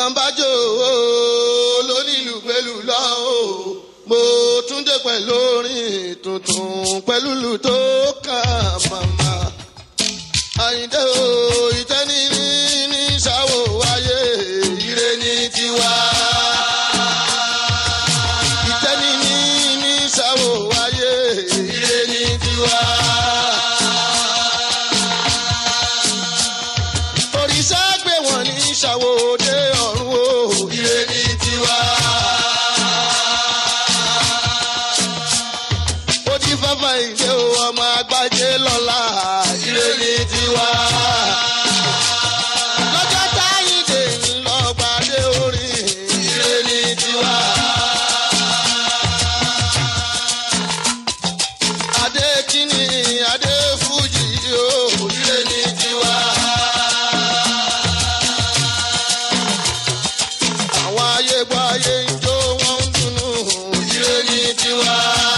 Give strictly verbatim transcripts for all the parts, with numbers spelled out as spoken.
gbàǹbájò lónílù pẹ̀lú lọ́wọ́ mo tún dé pẹ̀lú orin tuntun pẹ̀lú lù tó kà màmá. Àyìndé o ìtẹ́ni ní ní ṣàwò wáyé ire ní tiwa. Ìtẹ́ni ní ní ṣàwò wáyé ire ní tiwa. Òrìṣà gbé wọn ní ṣàwò dé ọ̀run o ire ní tiwa. Ó di fáfá ìdè o ọmọ Àgbájé lọ́la ire ní tiwa. Lọ́jọ́ táyìndé ńlọ gbàdé orí ire ní tiwa. Adé kíní adé fújì o ire ní tiwa. Àwọn ayé gbọ́ ayé ń jó wọ́n ń dunnú ire ní tiwa.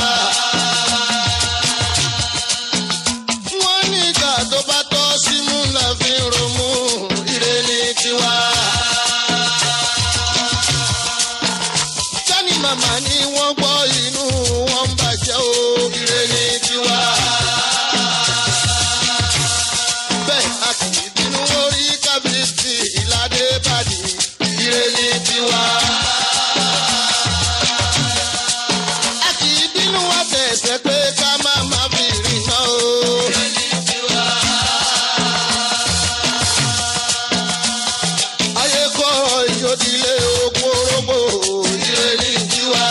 Wọ́n ní ìgbà tó bá tọ́ sí mú la fi ń romú ire ní tiwa. Sani màmá ni wọ́n gbọ́ inú wọn bàjẹ́ o ire ní tiwa. Bẹ́ẹ̀ a kì í bínú orí kábíyèsí ìlàdé bàdí ire ní tiwa. A kì í bínú wa tẹ̀sẹ̀ pé ká má má fi rìn náà o. Ayé kọ́ ìyódìlé ogun orógbó ire ní tiwa.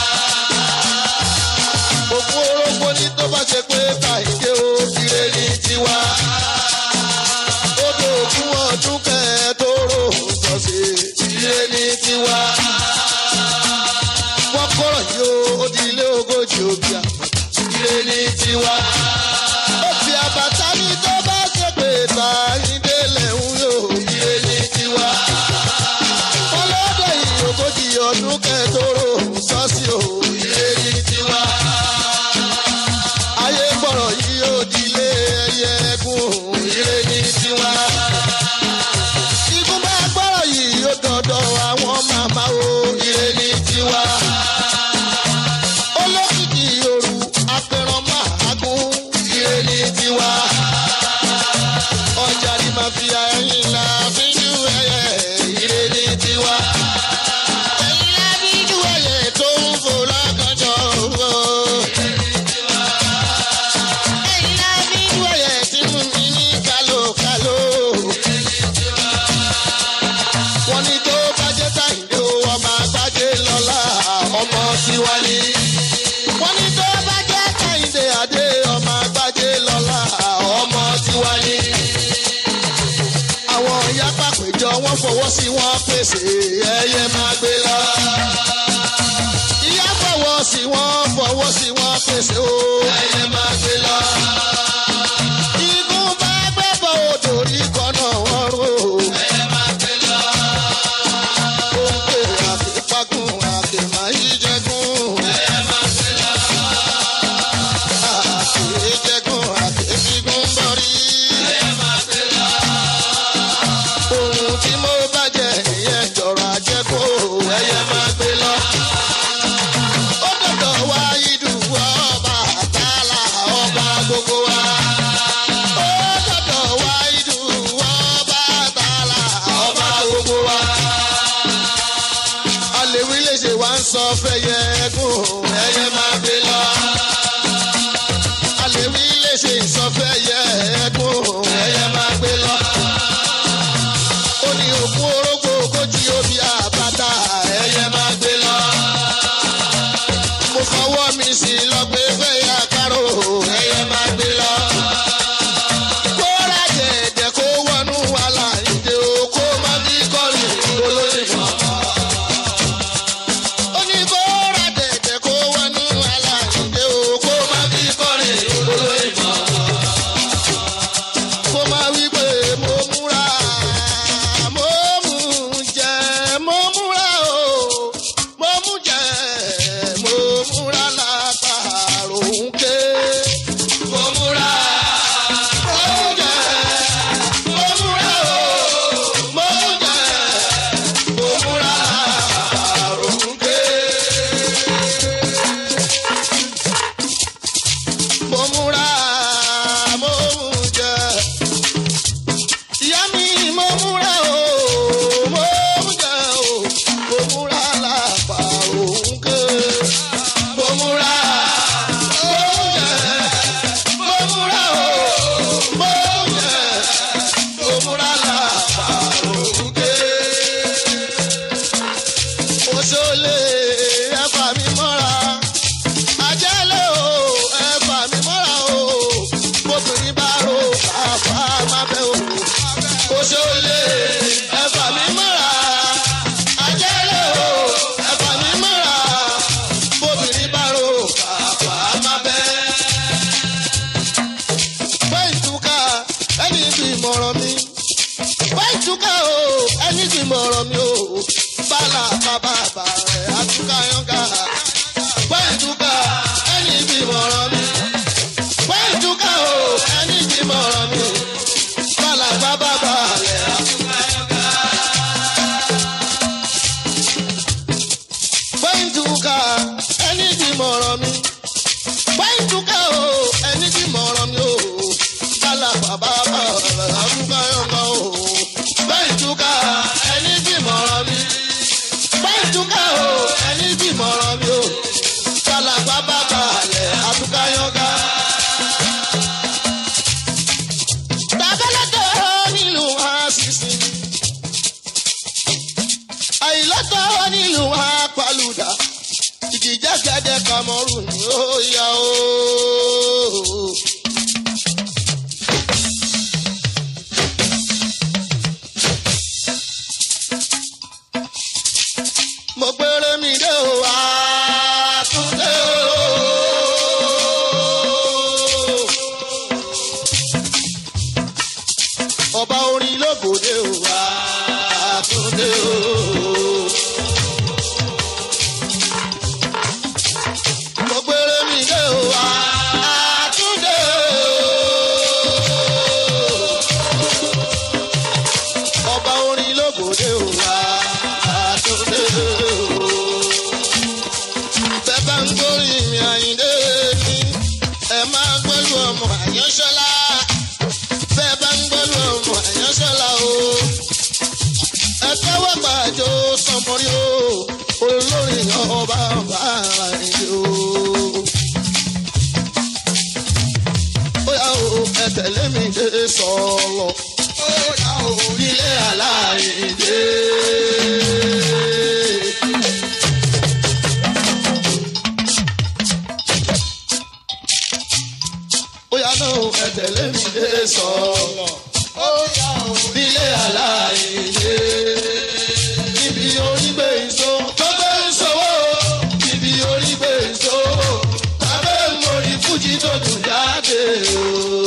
Ogun orógbó ní tó bá ṣe pé Àyìndé o ire ní tiwa. Odò òkun ọdún kẹẹ̀ẹ́dóró sọ̀sẹ̀ ire ní tiwa. Wọ́n kọ́rọ̀ yìí o ó di ilé ogójì òbí àbàtà ire ní tiwa. Ó fi àbàtà ní tó bá ṣe pé Àyìndé lẹ́hún yóò ire ní tiwa. Wọ́n lọ́dọ̀ yìí ogójì ọdún kẹẹ̀ẹ́dóró sọ́sì o ire ní tiwa. Ayé gbọ́rọ̀ yìí ó di ilé ẹyẹ ẹkùn ire ní tiwa. Igun bá gbọ́rọ̀ yìí ó dọ̀dọ̀ àwọn màmá o ire ní tiwa. Olókìkí òru apẹran máa gún ire ní tiwa. Ọjà ni màá fi ẹyin là fi ń ju ẹyẹ ire ní tiwa. Ẹyin là fi ń ju ẹyẹ tó ń fò lọ́gànjọ́ o. Ẹyin là fi ń ju ẹyẹ tí mú mi ní kálókáló. Wọ́n ní tó bá jẹ́ Àyìndé o ọmọ Àgbájé lọ́la ọmọ tiwa ni. Wọ́n ní tó bá jẹ́ Àyìndé adé ọmọ Àgbájé lọ́la ọmọ tiwa ni. Àwọn ìyá pàpéjọ wọ́n fọwọ́ sí wọn pèsè ẹyẹ máa gbé lọ. Ìyá fọwọ́ sí wọn fọwọ́ sí wọn pèsè o ẹyẹ máa gbé lọ. Igun bá gbẹ́bọ̀ odò rí kọ́nà wọn rò. Ẹyẹ máa gbé lọ. Ó ń pè àkèpákùn àkèmá yìí jẹ́gùn. Ẹyẹ máa gbé lọ. Àkèjẹ́gùn àkèfígùn bọ̀rí. Ẹyẹ máa gbé lọ. Ohun tí mo bá jẹ ìyẹn jọ̀rọ̀ àjẹkù ẹyẹ máa gbé lọ. Ó dọ̀dọ̀ wá ìdùn ọba àtàlà ọba gbogbo wa. túká o ẹni tí mọ̀rọ̀ mi o bálà bàbá bà rẹ̀ àtúkà yọ̀ǹgà. Bẹ́ẹ̀ túká ẹni tí mọ̀rọ̀ mi. Bẹ́ẹ̀ túká o ẹni tí mọ̀rọ̀ mi. Bálà bàbá bà rẹ̀ àtúkà yọ̀ǹgà. Bẹ́ẹ̀ túká ẹni tí mọ̀rọ̀ mi. Bẹ́ẹ̀ túká o ẹni tí mọ̀rọ̀ mi o bálà bàbá bà rẹ̀ àtúkà yọ̀ǹgà o. Bẹ́ẹ̀ túká ẹni tí mọ̀rọ̀ mi. Bẹ́ẹ̀ túká o ẹni tí mọ̀rọ̀ mi o bálà bàbá bà rẹ̀ àtúkà yọ̀ǹgà. Tàbẹ́lẹ́tọ̀ nílùú àṣìṣe. Àìlọ́tọ̀ nílùú àpàlùdà. Ìjìjàgàdẹ Kàmọ́rù ni ó yá o. Mo gbére mi dé o àtúndé o. Ọba orin lóbòde o àtúndé o. Mo gbére mi dé o àtúndé o. Ọba orin lóbòde o àtúndé o. Bẹ́ẹ̀ bá ń gbórí mi Àyìndé mi, ẹ máa gbẹ́lú ọmọ Àyànṣọ́lá. Bẹ́ẹ̀ bá ń gbẹ́lú ọmọ Àyànṣọ́lá o. Ẹ tẹ́wọ́ gbàjọ sọmọrí o, olórí ọba ọba Àyìndé o. Ó yá o, ẹ tẹ̀lé mi dé sọ̀lọ̀. Ó yá o, ilé Aláìndé. Ó yá náà ẹ tẹ̀lé mi dé sọ̀lọ̀. Ó yá o, ilé Aláìndé. Níbi onígbé ìṣó tó gbé ìṣòwò. Níbi onígbé ìṣó tàbí mórí fújì tó dùn jáde o.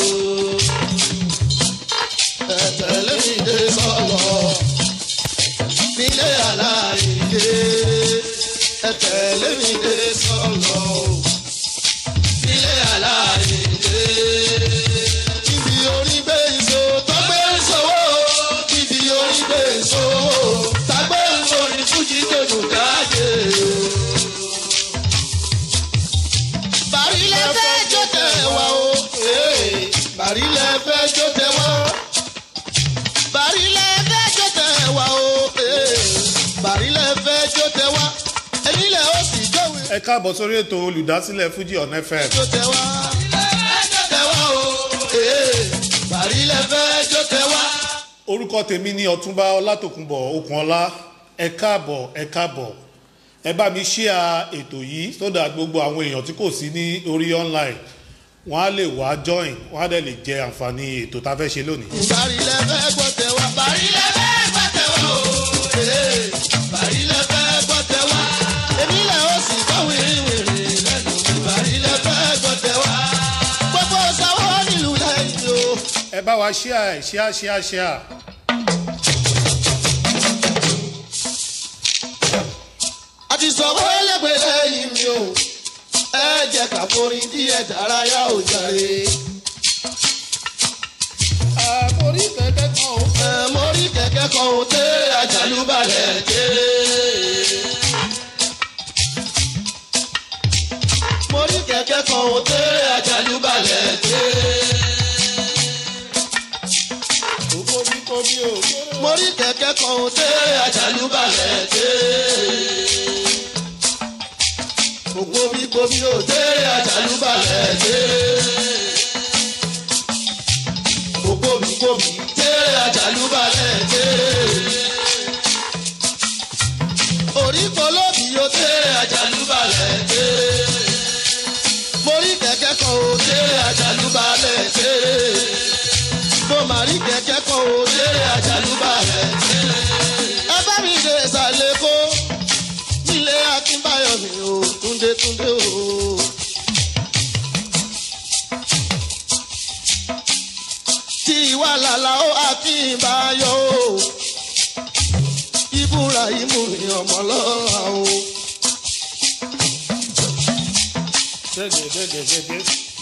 Ẹ tẹ̀lé mi dé sọ̀lọ̀. Nílé Aláìndé. Ẹ tẹ̀lé mi dé sọ̀lọ̀. Nílé Aláìndé. Níbi onígbé ìṣó tó gbé ìṣòwò. Níbi onígbé ìṣó tàgbé mórí fújì tó dùn jáde o. Bàrílẹ̀ fẹ́ jó tẹ̀ wá o. Bàrílẹ̀ fẹ́ jó tẹ̀ wá. Bàrílẹ̀ fẹ́ jó tẹ̀ wá o. Bàrílẹ̀ fẹ́ jó tẹ̀ wá. Ẹ̀yin lẹ̀ ó sì jówe. Ẹ káàbọ̀ sórí ètò olùdásílẹ̀ Fuji on F M. Jó tẹ̀ wá. Bàrílẹ̀ fẹ́ jó tẹ̀ wá o. Bàrílẹ̀ fẹ́ jó tẹ̀ wá. Orúkọ tèmi ni Ọ̀túnba Ọlátòkùnbọ̀ Òkùnọlá. Ẹ káàbọ̀ ẹ káàbọ̀. Ẹ bá mi share ètò yìí so that gbogbo àwọn èèyàn tí kò sí ní orí online wọ́n á lè wá join, wọ́n á dẹ̀ lè jẹ àǹfààní ètò tá a fẹ́ ṣe lónìí. Bàrílẹ̀ fẹ́ gbọ́ tẹ̀ wá. Bàrílẹ̀ fẹ́ gbọ́ tẹ̀ wá o. Bàrílẹ̀ fẹ́ gbọ́ tẹ̀ wá. Èmi lẹ̀ ó sì gbọ́ wìrìwìrì lẹ́nu mi. Bàrílẹ̀ fẹ́ gbọ́ tẹ̀ wá. Gbogbo sáwọ́ nílùú lẹ́yìn o. Ẹ bá wa share ẹ̀ share share share. A ti sọ̀rọ̀ ẹlẹ́gbẹ̀ẹ́ lẹ́yìn mi o. Ẹ jẹ́ ká forin díẹ̀ dárayá ò jàre. Àmórí kẹ̀kẹ́ kan ò. Ẹ mórí kẹ̀kẹ́ kan ò tẹ́ àjàlúbalẹ̀ dé. Mórí kẹ̀kẹ́ kan ò tẹ́ àjàlúbalẹ̀ dé. Kóbí kóbí o. Mórí kẹ̀kẹ́ kan ò tẹ́ àjàlúbalẹ̀ dé. Kóbí kóbí o tẹ́ àjàlúbalẹ̀ dé. Kóbí kóbí tẹ́ àjàlúbalẹ̀ dé. Orí polóbì o tẹ́ àjàlúbalẹ̀ dé. Mórí kẹ̀kẹ́ kan ò tẹ́ àjàlúbalẹ̀ dé. Mo mà rí kẹ̀kẹ́ kan ò tẹ́ àjàlúbalẹ̀ dé. Ẹ bá mi dé ìsàlẹ̀ kó nílé Akínbáyọ̀ mi ò Túndé Túndé o. Tí ìwà làlà ó Akínbáyọ̀ o. ọmọ lọ́la o. Gẹ́gẹ́ gẹ́gẹ́ gẹ́gẹ́.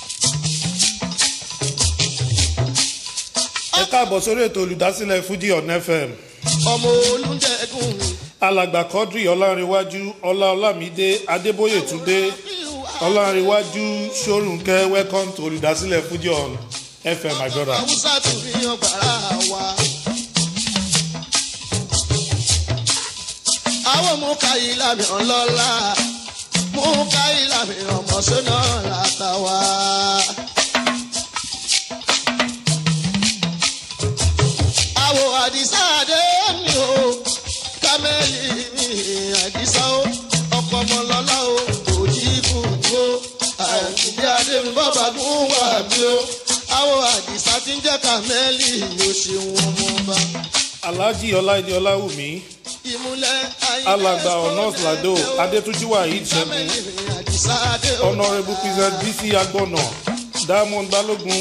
Ẹ káàbọ̀ sórí ètò olùdásílẹ̀ Fuji on F M. Ọmọ olùjẹ́gun mi. Alàgbà Quadri Ọlárìnwájú Ọlá Ọlámídé Adébóyè Túndé Ọlárìnwájú Ṣórùnkẹ́ welcome to olùdásílẹ̀ Fuji on F M my brother. Awúsá tún ní ọgbàrá wa. Àwọn mú káyí lámì ọlọ́lá. Mú káyí lámì ọmọ sọ́nà látàwá. Àwọ̀ àdìsá adé mi o. Kámẹ́lì mi àdìsá o. Ọkọ̀ ọmọ lọ́lá o. Òjì kùkú o. Àìkúndé adé mi bọ́bà gún wà mí o. Àwọn àdìsá tí ń jẹ́ Kámẹ́lì ló ṣe wọn mọ́ bá. Alhaji Ọláìdé Ọláwùmí Alàgbà Ọ̀nàsìládò Adétúnjí Wahid Ṣẹ́gun Honourable President B C Agbọ̀nà Diamond Balógun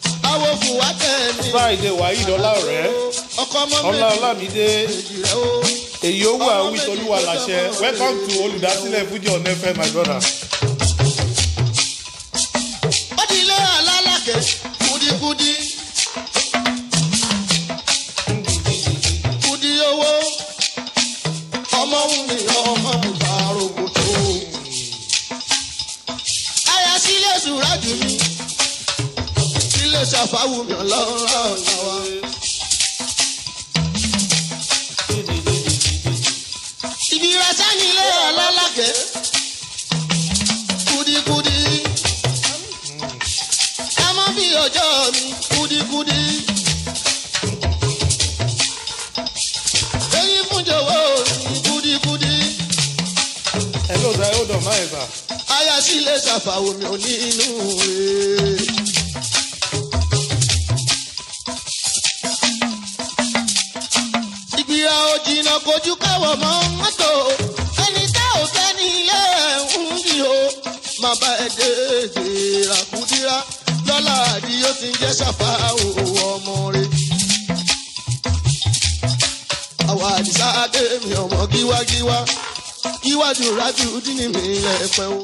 Friday Wahid Ọláọ̀rẹ́ Ọlá Ọlámídé èyí owó àwí tolúwa làṣẹ welcome to olùdásílẹ̀ Fuji on F M my brother. Ó di ilé alálàkẹ́ kúdíkúdí. Kúdí owó ọmọ wùmí ọmọ bùbá rògbòtò. Aya sílé sùrájù mi sílé ṣàfáwùmí ọlọ́run ọ̀làwà. Ibi ìrẹsẹ̀ ní ilé alálàkẹ́ kúdíkúdí. Ẹ mọ́ bí ọjọ́ mi kúdíkúdí. Eyín fún jọ̀wọ́ mi kúdíkúdí. ẹ ló dá ẹ ó dàn máa ẹ̀ bá. Aya sílé ṣàfàwò mi ò ní inú rẹ̀. Ìgbìyà òjìnà kojú káwọ̀ mọ́ mọ́tò. Ẹni tá ò fẹ́ ní ilé ẹ̀ ń bí o. Má bá ẹ dé èdè ràkúdírá. Lọ́la àdìyó ti ń jẹ́ ṣàfàwò ọmọ rẹ̀. Àwa àdìsá dé mi ọmọ gíwágíwá. Gíwájú rájú dín ní mi ẹ̀pẹ́ o.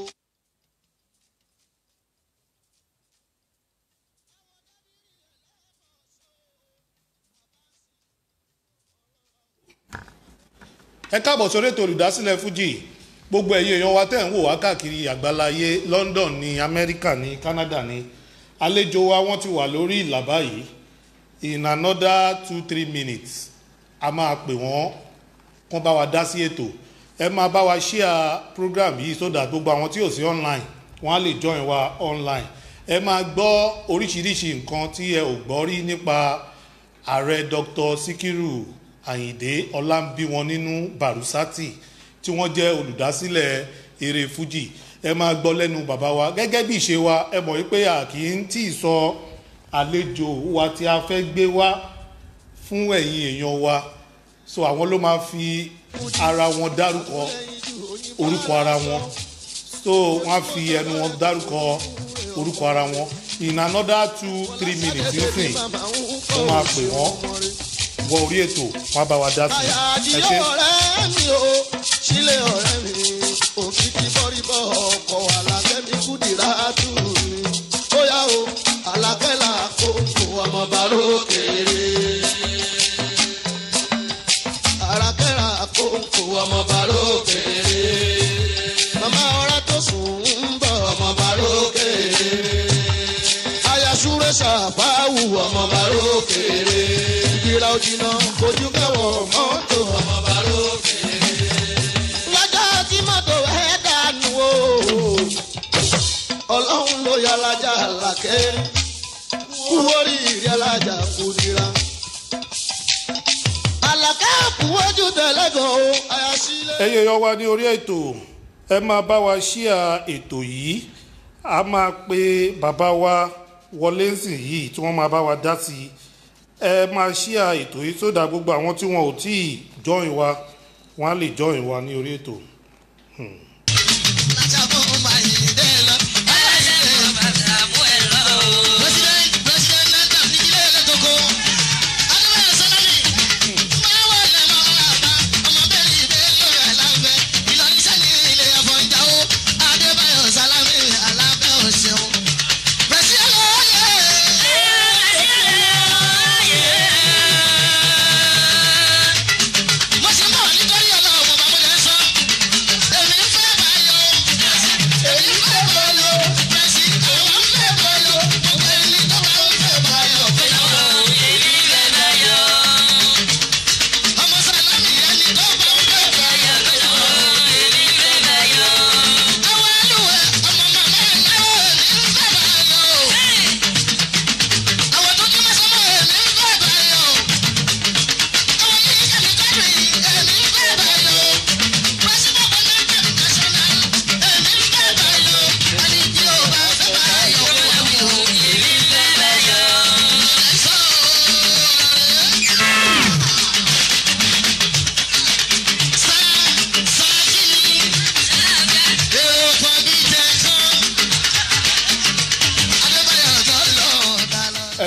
Ẹ káàbọ̀ sórí ètò olùdásílẹ̀ Fuji gbogbo ẹ̀yin èèyàn wa tẹ̀ ń wò wá káàkiri àgbáláyé London ní Amẹ́ríkà ní Canada ní àlejò wa wọ́n ti wà lórí ìlà báyìí in another two three minutes a máa pè wọ́n kán bá wa dá sí ètò ẹ máa bá wa share program yìí so that gbogbo àwọn tí ò sí online wọ́n á lè join wa online ẹ máa gbọ́ oríṣiríṣi nǹkan tí ẹ ò gbọ́ rí nípa ààrẹ Doctor Sikiru Àyìndé Ọlámbíwọn nínú Barusati tí wọ́n jẹ́ olùdásílẹ̀ eré Fuji ẹ máa gbọ́ lẹ́nu bàbá wa gẹ́gẹ́ bí ìṣe wa ẹ mọ̀ wípé a kì í tí ì sọ àlejò wa tí a fẹ́ gbé wá fún ẹ̀yin èèyàn wa so àwọn ló máa fi ara wọn dárúkọ orúkọ ara wọn so wọ́n á fi ẹnu wọn dárúkọ orúkọ ara wọn in another two three minutes nísìn wọ́n máa pè wọ́n wọ orí ètò wọ́n bá wa dá sí ẹ ṣé. ọ̀rẹ́ mi o sílé ọ̀rẹ́ mi òkìkí bọ́ríbọ̀ ọkọ̀ alákẹ́ mi Kúdírà tù mí bóyá o alákẹ́ là kó kó ọmọ bàró kéré alákẹ́ là kó kó ọmọ bàró kéré màmá ọ̀rẹ́ tó sùn ń bọ̀ ọmọ bàró kéré ayasúrẹ́ ṣàfáwù ọmọ bàró kéré ìgbìrà òjìnà kojú kẹwọ̀ mọ́tò ọmọ bàró kéré lọ́jọ́ tí mọ́tò ẹ̀ dànù o ọlọ́run ló yà lájà làkẹ́ kú oríire alájà Kúdírà àlàkẹ́ kú ojú tẹ̀lẹ́gàn o àyàsílẹ̀. ẹyẹ yọ wá ní orí ètò ẹ máa bá wa ṣíà ètò yìí a máa pe bàbá wa wọlé nsìn yìí tí wọ́n máa bá wa dá sí i ẹ máa ṣíà ètò yìí sódà gbogbo àwọn tí wọn ò tí ì join wa wọn á lè join wa ní orí ètò. Hmm.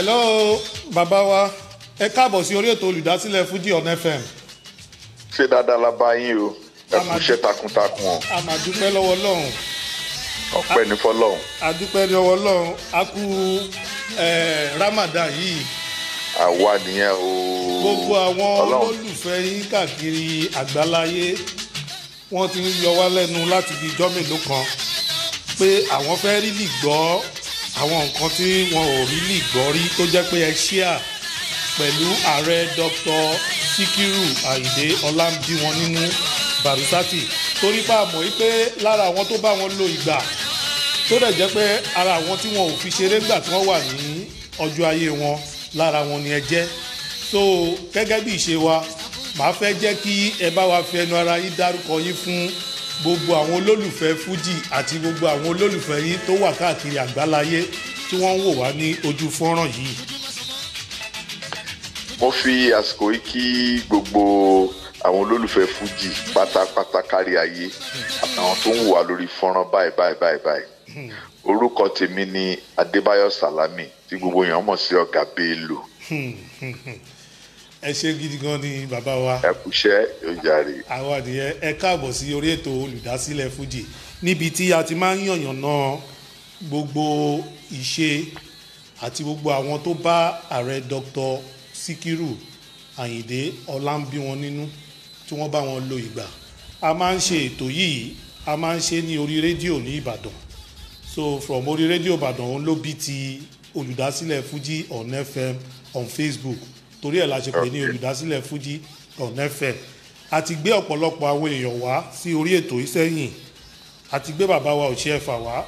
hello bàbá wa ẹ káàbọ̀ sí orí ètò olùdásílẹ̀ Fuji on F M. ṣé dáadáa la bá yín o ẹ kú iṣẹ́ takuntakun o. a máa dúpẹ́ lọ́wọ́ Ọlọ́run. ọpẹ́ ní fọ́lọ́run. a dúpẹ́ lọ́wọ́ Ọlọ́run a kú Ramadan yìí. àwa nìyẹn o. gbogbo àwọn olólùfẹ́ yín káàkiri àgbáláyé wọ́n ti ń yọ wá lẹ́nu láti fi ijọ́ mélòó kan pé àwọn fẹ́ rí lì gbọ́ àwọn nǹkan tí wọn ò rí lì gbọ́ rí tó jẹ́ pé ẹ ṣíà pẹ̀lú ààrẹ Dr. Síkírù Àyìndé Ọlámbíwọnínú Bàrúsátì torí pé a mọ̀ wípé lára àwọn tó bá wọn lo ìgbà tó dẹ̀ jẹ́ pé ara àwọn tí wọn ò fi ṣeré gbà tí wọ́n wà ní ọjọ́ ayé wọn lára wọn ni ẹ jẹ́ so gẹ́gẹ́ bí ìṣe wa màá fẹ́ jẹ́ kí ẹ bá wa fi ẹnu ara yín dárúkọ yín fún gbogbo àwọn olólùfẹ́ Fuji àti gbogbo àwọn olólùfẹ́ yín tó wà káàkiri àgbáláyé tí wọ́n ń wò wá ní ojú fọ́nrán yìí. mo fi àsìkò yìí kí gbogbo àwọn olólùfẹ́ Fuji pátápátá kárí ayé àtàwọn tó ń wà lórí fọ́nrán báyìí báyìí báyìí báyìí orúkọ tèmi ni Adébáyọ̀ Sàlámì tí gbogbo èèyàn mọ̀ sí Ọ̀gá Bello. ẹ ṣé gidi gan ni bàbá wa. ẹ kúṣẹ́ yóò jàre. àwa nìyẹn ẹ káàbọ̀ sí orí ètò olùdásílẹ̀ Fuji níbi tí a ti máa ń yànnàná gbogbo ìṣe àti gbogbo àwọn tó bá ààrẹ Dr. Síkírù Àyìndé Ọlámbíwọnínú tí wọ́n bá wọn lo ìgbà a máa ń ṣe ètò yìí a máa ń ṣe ní orí rédíò ní Ìbàdàn so from orí rédíò Ìbàdàn òun ló bí ti olùdásílẹ̀ Fuji on F M on Facebook torí ẹ̀ la ṣe pè ní olùdásílẹ̀ Fuji on F M a ti gbé ọ̀pọ̀lọpọ̀ àwọn èèyàn wá sí orí ètò yìí sẹ́yìn a ti gbé bàbá wa Òṣìẹ̀fà wá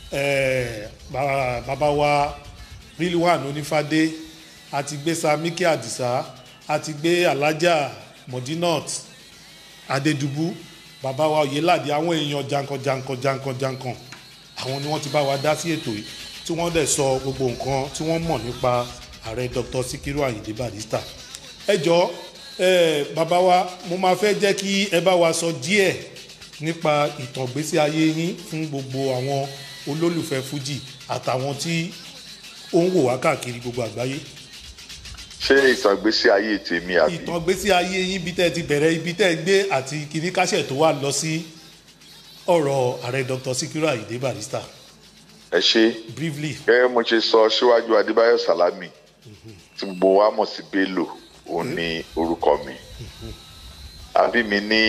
bàbá wa Rilwan Onífádé a ti gbé Samike Àdìsá a ti gbé Alájà Modinat Adédùbú bàbá wa Oyèládé àwọn èèyàn jankan jankan jankan jankan àwọn ni wọ́n ti bá wa dá sí ètò yìí tí wọ́n dẹ̀ sọ gbogbo nǹkan tí wọ́n mọ̀ nípa ààrẹ Dr. Síkírù Àyìndé Barrister. ẹ jọ ẹ bàbá wa mo máa fẹ́ jẹ́ kí ẹ bá wa sọ díẹ̀ nípa ìtàn ìgbésí ayé yín fún gbogbo àwọn olólùfẹ́ Fuji àtàwọn tí ó ń wò wá káàkiri gbogbo àgbáyé. ṣé ìtàn ìgbésí ayé tèmi àbí. ìtàn ìgbésí ayé yín ibi tẹ́ ti bẹ̀rẹ̀ ibi tẹ́ gbé àti kìíní kásẹ̀ tó wà lọ sí ọ̀rọ̀ ààrẹ Dr. Síkírù Àyìndé Barrister. ẹ ṣe briefly. gẹ́gẹ́ mo ṣe sọ síwájú Adébáyọ̀ Sàlámì tí gbogbo wa mọ̀ sí Bello òun ni orúkọ mi àbí mi ní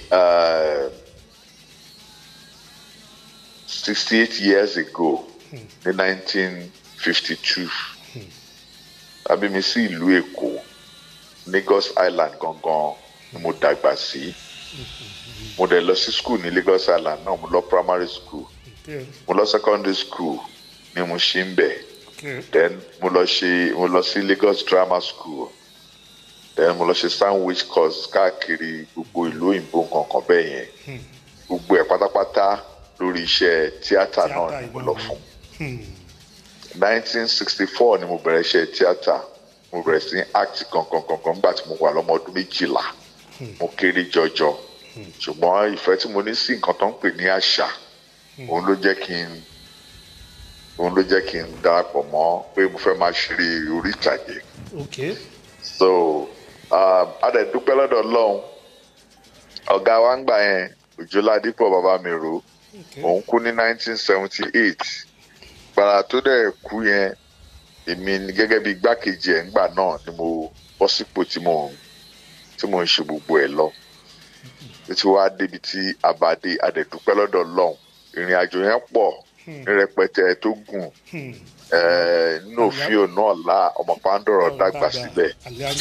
sixty eight years ago ní nineteen fifty two àbí mi sí ìlú Èkó Lagos Island gangan ni mo dàgbà sí mo dẹ̀ lọ sí school ní Lagos Island náà mo lọ primary school mo lọ secondary school ní mo ṣì ń bẹ̀. Then mo lọ ṣe mo lọ sí Lagos Drama School then mo lọ ṣe sandwich course káàkiri gbogbo ìlú òyìnbó kankan bẹ́ẹ̀ yẹn gbogbo ẹ̀ pátápátá lórí iṣẹ́ tíátà náà ni mo lọ fún. nineteen sixty four ni mo bẹ̀rẹ̀ iṣẹ́ tíátà mo bẹ̀rẹ̀ sí act kankan kankan nígbà tí mo wà lọ́mọ ọdún méjìlá mo kéré jọjọ ṣùgbọ́n ìfẹ́ tí mo ní sí nǹkan tó ń pè ní àṣà òun ló jẹ́ kí n òun ló jẹ́ kí n darapọ̀ mọ́ pé mo fẹ́ máa ṣeré orí ìtàgé. okay. so a dẹ̀ dúpẹ́ lọ́dọ̀ Ọlọ́run ọ̀gá wa ń gbà yẹn Òjóládípọ̀ bàbá mi rò òun kú ní nineteen seventy eight gbàrà tó dẹ̀ kú yẹn èmi gẹ́gẹ́ bí igbákejì ẹ̀ ńgbà náà ni mo bọ́ sípò tí mo tí mo ń ṣe gbogbo ẹ̀ lọ títí wá débi tí abàdé a dẹ̀ dúpẹ́ lọ́dọ̀ Ọlọ́run ìrìn àjò yẹn pọ̀ ní rẹpẹtẹ tó gùn nínú òfin ònà ọ̀la ọmọ pàǹdọ̀rọ̀ dàgbà síbẹ̀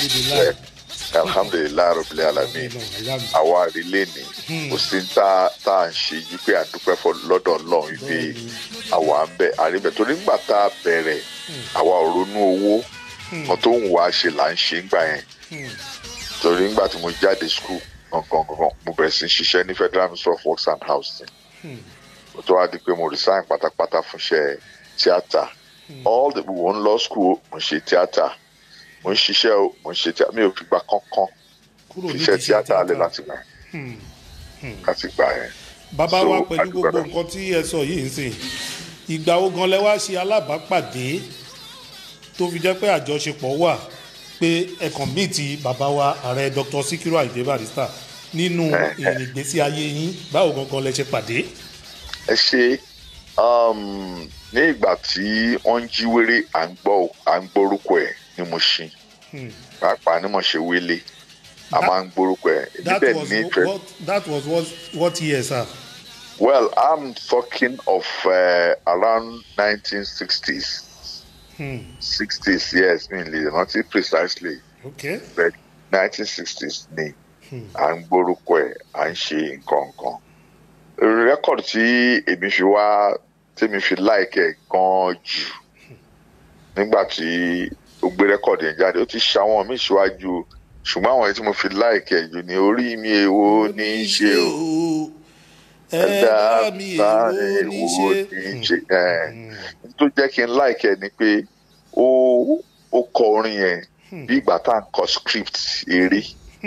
alhamdulilayi rabbil alamin àwa àrílé ni kò sí tá à ń ṣe yí pé àdúpẹ́ fọ lọ́dọ̀ Ọlọ́run ibi àwa ń bẹ̀ àríbẹ̀ torí nígbà tá a bẹ̀rẹ̀ àwa ò ronú owó kan tó ń wá ṣe là ń ṣe ńgbà yẹn torí nígbà tí mo jáde school gangan gangan mo bẹ̀rẹ̀ sí ṣiṣẹ́ ní Federal Ministry of Works and Housing mo tó wá di pé mo resign pátápátá fún iṣẹ́ tíátà all the people ń lọ school mo ń ṣe tíátà mo ń ṣiṣẹ́ o mo ń ṣe tíátà mi ò fi gbà kankan iṣẹ́ tíátà alẹ́ láti gbà láti gbà yẹn. bàbá wa pẹ̀lú gbogbo nǹkan tí ẹ sọ yìí ń sìn ìgbà wo gan lẹ wá ṣe alábàápàdé tó fi jẹ́ pé àjọṣepọ̀ wà pé ẹ̀kàn míì ti bàbá wa ààrẹ Dr. Sikiru Ayinde Barrister nínú ìrìn ìgbésí ayé yín báwo gangan lẹ ṣe pàdé. ẹ ṣe ní ìgbà tí wọ́n ń jí wéré à ń gbọ́ à ń gbórúkọ ẹ̀ ní Mushin pàápàá ní Mọ̀ṣẹ́wélé a máa ń gbórúkọ ẹ̀. that was what that was what what year sir. Well, I'm talking of uh, around nineteen sixties. Hmm. sixties, yes, mainly, not precisely. Okay. But nineteen sixties ni à ń gbórúkọ ẹ̀ à ń ṣe nǹkan kan. Rẹ́kọ̀dì tí èmi fi wá tí mi fi láìkẹ̀ gan jù nígbà tí ó gbé rẹ́kọ̀dì yẹn jáde ó ti ṣàwọn míì síwájú ṣùgbọ́n àwọn tí mo fi láìkẹ̀ jù ní orí mi èwo ní í ṣe o. Ẹ̀dá mi èwo ní í ṣe. Tó jẹ́ kí n láìkẹ̀ ni pé ó ó kọ orin yẹn bí ìgbà tá à ń kọ script eré.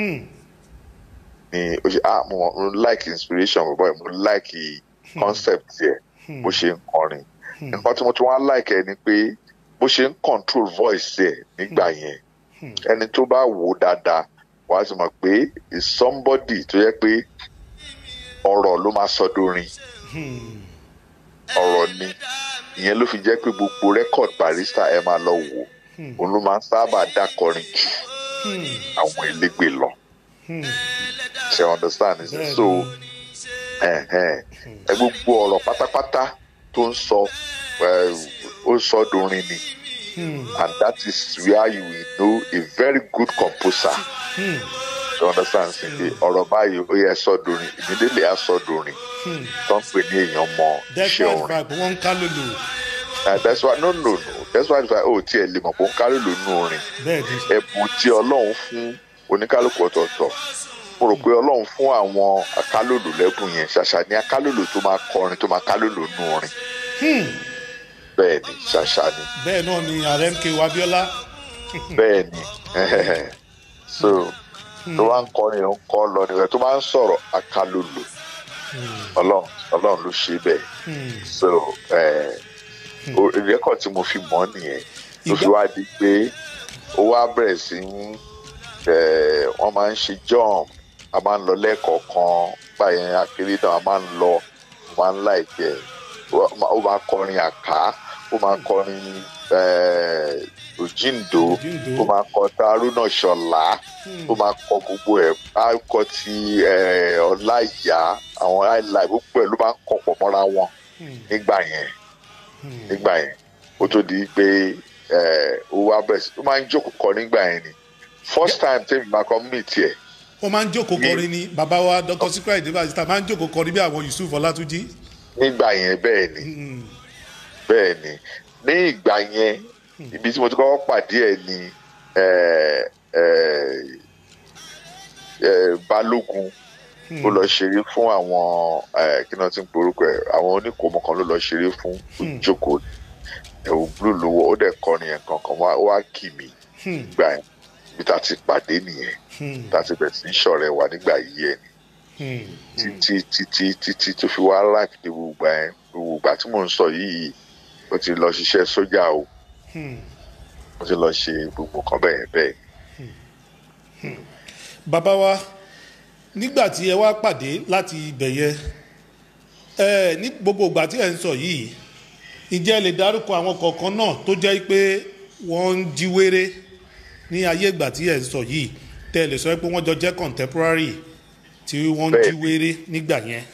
Ni o ṣe ah mo mo like inspiration bọ̀bọ̀ yẹn mo like concept yẹ bó ṣe ń kọrin. Nǹkan tí mo tún wá like ẹ ni pé bó ṣe ń control voice yẹ nígbà yẹn ẹni tó bá wò ó dáadáa wàá sì mọ̀ pé is somebody tó yẹ pé ọ̀rọ̀ ló máa sọ dorin ọ̀rọ̀ ni ìyẹn ló fi jẹ́ pé gbogbo record Barrister ẹ máa lọ wò òun ló máa ń sábà dákọrin jù àwọn elégbè lọ ṣe understand so ẹ gbogbo ọ̀rọ̀ pátápátá tó ń sọ ó sọ dorin ni and that is where you will know a very good composer. You understand sinke ọ̀rọ̀ báyìí ó yẹ sọdọrin immediately á sọdọrin tó ń pè ní èèyàn mọ iṣẹ́ orin. wọ́n ń ká lòlò. that's why no no no that's why ó tiẹ̀ lè mọ̀ pé ó ń ká lòlò nínú orin. ẹ̀bùn tí Ọlọ́run fún oníkálùkù ọ̀tọ̀ọ̀tọ̀ mo rò pé Ọlọ́run fún àwọn akálòlò lẹ́bùn yẹn ṣàṣà ní akálòlò tó máa kọrin tó máa kálòlò nínú orin. bẹ́ẹ̀ ni ṣàṣà ni. bẹ́ẹ̀ náà ni ààrẹ M K O Abiola. bẹ́ẹ̀ ni so tó bá ń kọrin ó ń kọ lọ nígbà tó bá ń sọ̀rọ̀ akálòlò Ọlọ́run Ọlọ́run ló ṣe bẹ́ẹ̀ so rẹ́kọ̀d tí mo fi mọ̀ nìyẹn tó fi wá di pé ó wá bẹ̀rẹ̀ sí wọ́n máa ń ṣe jump a máa ń lọ lẹ́ẹ̀kọ̀ọ̀kan báyẹn akéré náà a máa ń lọ máa ń láìpẹ́ ó máa kọrin àká ó máa kọrin òjìǹdó ó máa kọ Haruna Ṣọlá ó máa kọ gbogbo ẹ̀ á kọ ti Ọláìyá àwọn highlight gbogbo ẹ̀ ló máa ń kọ pọ̀ mọ́ra wọn nígbà yẹn nígbà yẹn ó tó di pé ó wá bẹ̀rẹ̀ sí ó máa ń jókòó kọ nígbà yẹn ni first time tẹ́mi máa kọ́ mí tiẹ̀. ó máa ń jókòó kọrin ni bàbá wa Doctor Sikiru Ayinde Barrister máa ń jókòó kọrin bí àwọn Yusuf Ọlátúnjí. nígbà yẹn bẹ́ẹ̀ ni bẹ́ẹ̀ ni ní ìgbà yẹn ibi tí mo ti kọ́kọ́ pàdé ẹ̀ ni Balógun ó lọ ṣeré fún àwọn kí náà ti ń porúkọ ẹ̀ àwọn oníkòmọ kan ló lọ ṣeré fún ìjókòó ẹ̀wù blue lówó ó dẹ̀ kọrin yẹn kankan wá kì mí gbà yẹn bí ta ti pàdé nìyẹn ta ti bẹ̀rẹ̀ sí í ṣọ̀rẹ́ wa nígbà yìí ẹ̀ ni títí títí títí tó fi wá láti dé gbogbo ẹ̀ gbogbo ìgbà tí mò ń sọ yìí ó ti lọ ṣiṣẹ́ sójà o ó ti lọ ṣe gbogbo kan bẹ́ẹ̀ bẹ́ẹ̀. bàbá wa nígbà tí ẹ wá pàdé láti ibẹ̀ yẹn ẹ ní gbogbo ìgbà tí ẹ ń sọ yìí ǹjẹ́ ẹ lè dárúkọ àwọn kọ̀ọ̀kan náà tó jẹ́ pé wọ́n ń jí wéré ní ayé ìgbà tí ẹ ń sọ yìí tẹ́ ẹ lè sọ pé wọ́n jọ jẹ́ contemporary tí wọ́n ń jí wéré nígbà yẹn.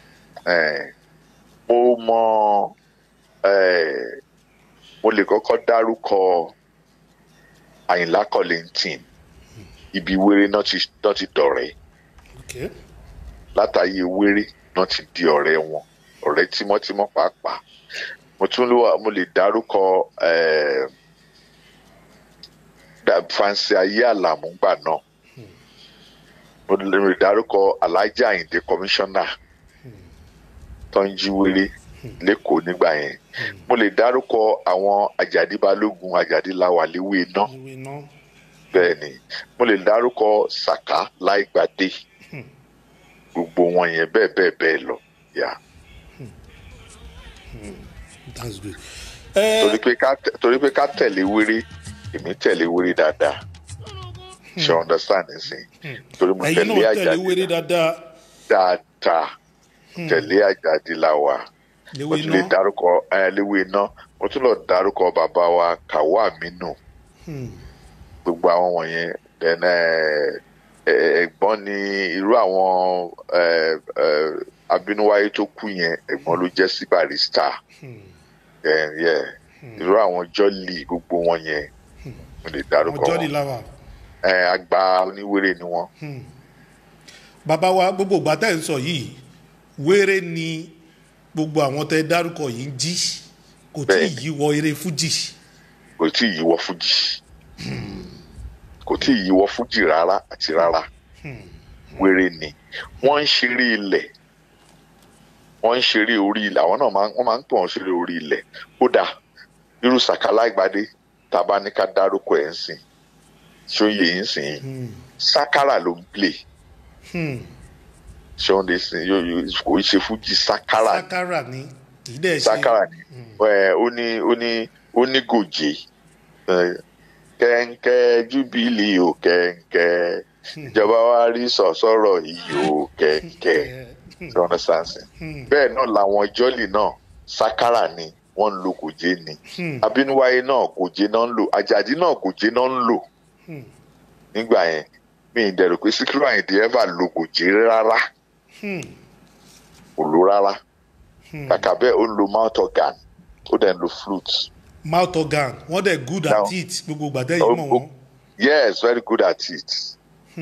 mo mọ mo lè kọ́kọ́ dárúkọ Àyìnlá Kollington ibi wéré náà ti dọ̀rẹ́ látàyè wéré náà ti di ọ̀rẹ́ wọn ọ̀rẹ́ tímọ́tímọ́ pàápàá mo tún mo lè dárúkọ Fancy Ayé Àlàmú gbà náà mo lè dárúkọ Alhaji Àyìndé kọmíṣánná tó ń jí wéré lẹ́kọ̀ọ́ nígbà yẹn mo lè dárúkọ àwọn Àjàdí Balógun Àjàdí Láwàléwé iná bẹ́ẹ̀ ni mo lè dárúkọ Sàká Láìgbàdé gbogbo wọn yẹn bẹ́ẹ̀ bẹ́ẹ̀ bẹ́ẹ̀ lọ yà. That's good. torí pé ká torí pé ká tẹ̀lé wéré èmi tẹ̀lé wéré dáadáa ṣe understand nsìn torí mo ẹ̀yin tẹ̀lé náà tẹ̀lé Àjàdí wéré dáadáa dáadáa tẹ̀lé Àjàdí Lawal mo léwé tún lè iná. dárúkọ ẹ léwé iná mo tún lọ dárúkọ bàbá wa Kàwọ́ Àmínù gbogbo àwọn wọ̀nyẹn then ẹ̀gbọ́n ni irú àwọn Abínúwáyé tó kú yẹn ẹ̀gbọ́n ló jẹ́ sí Barrister then yeah irú àwọn Jolly gbogbo wọn yẹn mo lè dárúkọ ọjọ́ ní wọn làwà. àgbà oníwèrè ni wọn. bàbá wa gbogbo ìgbà tẹ́ ń sọ yìí wéré ni gbogbo àwọn tẹ́ dárúkọ yìí ń jí kò tí ì Bẹ́ẹ̀ni. yíwọ eré fújì. kò tí ì yíwọ́ fújì kò tí ì yíwọ́ fújì rárá àti rárá wéré ni wọ́n ń ṣeré ilẹ̀ wọ́n ń ṣeré orí ilẹ̀ àwọn náà máa ń- wọ́n máa ń pè wọ́n ṣeré orí ilẹ̀ kódà irú Sàkálà Ìgbàdé tàbá ní ká dárúkọ ẹ̀ ń sìn ṣóyè ń sìn sákárà ló ń play ṣóyè ń sìn yóò yóò- kò í ṣe fújì sákárà ni sákàrà ni kì í dẹ̀ ṣe. sákárà ni ẹ ó ní ó ní ó ní gòjé ẹ, kẹ̀ǹkẹ́ júbílì ò kẹ̀ǹkẹ́ ìjọba wa rí sọ̀sọ̀rọ̀ yìí ò kẹ̀ǹkẹ́ ṣe understand sìn bẹ́ẹ̀ náà làwọn Jolly náà sákárà ni wọ́n ń lo gòjé ni Abínúwáyé náà gòjé náà ń lò Àjàdí náà gòjé náà ń lò nígbà yẹn mi ì dẹ̀rù pé Síkírù Àyìndé ever lo gòjé rárá kò lò rárá kàkà bẹ́ẹ̀ ó ń lo mouth organ ó dẹ̀ ń lo flute. mouth organ wọ́n dẹ̀ good Now- at it gbogbo ìgbà tẹ́ yìí mọ̀ wọ́n. Yes, very good at it.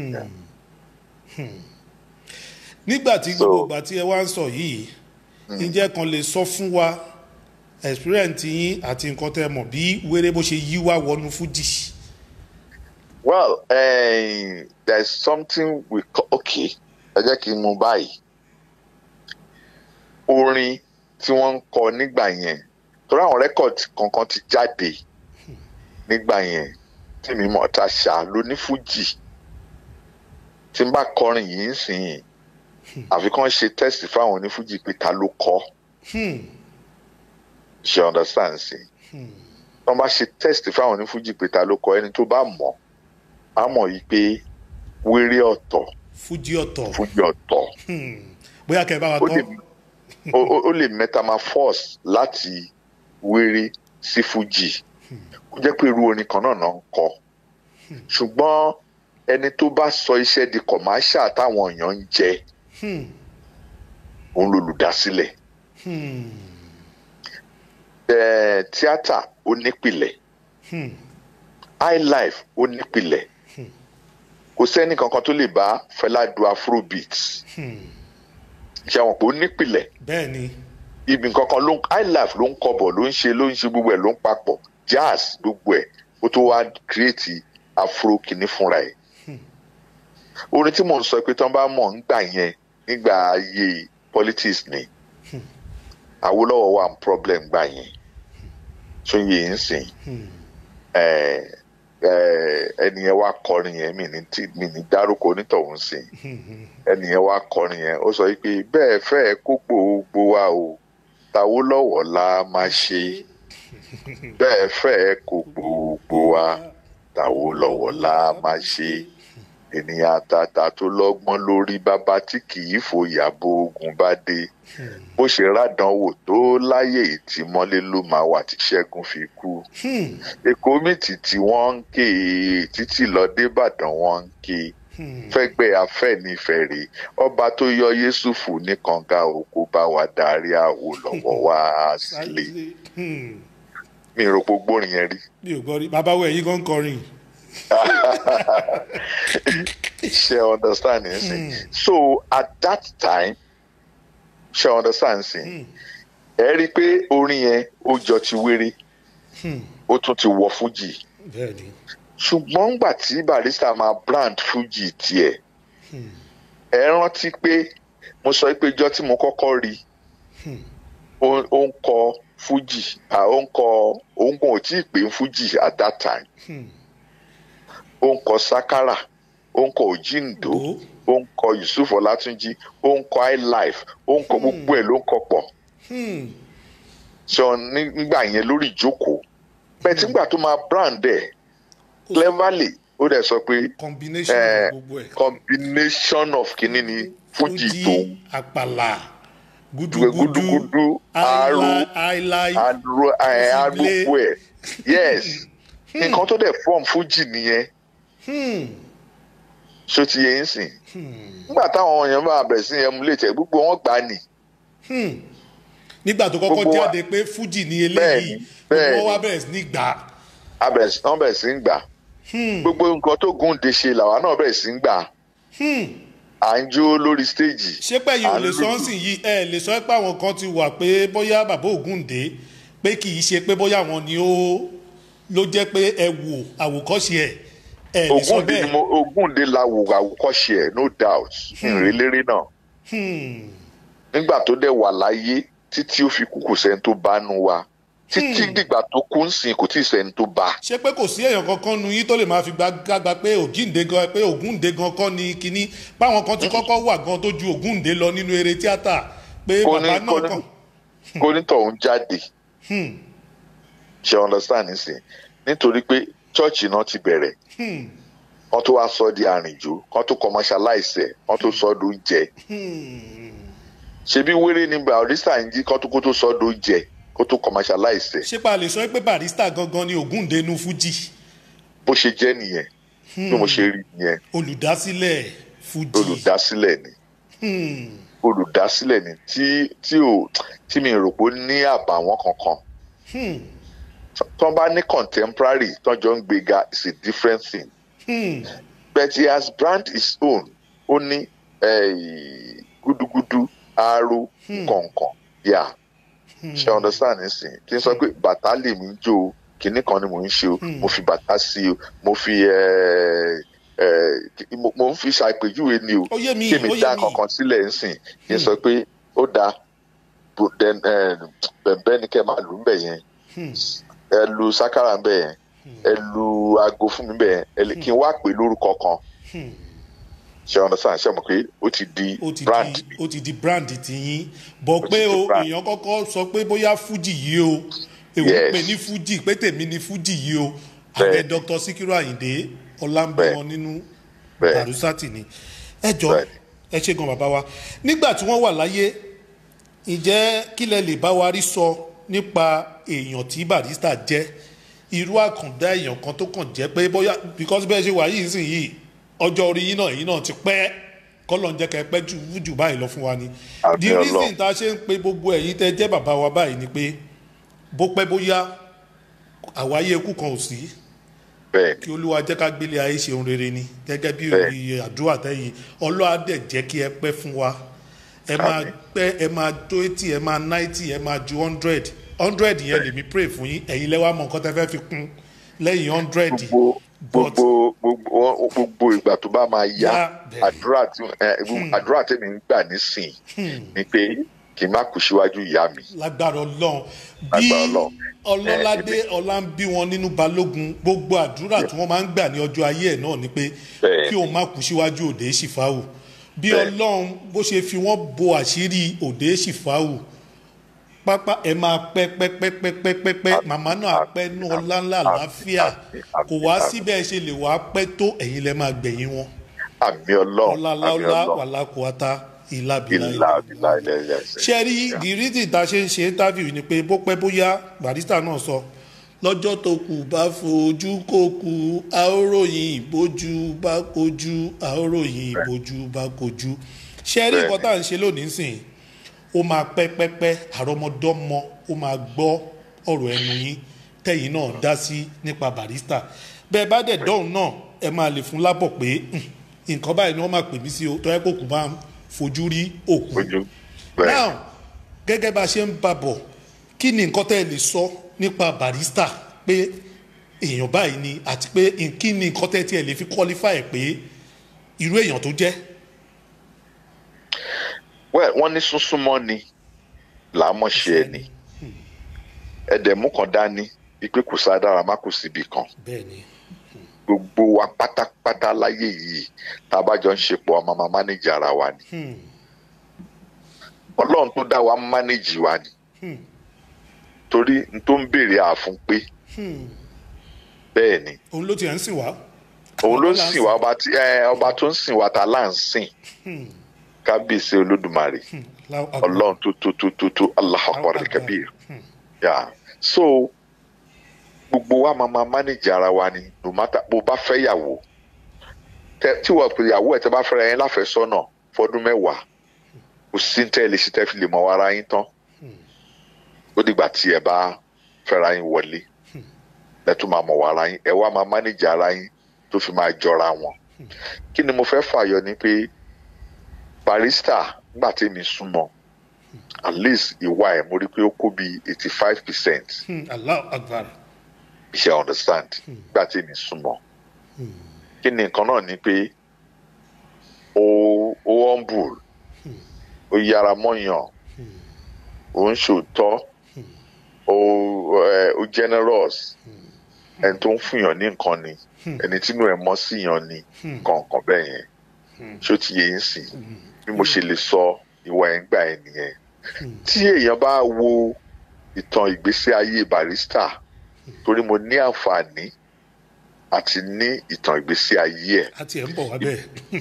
nígbà tí So- gbogbo ìgbà tí ẹ wá ń sọ yìí ǹjẹ́ kan lè sọ fún wa experience yín àti nǹkan tẹ́ mọ̀ bí wéré bó ṣe yí wá wọnú fújì. Well, uh, there's something we call, okay, ẹ jẹ́ kí n mú báyìí. Orin tí wọ́n ń kọ nígbà yẹn, torí àwọn rẹ́kọ̀dì kankan ti jáde nígbà yẹn, tí mi mọ̀ ta ṣá ló ní fújì. Tí n bá kọrin yìí ń sìn yìí, àfi kàn ṣe test fáwọn onífújì pé ta ló kọ. Ṣé understand sí? Wọ́n bá ṣe test fáwọn onífújì pé ta ló kọ ẹni tó bá mọ̀ á mọ̀ yìí pé wéré ọ̀tọ̀ fújì ọ̀tọ̀ fújì ọ̀tọ̀ bóyá kẹ́ ẹ bá wa ó lè tọ́. ó- ó- ó lè metamorphose láti wéré sí fújì kó jẹ́ pé irú orin kan náà náà ń kọ ṣùgbọ́n ẹni tó bá sọ iṣẹ́ di commercial táwọn èèyàn ń jẹ òun lolùdásílẹ̀ Eh, tíátà ó nípìlẹ̀ high life ó nípìlẹ̀ kò sẹ́ni kankan tó lè bá Fẹlá du afrobeat ṣe àwọn pé ó nípìlẹ̀ bẹ́ẹ̀ ni ibi kankan ló ń high life ló ń kọbọ̀ ló ń ṣe ló ń ṣe gbogbo ẹ̀ ló ń papọ̀ jazz gbogbo ẹ̀ ó tó wá create afro kìíní fúnra ẹ̀ orin tí mò ń sọ pé tí wọ́n bá mọ̀ nígbà yẹn nígbà ayé politics ni Awólọ́wọ̀ wà ní problem gbà yẹn tó yẹ ń sìn ẹni yẹn wá kọrin yẹn mi ní tí mi ní dárúkọ onítọ̀hún sìn ẹni yẹn wá kọrin yẹn ó sọ pé bẹ́ẹ̀ fẹ́ kó gbogbo wa o t'Awólọ́wọ̀ la máa ṣe bẹ́ẹ̀ fẹ́ kó gbogbo wa t'Awólọ́wọ̀ la máa ṣe ènìyàn àtàtà tó lọ́gbọ́n lórí bàbá tí kì í fòyà bó ogun bá dé bó ṣe rádánwò tó láyé ìtìmọ́lé ló máa wà tí Ṣẹ́gun fi kú Èkó mìtì tí wọ́n ń ké títí lọ débàdàn wọ́n ń ké fẹ́gbẹ́ afẹ́nifẹ̀re ọba tó yọ Yésùfù ní kànga òkú bá wa darí Awólọ́wọ̀ wá sílé mi rò pé gbórin yẹn rí. mi ò gbọ́ rí bàbá wo ẹ̀yin gan kọrin. She understand mm. So at that time she understand ẹ rí i pé orin yẹn ó jọ ti wéré ó tún ti wọ fújì ṣùgbọ́n gbà tí Barrister máa brand fújì tiẹ̀ ẹ rántí pé mo sọ pé ijọ́ tí mo kọ́kọ́ rí ó ń kọ fújì ó ń kọ òun kò tí ì pé fújì at that time. Hmm. Ó ń kọ sákárà ó ń kọ òjìǹdó ó ń kọ Yusuf Ọlátúnjí ó ń kọ high life ó ń kọ gbogbo ẹ̀ ló ń kọ pọ̀ sọ nígbà yẹn lórí ìjókòó bẹ́ẹ̀ tí nígbà tó máa brand ẹ̀ cleverly ó dẹ̀ sọ pé combination eh, gbogbo ẹ̀. combination of kìíní ni fújì tó Fuji àpàlà gudugudu gudugudu aro highlight aro arúgbó ẹ̀ yes nǹkan tó dẹ̀ form fújì nìyẹn ṣó ti yẹ ń sìn nígbà táwọn èèyàn máa bẹ̀rẹ̀ sí emulate ẹ̀ gbogbo wọn gbà á nì. nígbà tó kọ́kọ́ Gbogbo wa- jáde pé Fuji ni eléyìí bẹ́ẹ̀ni, gbogbo wa bẹ̀rẹ̀ sí ní gbà á. a bẹ̀rẹ̀ sí- wọ́n bẹ̀rẹ̀ sí ń gbà gbogbo nǹkan tó Gúndé ṣe làwa náà bẹ̀rẹ̀ sí ń gbà à ń jó lórí stéèjì. ṣé pẹ̀yìn ò à ń lè sọ lùlù. ọ́ sìn yìí ẹ lè sọ pé àwọn kan ti wà pé bóyá bàbá Ògúndé pé kì í ṣe pé bóyá àwọn ni ó ló jẹ́ pé ẹ wò àwòkọ́ṣe ẹ̀ ẹ lè sọ Ògúndé ni bẹ́ẹ̀. mo Ògúndé la wò àwòkọ́ṣe ẹ̀ no doubt ìrèlérè náà nígbà tó dẹ̀ wà láyé títí ó fi kú kò sẹ́ni tó bá nu wa títí dìgbà tó kú ń sìn kò tí ì sẹ́ni tó bá. ṣé pé kò sí èèyàn kankan nu yín tó lè máa fi gbàgbà pé Ògúndé gan pé Ògúndé gan kọ́ ni kinní báwọn kan ti kọ́kọ́ wà gan tó ju Ògúndé lọ nínú eré tíátà pé Kò ní- bàbá kò náà ní- kàn. kónítọ̀ ń jáde ṣe understand nísìn nítorí pé chọ́ọ̀chì náà ti bẹ̀rẹ̀ wọ́n tó wá sọ di àrìnjó wọ́n tó commercialize ẹ̀ wọ́n tó sọ ọ́ dóúnjẹ ṣebí wéré ní Barrister ń jí kó tó kó tó sọ ọ́ dóúnjẹ kó tó commercialize ẹ̀ ṣé pa lè sọ pé Barrister gangan ni Ògúndé nu Fuji bó ṣe jẹ́ nìyẹn bí mo ṣe rí nìyẹn olùdásílẹ̀ Fuji. olùdásílẹ̀ ni olùdásílẹ̀ ni tí tí ò tí mi rò pé ó ní àbàwọ́n kankan tó bá ní contemporary tó jọ ń gbéga is a different thing but he has brand his own ó ní eh, gudugudu aro kọ̀ọ̀kan yà ṣe understand nísìnyí kí n sọ pé bàtà lè mí jó o kinní kan ni mò ń ṣe o mo fi bàtà sí o mo fi eh, eh, mo mo ń fi ṣàpèjúwe ni o Ó yé mi, kí mi ó yé dá mi. kankan sílẹ̀ nsìn kí n sọ pé ó dáa bò- then, eh, bẹ̀m̀bẹ́ ni kẹ́ máa lù ú bẹ̀ yẹn ẹ lu sákàrà ń bẹ̀ yẹn ẹ lu aago fún mi bẹ̀ yẹn ẹ lè kí n wá pè lórúkọ kan ṣe understand ṣe mọ̀ pé ó ti di ó ti brand di ó ti di brand tiyín bọ̀ Ó pé ti di o brand. èèyàn kọ́kọ́ sọ pé bóyá Fuji yìí o èwo Yes. pè ní Fuji pé tèmi ni Fuji yìí o Bẹ́ẹ̀. ààrẹ Dr. Síkírù Àyìndé ọlámbí Bẹ́ẹ̀. wọn nínú Bẹ́ẹ̀. Barusati ni ẹ jọ Bẹ́ẹ̀. ẹ ṣe gan bàbá wa nígbà tí wọ́n wà láyé ǹjẹ́ kí lẹ lè bá wa rí sọ nípa èèyàn tí Barrister jẹ́ irú àkàndá èèyàn kan tó kàn jẹ́ pé bóyá because bẹ́ẹ̀ ṣe wà yìí sìn yìí ọjọ́ orí yín náà yìí náà ti pẹ́ kọ́lọ̀ ń jẹ́ kẹ́ ẹ pẹ́ jù jù báyìí lọ fún wa ni Àmín the Ọlọ́run. reason tá a ṣe ń pe gbogbo ẹ̀yin tẹ́ jẹ́ bàbá wa báyìí ni pé bó pẹ́ bóyá àwáyé ikú kan ò sí bẹ́ẹ̀ kí olúwa jẹ́ ká gbélé ayé ṣe ohun rere ni gẹ́gẹ́ bí Bẹ́ẹ̀. òye àdúrà tẹ́yìn ọlọ́wà dẹ̀ jẹ́ kí ẹ pẹ́ fún wa ẹ máa Àmín. pẹ́ ẹ máa tó eighty ẹ máa ninety ẹ máa ju hundred hundred yẹn lèmi pray fún yín ẹ̀yin lẹ́wà mọ̀ nǹkan tẹ́ fẹ́ fi kún lẹ́yìn hundred gbogbo but gbogbo gbogbo gbogbo ìgbà tó bá máa yá Yá, bẹ́ẹ̀. àdúrà tí ẹ, àdúrà tèmi ń gbà nísìn ni pé kì í má kú síwájú ìyá mi lágbára ọlọ́run bí Lágbára Ọlọ́run. ọlọ́ládé ọlá ń bí wọn nínú balógun gbogbo àdúrà tí wọ́n máa ń gbà ní ọjọ́ ayé ẹ̀ náà ni pé Bẹ́ẹ̀. kí òun má kú síwájú òde ṣìfáwù bí Bẹ́ẹ̀. ọlọ́run bó ṣe fi wọ́n bo àṣírí òde ṣìfáwù pápá ẹ máa pẹ́ pẹ́ pẹ́ pẹ́ pẹ́ pẹ́ pẹ́ màmá náà á pẹ́ nú ọlá ńlá àlàáfíà kò wá síbẹ̀ ṣe lè wá pẹ́ tó ẹ̀yin lẹ máa gbẹ̀yìn wọn àmì Ọlọ́run ọlá àmì láúlá Ọlọ́run wàlákùátá ìlàbìlà ìlà ìlà ilẹ̀ ilẹ̀ ẹsẹ̀. ṣe rí the reason tá a ṣe ń ṣe interview ni pé bó pẹ́ bóyá Barrister náà sọ lọ́jọ́ tó kù bá fojú kó kù àóròyìn ìbòjú bá kojú àóròyìn ìbòjú bá kojú ṣe rí nǹkan tá à ń ṣe lónìí sìn ó máa pẹ́ pẹ́ pẹ́ àrọ́mọdọ́mọ ó máa gbọ́ ọ̀rọ̀ ẹnu yín tẹ̀yìn náà dá sí nípa Barrister bẹ́ẹ̀ bá dẹ̀ dọ́hùn náà ẹ máa lè fún lábọ̀ pé nǹkan báyìí ni wọ́n máa pè mí sí o tọ́yẹ́ kò kù máa ń fojú rí òkú ojú bẹ́ẹ̀ now gẹ́gẹ́ bá a ṣe ń bá bọ̀ kí ni nǹkan tẹ́ ẹ lè sọ nípa Barrister pé èèyàn báyìí ni àti pé kí ni nǹkan tẹ́ tí ẹ lè fi qualify pé irú èèyàn tó jẹ́. well wọ́n ní súnsúnmọ́ ni làámọ̀ ṣe ẹ̀ ni ẹ̀dẹ̀mú kan dání wípé kò sá dára má kò síbi kan bẹ́ẹ̀ni gbogbo wa pátápátá láyé yìí tá a bá jọ ń ṣe pọ̀ ọmọ máa mánéjì ara wa ni Ọlọ́run tó dá wa mánéjì wa ni torí n tó ń béèrè àfún pé bẹ́ẹ̀ ni òun ló ti ẹ̀ ń sìn wá. òun ló ń sìn wá ọba tí ẹ ọba tó ń sìn wá ta là ń sìn kábíyèsí olódùmarè ọlọ́run tó tó tó tó tó Allahu Akbar kabir yà so gbogbo wa máa máa manage ara wa ni no matter bó bá fẹ́ yàwó tí wọ́n pè yàwó ẹ̀ tẹ́ bá fẹ́ra yẹn láfẹ́sọ́nà fọdún mẹ́wàá kò sí ní tẹ́lẹ̀ sí tẹ́ fi lè mọ ara yín tán ó dìgbà tí ẹ bá fẹ́ra yín wọlé lẹ́tọ́ máa mọ̀ ara yín ẹ wá máa manage ara yín tó fi máa jọra wọn kí ni mo fẹ́ fàyọ ni pé Barrister nígbà tí mi súnmọ́ at least ìwà ẹ̀ mo rí pé ó kó bí eighty five percent. Allahu Akbar. ṣe understand nígbà tí mi súnmọ́ kí ni nǹkan náà ni pé ó ó humble ó yára mọ́yàn ó ń ṣòótọ́ ó ó generous ẹni tó ń fúnyàn ní nǹkan ni ẹni tínú ẹ̀ mọ́ síyàn ni kọ̀ọ̀kan bẹ́ẹ̀ yẹn ṣó ti yẹ ń sìn bí mo ṣe lè sọ ìwà ẹ̀ ń gbà ẹ̀ nìyẹn tí èèyàn bá wo ìtàn ìgbésí ayé Barrister torí mo ní àǹfààní àti ní ìtàn ìgbésí ayé ẹ̀. àti ẹ̀ ń bọ̀ wá bẹ́ẹ̀.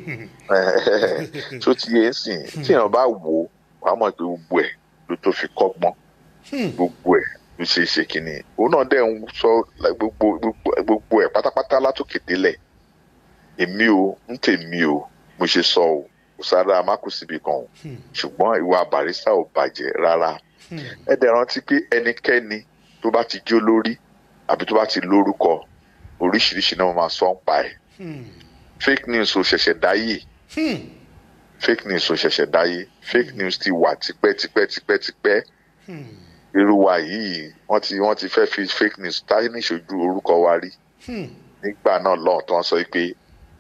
ṣó ti yẹ ń sìn tí èèyàn bá wò ó wàá mọ̀ pé gbogbo ẹ̀ ló tó fi kọ́gbọ́n gbogbo ẹ̀ ló ṣe é ṣe kínní òun náà dẹ̀ ń sọ gbogbo gbogbo ẹ̀ pátápátá látòkè délẹ̀ èmi o ń tèmi o mo ṣe sọ o kò sára amákùsíbi kan o ṣùgbọ́n ìwà Barrister ò bàjẹ́ rárá ẹ dẹ̀ rántí pé ẹnikẹ́ni tó bá ti jó lórí àbí tó bá ti lórúkọ oríṣiríṣi náà máa sọ ń pa ẹ̀ fake news ò ṣẹ̀ṣẹ̀ dáyé fake news ò ṣẹ̀ṣẹ̀ dáyé fake news ti wà tipẹ́ tipẹ́ tipẹ́ tipẹ́ irú wa yìí wọ́n ti wọ́n ti fẹ́ fi fake news táyé níṣojú orúkọ wa rí nígbà náà lọ́hùn tó ń sọ pé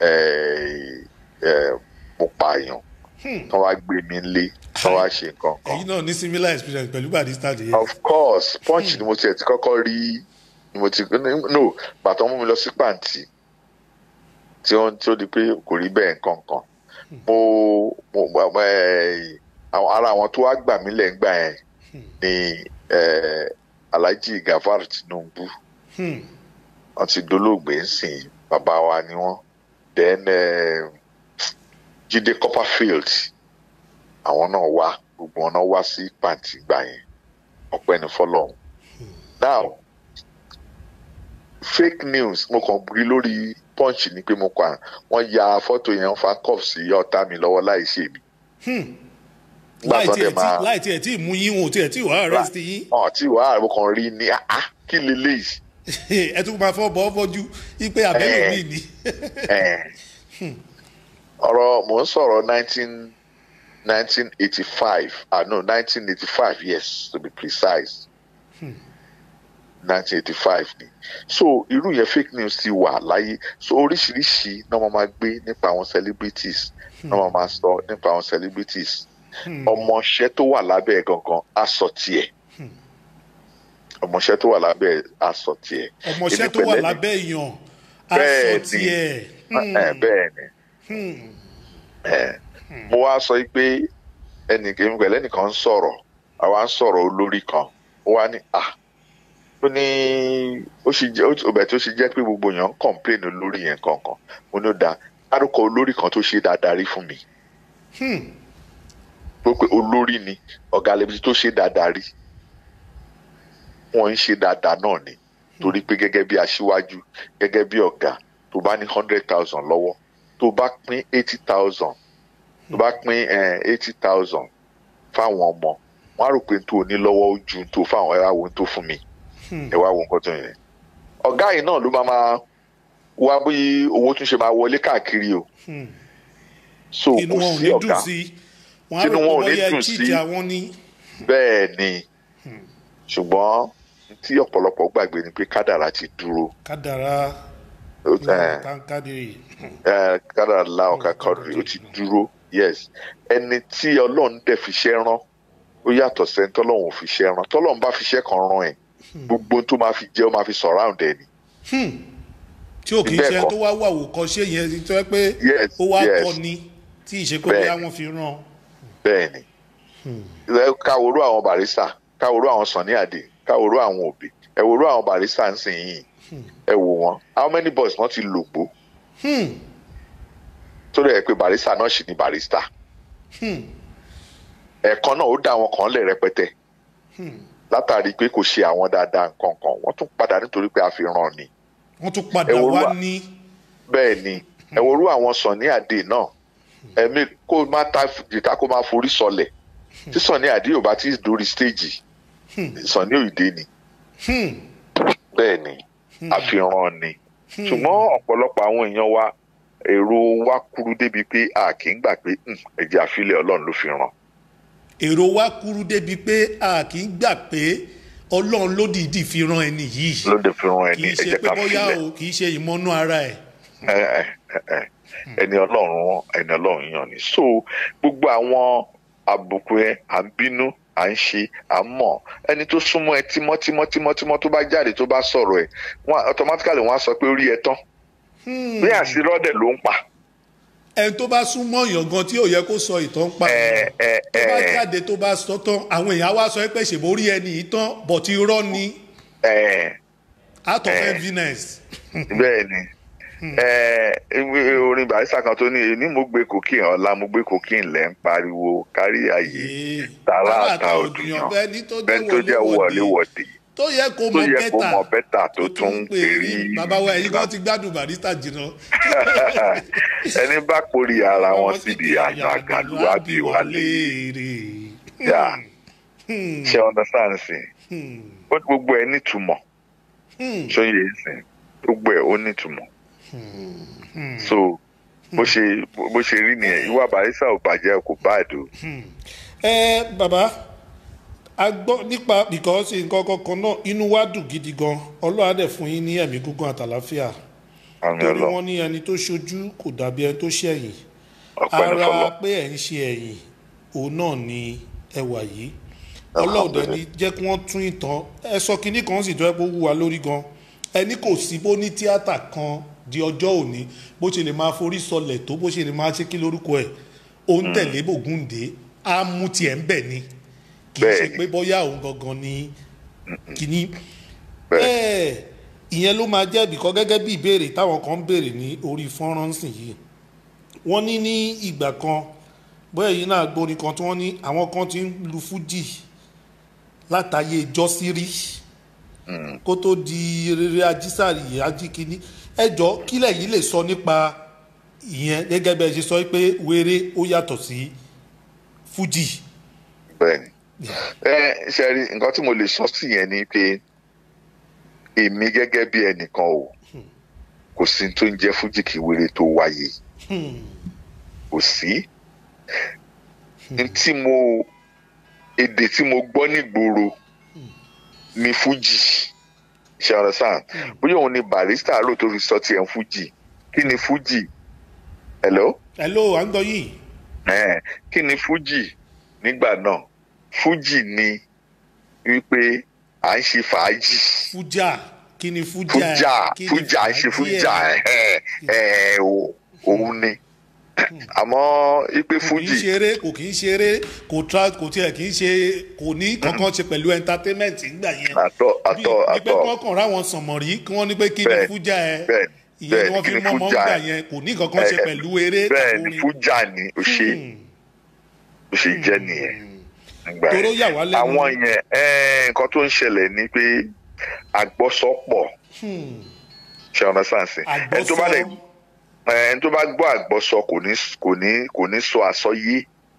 mo pààyàn tó wá gbé mi lé tó wá ṣe nǹkan kan. èyí náà ní similar experience pẹ̀lú Barrister nìyẹn. of course punch ni mo ti ẹ̀ ti kọ́kọ́ rí ni mo ti no bàtọ́ mú mi lọ sí pàǹtí tí ó tí ó di pé kò rí bẹ́ẹ̀ nǹkan kan mo mo ara àwọn tó wá gbà mí lẹ̀ ń gbà yẹn ni Alhaji Gafar Tinubu wọ́n ti dolóògbé ń sìn bàbá wa ni wọ́n then Jídé Copperfield àwọn náà wá gbogbo wọn náà wá sí pàǹtí gbà yẹn ọpẹ́ ní fọ́lọ́run now fake news mo kàn rí lórí Punch ni pé mo kàn wọ́n ya fọ́tò yẹn fa cup sí ọ̀tá mi lọ́wọ́ láì ṣe mi. láì tiẹ̀ tí mú yín wọn ò tiẹ̀ tí wàá arrest yín. ọ̀ tí wàá mo kàn rí ni kí leléyìí. ẹ tún máa fọ́ bọ́ fọ́jú ipe àbẹ́lẹ̀ mi ni. ọ̀rọ̀ mò ń sọ̀rọ̀ nineteen nineteen eighty five ah no nineteen eighty five yes to be precise. Hmm. nineteen eighty five ni so irú yẹn fake news ti wà láyé so oríṣiríṣi náà wọ́n máa gbé nípa àwọn celebrities náà wọ́n máa sọ nípa àwọn celebrities ọmọọṣẹ́ tó wà lábẹ́ gangan á sọ tiẹ̀ ọmọọṣẹ́ tó wà lábẹ́ á sọ tiẹ̀ ọmọọṣẹ́ tó wà lábẹ́ èèyàn á sọ tiẹ̀ bẹ́ẹ̀ ni mo wá sọ pé ẹnìkan pẹ̀lú ẹnìkan ń sọ̀rọ̀ àwa ń sọ̀rọ̀ olórí kan ó wá ní ah ó ní ó ṣe jẹ́ ọbẹ̀ tó ṣe jẹ́ pé gbogbo èèyàn ń kọ̀ǹpléènì olórí yẹn kankan mo ní ó dáa dárúkọ olórí kan tó ṣe dáadáa rí fún mi. tó pé olórí ni ọ̀gá lẹ́bi tó ṣe dáadáa rí wọ́n ń ṣe dáadáa náà ni torí pé gẹ́gẹ́ bí aṣíwájú gẹ́gẹ́ bí ọ̀gá tó bá ní hundred thousand lọ́wọ́ tó bá pín eighty thousand tó bá pín eighty thousand fáwọn ọmọ wọn á rò pé tó o ní lọ́wọ́ ojú tó fáwọn ẹ̀rọ àwọn tó fún mi ẹ wá wo nǹkan tó yẹn ọ̀gá yìí náà ló máa máa wá bí owó tún ṣe máa wọlé káàkiri o so kò sí ọ̀gá tínú wọn ò ní dùn sí bẹ́ẹ̀ ni ṣùgbọ́n tí ọ̀pọ̀lọpọ̀ gbàgbé ni pé kádàrá ti dúró kádàrá kádàrá láọ̀ká kọ́rin ó ti dúró yes ẹni tí Ọlọ́run dẹ̀ fi ṣẹ́ rán ó yàtọ̀ sẹ́ni tọ́lọ́run ò fi ṣẹ́ rán tọ́lọ́run bá fi ṣẹ́ kan rán ẹ̀ gbogbo tó máa fi jẹ́ ó máa fi surround ẹ ni. tí ò kì í ṣe tó wá wà wò kọ́ ṣé yẹn tó yẹ pé ó wá kọ́ ni tí ìṣekú bí wọ́n fi ràn. bẹ́ẹ̀ni káworó àwọn Barrister káworó àwọn Sunny Adé káworó àwọn Òbí ẹ̀wòró àwọn Barrister ń sìn yìí ẹ wò wọ́n how many boys wọ́n ti lògbó tó rẹ̀ pé barista náà sì ní barista ẹ̀ẹ̀kan náà ó dá àwọn kan lẹ̀ rẹpẹtẹ látàrí pé kò ṣe àwọn dáadáa nǹkan kan wọ́n tún padà nítorí pé a fi ràn ni. wọ́n tún padà wá ní. bẹ́ẹ̀ ni ẹ wo irú àwọn Sunny Adé náà ẹ̀mí kó má ta jìtá kó má forí sọlẹ̀ tí Sunny Adé ò bá ti dórí stéèjì Sunny Oyèdé ni bẹ́ẹ̀ ni àfihàn ni ṣùgbọ́n ọ̀pọ̀lọpọ̀ àwọn èèyàn wa èrò wa kúrú débi pé a kì í gbà pé ẹ̀jẹ̀ àfilẹ̀ Ọlọ́run ló fi ràn. èrò wa kúrú débi pé a kì í gbà pé Ọlọ́run ló dìídì fi ràn ẹni yìí ló dé fi ràn ẹni ẹ̀jẹ̀ ká filẹ̀ kì í ṣe pé bóyá o kì í ṣe ìmọ̀nú ara ẹ̀. ẹni Ọlọ́run ẹni Ọlọ́run yàn ni so gbogbo àwọn àbùkù yẹn à ń bínú à ń ṣe à ń mọ̀ ẹni tó súnmọ́ ẹ tímọ́tímọ́ tímọ́tímọ́ tó bá jáde tó bá sọ̀rọ̀ ẹ̀ wọ́n automatically wọ́n á sọ pé ó rí ẹ tán bí àṣírọ́dẹ̀ ló ń pa. ẹni tó bá súnmọ́ èèyàn gan tí ò yẹ kó sọ ìtàn pa tó bá jáde tó bá sọ tán àwọn èèyàn wá sọ pé ṣèbó rí ẹni yìí tán but irọ́ ni out of evidence. bẹ́ẹ̀ ni orin Barrister kan tó ní ní mo gbé cocaine ọ̀la mo gbé cocaine lẹ́ ń pariwo kárí ayé tààrà àtà òdùyàn bẹ́ẹ̀ tó jẹ́ wọléwọ̀de tó yẹ kó mọ bẹ́tà tó tún ń pèrí. bàbá wa ẹ̀yin kan ti gbádùn Barrister jìnnà. ẹni bá porí ara wọn síbi àná àgàlù àbí wálé. ṣe understand sí gbogbo ẹ nítumọ̀ ṣóyè sìn gbogbo ẹ ó nítumọ̀ so bó ṣe bó ṣe rí nìyẹn ìwà Barrister ò bàjẹ́ kò bá àdó. ẹ bàbá a gbọ́ nípa because nǹkan kankan náà inú wa dùn gidi gan Ọlọ́run á dẹ̀ fún yín ní ẹ̀mí gígùn àtàláfíà torí wọ́n ní ẹni tó ṣojú kò dàbí ẹni tó ṣẹ̀yìn ara pé ẹ̀ ń ṣe ẹ̀yìn òun náà ni ẹwà yìí Ọlọ́run dẹ̀ ní jẹ́ kí wọ́n tún ìtàn ẹ sọ kinní kan sì tó ẹ kó wù wá lórí gan ẹni kò sí bó ní tíátà kan di ọjọ́ òní bó ṣe lè máa forí sọlẹ̀ tó bó ṣe lè máa ṣe kí lórúkọ ẹ̀ òun tẹ̀lé Ògúndé á mú tiẹ̀ ń bẹ̀ ni kì í ṣe pé bóyá òun gangan ni kìíní ìyẹn ló máa jẹ́ bìkọ́ gẹ́gẹ́ bí ìbéèrè táwọn kan ń béèrè ní orí fọ́nrán sìn yìí wọ́n ní ní ìgbà kan bóyá yìí náà gbórin kan tí wọ́n ní àwọn kan ti ń lu fújì látàyè jọ́sírí kó tó di rere ajísàrì ajíkíní ẹjọ́ kílẹ̀ yìí lè sọ nípa ìyẹn gẹ́gẹ́ bẹ́ẹ̀ ṣe sọ pé wéré ó yàtọ̀ sí fújì. bẹ́ẹ̀ni ẹ ṣe rí nǹkan tí mo lè sọ sí yẹn ni pé èmi gẹ́gẹ́ bí ẹnìkan o kò sí tó ń jẹ́ fújì kí wéré tó wáyé kò sí tí mo èdè tí mo gbọ́ nígboro ni fújì ṣe ọ̀rọ̀ sàn bóyá òun ni Barrister rò tó fi sọ tiẹ̀ ń fújì kí ni fújì hello. hello à ń gbọ́ yìí. ẹ kí ni fújì nígbà náà fújì ni wípé à ń ṣe fàájì. fújà kí ni fújà fújà fújà à ń ṣe fújà ẹ ẹ òun ni àmọ́ wípé fújì. kò kì í ṣeré kò kì í ṣeré kò tra kò tiẹ̀ kì í ṣe kò ní kankan ṣe pẹ̀lú entertainment nígbà yẹn. àtọ àtọ àtọ bí pé kí wọ́n kàn ráwọn sànmọ̀rí kí wọ́n ní pé kí ni fújà ẹ ìyẹn ni wọ́n fi mọ́ mọ́ nígbà yẹn kò ní kankan ṣe pẹ̀lú eré. bẹ́ẹ̀ ni fújà ni ó ṣe ó ṣe jẹ́ nìyẹn nígbà yẹn àwọn yẹn nǹkan tó ń ṣẹlẹ̀ ni pé àgbọ́sọpọ̀ ṣe ọ̀nà sáǹsì ẹni tó bá lè ẹni tó bá gbọ́ àgbọ́sọ kò ní kò ní kò ní sọ àsọyé.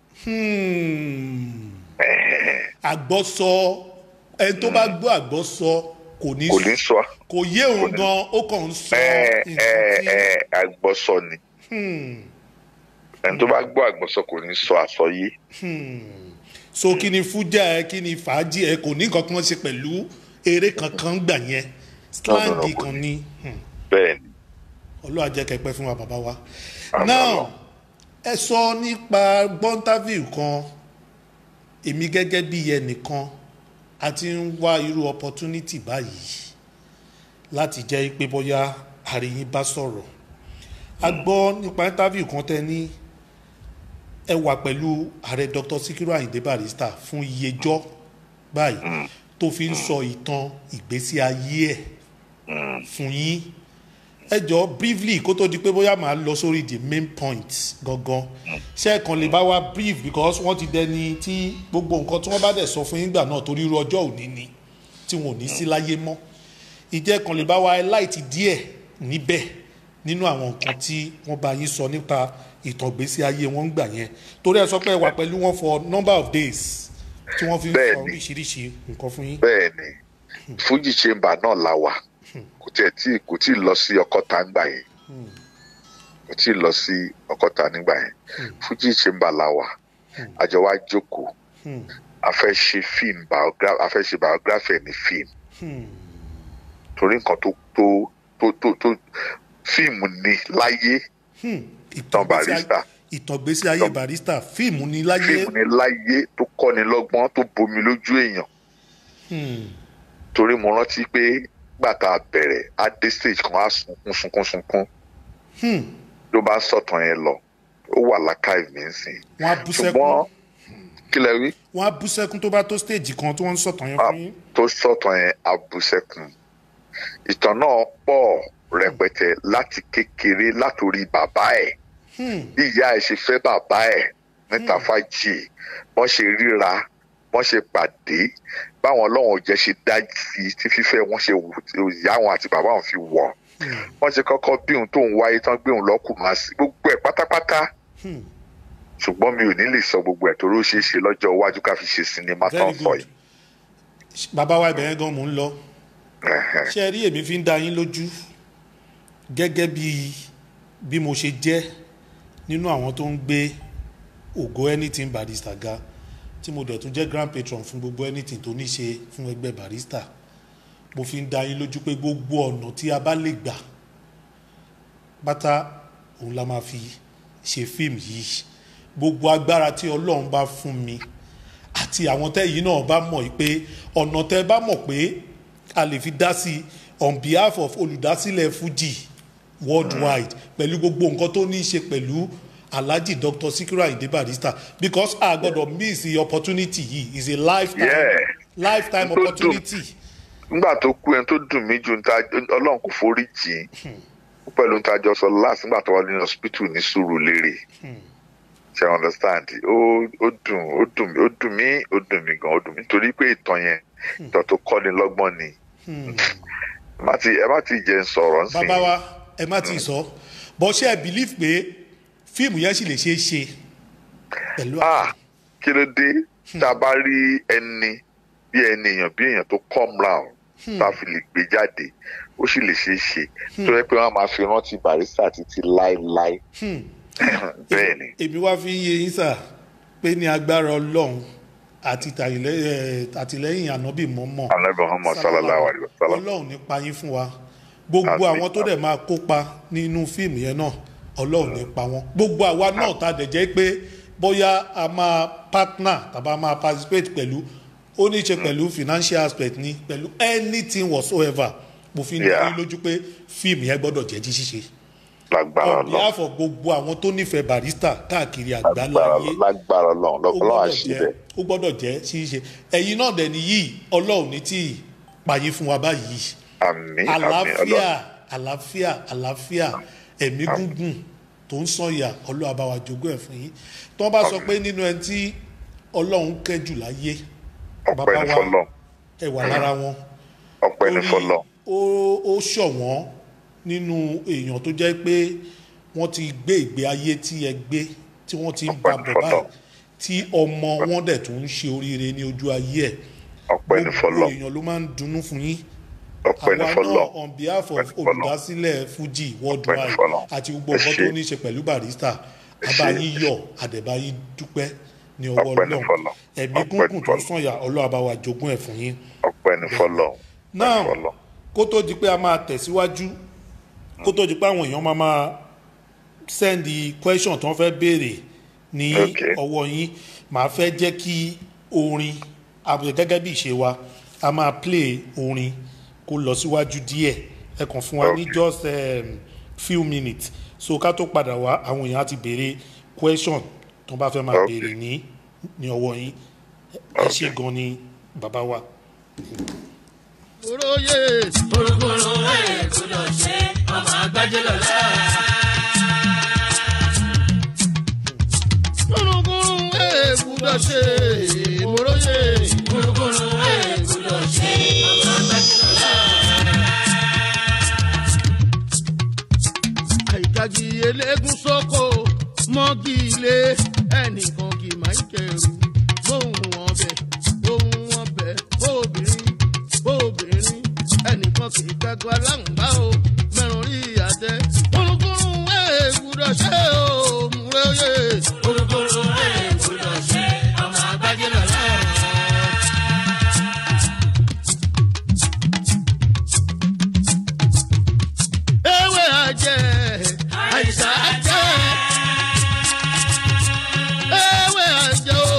àgbọ́sọ ẹni tó bá gbọ́ àgbọ́sọ kò ní sọ kò yé òun gan ó kàn ń sọ. àgbọ́sọ ni ẹni tó bá gbọ́ àgbọ́sọ kò ní sọ àsọyé. so kí ni fújà ẹ kí ni fàájì ẹ kò ní kankan ṣe pẹ̀lú eré kankan gbà yẹn slangi kan ni. bẹ́ẹ̀ni. Olúwa jẹ́ kẹ́ pẹ́ fún wa bàbá wa. now ẹ sọ nípa gbọ́ntàvíù kan èmi gẹ́gẹ́ bí ẹnìkan a ti ń wá irú opportunity báyìí láti jẹ́ pé bóyá àríyìn bá sọ̀rọ̀ a gbọ́ nípa interview kan tẹ́ ní ẹ wà pẹ̀lú ààrẹ Doctor Sikiru Ayinde Barrister fún iyejọ́ báyìí tó fi ń sọ ìtàn ìgbésí ayé ẹ̀ fún yín ẹ jọ briefly kó tó di pé bóyá màá lọ sórí the main point gangan ṣé ẹ kàn lè bá wa brief because wọ́n ti dẹni tí gbogbo nǹkan tí wọ́n bá dẹ̀ sọ fún yín gbà náà torí irú ọjọ́ òní ni tí wọn ò ní sí láyé mọ́ ìjẹ́ kan lè bá wa highlight díẹ̀ níbẹ̀ nínú àwọn nǹkan tí wọ́n bá yín sọ nípa ìtàn ìgbésí ayé wọn gbà yẹn torí ẹ sọ pé ẹ wà pẹ̀lú wọn for number of days tí wọ́n fi ń sọ oríṣiríṣi nǹkan fún yín. bẹ́ẹ̀ni Fuji chamber náà la wà kò tiẹ̀ tí kò tí ì lọ sí Ọ̀kọ́ta nígbà yẹn kò tí ì lọ sí Ọ̀kọ́ta nígbà yẹn Fuji chamber la wà àjọ wa jókòó a fẹ́ ṣe film biography a fẹ́ ṣe biography ní film torí nǹkan tó tó tó tó tó fíìmù ni láyé ìtàn Barrister ìtàn ìgbésí ayé Barrister fíìmù ni láyé fíìmù ni láyé tó kọ́ni lọ́gbọ́n tó bomi lójú èèyàn torí mo rántí pé gbàtà bẹ̀rẹ̀ á dé stage kan á sunkún sunkún sunkún ló bá sọ̀tàn yẹn lọ ó wà lákàìv mi nsìn ṣùgbọ́n kí lẹ wí. wọ́n á bú sẹ́kún tó bá tó stage kan tó wọ́n ń sọ̀tàn yẹn fún yín. tó sọ̀tàn yẹn á bú sẹ́kún ìtàn náà pọ̀ rẹpẹtẹ láti kékeré látòrí bàbá ẹ̀ bí ìyá ẹ̀ ṣe fẹ́ bàbá ẹ̀ níta fàájì wọ́n ṣe ríra wọ́n ṣe pàdé báwọn ọlọ́run jẹ́ ṣe dá sí tí fífẹ́ wọ́n ṣe ìyá wọn àti bàbá wọn fi wọ̀ wọ́n ṣe kọ́kọ́ bí òun tó ń wáyé tán gbé òun lọ́kùnrin àti gbogbo ẹ̀ pátápátá ṣùgbọ́n mi ò ní lè sọ gbogbo ẹ̀ torí ó ṣeé ṣe lọ́jọ́ iwájú ká fi ṣe sinimá tán sọ yìí. bàbá wa ibẹ̀ yẹn gan mò ń lọ ṣe rí èmi fi ń dá yín lójú gẹ́gẹ́ bí bí mo ṣe jẹ́ nínú àwọn tó ń gbé ògo anything Barrister ga tí mo dẹ̀ tún jẹ́ grand patron fún gbogbo anything tó ní ṣe fún ẹgbẹ́ Barrister mo fi ń dá yín lójú pé gbogbo ọ̀nà tí a bá lè gbà pátá òun la máa fi ṣe fíìmù yìí gbogbo agbára tí Ọlọ́run bá fún mi àti àwọn tẹ́yìn náà bá mọ̀ pé ọ̀nà tẹ́ bá mọ̀ pé a lè fi dá sí on behalf of olùdásílẹ̀ Fuji worldwide pẹ̀lú gbogbo nǹkan tó ní í ṣe pẹ̀lú Alhaji Doctor Sikiru Ayinde Barrister because a gbọ́dọ̀ miss the opportunity yìí is a lifetime yeah. lifetime opportunity. nígbà tó kú ẹni tó dùn mí ju Ọlọ́run kò forí jìn pẹ̀lú níta jọ sọ last nígbà tó wà ní hospital ní Surulere ṣe understand ó ó dùn ó dùn mí ó dùn mí ó dùn mí gan ó dùn mí torí pé ìtàn yẹn ìtàn tó kọ́ni lọ́gbọ́n ni ẹ má ti jẹ́ ń sọ̀rọ̀ ń sìn. bàbá wa ẹ má ti sọ bó ṣe ẹ believe pé fíìmù yẹn sì lè ṣeé ṣe pẹ̀lú àwọn. kí ló dé tá a bá rí ẹni bí ẹni èèyàn bí èèyàn tó come round tá a fi lè gbé jáde ó sì lè ṣeé ṣe tó yẹ pé wọ́n máa fi rántí Barrister títí láéláé. bẹ́ẹ̀ ni. èmi wá fi ń yé yín sà pé ní agbára Ọlọ́run àti àtìlẹ́yìn ànábì mọ́mọ́ ànábì mọ́mọ́ sallallahu alaihi wasallam Ọlọ́run nípa yín fún wa gbogbo àwọn tó dẹ̀ máa kópa nínú fíìmù yẹn náà Ọlọ́run nípa wọn gbogbo àwa náà ta dẹ̀ jẹ́ pé bóyá a máa partner tàbí a máa participate pẹ̀lú ó ní í ṣe pẹ̀lú financial aspect ni pẹ̀lú anything whatsoever mo fi ní kí lójú pé fíìmù yẹn gbọ́dọ̀ jẹ́ jí ṣíṣe on behalf of gbogbo àwọn tó nífẹ̀ẹ́ Barrister káàkiri àgbáláyé lágbára Ọlọ́run àṣìbẹ̀ ó gbọ́dọ̀ jẹ́ ṣíṣe ẹ̀yin náà dẹ̀ nìyí Ọlọ́run ní tí ì pààyè fún wa báyìí àmín àlàáfíà àlàáfíà àlàáfíà ẹ̀mí gúngùn tó ń sọ̀yà Ọlọ́run bá wa jogún ẹ̀ fún yín tó bá sọ pé nínú ẹni tí Ọlọ́run kẹ́jù láyé bàbá wa ẹ wà lára wọn orí ó ṣọ̀wọ́n nínú èèyàn tó jẹ́ pé wọ́n ti gbé ìgbé ayé tí ẹ gbé tí wọ́n ti ń ba bọ̀ báyìí tí ọmọ wọn dẹ̀ tún ń ṣe oríire ní ojú ayé ẹ̀ gbogbo èèyàn ló máa ń dunnú fún yín àwa náà on behalf of olùdásílẹ̀ Fuji worldwide àti gbogbo nǹkan tó ní í ṣe pẹ̀lú Barrister àbáyín yọ̀ àdẹ̀báyín dúpẹ́ ní ọwọ́ Ọlọ́run ẹ̀mí gúngùn tó sànyà Ọlọ́run bá wa jogún ẹ̀ fún yín. náà kó tó di pé a máa tẹ̀síwájú kó tó di pé àwọn èèyàn máa máa send question tó ń fẹ́ béèrè ní ọwọ́ yín màá fẹ́ jẹ́ kí orin gẹ́gẹ́ bí ìṣe wa a máa play orin kó lọ síwájú díẹ̀ ẹ kàn fún wa ní just um, few minutes so ká tó padà wá àwọn èèyàn á ti béèrè question tó bá fẹ́ máa béèrè ní ní ọwọ́ yín ẹ ṣé gan ni bàbá wa. Òróyè. Kúrúkúrú ẹ̀ gbọ́dọ̀ ṣe ọmọ àgbájé lọ́la. Kúrúkúrú ẹ̀ gbọ́dọ̀ ṣe òróyè. Kúrúkúrú ẹ̀ gbọ́dọ̀ ṣe ọmọ àgbájé lọ́la. Àìkági eléégún sóko mọ́gì ilé ẹnìkan kì máa ń kẹrù bóun ọbẹ̀ bóun ọbẹ̀ bóobìnrin bóobìnrin ẹnìkan kì í kágun aláǹgbá o mẹ́rin rí àtẹ. Kúrúkúrú ẹ̀ gbọ́dọ̀ ṣe o múre oyè. Kúrúkúrú ẹ̀ gbọ́dọ̀ ṣe ọmọ àgbájé lọ́la. Ewé àjẹ́ àìsàn àjẹ́. Ewé àjẹ́ o.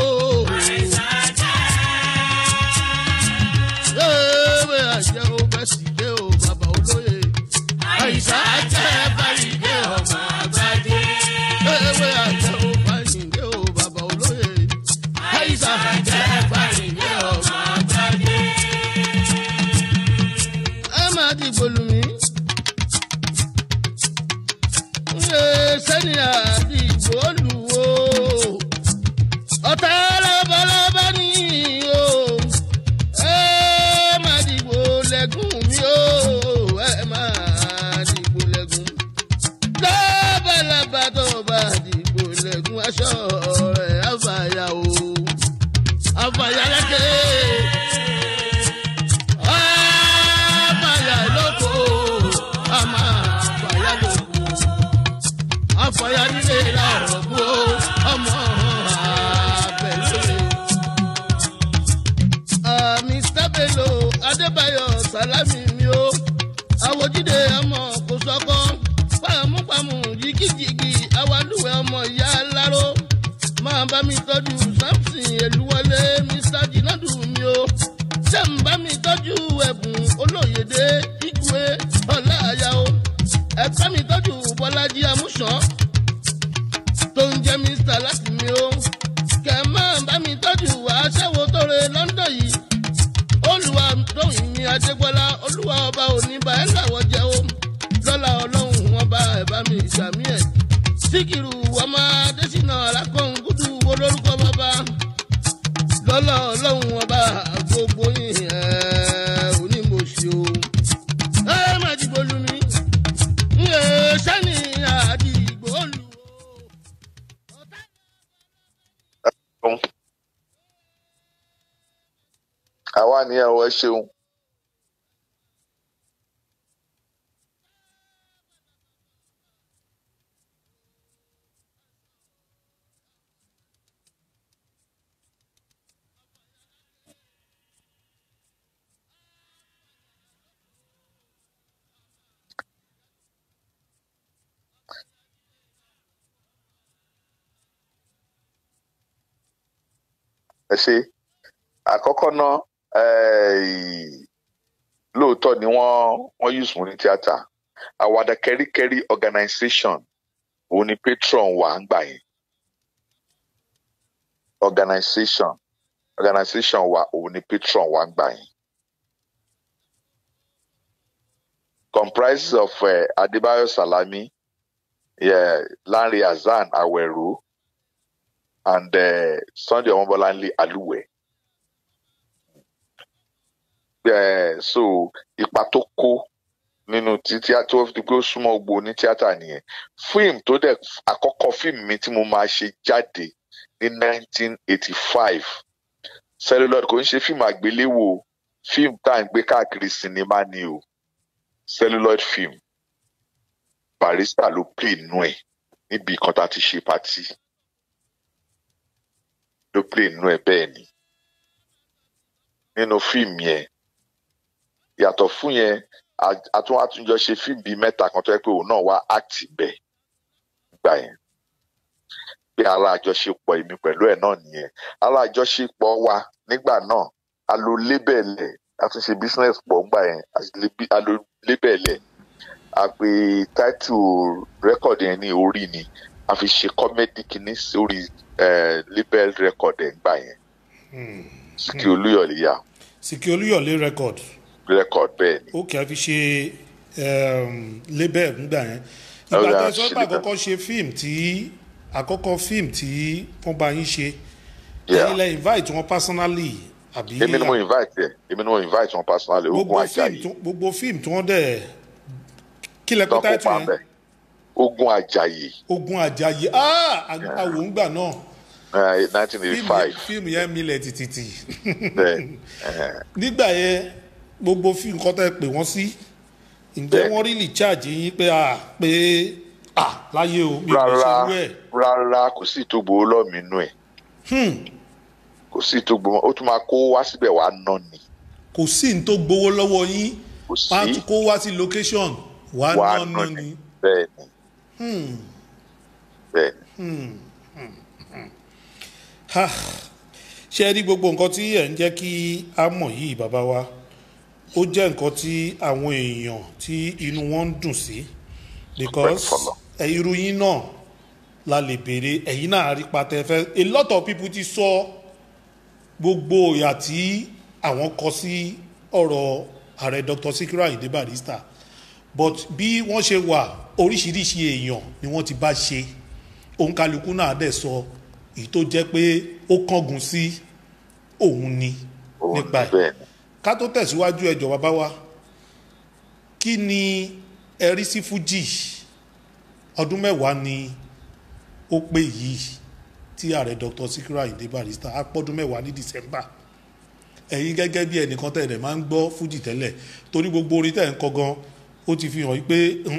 Ewé àjẹ́ o bẹ́ sì dé o bàbá olóye. Àìsàn àjẹ́ báyìí dé ọmọ àgbájé. Ewé àjẹ́ o báyìí dé o bàbá olóye. Àìsàn àjẹ́ báyìí dé ọmọ àgbájé. Ẹ máa dìgbò lù mí. Sẹ́ni àdìgbò olùwò ọ̀tá lọ́bọ̀lọ́bọ̀ ní o ẹ máa dìgbò lẹ́gùn mi o ẹ máa dìgbò lẹ́gùn lọ́bọ̀lọ́bọ̀ tó bá dìgbò lẹ́gùn aṣọ rẹ̀ àfàyà o àfàyà lẹ́kẹ̀ àfàyà lóko àmà àfàyà lóko. Àfọyà nílé làrọ̀ bó ọmọ abẹ́lé. Mister Bello Adébáyọ̀ Sálámì mi o. Àwòjídé ọmọ kò sọ́kọ́. Pàmùpàmù jìgìjìgì awalúwẹ̀ ọmọ ìyá aláró. Máa bá mi tọ́jú Samson Èlúwọlé Mister Jinadu mi o. Ṣé ń bá mi tọ́jú ẹ̀bùn olóyèdè Igwe Ọláàyà o. Ẹ̀ka mi tọ́jú Bọ́lájí Amúṣán tó ń jẹ́ Mister láti mi ó. Kẹ̀ máa bá mi tọ́jú aṣẹ́wó tó re London yìí. Olúwa tóyìn mi Adégbọ́lá olúwa ọba òní bá ẹ̀ làwọ̀ jẹ́ ó. Lọ́la ọlọ́run wọn bá ẹ̀ bá mi ìsàmì ẹ̀. Síkìrù ọmọ Adésínà alákọ̀ọ́n gúdú olórúkọ bàbá. Lọ́la ọlọ́run wọn bá gbogbo yìí ẹ̀ onímọ̀ọ́sí o. Ẹ má dìbò lù mí. Sẹ́ni àdìgbò olùwò. Àwa ni ẹ wọ ṣeun. Ẹ ṣe àkọ́kọ́ náà lóòótọ́ ni wọ́n wọ́n use mo ní tíátà. Àwàdà kẹ́ríkẹ́rí organization òun ni patron wà ń gbà yẹn. Organization organization wà òun ni patron wà ń gbà yẹn. Comprises of uh, Adebayo Salami, yeah, Lanre Hassan Aweru, and uh, Sunday Omobolanle Aluwe. Uh, so ipa tó kó nínú tíátà tó fi pé ó súnmọ́ gbogbo ní tíátà nìyẹn. Fíìmù tó dẹ̀ àkọ́kọ́ fíìmù mi tí mo máa ṣe jáde ní nineteen eighty-five. Celluloid kò ń ṣe fíìmù àgbéléwò, fíìmù tá à ń gbé káàkiri sinimá ni o. Celluloid film. Barrister ló play nú ẹ̀ níbi kan tá a ti ṣe pàtí. Ló play nú ẹ̀ bẹ́ẹ̀ ni. Nínú fíìmù yẹn, yàtọ̀ fún yẹn, àtún àtúnjọ ṣe fíìmù bíi mẹ́ta kan tó yẹ pé òun náà wá act bẹ́ẹ̀ gbà yẹn. Pé ara àjọṣepọ̀ èmi pẹ̀lú ẹ̀ náà nìyẹn. Ara àjọṣepọ̀ wa nígbà náà, a lo lébẹ̀lẹ̀, a tún ṣe business pọ̀ ńgbà yẹn, a lo lébẹ̀lẹ̀. A pe title record yẹn ní orí ni, a fi ṣe comedy kìíní sórí label record ẹ̀ ńgbà yẹn. Sìkì Olúyọ̀lé yá. Sìkì Olúyọ̀lé record. record bẹ́ẹ̀ ni. ó kì í fi ṣe label nígbà yẹn ìgbà tẹ́ sọ pé àkọ́kọ́ ṣe fíìmù tí àkọ́kọ́ fíìmù tí wọ́n bá yín ṣe ẹ̀yin lẹ invite wọn personally àbí. èmi ni mo invite ẹ èmi ni mo invite wọn personally Ogun Ajayi. gbogbo fíìmù tí wọ́n dẹ̀ kí lẹ pẹ́ táìtù yẹn. Ogun Ajayi. Ogun Ajayi ah àwò ń gbà náà. nineteen eighty-five. fíìmù yẹn milẹ̀ tìtìtì. nígbà yẹn gbogbo fíìmù kọ́ tẹ́ pè wọ́n sí ǹjẹ́ wọ́n really charge yín pé ah pé ah láyé o mi ò lè ṣe irú ẹ̀. rárá kò sí tó gbowó lọ́mí inú ẹ̀. kò sí tó gbowó ó tún máa kó wá síbẹ̀ wá ná ni. kò sí ní tó gbowó lọ́wọ́ yín kò sí wá tún kó wá sí location wá ná ná ni. bẹ́ẹ̀ni bẹ́ẹ̀ni. ṣé ẹ rí gbogbo nǹkan tí ẹ̀ ń jẹ́ kí a mọ̀ yìí bàbá wa ó jẹ́ nǹkan tí àwọn èèyàn tí inú wọn ń dùn sí because irú yín náà la lè béèrè ẹ̀yin náà rí patẹ́ fẹ́ a lot of people ti sọ gbogbo ìyà tí àwọn kọ sí ọ̀rọ̀ ààrẹ Doctor Sikiru Ayinde Barrister but bí wọ́n ṣe wà oríṣiríṣi èèyàn ni wọ́n ti bá ṣe òǹkàlùkù náà dẹ̀ sọ èyí tó jẹ́ pé ó kángun sí òun ni nípa ẹ̀ ká tó tẹ̀síwájú ẹjọ́ bàbá wa kí ni ẹ rí sí Fuji ọdún mẹ́wàá ni ó pé yìí tí ààrẹ Doctor Sikiru Ayinde Barrister á pọ́dún mẹ́wàá ní December ẹ̀yin gẹ́gẹ́ bí ẹnìkan tẹ̀lé máa ń gbọ́ Fuji tẹ́lẹ̀ torí gbogbo orin tẹ̀ ń kọ gan ó ti fi hàn pé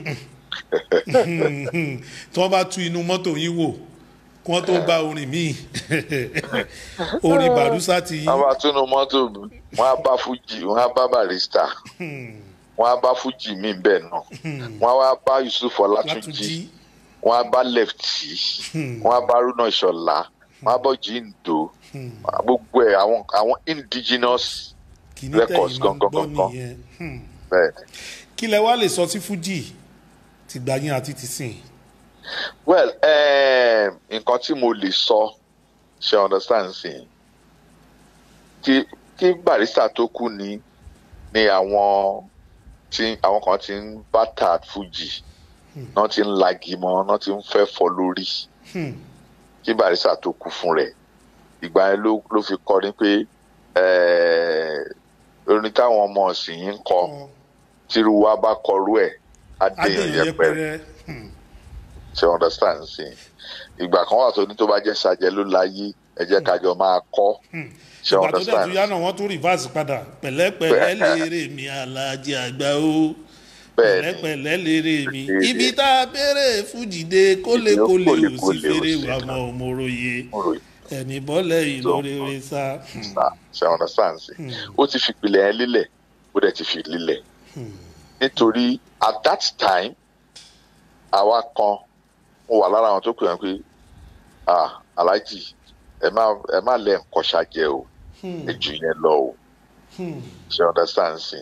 tí wọ́n bá tú inú mọ́tò yín wò kí wọ́n tó bá orin míì orin Bàrúsà ti yín. wọ́n bá tú inú mọ́tò wọ́n á bá Fuji wọ́n á bá Barrister wọ́n á bá Fuji míì bẹ́ẹ̀ náà wọ́n á bá Yusuf Ọlátúnjí wọ́n á bá Lefty wọ́n á bá Haruna Ìṣọ̀lá wọ́n á bá Jindo gbogbo ẹ̀ àwọn àwọn indigenous records gangan gangan bẹ́ẹ̀. kí lẹ wá lè sọ sí Fuji ti gbà yín àti ti sìn. well nǹkan tí mo lè sọ ṣe understand sìn kí kí Barrister tó kú ni ni àwọn tí àwọn kan ti ń bá tà Fuji náà ti ń lagi mọ́ náà ti ń fẹ́ fọ́ lórí kí Barrister tó kú fún rẹ̀ ìgbà yẹn ló ló fi kọrin pé orin táwọn ọmọ ọ̀sìn yìí ń kọ tírú wa bá kọrú ẹ̀ adéyàn yẹpẹrẹ ṣe understand sí ìgbà kan wà tó ní tó bá jẹ́ ṣàjẹ́ ló láyé ẹ jẹ́ kájọ máa kọ́ ṣe understand. ìgbà tó dẹ̀ tó yá náà wọ́n tún reverse padà pẹ̀lẹ́pẹ̀lẹ́ lérè mi alájí àgbà o pẹ̀lẹ́pẹ̀lẹ́ lérè mi ibi tá a béèrè Fuji dé kólékólé ò sì fèrè wà mọ́ òmòròyè ẹni bọ́lẹ̀ yìí lórí orí sá. ṣe understand sí ó ti fi ìpìlẹ̀ yẹn lílẹ̀ ó dẹ̀ ti fi lílẹ̀ nítorí at that time àwa kan mo wà lára àwọn tó pè wọ́n pé ah aláàjì ẹ má ẹ má lẹ nǹkan ṣàjẹ o ẹ jù yẹn lọ o ṣe understand sí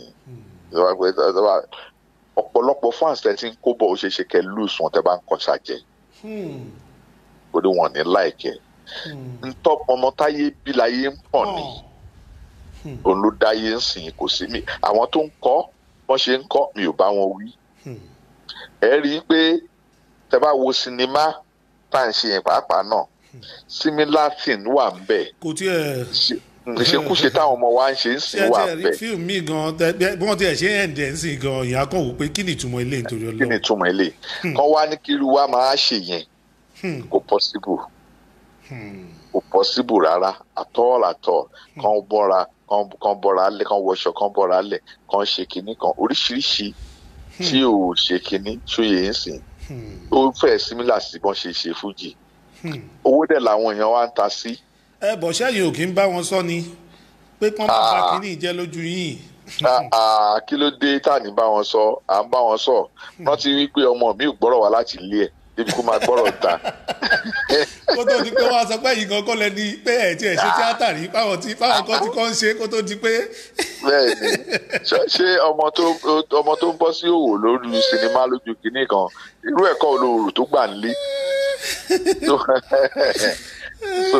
ọ̀pọ̀lọpọ̀ fans tẹ́ ti ń kó bọ̀ ó ṣeé ṣe kẹ́ lose wọn tẹ́ bá ń kọ́ ṣàjẹ ó ní wọn ní láìkẹ́ ntọ́ ọmọ táyé bí láyé ń pọ̀ ní òun ló dáyé ń sìn kò sí mi àwọn tó ń kọ́ wọ́n ṣe ń kọ́ mi ò bá wọn wí ẹ rí i pé tẹ́ bá wo sinimá tá à ń ṣe yẹn pàápàá náà similar thing wà ń bẹ̀ kò tí ẹ ìṣekúṣe táwọn ọmọ wa ń ṣe ń sìn wà ń bẹ̀. fíìmù mi gan bí wọ́n ti ẹ̀ ṣe ẹ̀ ń dẹ̀ ń sìn gan ìyá kan wò pé kí ni ìtumọ̀ ilé nítorí Ọlọ́run. kí ni ìtumọ̀ ilé kan wá ní kí irú wa máa ṣe yẹn kò possible kò possible rárá at all at all kan bọ́ra kan bọ́ra lẹ̀ kan wọṣọ kan bọ́ra lẹ̀ kan ṣe kinní kan oríṣiríṣi tí ò ṣe kinní ṣóye ń sìn ó fẹ́ similar sí bọ́n ṣe ṣe Fuji owó dẹ̀ làwọn èèyàn wá ń ta sí. ẹ bọ̀ sẹ́yìn ò kí ń bá wọn sọ ni pé kí wọ́n máa bá kinní jẹ́ lójú yìí. kí ló dé tá à ní bá wọn sọ à ń bá wọn sọ rántí wípé ọmọ mi ò gbọ́rọ̀ wá láti ilé ẹ̀ débi kó máa gbọ́rọ̀ ta. kó tó di pé wọ́n á sọ pé yìí gangan lẹni pé ẹ̀ tí ẹ̀ ṣe tíátà rí fáwọn tí fáwọn kan ti kọ́ ń ṣe kó tó di pé. bẹ́ẹ̀ni ṣé ọmọ tó ọmọ tó ń bọ́ sí òwò lórí sinimá lójú kìíní kan irú ẹ̀kọ́ olóòrò tó gbà ń lé. so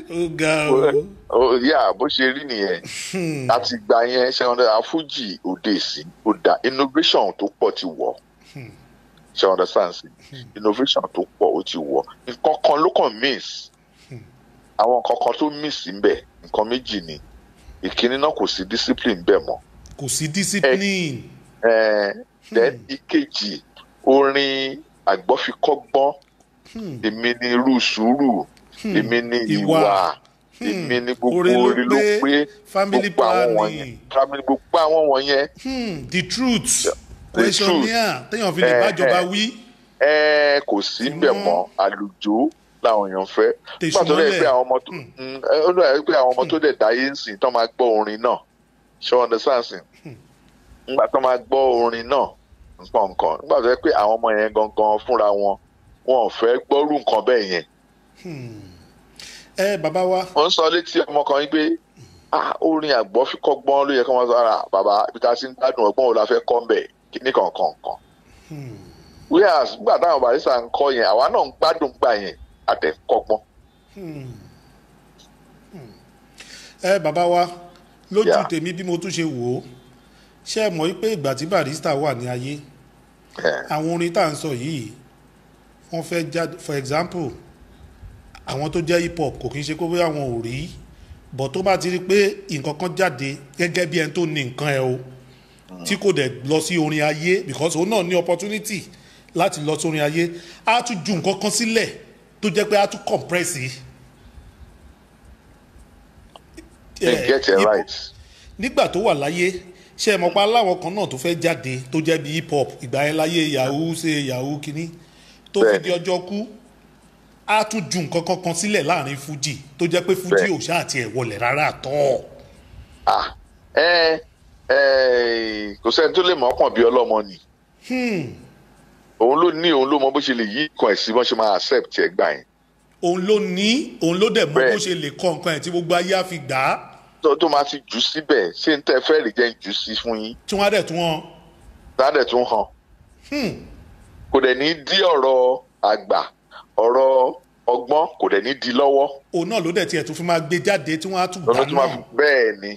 ó ga o. ó yà bó ṣe rí nìyẹn láti gbà yẹn ṣe wọn dára fújì òde sí ó dá innovation tó pọ̀ ti wọ̀ ṣe wọn understand sí innovation tó pọ̀ ó ti wọ̀ nǹkan kan ló kàn miss àwọn nǹkan kan tó miss níbẹ̀ nǹkan méjì ni ìkíní náà kò sí discipline bẹ́ẹ̀ mọ́. kò sí discipline. ẹ ẹ then ìkejì orin àgbọ́fikọ́gbọ́n èmi ni irú sùúrù èmi ni ìwà èmi ni gbogbo orí ló pé gbogbo àwọn wọ̀nyẹn family gbogbo àwọn wọ̀nyẹn. the truth questionnaire téèyàn fi lè bájọba wí. ẹ kò sí bẹ́ẹ̀ mọ́ àlùjọ làwọn èèyàn fẹ́ nígbà tó dẹ̀ pé àwọn ọmọ tó ó dẹ̀ pé àwọn ọmọ tó dẹ̀ dáyé ń sìn tó máa gbọ́ orin náà ṣé wọ́n understand sìn nígbà tó máa gbọ́ orin náà nǹkan nǹkan nígbà tó dẹ̀ pé àwọn ọmọ yẹn gangan fúnra wọn wọn ò fẹ́ gbọ́rú nǹkan bẹ́ẹ̀ yẹn. ẹ bàbá wa. wọ́n ń sọ létí ọmọ kan yín pé orin àgbọ̀ fi kọ́gbọ́n ló yẹ kí wọ́n sọ ara bàbá ibi tá a ti ń gbádùn ọgbọ́n wo la fẹ́ kọ́ ń bẹ̀ kíní kankan kan. wíyà nígbà táwọn barista ń kọ́ yẹn àwa náà ń gbádùn gbà yẹn àtẹ̀kọ́gbọ́n. ẹ bàbá wa lójú tèmi bí mo tún ṣe wò ó ṣé ẹ mọ̀ pé ìgbà tí barista wà ní ayé àwọn orin tá à ń sọ yìí wọ́n fẹ́ jáde for example àwọn tó jẹ́ hip hop kò kí n ṣe kó bóyá àwọn ò rí bọ̀ tó bá ti rí pé nǹkan kan jáde gẹ́gẹ́ bí ẹni tó ní nǹkan ẹ o tí kò dẹ̀ lọ sí orin ayé because òun náà ní opportunity láti lọ sí orin ayé á tún ju nǹkan kan sílẹ̀ tó jẹ́ pé á tún compress yìí. get it right. nígbà tó wà láyé ṣe é mọ̀ pa láwọn kan náà tó fẹ́ jáde tó jẹ́ bí hip hop ìgbà yẹn láyé yahoo ṣe yahoo kínní tó fi di ọjọ́ kú á tún ju nǹkan kankan sílẹ̀ láàrin fújì tó jẹ́ pé fújì ò ṣáà tiẹ̀ wọlé rárá tọ́. ẹ ẹ kò sẹ́ni tó lè mọ̀ ọkàn bí ọlọ́mọ ni òun ló ní òun ló mọ bó ṣe lè yí nǹkan ẹ̀ sí bó ṣe máa accept ẹ̀ gbà yẹn. òun ló ní òun ló dẹ̀ mọ bó ṣe lè kọ́ nǹkan ẹ̀ tí gbogbo ayé á fi gbà á. tó tó máa ti jù síbẹ̀ ṣé n tẹ́ fẹ́ rí jẹ́ ń jù sí fún yín. tí wọ́n á dẹ̀ tún hàn. tí wọ́n á dẹ̀ tún hàn. kò dẹ̀ ní dí ọ̀rọ̀ àgbà ọ̀rọ̀ ọgbọ́n kò dẹ̀ ní di lọ́wọ́. òun náà ló dẹ̀ tiẹ̀ tún fi máa gbé jáde tí wọ́n á tún gbà náà. bẹ́ẹ̀ ni.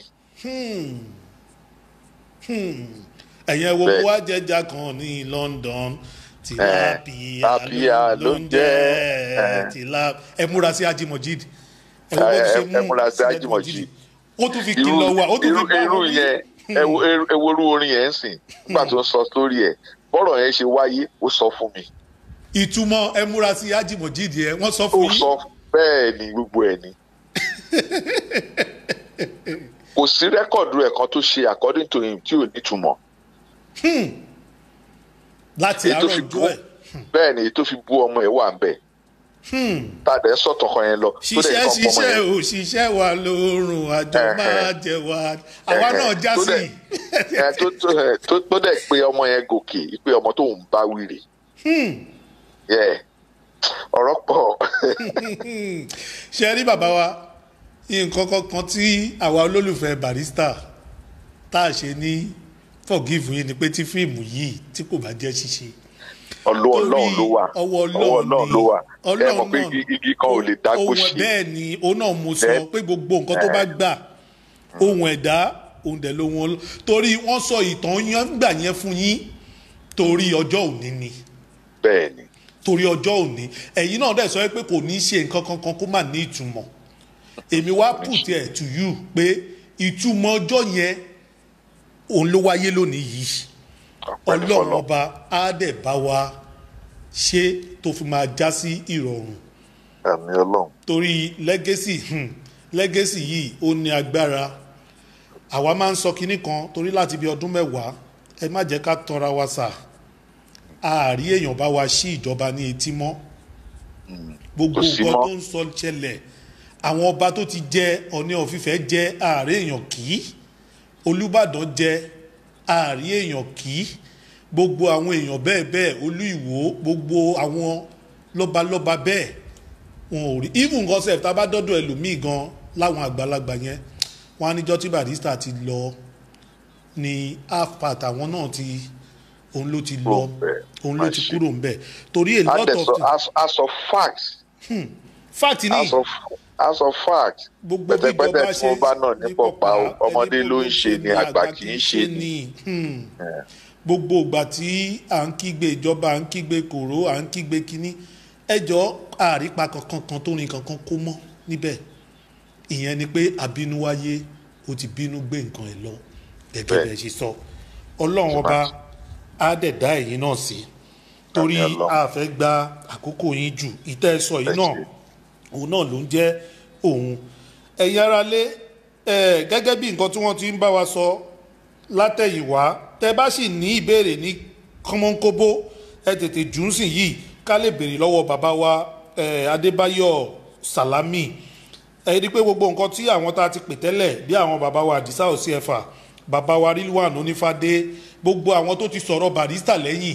ẹ̀yin ẹ wo mo wá jẹjà kan ní London tilapia ló ń jẹ́ tilap ẹ múra sí Ajimojid. ẹ múra sí Ajimojid. ó tún fi kìlọ̀ wá ó tún fi bá wọn wí. ẹ wo irú orin yẹn ń sìn nígbà tó ń sọ sórí ẹ̀ bọ́rọ̀ yẹn ṣe wáyé ó sọ fún mi. ìtumọ̀ ẹ múra sí Ajimojid yẹn wọ́n sọ fún yín. ó sọ bẹ́ẹ̀ ni gbogbo ẹ̀ ni. kò sí rẹ́kọ̀dù ẹ̀ kan tó ṣe according to him tí ò nítumọ̀. láti àárọ̀ ìjọ ẹ̀. bẹ́ẹ̀ ni èyí tó fi bú ọmọ ẹ̀ wà ń bẹ̀. tàdé sọ̀tọ̀ kan yẹn lọ. ṣiṣẹ́ ṣiṣẹ́ ò ṣiṣẹ́ wa lóorùn àjọ máa jẹ wa àwa náà já sí. tó dẹ̀ pé ọmọ yẹn gòkè pé ọmọ tó ń bá wíìrì. ọ̀rọ̀ pọ̀. ṣe rí bàbá wa nǹkan kankan tí àwa olólùfẹ́ Barrister tá a ṣe ní forgive yín ni pé tí fíìmù yìí tí kò bá jẹ́ ṣíṣe. ọlọ́ ọlọ́run ló wà ọwọ́ ọlọ́run ló wà ẹ mọ̀ pé igi kan ò lè dágbó ṣe. bẹ́ẹ̀ ni òun náà mo sọ pé gbogbo nǹkan tó bá gbà ohun ẹ̀dá ohun dẹ̀ ló wọn torí wọ́n sọ ìtàn yẹn gbà yẹn fún yín torí ọjọ́ òní ni. bẹ́ẹ̀ ni. torí ọjọ́ òní ẹ̀yin náà dẹ̀ sọ pé kò ní ṣe nǹkan kankan kó má ní ìtumọ̀ èmi wá put it to you pé ìtumọ̀ ọjọ́ yẹn òun ló wáyé lónìí yìí ọlọ́run ọba á dẹ̀ bá wa ṣe tó fi máa já sí ìrọ̀rùn. àmín ọlọ́run. torí lẹ́gẹ́sì lẹ́gẹ́sì yìí ó ní agbára àwa máa ń sọ kinní kan torí láti bí ọdún mẹ́wàá ẹ má jẹ́ ká tanra wa sà àárí èèyàn bá wa ṣí ìjọba ní etí mọ́ gbogbo nǹkan tó ń sọ ṣẹlẹ̀ àwọn ọba tó ti jẹ Ọọ̀ni of Ifẹ̀ jẹ ààrẹ èèyàn kì í Olúbàdàn jẹ ààrí èèyàn kì í gbogbo àwọn èèyàn bẹ́ẹ̀ bẹ́ẹ̀ Olú Ìwó gbogbo àwọn lọ́balọ́ba bẹ́ẹ̀ wọn ò rí even nǹkan sef tá a bá dọ́dọ̀ ẹlòmíì gan láwọn àgbàlagbà yẹn wọn á níjọ́ tí Barrister ti lọ ní half part àwọn náà ti òun ló ti lọ òun ló ti kúrò ńbẹ̀ torí a lot of things. as of facts. Hmm. fact ni as of fact gbogbo bí pẹ̀tẹ̀pẹ̀tẹ̀ ìjọba tí ṣe wọ́n bá náà ní pọ̀pá o, ọmọdé ló ń ṣe ni àgbà kì í ṣe ni. Hmm. gbogbo ìgbà tí à ń kígbe ìjọba à ń kígbe kòró à ń kígbe kínní ẹjọ́ àrípa kankan kan tó rin kankan kó mọ́ níbẹ̀ ìyẹn ni pé àbínú wáyé ó ti bínú gbé nǹkan ẹ̀ lọ gẹ́gẹ́ bẹ́ẹ̀ ṣe sọ ọlọ́run ọba á dẹ̀ dá èyí náà sí torí a fẹ́ gba àkókò yín jù ìtẹ́ sọ yìí náà òun náà ló ń jẹ́ òun ẹ̀yin ara lé gẹ́gẹ́ bí nǹkan tí wọ́n ti ń bá wa sọ látẹ̀yìnwá tẹ́ bá sì ní ìbéèrè ní kọ́mọ́nkóbó ẹ tètè jù ú sìn yìí ká lè béèrè lọ́wọ́ bàbá wa Adébáyọ̀ Sàlámì ẹ rí i pé gbogbo nǹkan tí àwọn tá a ti pè tẹ́lẹ̀ bí àwọn bàbá wa Àdìsá òsì ẹ̀fà bàbá wa Rilwan Onífádé gbogbo àwọn tó ti sọ̀rọ̀ Barrister lẹ́yìn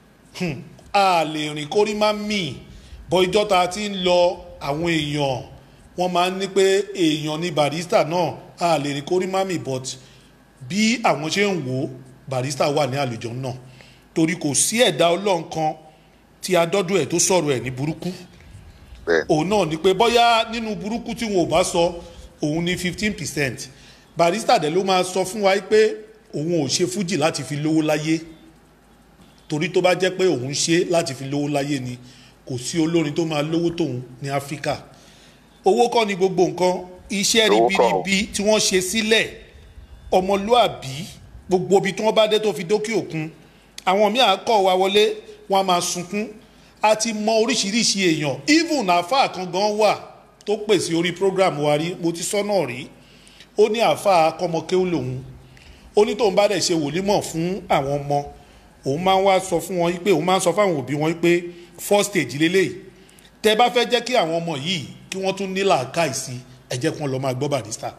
a lè rìn kórí má mì bọ́ ìjọ ta ti ń lọ àwọn èèyàn wọ́n máa ń ní pé èèyàn ní Barrister náà a lè rìn kórí má mì but bí àwọn ṣe ń wò Barrister wà ní àlùjọ náà torí kò sí ẹ̀dá Ọlọ́run kan tí adọ́dún ẹ̀ tó sọ̀rọ̀ ẹ̀ ní burúkú òun náà ni pé bóyá nínú burúkú tí wọn ò bá sọ òun ní fifteen percent Barrister dẹ̀ ló máa sọ fún wa pé òun ò ṣe fújì láti fi lówó láyé torí tó bá jẹ́ pé òun ṣe láti fi lówó láyé ni kò sí olórin tó máa lówó tóun ní Áfíríkà owó kọ́ ni gbogbo nǹkan iṣẹ́ ribiribi tí wọ́n ṣe sílẹ̀ ọmọlúàbí gbogbo ibi tí wọ́n bá dé tó fi dókè òkun àwọn míì àkọ́ wa wọlé wọ́n á máa sunkún a ti mọ oríṣiríṣi èèyàn even àáfàá kan gan wà tó pèsè orí program wa rí mo ti sọ́nà rí ó ní àáfàá kọ́mọkéwù lòun ó ní tóun bá dẹ̀ ṣe wòlímọ̀ fún àwọn ọmọ òun máa ń wá sọ fún wọn pé òun máa ń sọ fáwọn òbí wọn pé first stage lélẹ́yìí tẹ́ bá fẹ́ jẹ́ kí àwọn ọmọ yìí kí wọ́n tún ní làákàyè sí ẹ jẹ́ kí wọ́n lọ máa gbọ́ Barrister.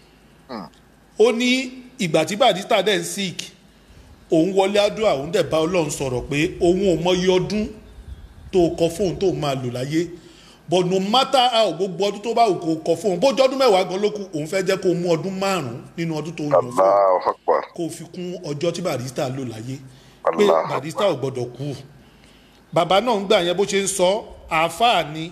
ó ní ìgbà tí Barrister dẹ̀ ń sick òun wọlé àdúrà òun dẹ̀ bá Ọlọ́run sọ̀rọ̀ pé òun ò mọyì ọdún tó kọ fóun tó máa lò láyé but no matter how gbogbo ọdún tó bá wù kó kọ fóun bójú ọdún mẹ́wàá gan ló kù òun fẹ́ jẹ́ kó mú ọdún márùn-ún nínú ọdún tó yàn fún kó fi kún ọjọ́ tí Barrister lò láyé pé Barrister ò gbọ́dọ̀ kú bàbá náà ń gbà yẹn bó ṣe ń sọ àáfàá ni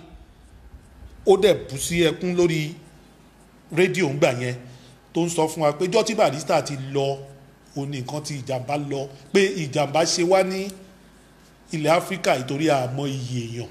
ó dẹ̀ bú sí ẹkún lórí rédíò ń gbà yẹn tó ń sọ fún wa pé ọjọ́ tí Barrister ti lọ òun ní nǹkan tí ìjàmbá lọ pé ìjàmbá ṣe wá ní ilẹ̀ Áfíríkà ìtorí àmọ́ iye èèyàn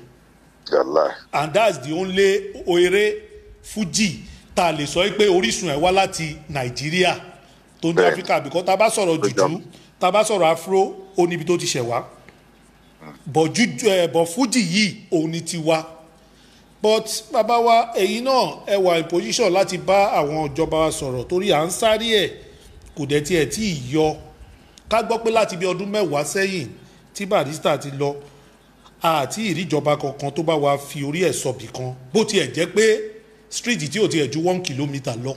and that's the only oere Fuji tá a lè sọ pé orísun ẹ̀ wá láti Nàìjíríà tó ní Áfíríkà because tá a bá sọ̀rọ̀ jùjú tá a bá sọ̀rọ̀ afro ó níbi tó ti ṣẹ̀ wá but Fuji yìí òun ni tiwa but bàbá wa èyí náà ẹ wà in position láti bá àwọn ìjọba wa sọ̀rọ̀ torí à ń sáré ẹ̀ kò dẹ̀ tiẹ̀ tí ì yọ ká gbọ́ pé láti bí ọdún mẹ́wàá sẹ́yìn tí Barrister ti lọ àti ìríjọba kankan tó bá wa fi orí ẹ̀ sọ̀bì kan bó tiẹ̀ jẹ́ pé street tí ò tiẹ̀ ju one kilometre lọ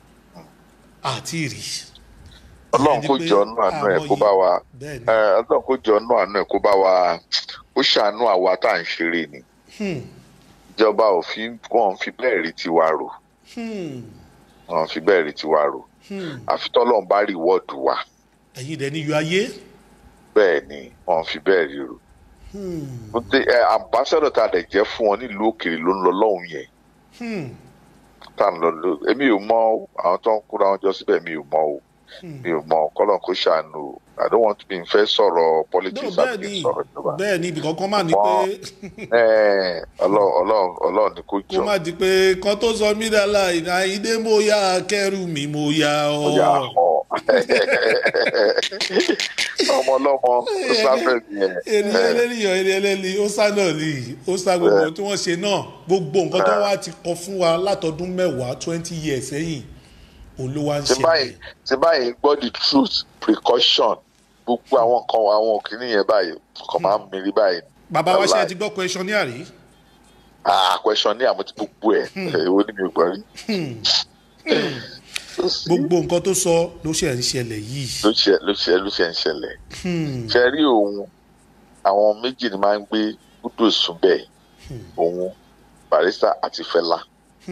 àti ìrì. Ọlọ́run kò jọ ọ́nú àánú ẹ̀ kó bá wa Ọlọ́run kò jọ ọ́nú àánú ẹ̀ kó bá wa ó ṣàánú àwa tá à ń ṣeré ni ìjọba ò fi wọn fi bẹ́ẹ̀ rí tiwa rò wọn fi bẹ́ẹ̀ rí tiwa rò àfi tọ́lọ́run bá rí wọ́ọ̀dù wa. ẹ̀yin dẹ̀ ní yọ ayé. bẹ́ẹ̀ ni wọn fi bẹ́ẹ̀ rí rò ambassador tá a dẹ̀ jẹ́ fún wọn nílùú òkèèrè ló ń lọ lọ́hùn yẹn tá à ń lọ lọ èmi ò mọ àwọn tó ń kóra wọn jọ síbẹ̀ mi ò mọ o mi ò mọ kọ́lọ́n kó ṣàánú o I don't want to be fẹ́ sọ̀rọ̀ politics àti sọ̀rọ̀ ìjọba. bẹ́ẹ̀ ni ibì kankan máa ní pé. ọlọ́run ọlọ́run ni kò jọ. kó má di pé kan tó sọ mí dára ìnáyídé mo yá kẹrù mi mo yá ọ. mo yá ọ ọmọ ọlọ́mọ ó sáfẹ́ nìyẹn. èrè ẹlẹ́nìyàn èrè ẹlẹ́ni ó sá náà ni ó sá gbogbo tí wọ́n ṣe náà gbogbo nǹkan tó wá ti kọ fún wa látọdún mẹ́wàá twenty years sẹ́yìn olúwa ń ṣe. tí báyìí gbọ́ the truth precaution gbogbo àwọn kan àwọn òkìní yẹn báyìí kàn máa ń mìírí báyìí. bàbá wa ṣe ti gbọ́ questionnaire rí. ah questionnaire mo ti gbogbo ẹ̀ èwo ni mi ò gbọ́ rí. gbogbo nǹkan tó sọ ló ṣe ń ṣẹlẹ̀ yìí. ló ṣe ló ṣe ló ṣe ń ṣẹlẹ̀. ṣe rí òun àwọn méjì ni máa ń gbé búdò sùn bẹ́ẹ̀ òun Barrister àti Fẹlá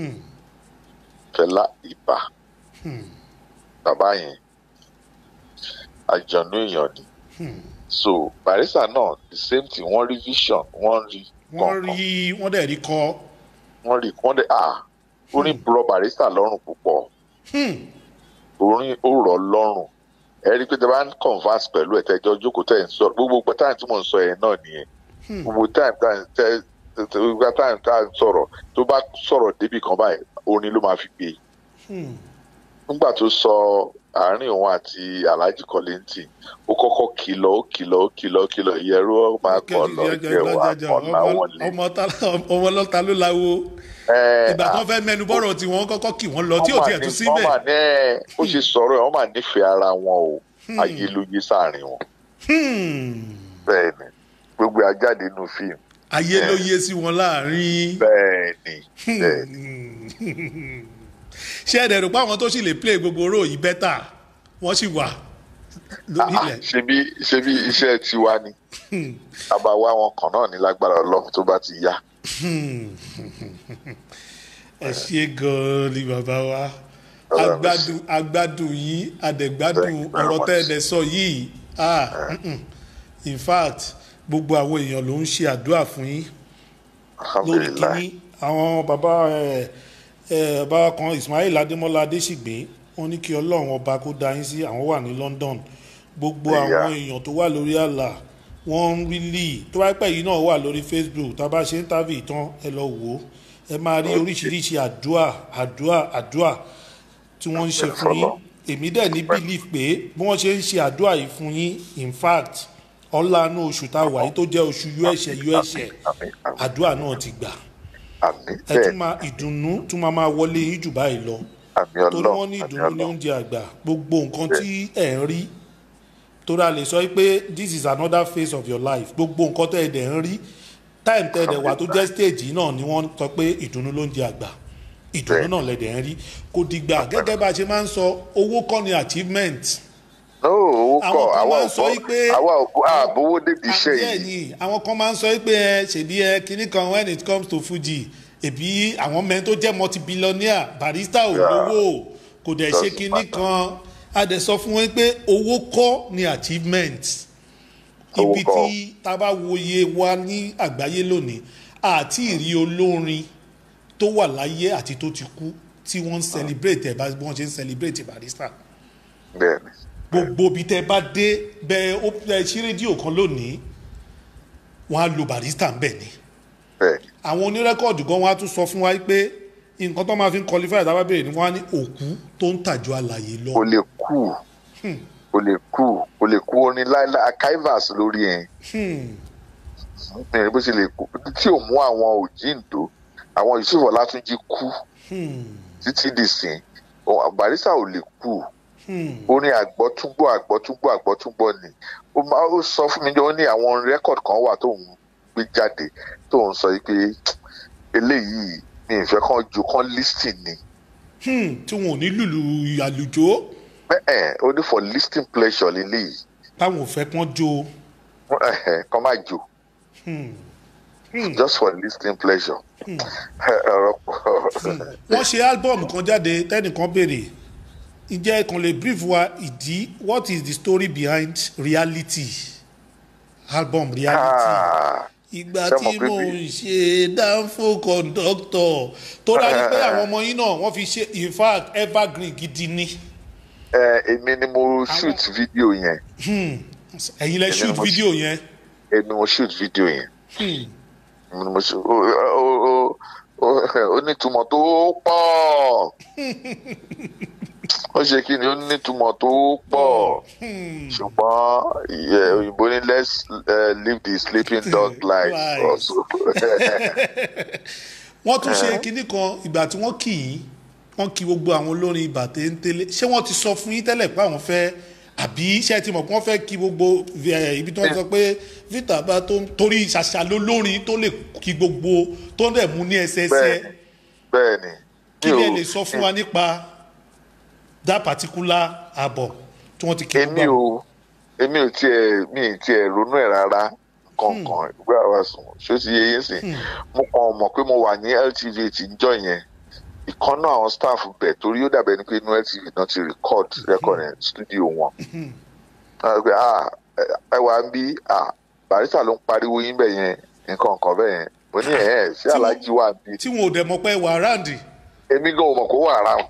Fẹlá Ìbà bàbá yẹn àjọ̀nú èèyàn ni so Barrister náà the same thing wọ́n rí vision wọ́n rí wọ́n rí wọ́n dẹ̀ rí kọ́. wọ́n rí wọ́n dẹ̀ ah orin rọ Barrister lọ́rùn púpọ̀ orin ó rọ̀ lọ́rùn ẹ rí i pé tẹ bá ń converse pẹ̀lú ẹ̀ tẹ́jọ́ jókòó tẹ̀ ń sọ gbogbo táyà tí mò ń sọ yẹn náà nìyẹn gbogbo táyà tẹ gbogbo táyà tá à ń sọ̀rọ̀ tó bá sọ̀rọ̀ débi kan báyìí orin ló máa fi gbé nígbà tó sọ àárín òun àti Alhaji Kollington ó kọ́kọ́ kìlọ̀ ó kìlọ̀ ó kìlọ̀ ó kìlọ̀ ìyẹrú ó máa kọ̀ lọ jẹ́ wà ọ̀nà wọlé. ọmọ ọlọ́ta ló láwo ìgbà kan fẹ́ mẹ́nu bọ́rọ̀ tí wọ́n kọ́kọ́ kì wọ́n lọ tí ò tiẹ̀ tún síbẹ̀. wọ́n mà ní ẹ ó ṣe sọ̀rọ̀ ẹ̀ wọ́n mà nífẹ̀ẹ́ ara wọn o ayé ló yé sáàrin wọn. bẹ́ẹ̀ ni gbogbo ajáde nínú fíìmù. ayé ló yé sí wọn láàrin. bẹ́ẹ̀ ni bẹ́ẹ̀ ni. ṣé ẹ̀dẹ̀ rò pé àwọn tó sì lè play gbogbo ró yìí bẹ́tà wọ́n sì wà lórílẹ̀. ṣebí ṣebí iṣẹ́ tiwa ni àbáwá wọn kan náà ní lágbára Ọlọ́run tó bá ti yá. ẹ ṣe gan-an ni bàbá wa agbádùn agbádùn yìí adẹ̀gbádùn ọ̀rọ̀ tẹ́ ẹ dẹ̀ sọ yìí ah in fact gbogbo àwọn èèyàn ló ń ṣe àdúrà fún yín lórí kínní àwọn bàbá ẹ̀ ẹ báwa kan Ismail Adémọ́lá Adésìgbé wọ́n ní kí Ọlọ́run ọba kó dá yín sí àwọn wà ní London gbogbo àwọn èèyàn tó wà lórí àlà wọ́n ń rí lì tó wáyé pẹ̀ yìí náà wà lórí Facebook tá a bá ṣe interview tán ẹ lọ wò ó ẹ máa rí oríṣiríṣi àdúà àdúà àdúà tí wọ́n ń ṣe fún yín èmi dẹ̀ ní belief pé bí wọ́n ṣe ń ṣe àdúà yìí fún yín in fact ọ̀làánú oṣù tá a wà yìí tó jẹ́ oṣù uẹ̀ṣẹ̀ uẹ̀ṣẹ̀ àdúà náà ti gbà ẹ tún máa ìdùnnú tún máa máa wọlé yín jù báyìí lọ torí wọ́n ní ìdùnnú ní oúnjẹ àgbà gbogbo nǹkan tí ẹ ń rí torí a lè sọ pé this is another phase of your life gbogbo nǹkan tẹ́ ẹ dẹ̀ ń rí time tẹ́ ẹ dẹ̀ wà tó jẹ́ stage náà ni wọ́n sọ pé ìdùnnú ló ń jẹ àgbà ìdùnnú náà lẹ́dẹ̀ ń rí kò dìgbà gẹ́gẹ́ bá a ṣe máa ń sọ owó kọ́ ni achievement. owó kọ́ àwa òkú àwa òkú àbówó débi iṣẹ́ yìí. àwọn kan máa ń sọ pé ẹ ṣèbí ẹ kinní kan when it comes to Fuji èbí àwọn mẹ́rin tó jẹ́ multi-billionaire Barrister ò lówó kò dẹ̀ ṣe kinní kan a dẹ̀ sọ fún wọn pé owó kọ́ ni achievement ibi tí tá a bá wòye wa ní àgbáyé lónìí àti ìrí olórin tó wà láyé àti tó ti kú tí wọ́n ń celebrate ẹ̀ bá wọ́n ṣe ń celebrate Barrister. bẹ́ẹ̀ni. gbogbo bí tẹ́ bá dé bẹ́ẹ̀ ó ṣí rédíò kan lónìí wọ́n á lo Barrister ń bẹ̀ ni. bẹ́ẹ̀ni. àwọn onírẹ́kọ̀dù gan wọn á tún sọ fún wa pé nǹkan tó máa fi ń qualify ìdáwà béèrè ni wọ́n á ní òkú tó ń tàjọ àlàyé lọ. kò lè kú kò lè kú kò lè kú orin láìláì archivers lórí ẹ̀ bó ṣe lè kú tí ò mú àwọn òjíǹdó àwọn Yusuf Ọlátúnjí kú títí dìsín Barrister ò lè kú orin àgbọ́túngbọ́ àgbọ́túngbọ́ àgbọ́túngbọ́ ni ó sọ fún mi ó ní àwọn rẹ́kọ̀dì kan wà tó ń gbé jáde tó ń sọ pé eléyìí mi ìfẹ́ kan ju kan listing ni. tí wọn ò ní lùlù àlùjọ. bẹ́ẹ̀ ó ní for listing pleasure lélẹ́yìí. táwọn ò fẹ́ kán jó. kán má jó. just for listing pleasure. wọ́n ṣe álbọ̀mù kan jáde tẹ́nìkan béèrè ǹjẹ́ kan lè brief wa ìdí what is the story behind reality album reality. Ah. ìgbà tí mo ń ṣe dánfò kọ̀ǹdọ́tọ̀ tó dájú pé àwọn ọmọ yín náà wọ́n fi ṣe in fact evergreen gidi ni. ẹ èmi ni mo shoot fídíò yẹn. ẹ̀yin lẹ shoot fídíò yẹn. èmi mo shoot fídíò yẹn. èmi ni mo shoot ó ní ìtumọ̀ tó pọ̀ ó ṣe kí ni ó ní ìtumọ̀ tó pọ̀ ṣùgbọ́n òyìnbó ní let's uh, live the sleeping dog life also. wọ́n tún ṣe kinní kan ìgbà tí wọ́n kì í wọ́n kí gbogbo àwọn olórin ìbàtẹ́ ń tẹ́lẹ̀ ṣé wọ́n ti sọ fún yín tẹ́lẹ̀ pé àwọn fẹ́ àbí ṣé ẹ ti mọ̀ pé wọ́n fẹ́ kí gbogbo ibi tí wọ́n sọ pé Victor bá tó torí ṣàṣà lólórin tó lè kí gbogbo tó ń dẹ̀ mú ní ẹsẹẹsẹ. bẹ́ẹ̀ni. kí ni ẹ lè sọ fún wa nípa that particular album tí wọ́n ti kí gbogbo. èmi ò èmi ò tiẹ̀ mi ì tiẹ̀ ronú ẹ̀ rárá kankan ìgbé àwa sùn ṣó ti yé yé sìn mo kàn mọ̀ pé mo wà ní L T V tí ń jọ yẹn ìkan náà àwọn staff bẹ̀ torí ó dàbẹ̀ ni pé inú L T V náà ti record record ẹ̀ studio wọn. ẹ wà ń bí Barrister ló ń pariwo yín bẹ̀ yẹn nǹkan kan bẹ́ẹ̀ yẹn mo ní ẹ̀ ẹ́ sí Aláàjì wà bí. tí wọn ò dẹ̀ mọ̀ pé wà ráǹdì. èmi gan ò mọ̀ kó wà around.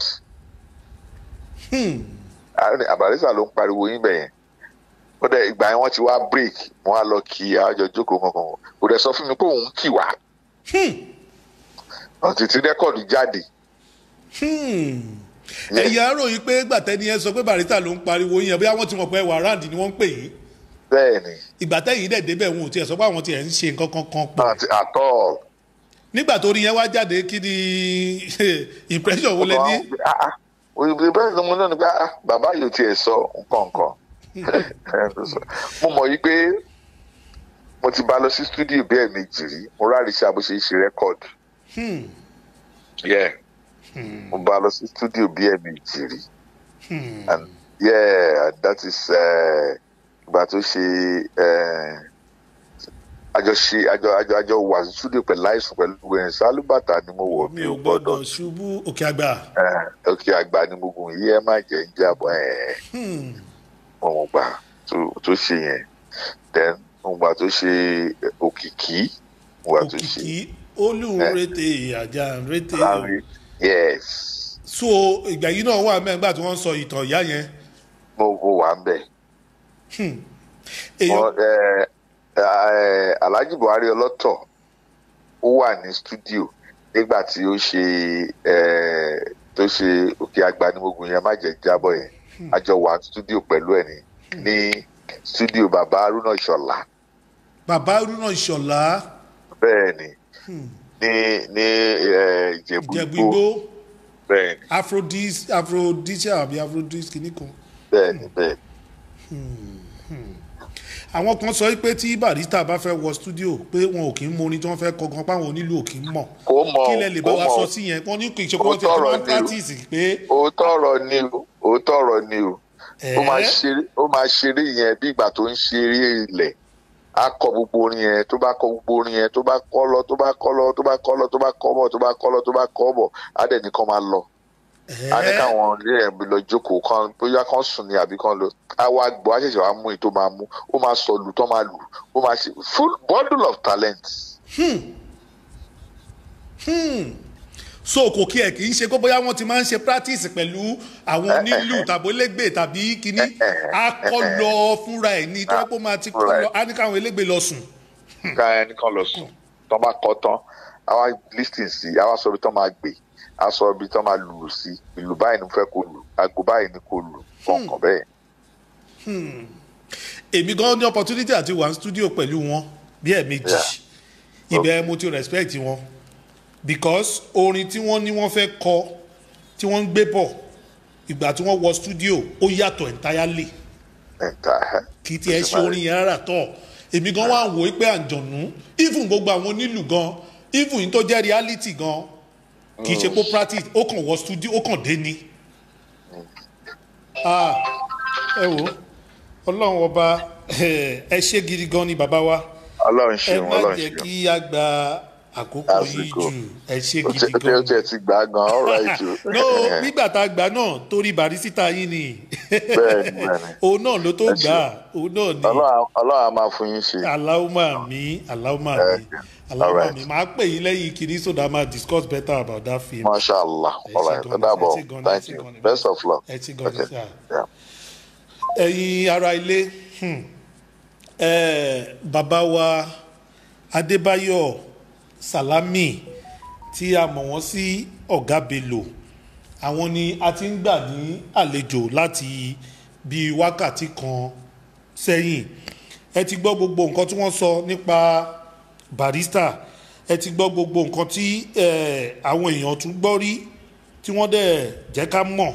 Barrister ló ń pariwo yín bẹ̀yẹn ó dẹ̀ ìgbà yẹn wọ́n ti wá break wọ́n á lọ kí àjọ jókòó kankan kò dẹ̀ sọ fún mi pé òun kì wá ọ̀tí tí rẹ́kọ̀dù jáde. ẹ̀yà ròyìn pé gbàtẹ́ni ẹ sọ pé Barrister ló ń pariwo yín bóyá wọ́n ti mọ̀ pé wà around ni wọ́n ń pè yín. bẹ́ẹ̀ni. ìgbà tẹ́yìn dẹ̀ débẹ̀ wọn ò tiẹ̀ sọ pé àwọn tiẹ̀ ń ṣe nǹkan kankan pọ̀. at all. nígbà tó rí yẹn wá jáde kí ni impression wo lẹ ní. òyìnbó bẹ́ẹ̀ ni mo náà ní pé bàbá yóò tiẹ̀ sọ nǹkan kan mo mọ̀ yí pé mo ti bá lọ sí studio bí ẹ̀ẹ̀mejì rí mo rárí sí àbúṣe ṣe rẹ́kọ̀dù mo bá lọ sí studio bí ẹ̀ẹ̀mejì rí and yeah that is ìgbà tó ṣe àjọṣe àjọ àjọ àjọ wà sí studio pẹ̀lú àìsàn pẹ̀lú gbẹ̀yìn sálúbàtà ni mo wọ̀ mi ò gbọ́dọ̀ ṣubú òkè àgbà. òkè àgbà ni mo gùn yí ẹ má jẹ́ ń jábọ̀ ẹ̀ mo mọ̀ gbà tó ṣe yẹn then mo gbà tó ṣe òkìkí mo gbà tó ṣe. òkìkí olùrètè àjà rètè. yes. so ìgbà yìí náà wà mẹ́rin gbà tí wọ́n sọ ìtàn ìyá yẹn. mo mo wà ń bẹ̀. Alhaji Buhari ọlọ́tọ̀ ó wà ní studio nígbà tí ó ṣe tó ṣe òkè àgbà ni mo gùn yẹn má jẹ́ jábọ̀ yẹn àjọ wà studio pẹ̀lú ẹ̀ ní ní studio bàbá Haruna Ìṣọ̀lá. bàbá Haruna Ìṣọ̀lá. bẹ́ẹ̀ ni ní ní Ìjẹ̀bú Igbó. bẹ́ẹ̀ ni. afrodis afrodisia àbí afrodis kìíní kan. bẹ́ẹ̀ ni bẹ́ẹ̀ ni. àwọn kan sọ pé tí Barrister bá fẹ́ wọ studio pé wọn ò kì í mọ orin tí wọ́n fẹ́ kọ gan páwọn onílù ò kì í mọ̀. kò mọ̀ kí lẹ lè bá wa sọ sí yẹn wọ́n ní kì í ṣe kó wọ́n ti máa ń practice pé. òótọ́ ọ̀rọ̀ ni o òótọ́ ọ̀rọ̀ ni o ó máa ṣeré ó máa ṣeré yẹn bí ìgbà tó ń ṣeré ilẹ̀ á kọ gbogbo orin yẹn tó bá kọ gbogbo orin yẹn tó bá kọ lọ tó bá kọ lọ tó bá kọ lọ tó bá kọ bọ̀ tó bá kọ lọ tó bá kọ bọ̀ á dẹ̀ nìkan máa lọ á ní káwọn ilé ẹ̀ lọ jókòó kan bóyá kan sùn ní àbí kan lọ á wá gbọ́ á ṣẹ̀ṣẹ̀ wá mú èyí tó máa mú ó máa sọ lù tó máa lù ó máa ṣe full bundle of talent. Hmm. Hmm. so kò kí ẹ kì í ṣe kó bóyá wọn ti máa ń ṣe practice pẹ̀lú àwọn onílù tàbí elégbè tàbí kínní akọlọ fúnra ẹ̀ ní tó kó máa ti kọ lọ á ní káwọn elégbè lọ sùn. ká ẹni kan lọ sùn tó máa kọ tán àwa listing sí àwa sọ ibi tó máa gbé a sọ ibi tó máa lù sí ìlú báyìí ni mo fẹ́ kó lù aago báyìí ni kó lù kọ̀ọ̀kan bẹ́ẹ̀. èmi gan ní opportunity àti wà ní studio pẹ̀lú wọn bí ẹ̀ẹ̀mejì ibẹ̀ mo ti respect wọn because orin tí wọ́n ní wọ́n fẹ́ kọ tí wọ́n ń gbé bọ̀ ìgbà tí wọ́n wọ studio ó yàtọ̀ entirely kì í tiẹ̀ ṣe orin yẹn rárá tọ̀ èmi gan wá wò ó pé àǹjọ̀nú even gbogbo àwọn onílù gan even yìí tó jẹ́ reality gan kì í ṣe pé practice ó kàn wọ studio ó kàn dé ni ẹ wò ọlọ́run ọba ẹ ṣé gidi gan ni bàbá wa ọlọ́run ṣeun ẹ má ọlọ́run jẹ́ ṣeun kí a gba àkókò yìí jù ẹ ṣé gidi gan. ó tiẹ̀ ti gbà gan all right o. no nígbà tá a gbà náà torí Barrister yín ni bẹ́ẹ̀ni bẹ́ẹ̀ni òun náà ló tó gbà òun náà ni ọlọ́run á máa fún yín ṣe. Allahumma mi Allahumma mi Allahumma mi máa pè yín lẹ́yìn kìíní so that ma discuss better about that film. mashallah all right ó dàbọ̀ thank you best of luck. ẹ ti gan ni sá ẹ̀yin ará ilé bàbá wa Adébáyọ̀ Salami tí a mọ̀ wọ́n sí Ọ̀gá Bello àwọn ni a ti ń gbà ní àlejò láti bí wákàtí kan sẹ́yìn ẹ ti gbọ́ gbogbo nǹkan tí wọ́n sọ nípa Barrister ẹ ti gbọ́ gbogbo nǹkan tí àwọn èèyàn tún gbọ́ rí tí wọ́n dẹ̀ jẹ́ ká mọ̀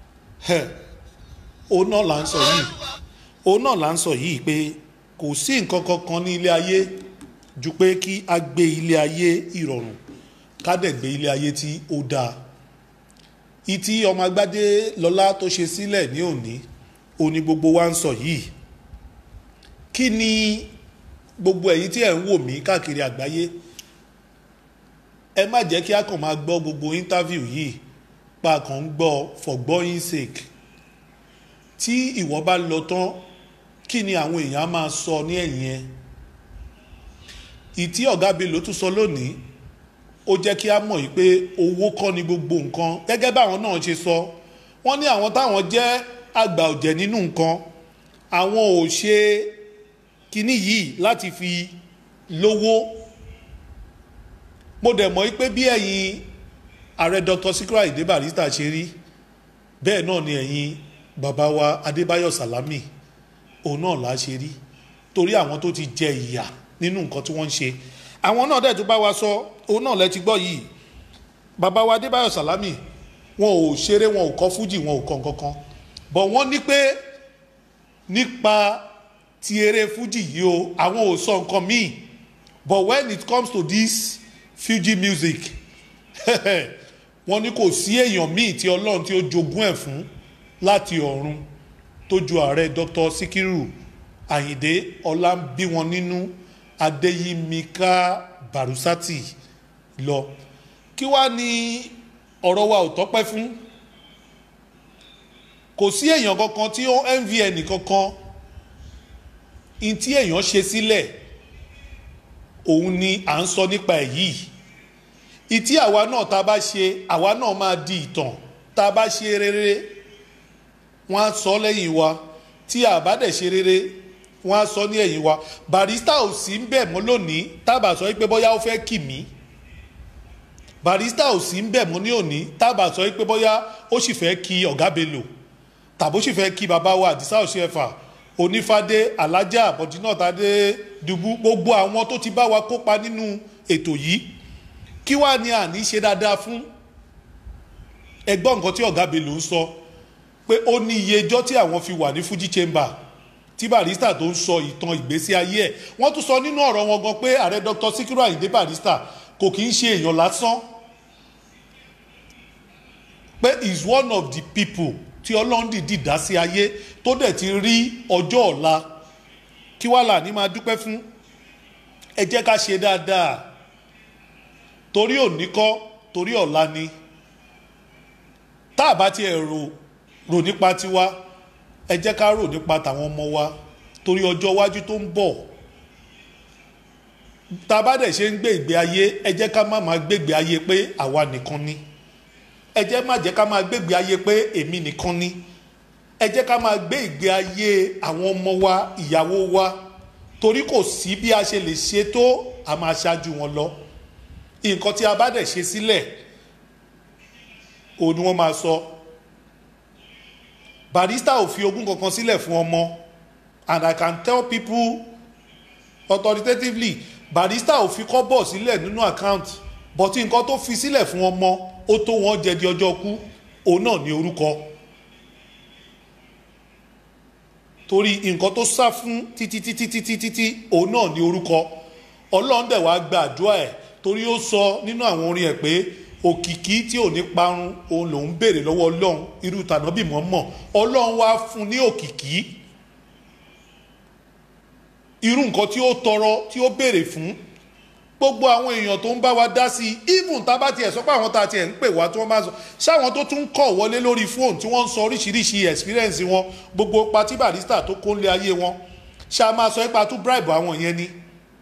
òun náà là ń sọ yìí òun náà là ń sọ yìí pé kò sí nǹkan kankan ní ilé ayé ju pé kí a gbé ilé ayé ìrọ̀rùn ká dẹ̀ gbé ilé ayé tí ó dáa ìtí ọmọ Agbádé Lọlá tó ṣe sílẹ̀ ní òní òní gbogbo wa ń sọ yìí kí ni gbogbo ẹ̀yin tí ẹ̀ ń wò mí káàkiri àgbáyé ẹ má jẹ́ kí a kàn máa gbọ́ gbogbo interview yìí pa kàn ń gbọ́ for gbọ́yìn sake tí ìwọ bá lọ tán kí ni àwọn èèyàn máa sọ ní ẹ̀yìn ẹ ìtí Ọ̀gá Bello tún sọ lónìí ó jẹ́ kí a mọ̀ yìí pé owó kọ́ ni gbogbo nǹkan gẹ́gẹ́ báwọn náà ṣe sọ wọ́n ní àwọn táwọn jẹ́ àgbà ọ̀jẹ̀ nínú nǹkan àwọn ò ṣe kinní yìí láti fi lówó mo dẹ̀ mọ̀ pé bí ẹ̀yin ààrẹ Dr. Sikiru Ayinde Barrister ṣe rí bẹ́ẹ̀ náà ni ẹ̀yin bàbá wa Adébáyọ̀ Sàlámì òun náà là á ṣe rí torí àwọn tó ti jẹ ìyà nínú nǹkan tí wọ́n ń ṣe àwọn náà dẹ̀ tó bá wa sọ òun náà lẹ ti gbọ́ yìí bàbá wa Adébáyọ̀ Sàlámì wọn ò ṣeré wọn ò kọ fújì wọn ò kọ nǹkan kan bọ̀ wọ́n ní pé nípa ti eré fújì yìí o àwọn ò sọ nǹkan míì but when it comes to this Fuji music wọ́n ní kò sí èèyàn míì tí Ọlọ́run tí ó jogún ẹ̀ fún láti ọ̀run tó ju ààrẹ Dr. Sikiru Ayinde ọlá ń bí wọn nínú Adéyímíká Bàrúsátì lọ kí wá ní ọ̀rọ̀ wa ò tọ́pẹ́ fún kò sí èèyàn kankan tí ó M V N kankan in tí èèyàn ṣe sílẹ̀ òun ni à ń sọ nípa ẹ̀ yìí ìtí àwa náà tá a bá ṣe àwa náà máa di ìtàn tá a bá ṣe rere wọ́n á sọ lẹ́yìn wa tí a bá dẹ̀ ṣe rere wọ́n á sọ ní ẹ̀yìn wa Barrister ò sí ń bẹ̀ mọ́ lónìí tábà sọ pé bóyá ó fẹ́ kì mí Barrister ò sí ń bẹ̀ mọ́ ní òní tábà sọ pé bóyá ó sì fẹ́ kí ọ̀gá Bello tàbó sì fẹ́ kí bàbá wa Àdìsá Òṣèfà Onífádé Alájà Bọ̀dínàtàdé Dùbú gbogbo àwọn tó ti bá wa kópa nínú ètò yìí kí wá ní àní ṣe dáadáa fún ẹgbọ́n nǹkan tí ọ̀gá Bello ń sọ pé ó ní iye ẹjọ́ tí àwọn fi wà ní Fuji Chamber tí Barrister tó ń sọ ìtàn ìgbésí ayé ẹ̀ wọ́n tún sọ nínú ọ̀rọ̀ wọn gan pé ààrẹ Dr. Sikiru Ayinde Barrister kò kì í ṣe èèyàn lásán pé is one of the people tí Ọlọ́run dìdí dá sí ayé tó dẹ̀ ti rí ọjọ́ ọ̀la kí wá là ní máa dúpẹ́ fún ẹ jẹ́ ká ṣe dáadáa torí òní kọ́ torí ọ̀la ni tá a bá tiẹ̀ rò rò nípa tiwa ẹ jẹ́ ká rò nípa tàwọn ọmọ wa torí ọjọ́ iwájú tó ń bọ̀ tá a bá dẹ̀ ṣe ń gbé ìgbé ayé ẹ jẹ́ ká má máa gbégbé ayé pé àwa nìkan ni ẹ jẹ́ má jẹ́ ká máa gbégbé ayé pé èmi nìkan ni ẹ jẹ́ ká máa gbé ìgbé ayé àwọn ọmọ wa ìyàwó wa torí kò sí bí a ṣe lè ṣe tó a máa ṣáájú wọn lọ nǹkan tí a bá dẹ̀ ṣe sílẹ̀ òun ni wọ́n máa sọ Barrister ò fi ogún kankan sílẹ̀ fún ọmọ and I can tell people authoritatively Barrister ò fi kọ́bọ̀ sílẹ̀ nínú account but nǹkan tó fi sílẹ̀ fún ọmọ ó tó wọn jẹ di ọjọ́ kú òun náà ní orúkọ torí nǹkan tó sá fún títí títí títí títí òun náà ní orúkọ Ọlọ́run dẹ̀ wá gba àdúrà ẹ̀ torí ó sọ nínú àwọn orin ẹ̀ pé òkìkí tí ò ní parun òun lòún béèrè lọ́wọ́ Ọlọ́run irú tànábì mọ́mọ́ Ọlọ́run wá fún ní òkìkí irú nǹkan tí ó tọrọ tí ó béèrè fún gbogbo àwọn èèyàn tó ń bá wa dá sí even tá bá tiẹ̀ sọ pé àwọn tá a tiẹ̀ ń pè wá tí wọ́n bá sọ ṣáwọn tó tún kọ̀ wọlé lórí fóònù tí wọ́n ń sọ oríṣiríṣi experience wọn gbogbo patí Barrister tó kó lé ayé wọn ṣá máa sọ ipa tún bribe àwọn yẹn ni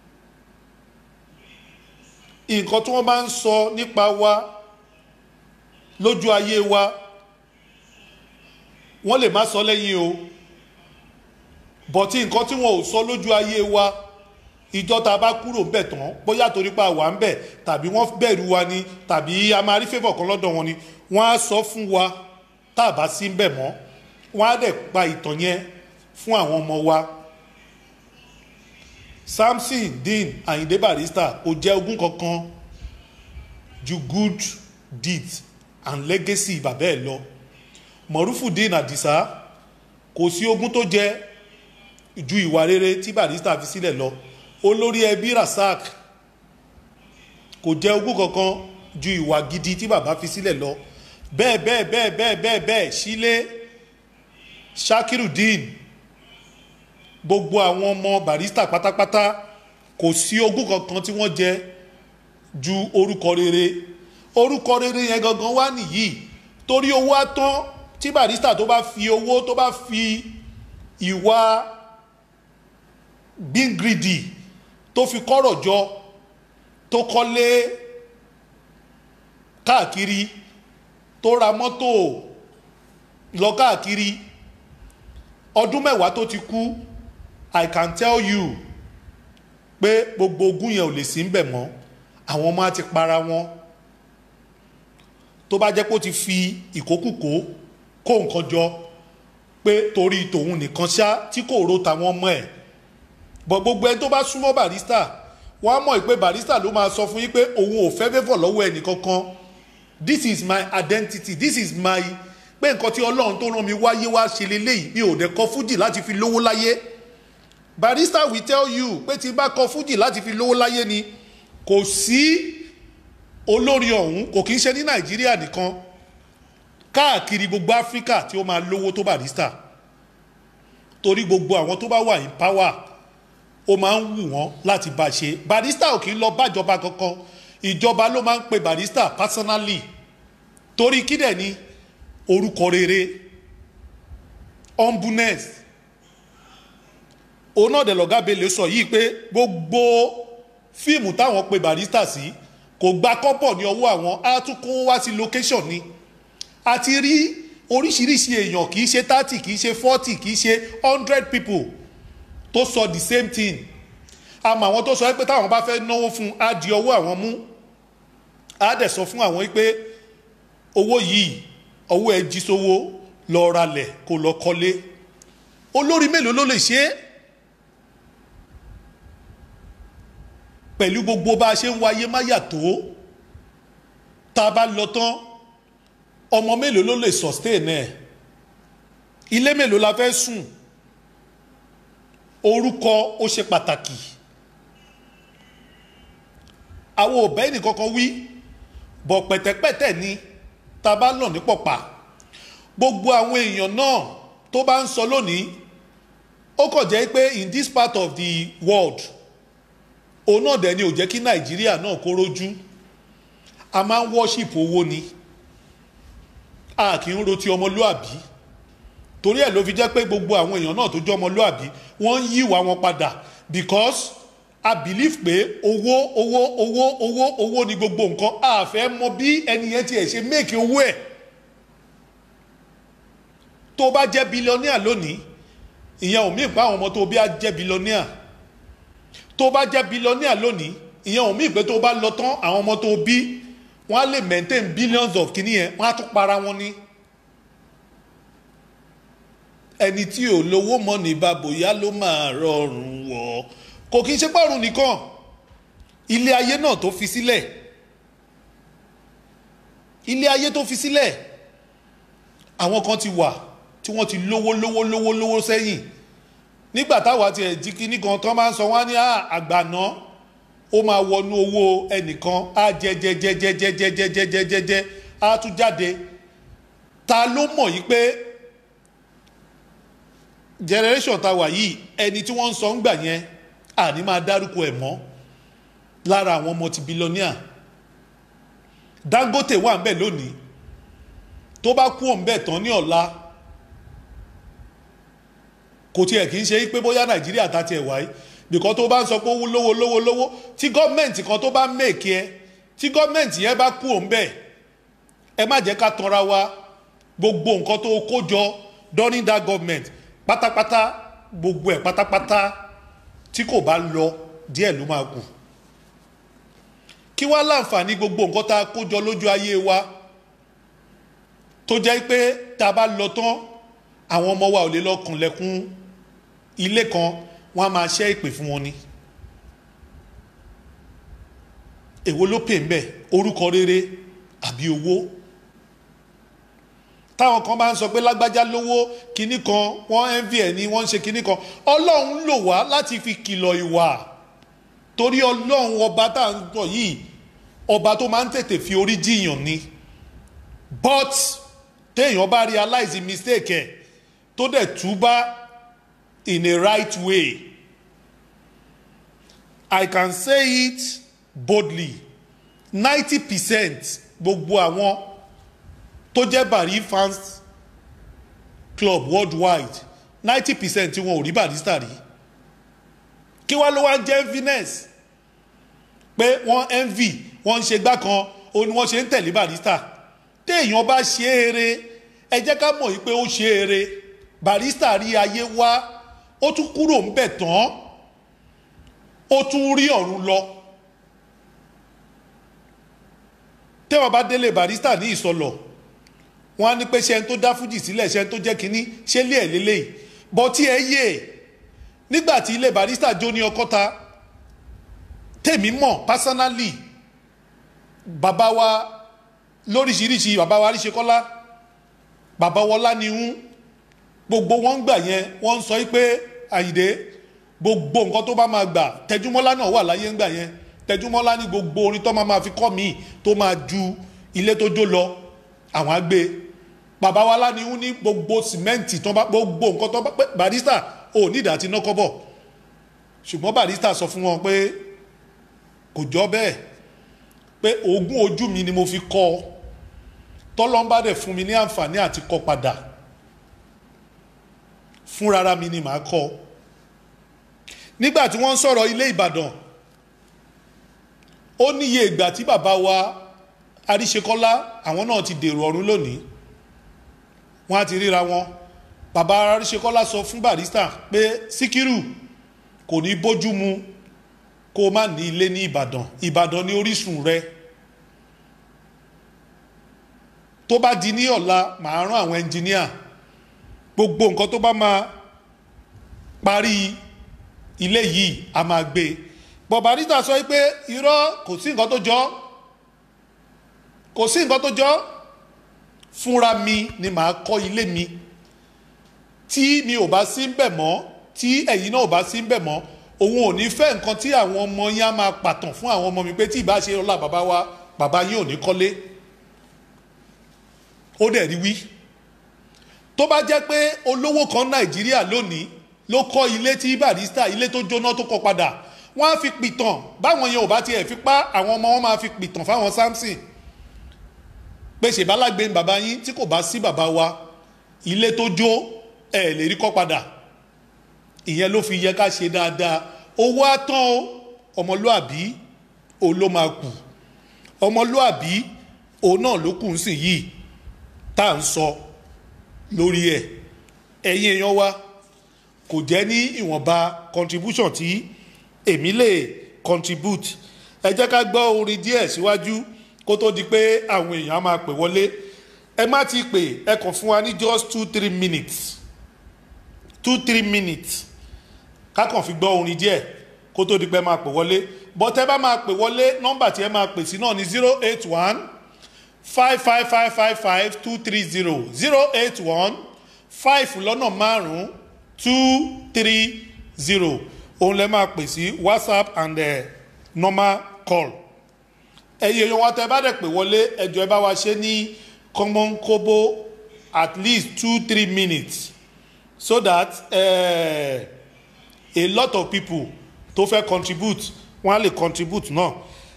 nǹkan tí wọ́n bá ń sọ nípa wa lójú ayé wa wọ́n lè má sọ lẹ́yìn o bọ̀tí nǹkan tí wọ́n ò sọ lójú ayé wa ìjọ tá a bá kúrò ń bẹ̀ tán bóyá torí pa wà ń bẹ̀ tàbí wọ́n bẹ̀rù wa ni tàbí a máa rí favour kan lọ́dọ̀ wọn ni wọ́n á sọ fún wa tá a bá sí ń bẹ̀ mọ́ wọ́n á dẹ̀ pa ìtàn yẹn fún àwọn ọmọ wa. Samson Dean Ayinde Barrister kò jẹ́ ogún kankan ju good deeds and legacy bàbá ẹ̀ lọ. Morufudeen Adisa kò sí ogún tó jẹ́ ju ìwà rere tí Barrister fi sílẹ̀ lọ. Olórí ẹbí Rasak kò jẹ́ ogún kankan ju ìwà gidi tí bàbá fi sílẹ̀ lọ. bẹ́ẹ̀ bẹ́ẹ̀ bẹ́ẹ̀ bẹ́ẹ̀ bẹ́ẹ̀ bẹ́ẹ̀ Sílé Shakirudeen gbogbo àwọn ọmọ Barrister pátápátá kò sí ogún kankan tí wọ́n jẹ ju orúkọ rere orúkọ rere yẹn gangan wá nìyí torí owó àtán tí Barrister tó bá fi owó tó bá fi ìwà being greedy tó fi kọ́rọ̀ jọ tó kọ́lé káàkiri tó ra mọ́tò lọ káàkiri ọdún mẹ́wàá tó ti kú I can tell you pé gbogbo ogún yẹn ò lè sí ń bẹ̀ mọ́ àwọn ọmọ á ti para wọn tó bá jẹ́ pé ó ti fi ìkókùkó kó nǹkan jọ pé torí tòun nìkan ṣá tí kò ro tàwọn ọmọ ẹ̀ bọ̀ gbogbo ẹni tó bá súnmọ́ Barrister wọ́n á mọ̀ pé Barrister ló máa sọ fún yín pé òun ò fẹ́ fẹ́fọ̀ lọ́wọ́ ẹnì kankan this is my identity this is my pé nǹkan tí Ọlọ́run tó rán mi wáyé wá ṣe leléyìí mi ò dẹ̀ kọ fújì láti fi lówó láyé Barrister will tell you pé tí bá kọ fújì láti fi lówó láyé ni kò sí olórin ọ̀hún kò kí ń ṣe ní Nàìjíríà nìkan káàkiri gbogbo Áfíríkà tí ó máa lówó tó Barrister torí gbogbo àwọn tó bá wà in power ó máa ń wù wọ́n láti bá ṣe Barrister ò kì í lọ bájọba kankan ìjọba ló máa ń pe Barrister personally torí kí dẹ̀ ni orúkọ rere humbleness òun náà dẹ̀ lọ́gá Bello sọ yìí pé gbogbo fíìmù táwọn pe Barrister sí kò gba kọ́pọ̀ ní ọwọ́ àwọn á tún kó wá sí location ni a ti rí oríṣiríṣi èèyàn kì í ṣe thirty kì í ṣe forty kì í ṣe hundred people tó sọ the same thing àmọ́ àwọn tó sọ pé táwọn bá fẹ́ náwó fún á di ọwọ́ àwọn mú á dẹ̀ sọ fún àwọn pé owó yìí owó ẹ jí sówó lọ ralẹ̀ kó lọ kọ́lé olórí mélòó ló lè ṣe é pẹ̀lú gbogbo bá a ṣe ń wáyé máyà tó tá a bá lọ tán ọmọ mélòó ló lè sustain ẹ̀ ilé mélòó la fẹ́ sùn orúkọ ó ṣe pàtàkì àwọn ò bẹ́ẹ̀ nìkankan wí bọ̀ pẹ̀tẹ́pẹ̀tẹ́ ni tá a bá lọ ní pọ̀pá gbogbo àwọn èèyàn náà tó bá ń sọ lónìí ó kàn jẹ́ pé in this part of the world òun náà dẹ̀ ni ò jẹ́ kí Nàìjíríà náà kó rójú a máa ń worship owó ni a kì í ro ti ọmọlúàbí torí ẹ̀ ló fi jẹ́ pé gbogbo àwọn èèyàn náà tó jẹ́ ọmọlúàbí wọ́n ń yíwà wọn padà because I believe pé owó owó owó owó owó ni gbogbo nǹkan a fẹ́ mọ bí ẹni yẹn tiẹ̀ ṣe make owó ẹ̀ tó bá jẹ́ billionaire lónìí ìyẹn ò mí pa àwọn ọmọ tó bí á jẹ́ billionaire tó bá jẹ́ billionaire lónìí ìyẹn ò mí pé tó bá lọ tán àwọn ọmọ tó bí wọ́n á lè maintain billions of kìíní yẹn wọ́n á tún para wọn ní ẹni tí ò lówó mọ́ ní bàbòyá ló máa rọrùn wọ̀ kò kí n ṣe pàrùn nìkan ilé ayé náà tó fi sílẹ̀ ilé ayé tó fi sílẹ̀ àwọn kan ti wà tí wọ́n ti lówó lówó lówó lówó sẹ́yìn nígbà táwa tiẹ̀ jí kíní kan tán máa ń sọ wọ́n ní àgbàná ó máa wọnú owó ẹnìkan á jẹ jẹ jẹ jẹ jẹ jẹ jẹ jẹ jẹ jẹ jẹ á tún jáde ta ló mọ̀ yìí pé generation ta wà yìí ẹni tí wọ́n ń sọ ń gbà yẹn àní máa dárúkọ ẹ̀ mọ́ lára àwọn multi-billionaire Dangote wà ń bẹ̀ lónìí tó bá kú òun bẹ̀ tán ní ọ̀la kò tiẹ̀ kì í ṣe pé bóyá Nàìjíríà ta tiẹ̀ wáyé bìkọ́ tó bá ń sọ pé owó lówó lówó lówó tí gọ́ọ̀mẹ̀ntì kan tó bá mèkì ẹ tí gọ́ọ̀mẹ̀ntì yẹn bá kú òun bẹ̀ ẹ má jẹ́ ká tanra wa gbogbo nǹkan tó kó jọ during that government pátápátá gbogbo ẹ̀ pátápátá tí kò bá lọ díẹ̀ ló máa kù kí wá láǹfààní gbogbo nǹkan tá a kó jọ lójú ayé wa tó jẹ́ pé tá a bá lọ tán àwọn ọmọ wa ò lè lọ kànlẹ̀kùn ilé kan wọ́n á máa ṣẹ́ ìpè fún wọn ni èwo ló pè ń bẹ̀ orúkọ rere àbí owó táwọn kan bá ń sọ pé lágbájá lówó kinní kan wọ́n envy ẹ̀ ni wọ́n ń ṣe kinní kan Ọlọ́run lò wá láti fi kìlọ̀ ìwà torí Ọlọ́run ọba tá à ń sọ yìí ọba tó máa ń tètè fi orí jiyàn ni but téèyàn bá realize mistake ẹ̀ tó dẹ̀ túbá in a right way I can say it boldly ninety percent gbogbo àwọn tó jẹ́ Barry fans club worldwide ninety percent tí wọn ò rí Barrister rí kí wá ló wá ń jẹ́ enviness pé wọ́n envy wọ́n ń ṣe gbá kan ó ní wọ́n ṣe ń tẹ̀lé Barrister téèyàn bá ṣe eré ẹ jẹ́ ká mọ̀ yìí pé ó ṣe eré Barrister rí ayé wá ó tún kúrò ń bẹ̀ tán ó tún rí ọ̀run lọ tẹ́wọ̀n bá délé Barrister ní ìsọlọ̀ wọ́n á ní pé ṣe ń tó dá fújì sílẹ̀ ṣe ń tó jẹ́ kínní ṣé lé ẹ̀ lélẹ́yìí bọ́ tí ẹ yé nígbà tí ilé Barrister jó ní Ọkọ́ta tèmi mọ̀ personally bàbá wa lóríṣiríṣi bàbá wa Àríṣekọ́lá bàbá Wọlá ni ń gbogbo wọn gbà yẹn wọ́n ń sọ pé Àyìndé gbogbo nǹkan tó bá máa gbà Tẹjúmọ́lá náà wà láyé ńgbà yẹn Tẹjúmọ́lá ní gbogbo orin tó máa máa fi kọ́ mi tó máa ju ilé tó jó lọ àwọn àgbẹ̀ bàbá Wọlá ni ń ní gbogbo sìmẹ́ǹtì tó bá gbogbo nǹkan tó bá pé Barrister ò ní ìdá tí iná kọ́ bọ̀ ṣùgbọ́n Barrister sọ fún wọn pé kò jọ bẹ́ẹ̀ pé ogún ojú mi ni mo fi kọ́ ọ tọ́lọ́mbà dẹ̀ fún mi ní àǹfààní àti kọ́ padà fúnrara mi ni màá kọ́ nígbà tí wọ́n ń sọ̀rọ̀ ilé Ìbàdàn ó níye ìgbà tí bàbá wa Àríṣekọ́lá àwọn náà ti dèrò ọ̀run lónìí wọ́n á ti ríra wọn bàbá Àríṣekọ́lá sọ fún Barrister pé Síkírù kò ní bójú mu kó o má ní ilé ní Ìbàdàn Ìbàdàn ní orísun rẹ tó bá di ní ọ̀la màá rán àwọn ẹnjìníà gbogbo nǹkan tó bá máa parí ilé yìí a máa gbé bọ̀ Barrister sọ pé irọ́ kò sí nǹkan tó jọ kò sí nǹkan tó jọ fúnra mi ni màá kọ́ ilé mi tí mi ò bá sí ń bẹ̀ mọ́ tí ẹ̀yin náà ò bá sí ń bẹ̀ mọ́ òun ò ní fẹ́ nǹkan tí àwọn ọmọ yín á máa pàtàn fún àwọn ọmọ mi pé tí ìbá ṣe ọlá bàbá wa bàbá yín ò ní kọ́lé ó dẹ̀ rí wí tó bá jẹ́ pé olówó kan Nàìjíríà lónìí ló kọ́ ilé tí Barrister ilé tó jóná tó kọ́ padà wọ́n á fi pìtàn báwọn yẹn ò bá tiẹ̀ fi pa àwọn ọmọ wọn máa fi pìtàn fáwọn Samson pé ṣèbálágbé bàbá yín tí kò bá sí bàbá wa ilé tó jó ẹ̀ lè rí kọ́ padà ìyẹn ló fi yẹ ká ṣe dáadáa owó àtàn o ọmọlúàbí òun ló máa kù ọmọlúàbí òun náà ló kù ń sìn yìí tá à ń sọ lórí ẹ̀ ẹ̀yin èèyàn wa kò jẹ́ ní ìwọ̀nba contribution tí èmi lè contribute ẹ jẹ́ ká gbọ́ orin díẹ̀ síwájú kó tó di pé àwọn èèyàn máa pè wọlé ẹ má ti pè ẹ kàn fún wa ní just two three minutes two three minutes ká kàn fi gbọ́ orin díẹ̀ kó tó di pé máa pè wọlé bọ́tẹ́ bá máa pè wọlé nọ́mbà tí ẹ máa pè sí náà ní zero eight one five five five five five two three zero zero eight one five lọ́nà márùn-ún two three zero òun lẹ máa pè sí WhatsApp and uh, normal call ẹ̀yin èèyàn wa tẹ́ bá dẹ̀ pè wọlé ẹjọ́ ẹ bá wa ṣe ní common kobo at least two three minutes so that uh, a lot of people tó fẹ́ contribute wọ́n á lè contribute náà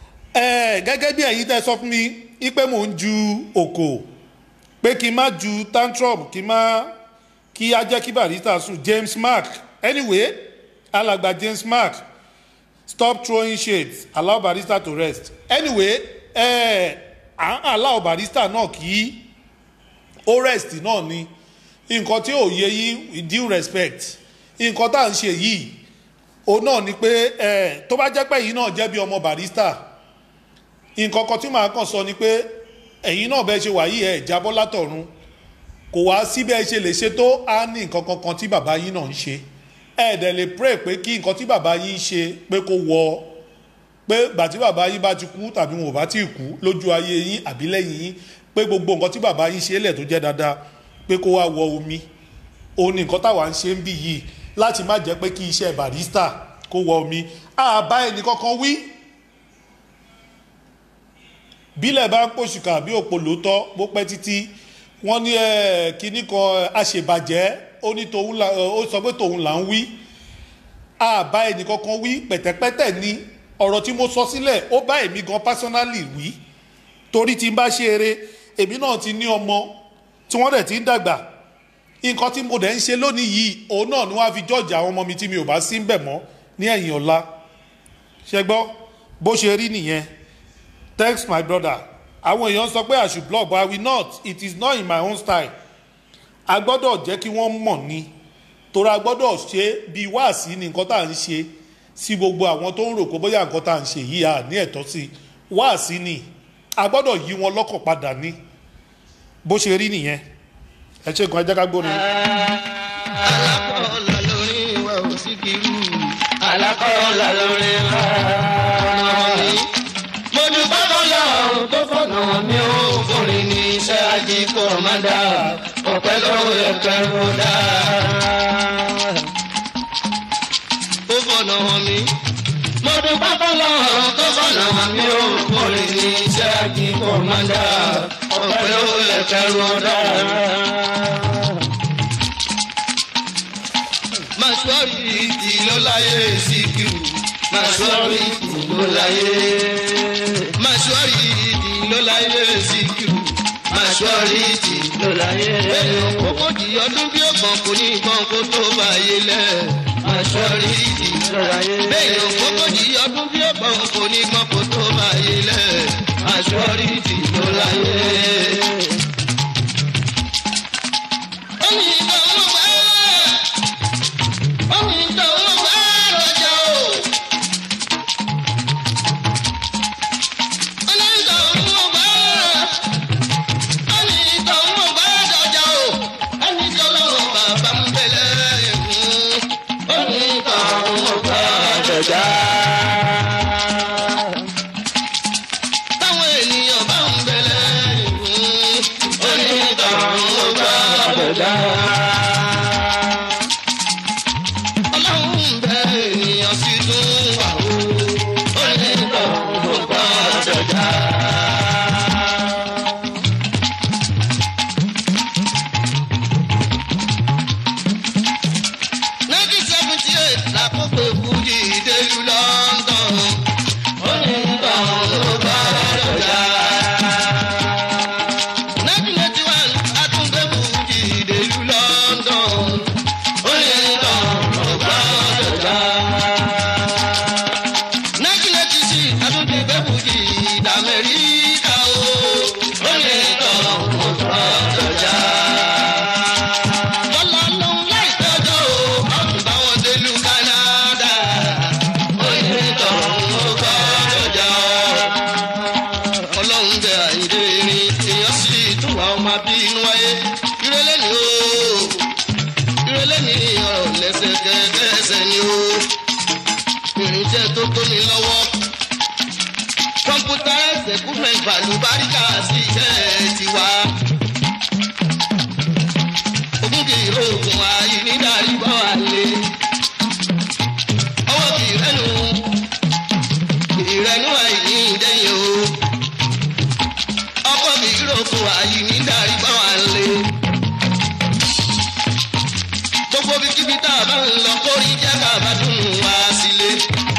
uh, gẹ́gẹ́ bí ẹ̀yin tẹ́ sọ fún mi ipe mò ń ju òkò pé kí n má ju tantrum kí n má kí á jẹ́ kí Barrister sùn James Mark anyway alàgbà James Mark stop throwing shades allow Barrister to rest anyway ẹ à ń allow Barrister náà kí ó rest náà ni nǹkan tí ò yẹ yín with due respect nǹkan tá à ń ṣe yìí òun náà ni pé ẹ tó bá jẹ́ pé ẹ̀yin náà jẹ́ bí ọmọ Barrister nǹkan kan tí màá kàn sọ ni pé ẹ̀yin náà bẹ́ẹ̀ ṣe wà yìí ẹ̀ jábọ́ látọ̀run kò wá sí bẹ́ẹ̀ ṣe lè ṣe tó á ní nǹkan kankan tí bàbá yín náà ń ṣe ẹ̀ dẹ̀ lè pray pé kí nǹkan tí bàbá yín ṣe pé kó wọ pé gbà tí bàbá yín bá ti kú tàbí wọn ò bá ti kú lójú ayé yín àbí lẹ́yìn yín pé gbogbo nǹkan tí bàbá yín ṣe lẹ̀ tó jẹ́ dáadáa pé kó wá wọ omi òun ni nǹkan táwa ń ṣe ń bì yìí láti má jẹ́ pé kí iṣẹ́ Barrister kó wọ omi àbá ẹnì kankan wí bílẹ̀ bá ń pòṣùkà bí òpó lóòótọ́ bó pẹ́ títí wọ́n ní kinní kan àṣebàjẹ́ ó ní tòun là ó sọ pé tòun là ń wí àbá ẹnì kankan wí pẹ̀tẹ́pẹ́tẹ́ ni ọ̀rọ̀ tí mo sọ sílẹ̀ ó bá èmi gan personally wí torí tí n bá ṣe eré èmi náà ti ní ọmọ tí wọ́n dẹ̀ ti ń dàgbà nǹkan tí mo dẹ̀ ń ṣe lónìí yìí òun náà ni wọ́n á fi jọ́ọ̀jì àwọn ọmọ mi tí mi ò bá sí ń bẹ̀ mọ́ ní ẹ̀yìn ọ̀la ṣẹgbọ́ bó ṣe rí nìyẹn thanks my brother àwọn èèyàn sọ pé I should blog but I will not, it is not in my own style. A gbọ́dọ̀ jẹ́ kí wọ́n mọ̀ ni torí a gbọ́dọ̀ ṣe bí wáàsí ni nǹkan tá à ń ṣe sí gbogbo àwọn tó ń rò kó bóyá nǹkan tá à ń ṣe yìí à ní ẹ̀tọ́ sí wáàsí ni a gbọ́dọ̀ yí wọn lọ́kàn padà ní bó ṣe rí nìyẹn ẹ ṣe nǹkan ẹ jẹ́ ká gbóni. alákọ̀ọ́lá lórí wa ò sí kiri alákọ̀ọ́lá lórí wa ọ̀nà mi. mo dúpẹ́ bọ́lá ọ̀hún tó fọ̀nà mi ò forí ní iṣẹ́ ajé kò má dá ọ̀pẹ́ lọ́wọ́ ẹ̀kẹ́ ló dá. ó fọ̀nà mi. mo dúpẹ́ bọ́lá ọ̀hún tó fọ̀nà mi ò forí ní iṣẹ́ ajé kò má dá ọ̀pẹ́ lọ́wọ́ ẹ̀kẹ́ ló dá. Maṣọ́rìtì ló láyé Síkírù. Maṣọ́rìtì ló láyé. Maṣọ́rìtì ló láyé Síkírù. Maṣọ́rìtì ló láyé. Bẹ́ẹ̀ni ogójì ọdún bí ọgbọ̀n kò ní ìbọn kó tó báyé lẹ̀. Maṣọ́rìtì ló láyé. Bẹ́ẹ̀ni ogójì ọdún bí ọgbọ̀n kò ní ìbọn kó tó báyé lẹ̀. Maṣọ́rìtì ló láyé. Àlùbáríkà sí iṣẹ́ tiwa. Ogún kì í rògùn ayé nídàrí bọ́ àlè. Ọwọ́ kì í rẹ́nu, kì í rẹ́nu àìní ìdẹ́yìn o. Ọkọ̀ kì í rògùn ayé nídàrí bọ́ àlè. Gbogbo bíkíbi tá a bá ń lọ kórí jẹ́ ká bá dùn wá sílé.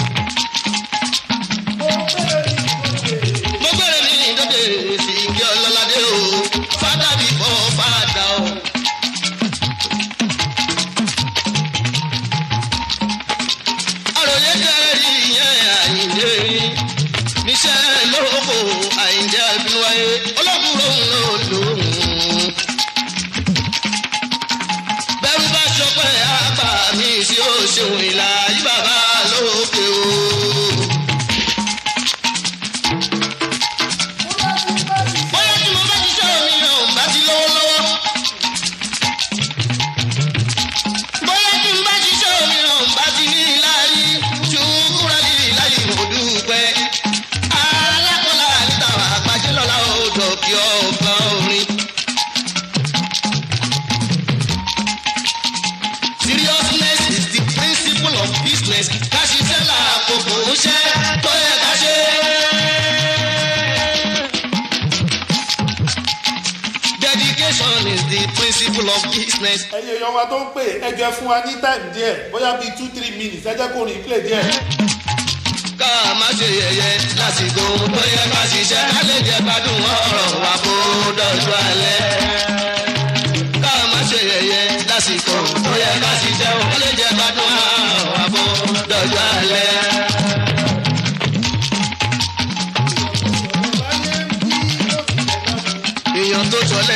ẹ̀yin èèyàn wa tó ń pè ẹ jẹ́ fún wa ní time díẹ̀ bóyá bíi two three minutes ẹ jẹ́ kó rìn play díẹ̀. ká má ṣe yẹ̀yẹ́ lásìkò tó yẹ ká ṣiṣẹ́ ká lè jẹ́ gbádùn ọ̀rọ̀ wa kó dọ̀jú alẹ́. ká má ṣe yẹ̀yẹ́ lásìkò tó yẹ ká ṣiṣẹ́ ká lè jẹ́ gbádùn ọ̀rọ̀ wa kó dọ̀jú alẹ́.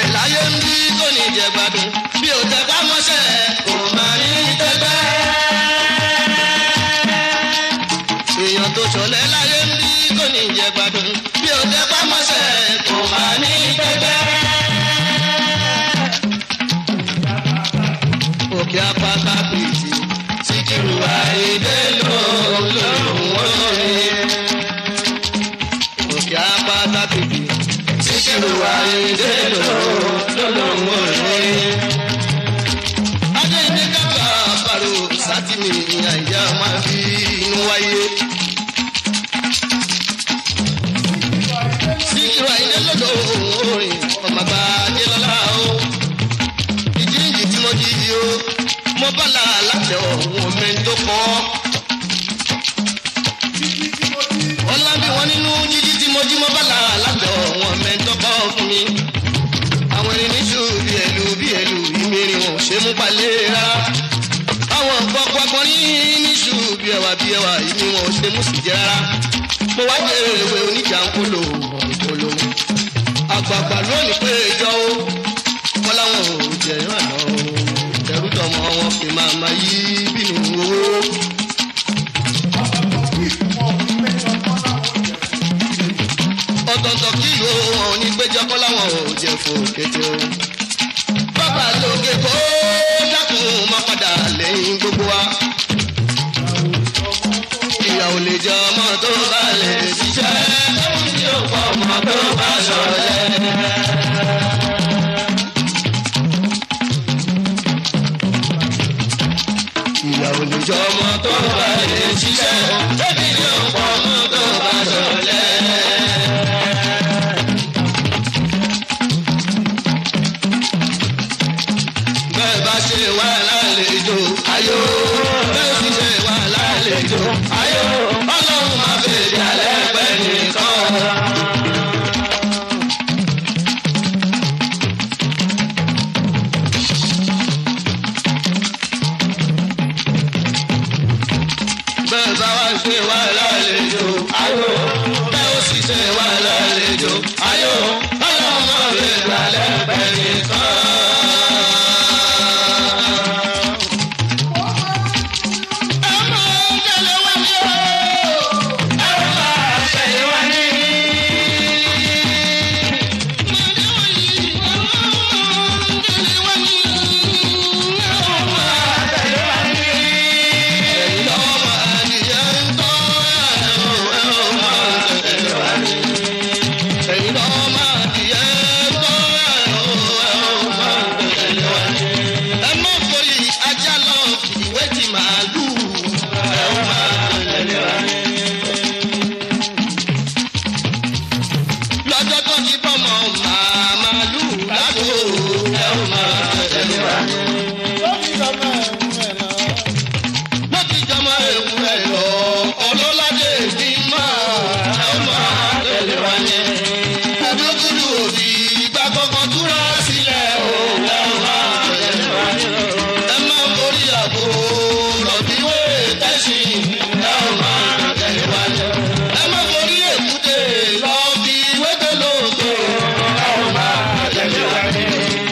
ṣọlẹ̀ láyé ń bí kò ní jẹ gbádùn bí ò tẹ bá mọ́ṣẹ́ kò máa ní tẹ́gbẹ́. èèyàn tó ṣọlẹ̀ láyé ń bí kò ní jẹ gbádùn bí ò tẹ bá mọ́ṣẹ́ kò máa ní tẹ́gbẹ́. òkè apáta pèsè Síkírù Àyìndé lòlóhùn orin. òkè apáta pèsè Síkírù Àyìndé lòlóhùn orin. adéyìnbí kápá àbárò sátìmì àyà máa fi inú wáyé. Síkírù Àyìndé lòlóhùn orin ọmọ àgbà Adélọ́lá o. ìjíǹjì tí mo jí yìí o mo bá la láti ọ̀hún omi tó kọ́. ọlá bí wọn nínú jíjí tí mo jí mo bá la láti ọ̀hún omi tó kọ́ fún mi. àwọn ẹni níṣu bí ẹlú bí ẹlú ìmìrìn wọn ò ṣe mú palẹ̀ rárá. àwọn gbọ́gbọ́gbọ́n ní níṣu bí ẹwà bí ẹwà ìmì wọn ò ṣe mú sì jẹ́ rárá. mo wá jẹ́ ewé oníjà ń kóló òkòló. àgbààgbà lónìí pé ìjọ o wọ́n láwọn ò jẹ́ ìrànà o. ẹrú tọmọ wọn fi máa ma yí bínú owó. ọ̀tọ̀ọ̀tọ̀ kí ìlú wọn ò ní péjọ kọ́ láwọn ò jẹ́ fò kété o. bàbá lókè kó dákun má padà lẹ́yìn gbogbo wa. ìyá ò lè jẹ ọmọ tó bá lè ṣiṣẹ́ ẹ̀wọ̀n tí ó pọ̀ ọmọ tó bá ṣọlẹ̀. ìyàwó lè jọ ọmọ tó bá lè ṣiṣẹ́ ẹbí ni ọ̀pọ̀ ọmọ tó bá ṣọlẹ̀. bẹ́ẹ̀ bá ṣe wà lálejò ayọ̀ bẹ́ẹ̀ sì ṣe wà lálejò ayọ̀ ọlọ́run máa fèdè alẹ́ pẹ́ nìkan. bẹ́ẹ̀ bá wá ṣe wà lálejò ayọ̀ bẹ́ẹ̀ ó sì ṣe wà lálejò ayọ̀ ọlọ́mọ rẹ̀ gbalẹ̀ pẹ́ nìkan. Thank you.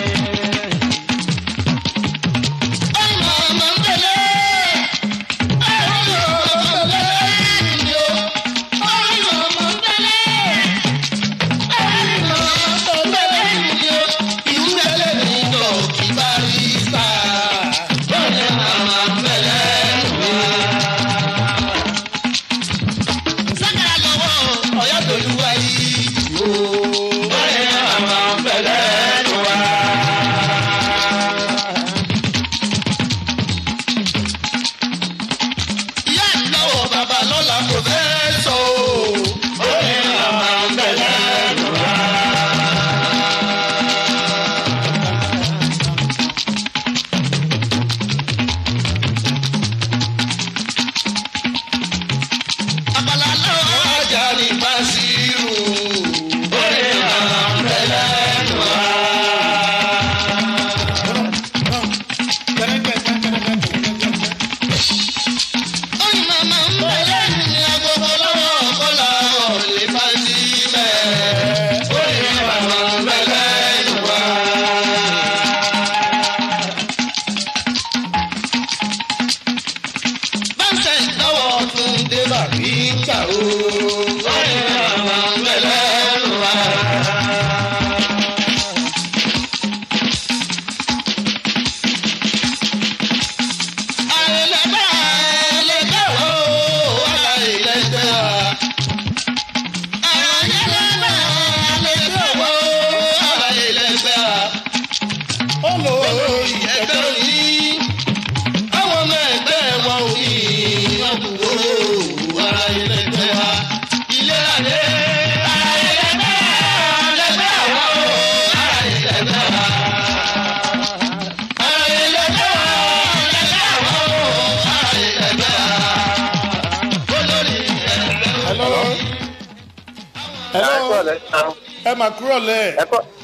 ẹ mà kúrò lẹ̀.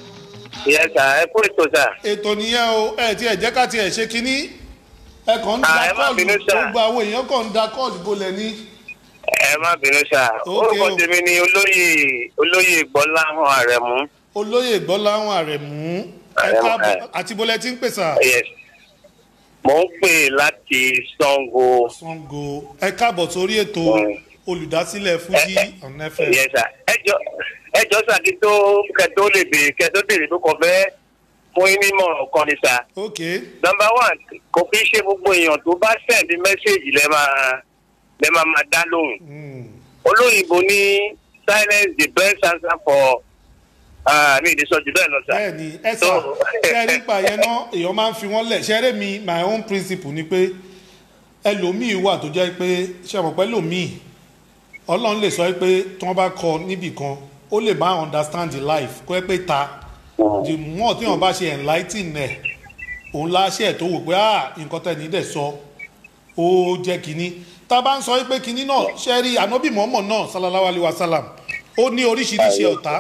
Yes sir, ẹ kú ètò sir. ètò nìyẹn o ẹ ti ẹ jẹ́ ká tiẹ̀ ṣe kínní ẹ kàn ń da kọ́ọ̀lù gbogbo àwọn èèyàn kàn ń da kọ́ọ̀lù bolẹ̀ ní. ẹ má bínú sir. orúkọ tèmi ni olóyè olóyè Gbọ́láhàn Àrẹ̀mú. olóyè Gbọ́láhàn Àrẹ̀mú ẹ káàbọ̀ àti bọ́lẹ̀ tí ń pè sà. Yes. mo ń pè láti Ṣàngó. Ṣàngó ẹ káàbọ̀ sórí ètò olùdásílẹ̀ Fuji on F M. Yes sir. ẹ jọ ẹ jọ sà kí tó kẹ tó lè béèrè kẹ tó béèrè tó kọ fẹ́ fún yín nímọ̀ràn kan ni sà. ok. number one kò kí ṣe gbogbo èèyàn tó bá send message lẹ́ máa lẹ́ máa máa dá lóhùn. olóyìnbó ní silence the best answer for mi ìdí sọ jù bẹ́ẹ̀ lọ sà. bẹ́ẹ̀ni ẹ sà ṣe nípa yẹn náà èèyàn máa ń fi wọ́n lẹ̀ ṣẹ́rẹ́ mi my own principle ni pé ẹlòmíì wà tó jẹ́ pé ṣe mọ̀ pé ẹlòmíì Ọlọ́run lè sọ pé tí wọ́n bá kọ níbì kan ó lè bá understand the life kó ẹ pé ta the more tí wọ́n bá ṣe enlightening ẹ̀ òun láṣẹ tó wò pé ah nǹkan tẹ̀ ní dẹ̀ sọ ó jẹ́ kínní tá a bá ń sọ pé kínní náà ṣe rí ànábì Muhammad náà sallallahu alayhi wa sallam ó ní oríṣiríṣi ọ̀tá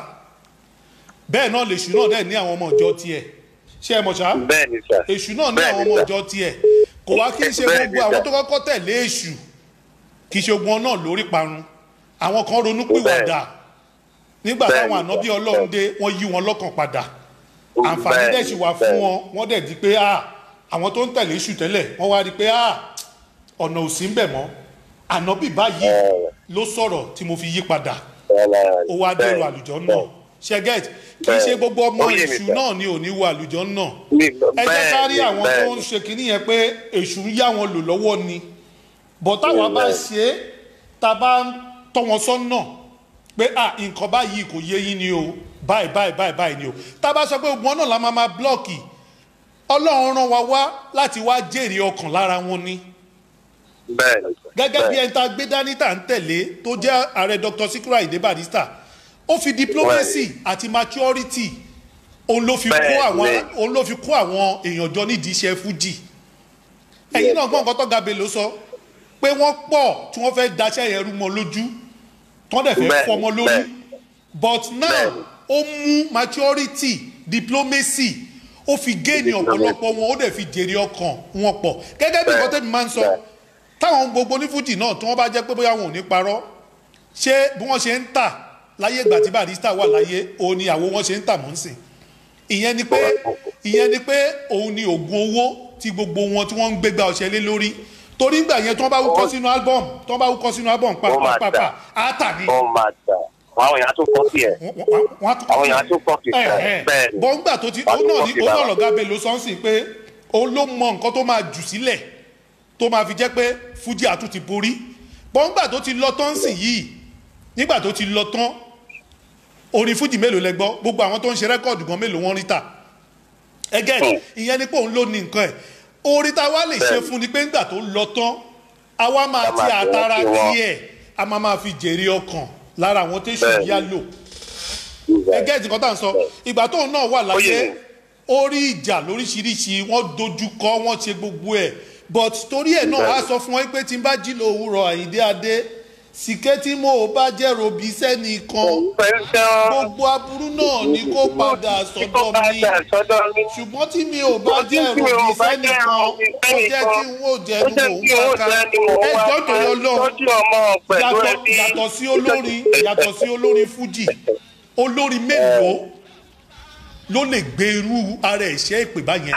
bẹ́ẹ̀ náà lèṣù náà dẹ̀ ní àwọn ọmọ ìjọ tiẹ̀ ṣé ẹ mọ̀ ṣá èṣù náà ní àwọn ọmọ ìjọ tiẹ̀ kò wá kí n ṣe gbogbo àwọn tó kọ́kọ́ tẹ̀lé èṣù kì í ṣe gbogbo náà lórí parun àwọn kan ronú pìwàdà nígbà táwọn ànábì Ọlọ́run dé wọ́n yí wọn lọ́kàn padà àǹfààní dẹ̀ sì wà fún wọn wọ́n dẹ̀ di pé àwọn tó ń tẹ̀lé èṣù tẹ́lẹ̀ wọ́n wá rí pé ọ̀nà ò sí ń bẹ̀ mọ́ ànábì báyìí ló sọ̀rọ̀ tí mo fi yí padà ó wá dẹ̀rọ àlùjọ náà ṣẹgẹt kì í ṣe gbogbo ọmọ èṣù náà ni ò ní wo àlùjọ náà ẹ jẹ́ ká rí àwọn tó ń ṣe kínní yẹn pé èṣù ń yá wọn lò lọ́wọ́ ni bọ̀ táwa bá ṣe é tá a bá ń tọ́ wọn sọ́nà pé à nǹkan báyìí kò yé yín ni o báyìí báyìí báyìí báyìí ni o tá a bá sọ pé gbogbo náà la máa máa blọ́ọ̀kì Ọlọ́run rán wa wá láti wá jèrè ọkàn lára wọn ni gẹ́gẹ́ bí ẹni tá a gbé dání tá à ń tẹ̀lé tó jẹ́ ààrẹ Doctor Sikiru Ayinde Barrister ó fi diplomacy àti maturity òun ló fi kó àwọn òun ló fi kó àwọn èèyàn jọ nídìí iṣẹ́ Fuji ẹ̀yin náà gbọ́n nǹkan tó Gabe ló sọ pé wọ́n pọ̀ tí wọ́n fẹ́ daṣẹ́ yẹn rú mọ́ lójú tí wọ́n dẹ̀ fẹ́ fọmọ lórí but now ó mú maturity diplomacy ó fi géènì ọ̀pọ̀lọpọ̀ wọn ó dẹ̀ fi jèrè ọkàn wọn pọ̀ gẹ́gẹ́ bí nǹkan tẹ́mi máa ń sọ táwọn gbogbo ní Fuji náà tí wọ́n bá jẹ́ pé bóyá wọn ò ní parọ́ ṣé bí wọ́n ṣe ń tà láyé ìgbà tí Barrister wà láyé òun ni àwọn wọn ṣe ń tà mọ́ nsìn ìyẹn ni pé ìyẹn ni pé òun ni oògùn owó tí gbogbo wọn tí wọ́n ń gbégbá ọṣẹ lé lórí torí ìgbà yẹn tí wọ́n bá wúkọ́ sínú album tí wọ́n bá wúkọ́ sínú album pàápàá á tà ní. àwọn èèyàn tó kọ́ sí ẹ̀ àwọn èèyàn tó kọ́ sí ẹ̀ bẹ́ẹ̀ ni. bọ́n gbà tó ti òun náà ní òun náà lọ́gá bẹ́ẹ̀ ló sọ ń sìn pé òun ló mọ nǹkan tó máa jù sílẹ̀ tó máa fi jẹ́ pé Fuji àtún ti borí bọ́n gbà tó ti lọ tán sìn yìí nígbà tó ti lọ tán orin Fuji mélòó lẹ gbọ́ gbogbo àwọn tó ń ṣe rẹ́kọ̀dù gan mélòó wọ́n rí tà ẹgẹ́ ìyẹn ni pé òun ló ní nǹkan ẹ̀ orin tá a wá lè ṣe fún ni pé nígbà tó lọ tán àwa máa ti àtàrà díẹ̀ a máa máa fi jèrè ọkàn lára àwọn tó ṣì yá lò ẹgẹ́ ìtìkan tá à ń sọ ìgbà tóun náà wà láyé orí ìjà lóríṣiríṣi wọ́n dojú kọ wọ́n ṣe gbogbo ẹ̀ but torí ẹ̀ náà wá sọ fún wọn pé tí n bá jí lòwúrọ̀ Àyìndé Adé sìkẹ́ tí mo bá jẹ́ robi sẹ́nìkan gbogbo aburú náà ni kó padà sọ́dọ̀ mi ṣùgbọ́n tí mi ò bá jẹ́ robi sẹ́nìkan ó jẹ́ tí n ó jẹ́ ní òun kàkà ẹjọ́ tó yọ lọ yàtọ̀ sí olórin yàtọ̀ sí olórin Fuji olórin mélòó ló lè gbé irú ara ẹ̀ṣẹ́ ìpè báyẹn.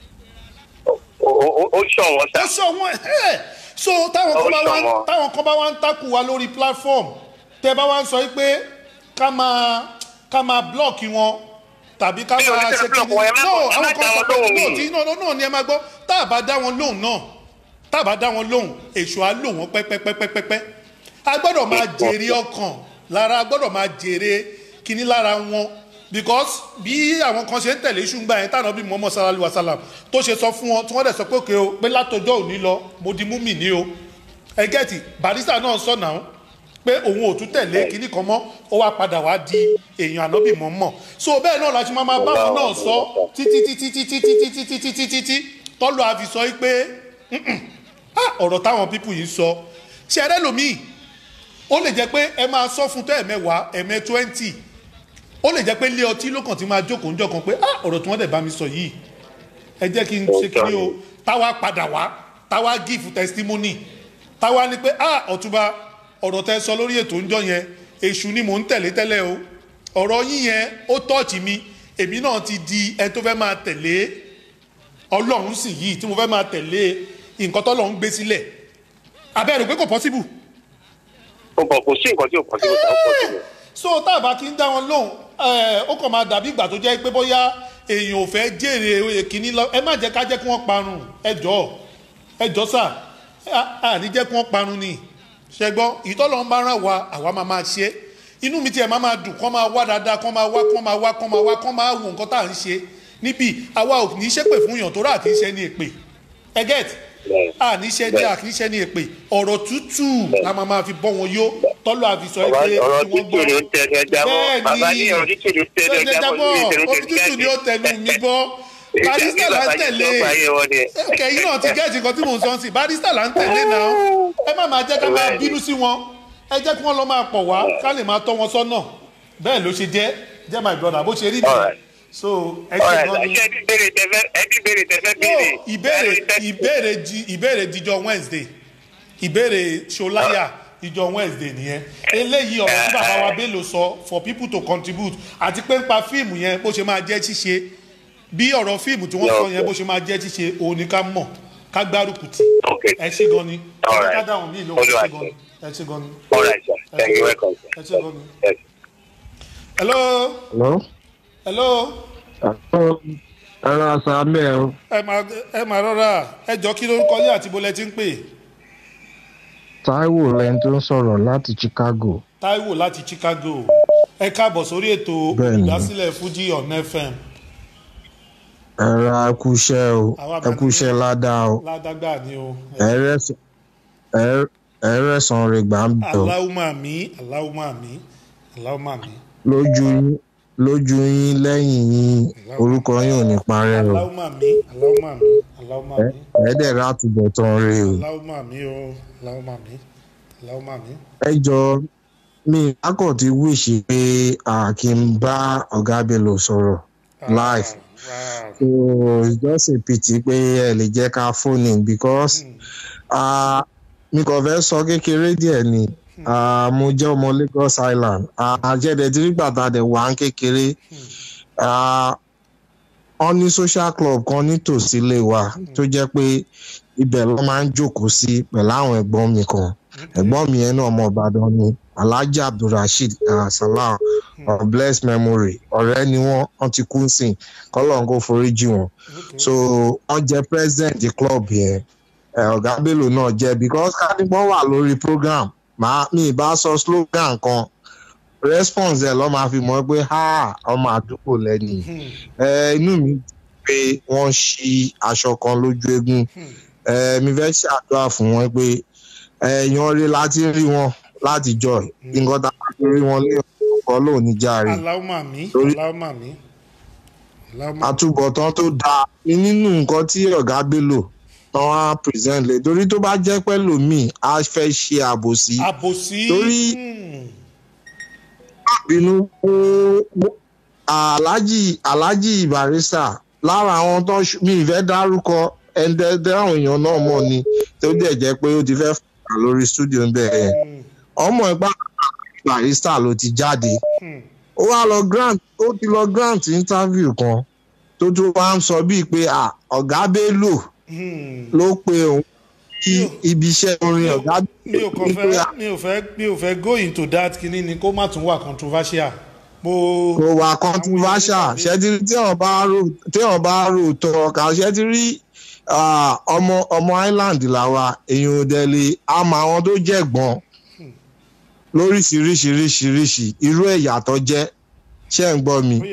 ó ṣọ̀wọ́n sá. ó ṣọ̀wọ́n ẹ̀ so táwọn kan bá wá táwọn kan bá wá ń takù wa lórí platform tẹ bá wá ń sọ pé ká máa ká máa blọọkì wọn tàbí ká máa ṣe kí ni no àwọn kan sọ pé no tí no no ni ẹ máa gbọ́ tá a bá dá wọn lóhùn náà tá a bá dá wọn lóhùn èṣù á lò wọn pẹ́pẹ́pẹ́pẹ́pẹ́ a gbọ́dọ̀ máa jèrè ọkàn lára a gbọ́dọ̀ máa jèrè kíní lára wọn because bí àwọn kan ṣe ń tẹ̀lé ṣùgbọ́n yẹn tànà bí Muhammad sallallahu alaihi wasallam tó ṣe sọ fún wọn tí wọ́n dẹ̀ sọ pé òkè o pé látọjọ́ òní lọ mo di múmi ní o ẹgẹ́tì Barrister náà sọ náà pé òun ò tún tẹ̀lé kíní kan mọ́ ó wá padà wá di èèyàn ànábì Muhammad so bẹ́ẹ̀ náà la ṣe máa máa bá wọn náà sọ títí títí títí títí títí títí títí tọ́lọ́ àfi sọ pé ọ̀rọ̀ táwọn pípù yìí sọ ṣe ẹrẹ́ lòmíì ó lè jẹ́ pé ẹ máa sọ fún tó ẹ̀mẹ́wàá ẹ̀mẹ́ twenty ó lè jẹ́ pé ilé ọtí ló kàn ti máa jókòó ń jọkan pé ah ọ̀rọ̀ tí wọ́n dẹ̀ bá mi sọ yìí ẹ jẹ́ kí n ṣe kí ni o táwa padà wá táwa give testimony táwa ní pé ah Ọ̀túnba ọ̀rọ̀ tẹ́ sọ lórí ètò ń jọ yẹn èṣù ni mò ń tẹ̀lé tẹ́lẹ̀ o ọ̀rọ̀ yín yẹn ó tọ́ọ̀chì mi èmi náà ti di ẹni tó fẹ́ máa tẹ̀lé Ọlọ́run sì yìí tí mo fẹ́ máa tẹ̀lé nǹkan tọ́lọ́run gbé sílẹ̀ abẹ́rù pé kò possible. ó bọ̀ kò sí nǹkan tí ò possible tá ó possible. so tá a bá kí ń dá wọn lóhùn ó kàn máa dàbí ìgbà tó jẹ́ pé bóyá èèyàn ò fẹ́ jèrè kínní lọ ẹ má jẹ́ ká jẹ́ kí wọ́n parun ẹ jọ̀ọ́ ẹ jọ̀ọ́ sà á ní jẹ́ kí wọ́n parun ni ṣẹgbọ́n ìtọ́lọ́run bá ràn wá àwa máa máa ṣe inú mi tiẹ̀ máa máa dùn kọ́ máa wá dáadáa kọ́ máa wá kọ́ máa wá kọ́ máa wá kọ́ máa wò nǹkan tá à ń ṣe níbi àwa ò ní ṣépè fún yàn tó rà kì í ṣe ní èpè ẹ get à ní ṣe ní à kì í ṣe ní èpè ọ̀rọ̀ tútù la máa máa fi bọ́ wọn yó tọ́lọ́ àfi sọ pé kí wọ́n gbọ́ bẹ́ẹ̀ ni orí tútù ni ó tẹnu mi bọ́ barista là ń tẹ̀lé kẹ̀yìn náà ti gẹ́ẹ̀tì nǹkan tí mò ń sọ sí barista là ń tẹ̀lé náà ẹ má máa jẹ́ ká máa bínú sí wọn ẹ jẹ́ kí wọ́n lọ máa pọ̀ wá ká lè máa tọ́ wọn sọ́nà bẹ́ẹ̀ ló ṣe jẹ́ jẹ́ my brother bó ṣe rí nìyẹn so ẹ ṣe gan ni. ìbéèrè ìbéèrè ìbéèrè dijọ́ Wednesday ìbéèrè ṣọláyà ìjọ Wednesday nìyẹn eléyìí ọ̀rọ̀ tí bàbá wa Bello sọ for people to contribute àti pé nípa fíìmù yẹn bó ṣe máa jẹ́ ṣíṣe bí ọ̀rọ̀ fíìmù tí wọ́n sọ yẹn bó ṣe máa jẹ́ ṣíṣe òun ni ká mọ̀ ká gbárùkù tì ẹ ṣe gan ni ẹ ká dáhùn mí lóhùn ẹ ṣe gan ni ẹ ṣe gan ni. ẹ ṣe gan ni. hello. hello. hello. ẹ̀rọ àṣà mẹ́rin. ẹ máa ẹ máa rọra ẹ jọ kí lórúkọ yín àti bọ́lẹ̀ tí ń pè. Táíwò lẹni tó ń sọ̀rọ̀ láti Chicago. Táíwò láti Chicago ẹ káàbọ̀ sórí ètò olùdásílẹ̀ Fuji on F M. ẹ̀rọ ẹkúṣẹ́ o ẹkúṣẹ́ ládàá o ládàgbà ni o. ẹ̀rẹ̀sán rẹ̀ gbà ń bẹ̀ o. Allahumma mi Allahumma mi Allahumma mi. lójú yín lójú yín lẹ́yìn yín orúkọ yín ò ní parẹ́ o. Allahumma mi Allahumma mi Allahumma mi. ẹ̀ẹ́dẹ̀ látúbọ̀ tán rè o. Allahumma mi o Allahumma mi Allahumma mi. ẹ jọ mi akọ̀ tí wíṣì pé kí n bá ọ̀gá Bello sọ̀rọ̀ live. So it's just a pity pé ẹ lè jẹ́ ká phone in because mi kò fẹ́ sọ kékeré díẹ̀ ni mo jẹ́ ọmọ Lagos Island àjẹdẹ tí nígbà tá a dẹ̀ wà ń kékeré wọ́n ní social club kan nítòsí ilé wa tó jẹ́ pé ibẹ̀ ló máa ń jókòó sí pẹ̀lú àwọn ẹ̀gbọ́n mi kan ẹ̀gbọ́n mi yẹn náà ọmọ Ìbàdàn ni Alhaji Abdulrasheed Salam of blessed memory ọ̀rẹ́ ni wọ́n wọ́n ti kú sí kọ́lọ́n kó foríjì wọn so wọ́n jẹ́ president the club yẹn ọ̀gá Bello náà jẹ́ because kádìgbọ́n wà lórí program màá mi ìbá sọ slogan kan response ẹ̀ lọ́ máa fi mọ̀ pé ha ọmọ àdúgbò lẹ́ni inú mi pé wọ́n ṣí aṣọ kan lójú eégún mi fẹ́ ṣàdúrà fún wọn pé èèyàn rí láti rí wọn láti jọ nǹkan tá a rí wọn lé ọkọ̀ lóun ní járe Allahumma mi Allahumma mi àtúbọ̀tán tó dáa nínú nǹkan tí ọ̀gá Bello tán á present lè torí tó bá jẹ́ pẹ́lú mi á fẹ́ ṣe àbòsí àbòsí torí bínú Alhaji Alhaji Barrister lára àwọn tó mi ìfẹ́ dárúkọ ẹ̀ńdẹ́dẹ́ àwọn èèyàn náà mọ̀ ni tó dẹ̀ jẹ́ pé ó ti fẹ́ fà lórí studio ń bẹ̀rẹ̀ ọmọ ẹ̀gbá Barrister ló ti jáde ó wá lọ grant ó ti lọ grant interview kan tó tó wá ń sọ bíi pé ọ̀gá Bello ló pe òun kí ibi iṣẹ́ orin ọ̀gá mi ò kàn fẹ́ mi ò fẹ́ mi ò fẹ́ go into that kínní ni kó má tún wà controversial. mo kò wà controversial ṣẹ́tìrí tí wọ́n bá rò tí wọ́n bá rò tọ̀ ká ṣẹ́tìrí ọmọ ọmọ Island làwa èèyàn òdẹ̀lẹ̀ àmọ́ àwọn tó jẹ̀gbọ́n lóríṣiríṣiríṣiríṣi irú ẹ̀yà tó jẹ́ ṣé ń gbọ́ mi.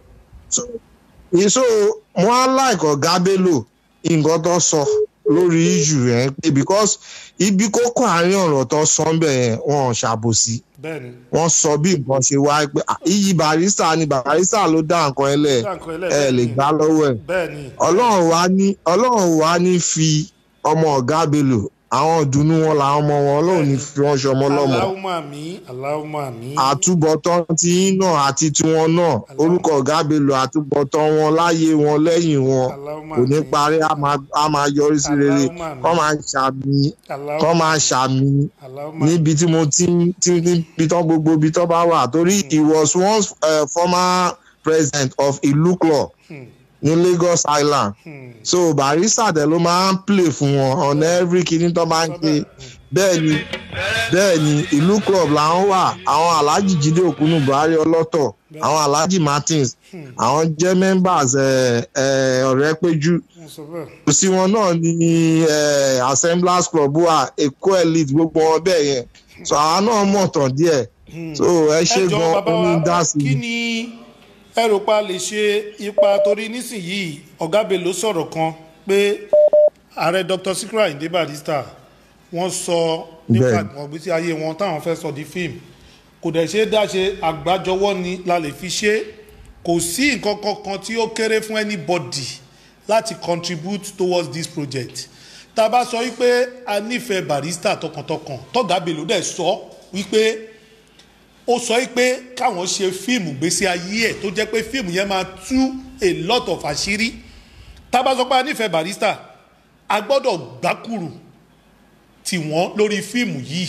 so mo á like ọ̀gá Bello nǹkan tó sọ lórí issue yẹn pé because ibi kókó àárín ọ̀rọ̀ tó sọ ń bẹ̀ yẹn wọ́n ṣàbòsí wọ́n sọ bí nǹkan ṣe wá pé iyì Barrister ni Barrister ló dá nǹkan ẹlẹ́ ẹ lè gbá lọ́wọ́ ẹ̀ ọlọ́run wá ní ọlọ́run wá ní fi ọmọ ọ̀gá Bello àwọn ìdùnnú wọn làwọn ọmọ wọn Ọlọ́run ní fi wọ́n ṣọmọ lọ́mọ. Allahumma àmín, Allahumma àmín. àtúbọ̀tán tí yín náà àti tiwọn náà orúkọ Ọ̀gá Bello àtúbọ̀tán wọn láyé wọn lẹ́yìn wọn kò ní parí á máa yọrí sí rere kọ́ máa ṣàmì kọ́ máa ṣàmì níbi tí mo ti níbi tán gbogbo ibi tán bá wà torí he was once uh, former president of Ìlú Club ní Lagos Island so Barrister dẹ̀ ló máa ń play fún wọn on every kini tó máa ń ṣe bẹ́ẹ̀ ni bẹ́ẹ̀ ni Ìlú Club làwọn wà àwọn Alhaji Jídé Òkúnù Buhari ọlọ́tọ̀ àwọn Alhaji Martins àwọn jẹ́ members Ọ̀rẹ́péjú kò sí wọn náà ní Assemblers Club wà Èkó Elite gbogbo wọn bẹ́ẹ̀ yẹn so àwọn náà mọ̀ tán díẹ̀ so ẹ ṣe gan omi dá sí i. kí ni ẹ rò pa lè ṣe ipa torí nísìnyìí Ọ̀gá Bello sọ̀rọ̀ kan pé ààrẹ Doctor Sikiru Ayinde Barrister wọ́n sọ nípa ìgbésí ayé wọn táwọn fẹ́ sọ di fíìmù kò dẹ̀ ṣe é dáṣe àgbájọwọ́ ni la lè fi ṣe kò sí nǹkan kankan tí ó kéré fún anybody láti contribute towards this project tá a bá sọ wípé a nífẹ̀ẹ́ Barrister tọkàntọkàn tọ́gá Bello dẹ̀ sọ wípé ó sọ wípé káwọn ṣe fíìmù gbésí ayé ẹ̀ tó jẹ́ pé fíìmù yẹn máa tú a lot of àṣírí tá a bá sọ pé a nífẹ̀ẹ́ Barrister a gbọ́dọ̀ gbákùrù tí wọ́n lórí fíìmù yìí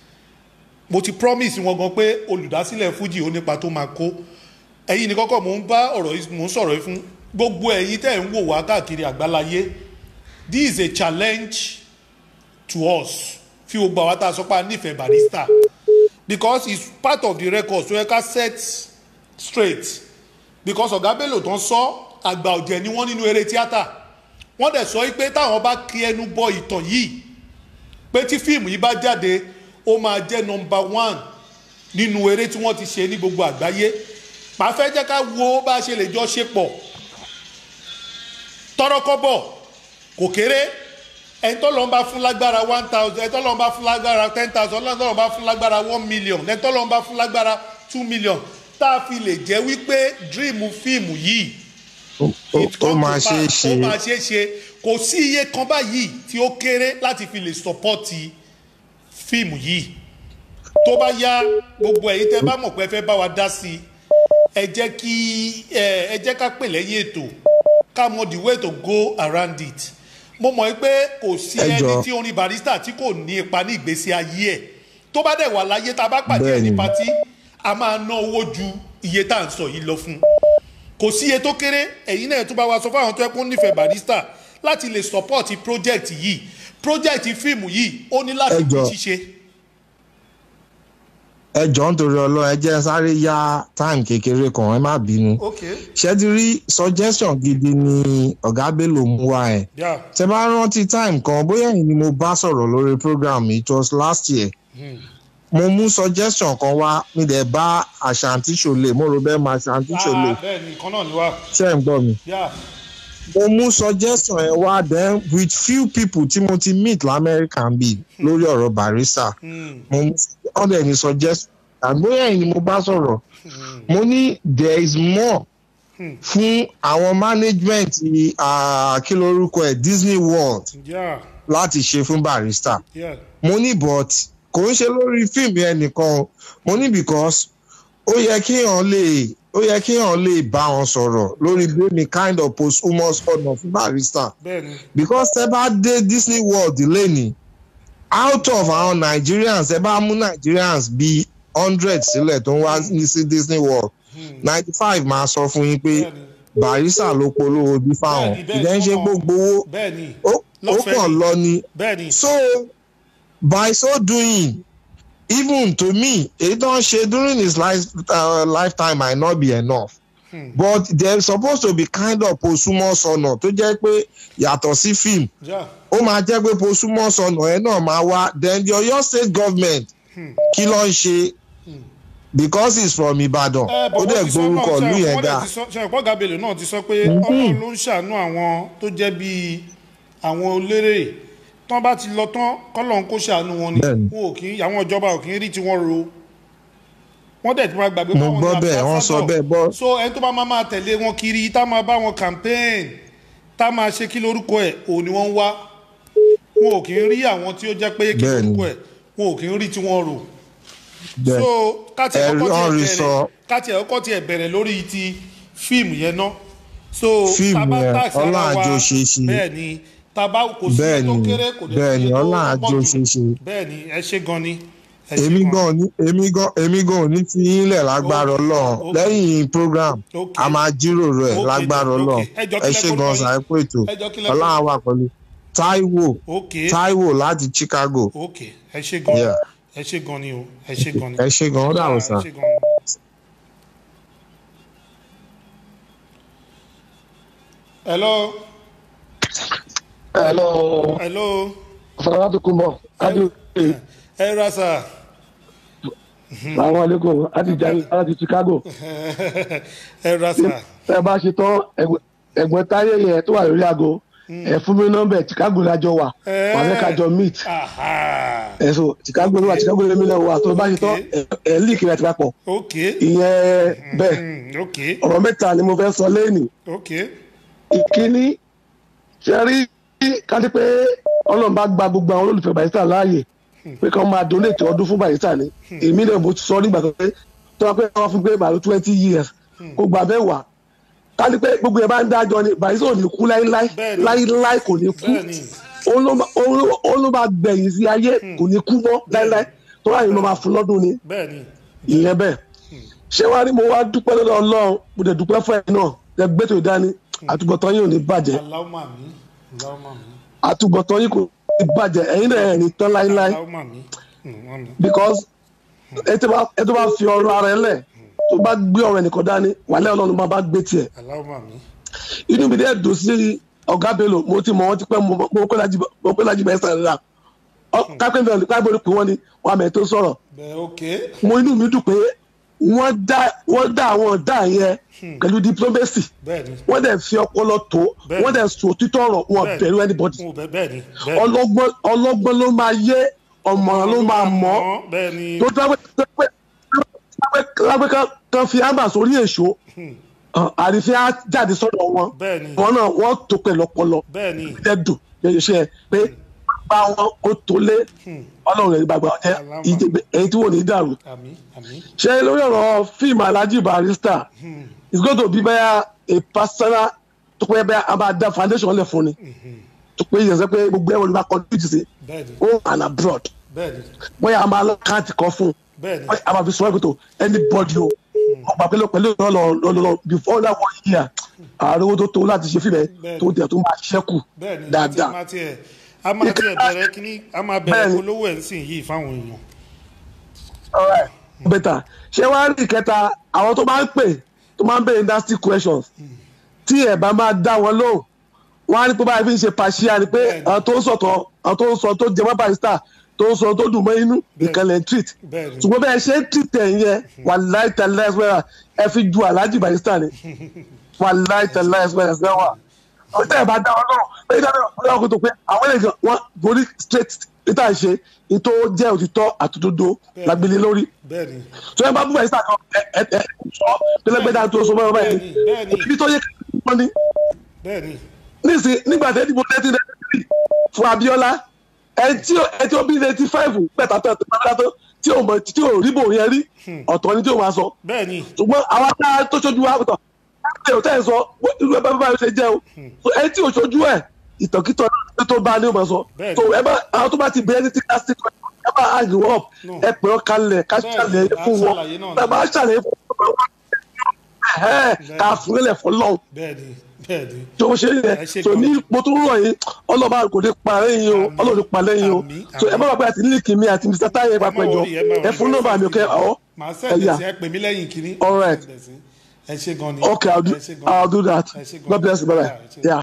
mo ti promise wọn gan pé olùdásílẹ̀ Fuji ó nípa tó máa kó ẹ̀yin ní kọ́kọ́ mò ń bá ọ̀rọ̀ mò ń sọ̀rọ̀ yìí fún gbogbo ẹ̀yin tẹ́ ń wò wá káàkiri àgbáláyé this is a challenge to us fi gbogbo àwa tá a sọ pé a nífẹ̀ẹ́ Barrister because it's part of the record so ẹ ká set straight because Ọ̀gá Bello tó ń sọ àgbà ọ̀jẹ̀ ni wọ́n nínú eré tíátà wọ́n dẹ̀ sọ pé táwọn bá kí ẹnu bọ ìtàn yìí pé tí fíìmù yìí bá jáde ó máa jẹ́ nọmba one nínú eré tí wọ́n ti ṣe ní gbogbo àgbáyé màá fẹ́ jẹ́ ká wo bá a ṣe lè jọ ṣe pọ̀ tọ́rọ́kọ́bọ̀ kò kéré ẹni tó lọ́n bá fún lágbára one thousand ẹni tó lọ́n bá fún lágbára ten thousand ẹni tó lọ́n bá fún lágbára one million ẹni tó lọ́n bá fún lágbára two million tá a fi lè jẹ́ wípé dream fíìmù yìí ó máa ṣe é ṣe ó máa ṣe é ṣe kò sí iye kan báyìí tí ó kéré láti fi lè sọpọ́tì fíìmù yìí tó bá yá gbogbo ẹ̀yin tẹ́ bá mọ̀ pé ẹ fẹ́ bá wa dá sí i ẹ jẹ́ kí ẹ jẹ́ ká pè lẹ́yìn ètò ká mọ the way to go around it mo mọ̀ pé kò sí ẹni tí orin Barrister tí kò ní ipa ní ìgbésí ayé ẹ̀ tó bá dẹ̀ wà láyé tá a bá pàdé ẹ̀ ní patí a máa ná owó ju iye tá à ń sọ yìí lọ fún kò sí iye tó kéré ẹ̀yin náà tún bá wa sọ fáwọn tó yẹ kó nífẹ̀ẹ́ Barrister láti lè support project yìí project fíìmù yìí ó ní láti fi ṣíṣe. ẹ jọ̀ọ́ nítorí Ọlọ́run ẹ jẹ́ sáré yá time kékeré kan ẹ má bínú ṣé ti rí suggestion gidi ni Ọ̀gá Bello mú wá ẹ̀ tẹ bá rántí time kan bóyá ẹ̀yin ni mo bá sọ̀rọ̀ lórí program it was last year hmm. mo mú suggestion kan wá mi dẹ̀ bá Ashanti Ṣọlẹ̀ mo rò bẹ́ẹ̀ ma Ashanti Ṣọlẹ̀ ṣé ń gbọ́ mi mo mú suggestion ẹ wá then with few people tí mo ti meet lamẹ́ríkà bí lórí ọ̀rọ̀ Barrister mo mú ọ̀dọ̀ ẹni suggestion àgbóyè ẹ̀yin ni mo bá sọ̀rọ̀ mo ní there is more fún àwọn management kí lórúkọ ẹ̀ Disney World láti ṣe fún Barrister mo ní but kò ń ṣe lórí fíìmù yẹn nìkan mo ní because ó yẹ kéèyàn lè ó yẹ kéèyàn lè bá wọn sọ̀rọ̀ lórí bẹ́ẹ̀ni kind of posthumous honour fún Barrister because ẹ bá dé Disney World lẹ́nìí out of àwọn Nigerians ẹ bá mú Nigerians bíi hundred sílẹ̀ tó ń wá sí Disney World ninety five máa sọ fún yín pé Barrister ló polówó bí fáwọn ìdẹ́ ń ṣe gbogbo owó ó kàn lọ ni so by so doing even to me èyí tó ń ṣe during his life, uh, lifetime might not be enough hmm. but there supposed to be kind of posthumous honour tó jẹ́ pé yàtọ̀ sí film ó máa jẹ́ pé posthumous honour ẹ̀ náà máa wá then the Ọ̀yọ́ state government kí ló ń ṣe because he's from Ibadan ó dẹ̀ gbórúkọ ìlú yẹn ga. ṣe Ọ̀gá Bello náà ti sọ pé Ọlọ́run ló ń ṣàánú àwọn tó jẹ́ bíi àwọn olérè tán bá ti lọ tán kọ́lọ́n kó ṣàánú wọn ni wọn ò kí àwọn ìjọba ò kí ń rí tí wọ́n ro wọ́n dẹ̀ ti máa gbàgbé mo gbọ́ bẹ́ẹ̀ wọ́n sọ bẹ́ẹ̀ bọ́. so ẹni tó bá máa máa tẹ̀lé wọn kiri tá máa bá wọn campaign tá máa ṣe kí lórúkọ ẹ̀ òun ni wọ́n ń wá wọn ò kì í rí àwọn tí ó jẹ́ pé kí lórúkọ ẹ̀ wọn ò kì í rí tí wọ́n rò so káti ẹ̀ kọ́kọ́ tiẹ̀ bẹ̀rẹ̀ lórí ti fíìmù yẹn ná so fíìmù yẹn ọlá àjò ṣe ṣe bẹ́ẹ̀ ni taba kò sí tó kéré kò dé bẹ́ẹ̀ ni ọlá àjò ṣe ṣe bẹ́ẹ̀ ni ẹ ṣe gan ni èmi gan ní èmi gan èmi gan ní fi ilẹ̀ lágbára ọlọ́run lẹ́yìn program a máa jíròrò ẹ̀ lágbára ọlọ́run ẹ ṣe gan ṣàìpọ̀ ètò ọlọ́run wà pẹ̀lú Táíwò Táíwò láti Chicago. ẹ ṣe gan ẹ ṣe gan ni o ẹ ṣe gan ni ẹ ṣe gan ó dà wọ́n sá. hello. hello. hello. Salawatu Kumbo. Adu. ẹ ra sá. Àwọn alekun láti jẹ́ láti Chicago. ẹ ra sá. ẹ bá ṣe tán ẹ̀gbọ́n Táyé yẹn tó wà lórí aago ẹ fún mi nọ́mbà Chicago lájọ wà wà fẹ́ kájọ meet. ẹ so Chicago ló wà Chicago lèmi náà wà tó bá ṣe tán ẹ líìkì rẹ ti papọ̀. ìyẹn bẹ́ẹ̀ ọ̀rọ̀ mẹ́ta ni mo fẹ́ sọ lẹ́yìn. ìkíní ṣe rí kájí pé Ọlọ́run bá gba gbogbo àwọn olólùfẹ́ Barrister láàyè pé kàn máa donate ọdún fún Barrister ni èmi náà mo ti sọ nígbà tó pé tó wá pé wọ́n fún pé màálù twenty years kó gba mẹ́wàá kájí pé gbogbo yẹn bá ń dájọ́ ni Barrister ò ní kú láíláí láíláí kò ní kú òun ló máa gbẹ̀yìn sí ayé kò ní kú mọ́ láíláí tó wà ní ló máa fún lọ́dún ni ìyẹn bẹ́ẹ̀ ṣé wàá rí mo wá dúpẹ́ lọ́dọ̀ Ọlọ́run mo dẹ̀ dúpẹ́ fún ẹ náà ẹ gbé tó dání àtúbọ̀tán yìí ò ní bàjẹ́ àtúbọ̀tán yìí kò ní bàjẹ́ ẹ̀yin náà ẹ̀ ní tán láíláí because ẹ tó bá fi ọ̀rọ̀ ara ẹ lẹ̀ tó bá gbé ọ̀rọ̀ ẹnìkan dání wàlẹ́ Ọlọ́run máa bá gbé tiẹ̀ inú mi dẹ́ dùn sí ọ̀gá Bello mo ti mọ̀ wọ́n ti pẹ́ mo pẹ́ Lájí Barrister rà kápẹ́ bẹ́ẹ̀ kápẹ́ pé wọ́n ni wọ́n àmì tó sọ̀rọ̀ mo inú mi dùn pé wọ́n dá àwọn ọ̀dà yẹn pẹ̀lú diplomacy wọ́n dẹ̀ fi ọpọlọ tó wọ́n dẹ̀ sọ títọ́ ọ̀rọ̀ wọn bẹ̀rù anybody ọlọ́gbọ́n ló máa yé ọ̀mọ̀ràn ló máa mọ̀ tó lápẹ́ kan fi ámà sórí èso àrífín á jáde sọ́dọ̀ wọn wọn náà wọ́n tó pẹ̀lú ọpọlọ ẹ̀dùn yẹn ṣe pé bá wọn ó tó lé Ọlọ́run rẹ̀ gbàgbà ẹ èyí tí wọ́n ní dàrú ṣe lórí ọ̀rọ̀ fíìmù Alhaji Barrister it's going to be bẹ́ẹ̀ a personal tó pé bẹ́ẹ̀ a máa dá foundation lẹ̀ fún ni tó pé yẹn sẹ́ pé gbogbo ẹ̀wọ̀n ni wọ́n contribute sí home and abroad bóyá a máa lọ káàtì kan fún bóyá a máa fi sọ ẹ̀ pẹ̀tọ̀ anybody o ọgbà pẹ̀lú pẹ̀lú lọ́lọ́lọ́ before that one year ààrẹ owó tó tó láti ṣe fílẹ̀ tó tẹ̀ tó máa ṣẹ́kù dáadáa. a máa tiẹ̀ bẹ̀rẹ̀ kínní a máa bẹ̀rẹ̀ polówó ẹ̀ sìn yìí fáwọn èèyàn. bẹ́tà ṣé wàá rí ìkẹta àwọn tó máa ń pè tó máa ń bẹ̀rẹ̀ industry questions tí ẹ̀ bá máa dá wọn lóhùn wọ́n á ní pé báyìí fi ń ṣe pàṣíà ni pé àwọn tó ń sọ̀tọ̀ àwọn tó ń sọ tó jẹ mọ́ Barrister tó ń sọ tó dùn mọ́ inú ìkànnì treat ṣùgbọ́n bẹ́ẹ̀ ṣe ń treat ẹ̀ yẹn wàláì tẹ̀lé ẹ̀sìpẹ́rà ẹ fi ju Alhaji Barrister ni wàláì tẹ̀lé ẹ̀sìpẹ́rà ẹ̀sìpẹ́rà wà. àwọn tẹ̀ bá dá wọn náà pé dáná ọlọ́run kò tó pé àwọn èèyàn wọn borí straight níta ṣe ètò jẹ́ òtítọ́ àtúndódó lágbélé lórí. tó yẹ bá bú Barrister kan ẹ ẹ sọ pẹlẹgbẹdà tó so mọ́ báyìí ibi tó yẹ kí wọ́n ní. nísìn nígbà tẹ́ dìbò nineteen ninety three fún Abiola ẹtí ẹtí ó bí eighty five pẹ̀tà tó ẹ̀tọ́ tó tí ò mọ̀ tí ò rí bò yẹn rí ọ̀tọ̀ ni tí ò máa sọ. ṣùgbọ́n àwọn tá tó ṣojú wa kò ẹ ò tẹ́ ẹ sọ irú ẹ bá bá ṣe jẹ́ o ẹtí ò ṣojú ẹ ìtọ̀kítọ̀ tó bá ní o máa sọ. tó ẹ bá àwọn tó bá ti bẹ̀rẹ̀ ní ti ká sí ẹ bá hang you up ẹ pè ọ́ kalẹ̀ ká ṣàlẹ̀ fún wọn ẹ bá ṣàlẹ̀ fún wọn ká fún ilẹ̀ fún lọ́wọ́ tó ṣe yẹ tó ní mo tún rọ̀ yín ọlọ́ba kò ní pa lẹ́yìn o ọlọ́run pa lẹ́yìn o tó ẹ bá wà pé àti lílìkì mi àti Mr Táyé papọ̀ ẹjọ́ ẹ fún nọ́mbà mi kẹ́ ọ́ ẹ yà all right okay I'll do, I'll do that God bless you bye bye yeah.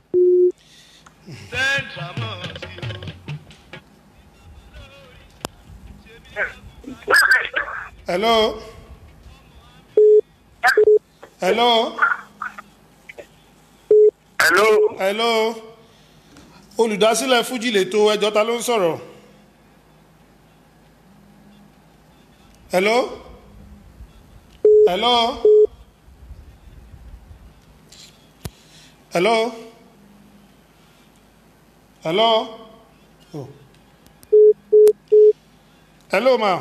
hello hello. hello. hello. olùdásílẹ̀ Fuji lètò ẹjọ́ ta ló ń sọ̀rọ̀. hello. hello. hello. hello. Oh. Hello, ma.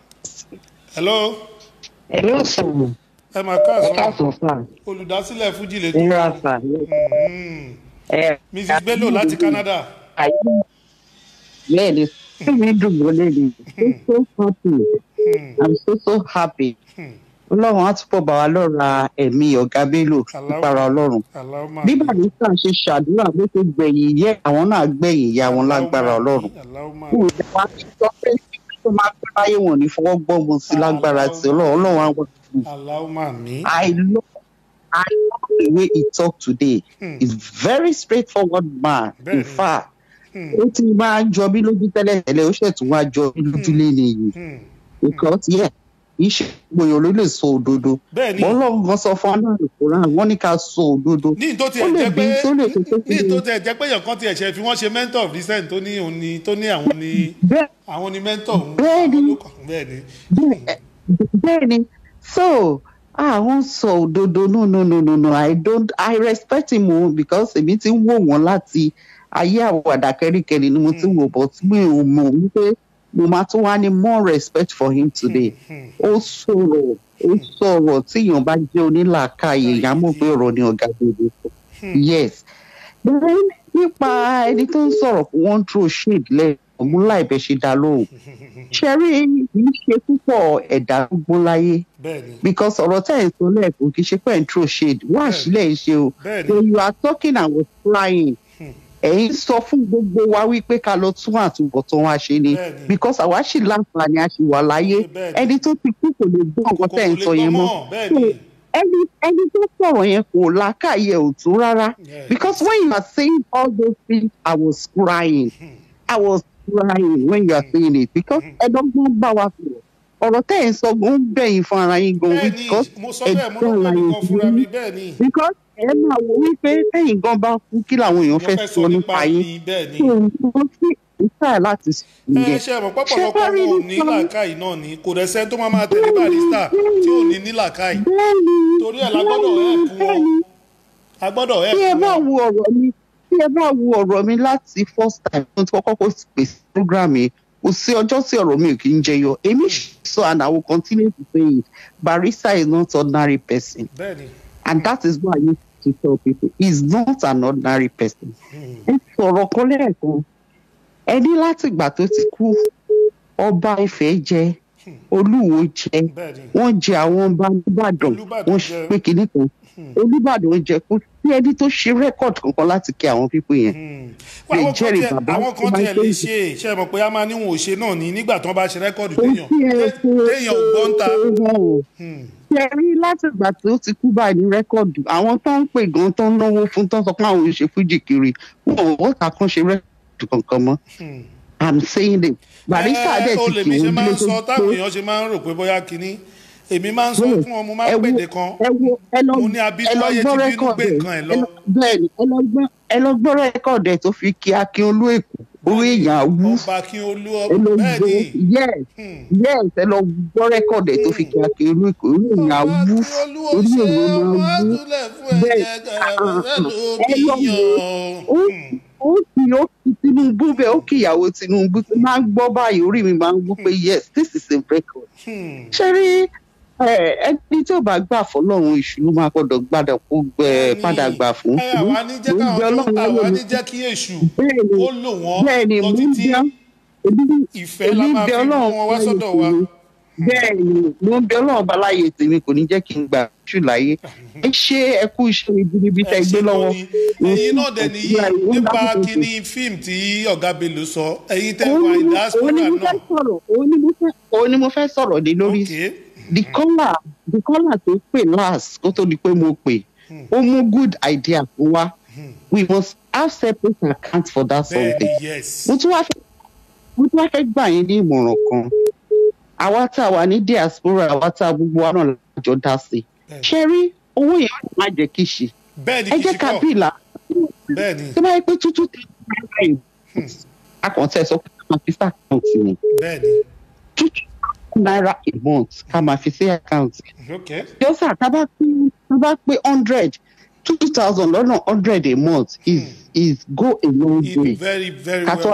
Hello. Hello, sir. Ẹ máa káàsán. Káàsán, sir. Olùdásílẹ̀ Fújì lè tó. Ìrora, sir. Ẹ missus Bello láti Canada. Bẹ́ẹ̀ni, ṣé mi dùn lólè ni? So so happy. I'm so so happy. Ọlọ́run á túbọ̀ bá wa lọ́ra ẹ̀mí ọ̀gá Bello nípara Ọlọ́run. Bí Barrister ṣe ṣàdúrà bó ṣe gbẹ̀yìn yẹ àwọn náà gbẹ̀yìn ìyá wọn lágbára Ọlọ́run. Kò wá sí sọ pé tó máa gbé láyé wọn ní fọwọ́ gbọ́mọ sí lágbára tí Ọlọ́run Ọlọ́run á wọ́n. I love I love the way he talked today. Hmm. He's very straightforward man. Very. In fact, ó ti máa ń jọ mí lójú tẹ́lẹ̀ tẹ́lẹ̀ ó ṣètò wá jọ mí lójú lélẹ̀ yìí. Because yeah, iṣẹ́ gbòòyàn ló lè sọ òdodo. Ọlọ́run kan sọ fún aláàrẹ̀ kóra wọ́n ní ká sọ òdodo. Ní tó tiẹ̀ jẹ́ pé ní tó tiẹ̀ jẹ́ pé èèyàn kan tiẹ̀ ṣe fi wọ́n ṣe mentor of recent tó ní òun ni tó ní àwọn ni àwọn ni mentor òun. Bẹ́ẹ̀ni bẹ́ẹ̀ni. Bẹ́ẹ̀ni so. Ah, wọ́n sọ òdodo no no no no no I don't I respect him o because èmi ti ń wò wọ́n láti ayé àwàdà kẹ́ríkẹ́rí ni mo ti ń wò but mi ò mọ̀ wípé mo máa tún wá ní more respect for him today. Ó sọ̀rọ̀ ó sọ̀rọ̀ tí èèyàn bá jẹ́ onílàákàyè èèyàn mọ̀ pé ọ̀rọ̀ ni ọ̀gá Bello sọ. Yes. Then nípa ẹni tó ń sọ̀rọ̀ fún one throw shade lẹ́yìn ọmú láìbẹ̀ ṣe dá lóhùn. Ṣẹ́rí kì í ṣe púpọ̀ ẹ̀dá gbogbo láyé. Because ọ̀rọ̀ tẹ́ ẹ̀ sọ lẹ́ẹ̀kọ́ kì í ṣe pé ẹ̀ ń throw shade. Wá àṣìlẹ̀ ń ṣe o. So you are talking and was crying. Ẹ̀yin sọ fún gbogbo wa wípé ká lọ tún àtúbọ̀tán wa ṣe ni. Because àwa ṣì láǹfààní a ṣì wà láyé. Ẹni tó ti kú kò lè gbọ́ nǹkan tẹ́ ẹ̀ ń sọ yẹn mọ́. Ẹni ẹni tó sọ̀rọ̀ yẹn kò lákàyè ò tó rárá. Because when you are saying all those things, I was crying. I was crying when you are saying it because ẹ̀dọ́gbọ́n bá wa sọ̀rọ̀. Ọ̀rọ̀ tẹ́ ẹ̀ ń sọ gan ń bẹ̀yìn fún ara yín gan because ẹ̀gbọ́n la yẹn fún because ẹ máa wò wípé tẹ́yìn gan bá kú kí làwọn èèyàn fẹ́ sọ nípa yín tó wọ́n sí ìsáà láti sùn yẹn. ẹ ṣe àmọ́ pọ́pọ̀lọpọ̀ wọn ò ní làákàyè náà ni kò rẹ̀ sẹ́ni tó máa máa tẹ̀lé Barrister tí ò ní ní làákàyè torí ẹ̀ lágbọ́dọ̀ ẹ̀ kú wọn agbọ́dọ̀ ẹ̀ kú wọn. tí ẹ bá wo ọ̀rọ̀ mi tí ẹ bá wo ọ̀rọ̀ mi láti first time tó ti kọ́kọ́ kó pèsè program yìí kò sí ọjọ́ tí ọ̀rọ̀ mi ò kì í jẹyọ èmi sọ and I will continue to say it Barrister is not ordinary person and that is why I need to tell people he is not an ordinary person. ẹ sọ̀rọ̀ kan lẹ́ẹ̀kan ẹ ní láti ìgbà tó ti kú ọba Ifẹ̀ jẹ Olúwo jẹ wọ́n jẹ àwọn ọba Olúbàdàn wọ́n ṣe pé kinní kan Olúbàdàn jẹ kó sí ẹni tó ṣe rẹ́kọ̀dì kankan láti kí àwọn pípé yẹn. àwọn kan tiẹ̀ lè ṣe ṣe mọ̀ pé a máa níwọ̀n òṣè náà ní nígbà tí wọ́n bá ṣe rẹ́kọ̀dì téèyàn téèyàn ò gbọ́n ta. ṣe rí láti ìgbà tí ó ti kú báyìí ní rẹ́kọ̀dì àwọn tó ń pè gan tó ń náwó fún tó ń sọ pé àwọn òṣè fújì kiri wọn ò ta kán ṣe rẹ́kọ̀dì kankan mọ́. I'm saying it. Barrister dẹ̀ ti kì í wọ́n bí lè tó. táwọn èèyàn ṣe máa ń rò pé bóyá kinní èmi máa ń sọ fún ọ mo máa ń pèdè kan mo ní abíláyé ti bínú gbé nǹkan ẹ lọ. bẹ́ẹ̀ni ẹ lọ gbọ́ rẹ́kọ̀dì ẹ̀ tó fi kí Akínolú Èkó orí èèyàn wú ọba Akínolú bẹ́ẹ̀ni yes yes ẹ lọ gbọ́ rẹ́kọ̀dì ẹ̀ tó fi kí Akínolú Èkó orí èèyàn wú orí èèyàn máa wú bẹ́ẹ̀ ẹ lọ gbọ́ ó kì ó kì Tinubu bẹ́ẹ̀ ó kì ìyàwó Tinubu tí máa ń gbọ́ báyìí orí mi máa ń wú pé yes this is a record. ṣé rí ẹni tí ò bá gbà fọ́lọ́run ìṣúná máa gbọ́dọ̀ gbàdà kó padà gbà fún. àwa ní jẹ́ káwọn àwa ní jẹ́ kí èṣù ó lò wọ́n lọ títí ìfẹ́ la máa fi mú wọn wá sọ́dọ̀ wa. bẹ́ẹ̀ni mo ń bẹ Ọlọ́run bá láyé tèmi kò ní jẹ́ kí n gbà jù láyé ẹ ṣe ẹ kú iṣẹ́ ibi tẹ́ gbé lọ́wọ́. ẹ̀yin náà dẹ̀ nìyí nípa kíní fíìmù tí ọ̀gá Bello sọ ẹ̀yin tẹ́ wà ní diaspora náà. òun ni mo fẹ́ sọ̀rọ̀ dé lórí the caller the caller tó pè last kó tó di pé mo pè ó mú good idea fún wa we must have separate account for that something. mo tún wá fẹ́ mo tún wá fẹ́ gbà yín ní ìmọ̀ràn kan àwa tá a wà ní diaspora àwa tá a gbogbo wa náà lájọ dá sí ṣe rí owó yẹn má jẹ́ kí ṣe ẹ jẹ́ ká bí ìlà tó bá yẹ pé tútù tẹ ẹ akọ̀ǹtẹ̀ sọ pé ká máa fi sí àkáǹtì yẹn tútù náírà a month ká máa fi sí àkáǹtì yóò sà tá a bá pé hundred two thousand lọ́nà hundred a month is is go a long way very very well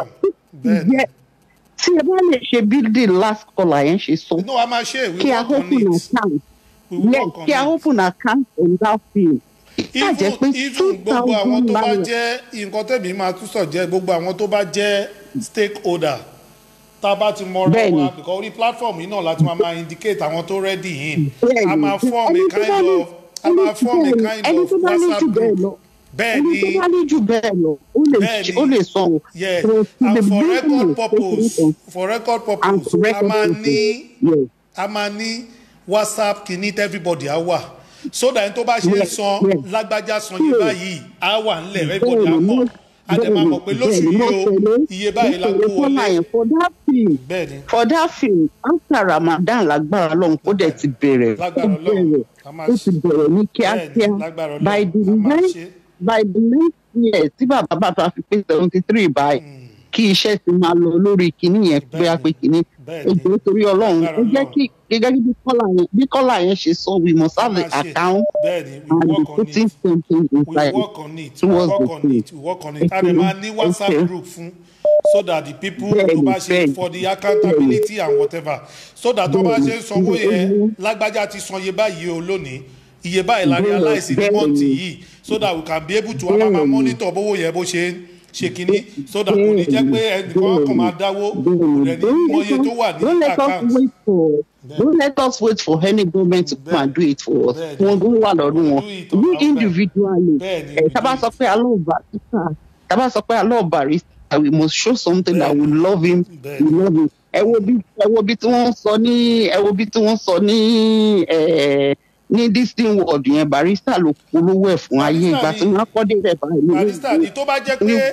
yẹ tí ẹ bá lè ṣe building last caller yẹn ṣe sọ no a máa ṣe we kí a work on open it account we will yes work on kí a it open account on that field. even jẹ́ pé even two gbogbo àwọn thousand tó bá naira jẹ́ nǹkan tẹ̀mí máa tún sọ jẹ́ gbogbo àwọn tó bá jẹ́ stakeholder tá a bá ti mọ ọ̀rọ̀ Bẹ́ẹ̀ni. wa because orí platform yìí náà láti máa máa indicate àwọn tó ready in Bẹ́ẹ̀ni. a máa form a Ẹni tó kind bá ní- of a máa form a ẹni kind ẹni of tó bá ní WhatsApp jù bẹ́ẹ̀ group lọ bẹ́ẹ̀ ẹni tó ni bá ní jù bẹ́ẹ̀ lọ ó lè Bẹ́ẹ̀ni. ó lè sọ o. yeah So, to and the for business record taking purpose on- for record and purpose for a record máa purpose, ní yes. a máa ní WhatsApp kìíní tí everybody á wà so that ẹni tó bá ṣe ń Yes, san yes. lágbájá san iye Yes. báyìí á wà nílẹ̀ everybody á Bẹ́ẹ̀ni, mọ̀ mo- á dẹ̀ máa mọ̀ pé lóṣù bẹ́ẹ̀ni, mo yìí o tẹ̀lé- iye báyìí la mo kó tẹ̀lé Kọ́lá wọlé yẹn for that film bẹ́ẹ̀ni for that film after Ramadan lágbára Ọlọ́run ó dẹ̀ ti bẹ̀rẹ̀ ó lágbára Ọlọ́run bẹ̀rẹ̀ a máa ó ti ṣe bẹ̀rẹ̀ ní bẹ́ẹ̀ni kíákíá lágbára by the Ọlọ́run a máa next ṣe by the next year tí bàbá bàbá fi pé seventy three báyìí kí iṣẹ́ ti máa lọ lórí kinní yẹn pé a pé kinní bẹ́ẹ̀ni ètò torí Ọlọ́run lágbára ó jẹ́ Ọlọ́run. kí gẹ́gẹ́ bí Kọ́lá yẹn bí Kọ́lá yẹn ṣe sọ we must a have máa an ṣe account bẹ́ẹ̀ni we and be work on putting it something we inside work on it we towards work the on film. it we work on it a Okay. dẹ̀ máa ní WhatsApp Okay. group fún so that the people Bẹ́ẹ̀ni, tó bá ṣe bẹ́ẹ̀ni. for the accountability and whatever so that tó bá ṣe ń sanwó yẹn Bẹ́ẹ̀ni. lágbájá ti san iye báyìí o lónìí iye báyìí la Bẹ́ẹ̀ni, realize ní bẹ́ẹ̀ni. mọ́ǹtì yìí so that we can be able to wá máa Bẹ́ẹ̀ni. monitor bówó yẹn bó ṣe ń ṣe kínní so that kò ní jẹ́ pé ẹnìkan kàn máa dáwó kò dẹ̀ ní mọ iye tó wà ní Don't let us account. wait for don't let us wait for any government to come and do it for us. Bẹ́ẹ̀ni. Wọ́n gbé wà lọ́dún wọn. Do it on We our own. individually. Bẹ́ẹ̀ni, Ẹ̀ we tábà do sọ it. pé alọ́ barista tábà sọ pé alọ́ barista we must show something that we Bẹ́ẹ̀ni. love him. Bẹ́ẹ̀ni. We love him. Ẹ wo bí ẹ wo bí tí wọ́n sọ ní ẹ wo bí tí wọ́n sọ ní ẹ̀ ní Disney world yẹn barista ló polówó ẹ̀ fún ayé Barrister ìgbà ni- tí wọ́n kọ́ dé rẹ̀ báyìí. barista ni tó bá jẹ́ pé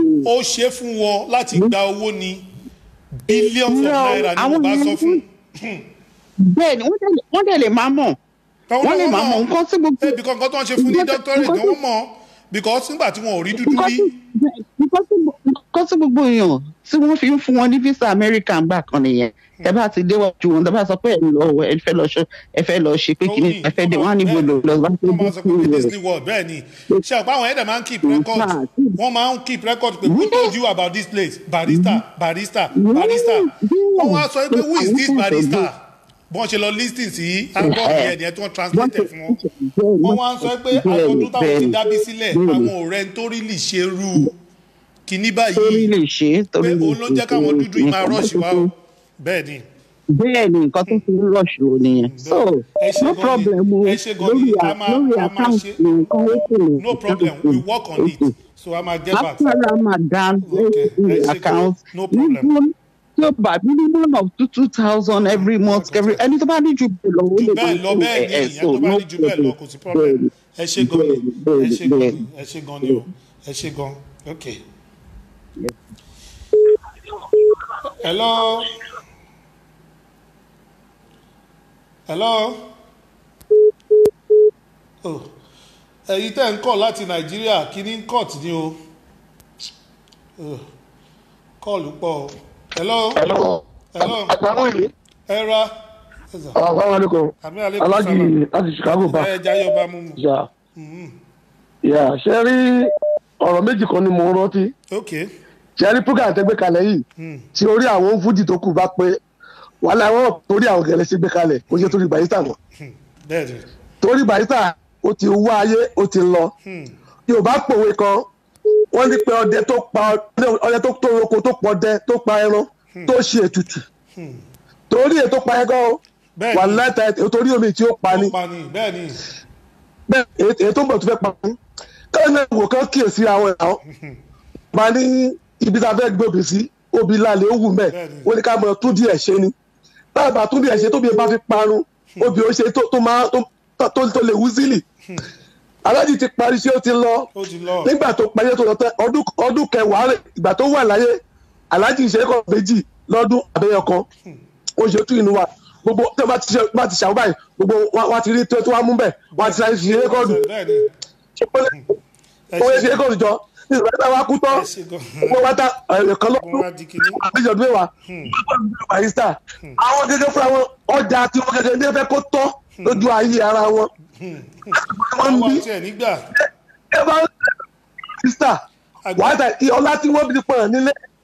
ó ṣe fún wọn láti gba owó ní billions of No, naira ni mo àwọn bá sọ yẹn- fún. bẹ́ẹ̀ ni wọ́n dẹ̀ lè- wọ́n dẹ̀ lè máa mọ̀ wọ́n lè máa mọ̀ nǹkan tí gbogbo ẹ because nǹkan tó ń ṣe fún ní nǹkan tí- doctorate nǹkan gan tí- wọ́n mọ̀ because nígbà tí wọn ò rí dúdú nǹkan rí tí nǹkan tí nǹkan tí gbogbo èèyàn tí wọ́n fi ń fún wọn ní visa America ń gbà kan nìyẹn ẹ bá ti déwájú wọn ẹ bá sọ pé ẹ lọ ẹ fẹ́ lọ ṣe ẹ fẹ́ lọ ṣe pé kí ni ẹ fẹ́ dé wọn á níbo lọ lọ bá tó wọ́n máa sọ pé ní dé Disney World bẹ́ẹ̀ ni ṣe ọ̀pá àwọn ẹ̀dẹ̀ máa ń keep record wọ́n máa ń keep record pé who told you about this place barista barista barista wọ́n wá sọ pé who is this barista bọ́n ṣe lọ listing sí album yẹn ni ẹ tí wọ́n translate ẹ̀ fún wọn wọ́n wá ń sọ pé àtọ́dún táwọn ti dábí sílẹ̀ àwọn ọ̀rẹ́ ń torí lè ṣe rú kíní torí báyìí lè ṣe é pé torí lè òun ló ń jẹ́ káwọn dúdú yìí máa rush wá o bẹ́ẹ̀ ni. bẹ́ẹ̀ ni nǹkan tó fi ń rọ̀ṣù ò nìyẹn so Ẹ ṣé no gan ni, problem o ẹ ṣé gan ni, lórí a à- máa- lórí a máa account ṣe- nǹkan ó kò no problem we work on it so I ma get back. after Ramadan Okay, lórí ẹ ṣé account gan, no problem. even tí ó bá minimum of two two thousand every month every ẹni tó bá ní ju bẹ́ẹ̀ lọ ó jù lè bẹ́ẹ̀ lọ bẹ́ẹ̀ ni ẹ̀ ìyẹn tó bá ní jù bẹ́ẹ̀ lọ kò sí problem ẹ ṣé gan ni ẹ ṣé gan ni ẹ ṣé gan ni o ẹ ṣé gan ok. hello hello oh ẹ̀yin tẹ́ ń kọ̀ láti nàìjíríà kíní ń kọ̀ tí ni o Oh, kọ́ọ̀lù pọ̀ o hello Hello. hello Àgbàmọ́ ìlú. ẹ ra Assalamu alaikum. àmì àlékún Alájì sábà láti Chicago bá. ẹ jayọ bá mú mu Ìyá. Ìyá ṣe rí ọ̀rọ̀ méjì kan ni mo rántí. ok Ṣé rí program tẹ́ gbé kalẹ̀ yìí? Tí orí àwọn fújì tó kù bá pé wàhálà wọn torí àwọn gẹ̀lẹ́ ṣe gbé kalẹ̀ kò ṣe torí barista mọ́. bẹ́ẹ̀ ni Torí barista ó ti wá ayé ó ti lọ. Yorùbá pòwe kan wọ́n ní pé ọdẹ tó pa ọdẹ tó tó roko tó pọ̀ ọdẹ tó pa ẹran tó ṣe ètùtù. Torí ètò pa ẹgọ́ Bẹ́ẹ̀ni. wà láìta torí omi tí ó pa ni. ó pa ni bẹ́ẹ̀ ni Bẹ́ẹ̀ èyí èyí tó ń bọ̀ tó fẹ́ pa ni. Káwọn náà wò kán kíyèsí àwọn ẹ̀hán. Màá ní ibi tá a fẹ́ gbé obì sí obì lálẹ́ ó wù mẹ́ Bẹ́ẹ̀ni. ó ní ká mọ̀ tún díẹ̀ ṣe ni. Báyìí tún díẹ̀ ṣe tóbi bá fi parun obì ó ṣe tó tó máa tó tó tó lè wú sílì. Aláàjì ti parí sí ó ti lọ ó ti lọ nígbà tó parí tó lọ tẹ ọdún ọdún kẹwàá rẹ̀ ìgbà tó wà láyé Aláàjì ṣe é kọ́ méjì lọ́dún àbẹ́yẹ kan ó ṣe tún inú wa gbogbo tí wọ́n bá ti ṣe bá ti ṣàwọn báyìí gbogbo wa wa ti rí tó tó wá mú bẹ́ẹ̀ wọ́n ti ṣe ṣe rékọ́dù bẹ́ẹ̀ ni ẹ ó yẹ ṣé ṣe rékọ́dù jọ ní ìgbà tí wọ́n kú tán ẹ ṣé gan gbogbo wa ta ẹ̀rọ kan wọ́n lọ́dún wá di kìíní àbíjọ ọdún mẹ́wàá barista àwọn gẹ́gẹ́ fúnra wọn ọjà tí wọ́n gẹ́gẹ́ ní ẹ̀fẹ́ kó tọ́ lójú ayé ara wọn wọ́n ń àwọn bí àti ẹ̀ nígbà ẹ bá barista wàá ta ọlá tí wọ́n bí pọ̀ nílé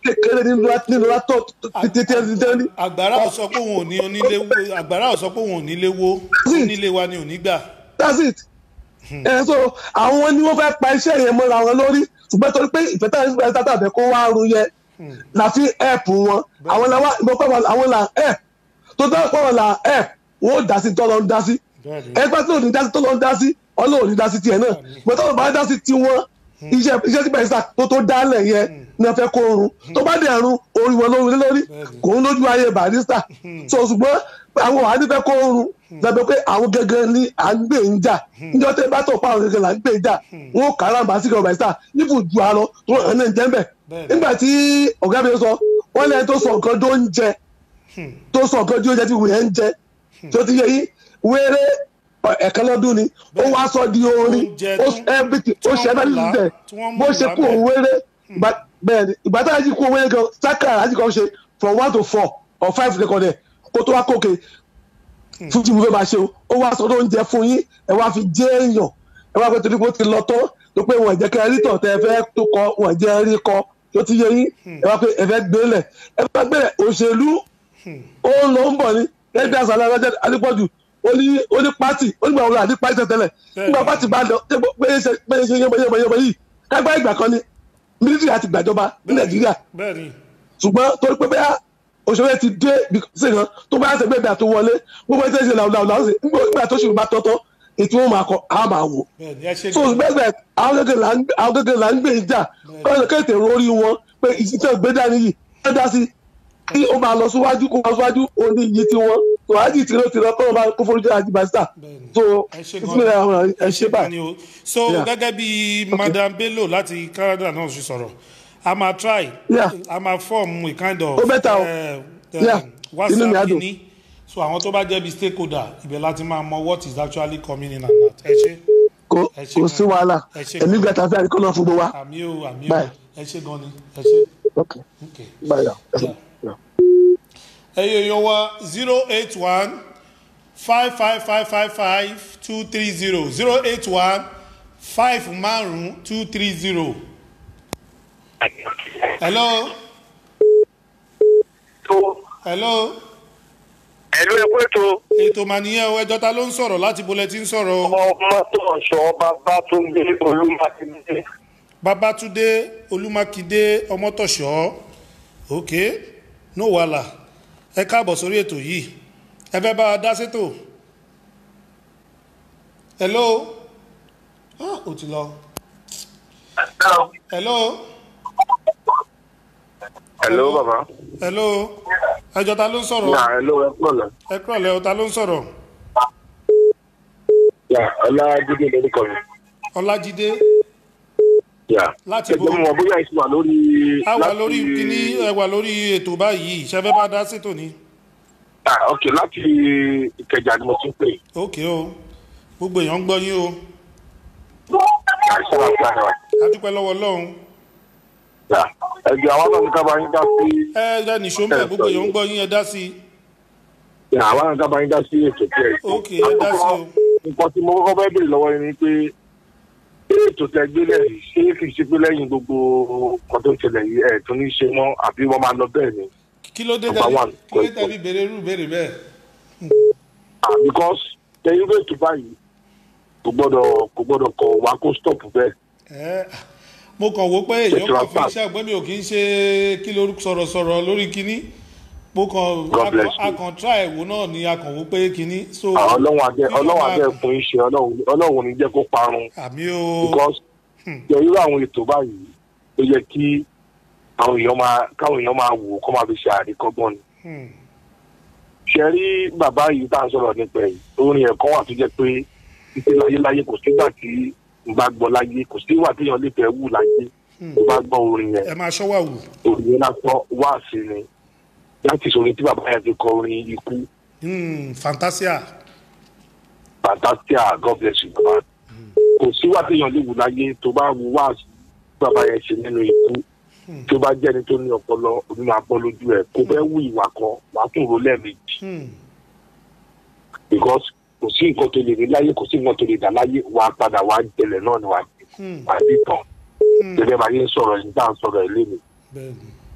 kékeré nínú nínú látọ̀ títí títí ní. àgbàrá ò sọ pé òun ò ní onílé wo àgbàrá ò sọ pé òun ò nílé wo onílé wa ni ò ní gbà. that's it. ẹ so àwọn ni wọ́n fẹ́ pa iṣẹ́ yẹn mọ́ra wọn lórí ṣùgbọ́n torí pé ìfẹ́ tá ìfẹ́ tá tàbí kó wá run yẹn la fi ẹ̀pù wọn àwọn làwọn ìbọn àwọn là ẹ̀ tó dá pọ̀ wọn là ẹ̀ wọ́n ó dá sí tọ́lọ́ ń dá sí ẹgbẹ́ tó ní dá sí tọ́lọ́ ń dá sí ọlọ́run ní dá sí tiẹ̀ náà gbọ́dọ̀ tó bá dá sí tiwọn iṣẹ́ iṣẹ́ tí bẹ̀rẹ̀ sá tó tó dálẹ̀ yẹn ní wọ́n fẹ́ kó run tó bá dẹ̀ run orí wọn lórí lórí kò ń lójú ayé Barrister so ṣùgbọ́n àwọn wàá nífẹ̀ẹ́ kó run lábẹ́ pé àwọn gẹ́gẹ́ ní à ń gbé ń jà níjọ́ tẹ́ bá tọ̀ pa àwọn gẹ́gẹ́ là ń gbé ń jà wọn ò kàrà bá sí Barrister níbù ju àlọ́ tó hàn ní jẹ́ńbẹ̀ nígbà tí ọ̀gá mi sọ wọ́n lẹ́yìn tó sọ nǹkan tó ń jẹ tó sọ nǹkan tó ń jẹ tí wọ́n ń jẹ tó ti yẹ yí wéré ẹ̀kan lọ́dún ni ó wá sọ di orin ó ṣe ẹ̀fẹ́ lílù jẹ bó ṣe kú òun wéré bẹ́ẹ̀ ni ìgbà tá a jí kú òun wéré gan sákàrà láti kàn ṣe from one to four or five lẹ́kọ̀ọ́ dẹ̀ kó tó wá kókè fún tí mo fẹ́ máa ṣe o ó wá sọ oúnjẹ fún yín ẹ wá fi jẹ́ èèyàn ẹ wá pé torí pé ó ti lọ tán tó pé wọ́n jẹ́ kí ẹ rí tọ̀ tẹ́ ẹ fẹ́ tó kọ wọ́n jẹ́ rí kọ tó ti yẹ yín ẹ wá pé ẹ fẹ́ gbélẹ̀ ẹ fẹ́ gbélẹ̀ òṣèlú ó ń lọ ń bọ̀ ní ẹgbẹ́ àṣà alájẹ́ alípọ̀jù ó ní ó ní pátì ó ní gbà wọlé àdí pátì tẹ́lẹ̀ nígbà pátì bá lọ pé ṣe pé ṣe yẹ́mọ̀yẹ́mọ̀ yìí kágbá ìgbà kan ni mílítírì àti gbàjọba ní Nàìjíríà ṣùgbọ́n torí pé bẹ́ẹ̀ òṣèré ti dé sí kan tó bá ṣe gbé ìgbà tó wọlé gbogbo ẹ̀ tẹ́ ṣe làwùlàwùlà ṣe nígbà tó ṣùgbọ́n bá tọ́tọ́ ètò wọn máa kọ àwọn máa wò so gbẹgbẹ àwọn gẹ́gẹ́ là ń gbé ìjà kọ́ kéèké rórí wọn pé ìṣiṣẹ́ gbé dání yìí ẹ dá sí kí ó máa lọ síwájú kó máa síwájú òní iye tí wọn tó ájì tìrọtìrọ kọ́ máa kó forí jẹ́ àjì Barrister so ìfúnni àwọn ẹ ṣe báyìí. so gẹ́gẹ́ bí Madam Bello láti Canada náà ṣe sọ̀rọ̀ a máa try a máa form a kind of WhatsApp kìíní so àwọn tó bá jẹ́ bí stakeholder ibẹ̀ láti máa mọ what is actually coming in and out ẹ ṣe. kò kò sí wàhálà ẹ̀mí gbàtà fẹ́ àríkọ́ náà fún gbogbo wa. àmì o àmì o ẹ ṣe gan ni ẹ ṣe. ok bye now. ẹ yẹ yọ wá zero eight one five five five five five two three zero zero eight one five márùn two three zero. hello. hello. Ẹ̀lú ẹ̀kú ètò. Ètò mànìyàn o, ẹjọ́ ta ló ń sọ̀rọ̀ láti bolẹ̀ tí ń sọ̀rọ̀ o. Ọmọ tó ọ̀ṣọ́ Babátúndé Olúmákindé. Babátúndé Olúmákindé Ọmọtọ̀ṣọ́. Ok, no wàhálà. Ẹ káàbọ̀ sórí ètò yìí. Ẹ fẹ́ bá a dá sétò. Hello. Ah, ó ti lọ. Hello. Hello, bàbá. Hello. Ẹjọ́ ta ló ń sọ̀rọ̀? Yà hello ẹ kúrọ̀lẹ́. Ẹ kúrọ̀lẹ́ o, ta ló ń sọ̀rọ̀? Yà Ọlájídé lórúkọ mi. Ọlájídé. Yà. Láti bo. Ẹgbẹ́ mi wọ̀ bóyá ìsìn wà lórí. A wà lórí kíní ẹ wà lórí ètò báyìí, ṣe fẹ́ bá dá sétò ni? Ah ok láti Ìkẹjà ni mo ti ń pè. Ok o, gbogbo èèyàn ń gbọ́ yín o. Àìsàn àti àìsàn. A dúpẹ́ lọ́wọ́ Ọlọ́run. Yà ẹgbẹ́ àwọn náà ní ká bá yín dá sí. Ẹ ẹ nìṣó ń bẹ̀ gbogbo èèyàn ń gbọ́ yín ẹ dá sí. Yà àwọn náà ní ká bá yín dá sí ètò tí ẹ. Ok ẹ dá sí o. Nǹkan tí mo kọ́kọ́ fẹ́ béèrè lọ́wọ́ yín ni pé ètò tẹ gbélé ṣé kì í ṣe pé lẹ́yìn gbogbo nǹkan tó ń ṣẹlẹ̀ yìí ẹ̀ tó ní í ṣe mọ́ àbí wọ́n máa lọ bẹ́ẹ̀ ni. Kí ló dé tàbí kí ló tàbí béèrè irú béèrè bẹ́ẹ̀. Ah because tẹ̀yìn bẹ́ẹ̀ tó báyìí kò gbọ́dọ̀ kò gbọ́dọ̀ kọ̀ wá kó stop bẹ́ẹ̀. Ẹ mo kàn wò pé èèyàn kàn fi iṣẹ́ ọ̀gbẹ́ mi ò kì í ṣe kí ló sọ̀rọ̀ sọ̀rọ̀ lórí kinní mo kàn akàn try ẹ̀wò náà ni akàn wò pé kinní. ọlọ́run adé ọlọ́run adé fún iṣẹ́ ọlọ́run ní jẹ́ kó parun. àmì o. because yẹ irú àwọn ètò báyìí ó yẹ kí àwọn èèyàn máa káwọn èèyàn máa wò kó máa fi ṣe àríkọ́gbọ́n ni. ṣe rí bàbá yìí tá à ń sọ̀rọ̀ nípa ẹ̀ orin ẹ̀kọ́ wà tó jẹ́ pé títí láyéláyé kò sígbà tí n bá gbọ́ láyé kò sí wà téèyàn lè fẹ́ wù láyé n bá gbọ́ orin yẹn. ẹ máa ṣọ́ wà wù. orin yẹn lásán wá sí ni láti sọ̀rọ̀ tí bàbá yẹn ti kọ orin ikú. fantasia. fantasia God bless you bàbá. kò sí wà téèyàn lè wù láyé tó bá wù wá sí bàbá yẹn ṣe nínú ikú tó bá jẹ́ni tó ní ọpọlọ omi máa bọ́ lójú ẹ̀ kó fẹ́ wù ìwà kan wàá tún ro lẹ́ẹ̀mejì. because kò sí nǹkan tó lè rí láyé kò sí nǹkan tó lè dà láyé wà á padà wà á jẹlẹ̀ náà ni wà á dé tán gẹ́gẹ́ bá yẹn sọ̀rọ̀ yìí bá ń sọ̀rọ̀ ẹ̀ lémi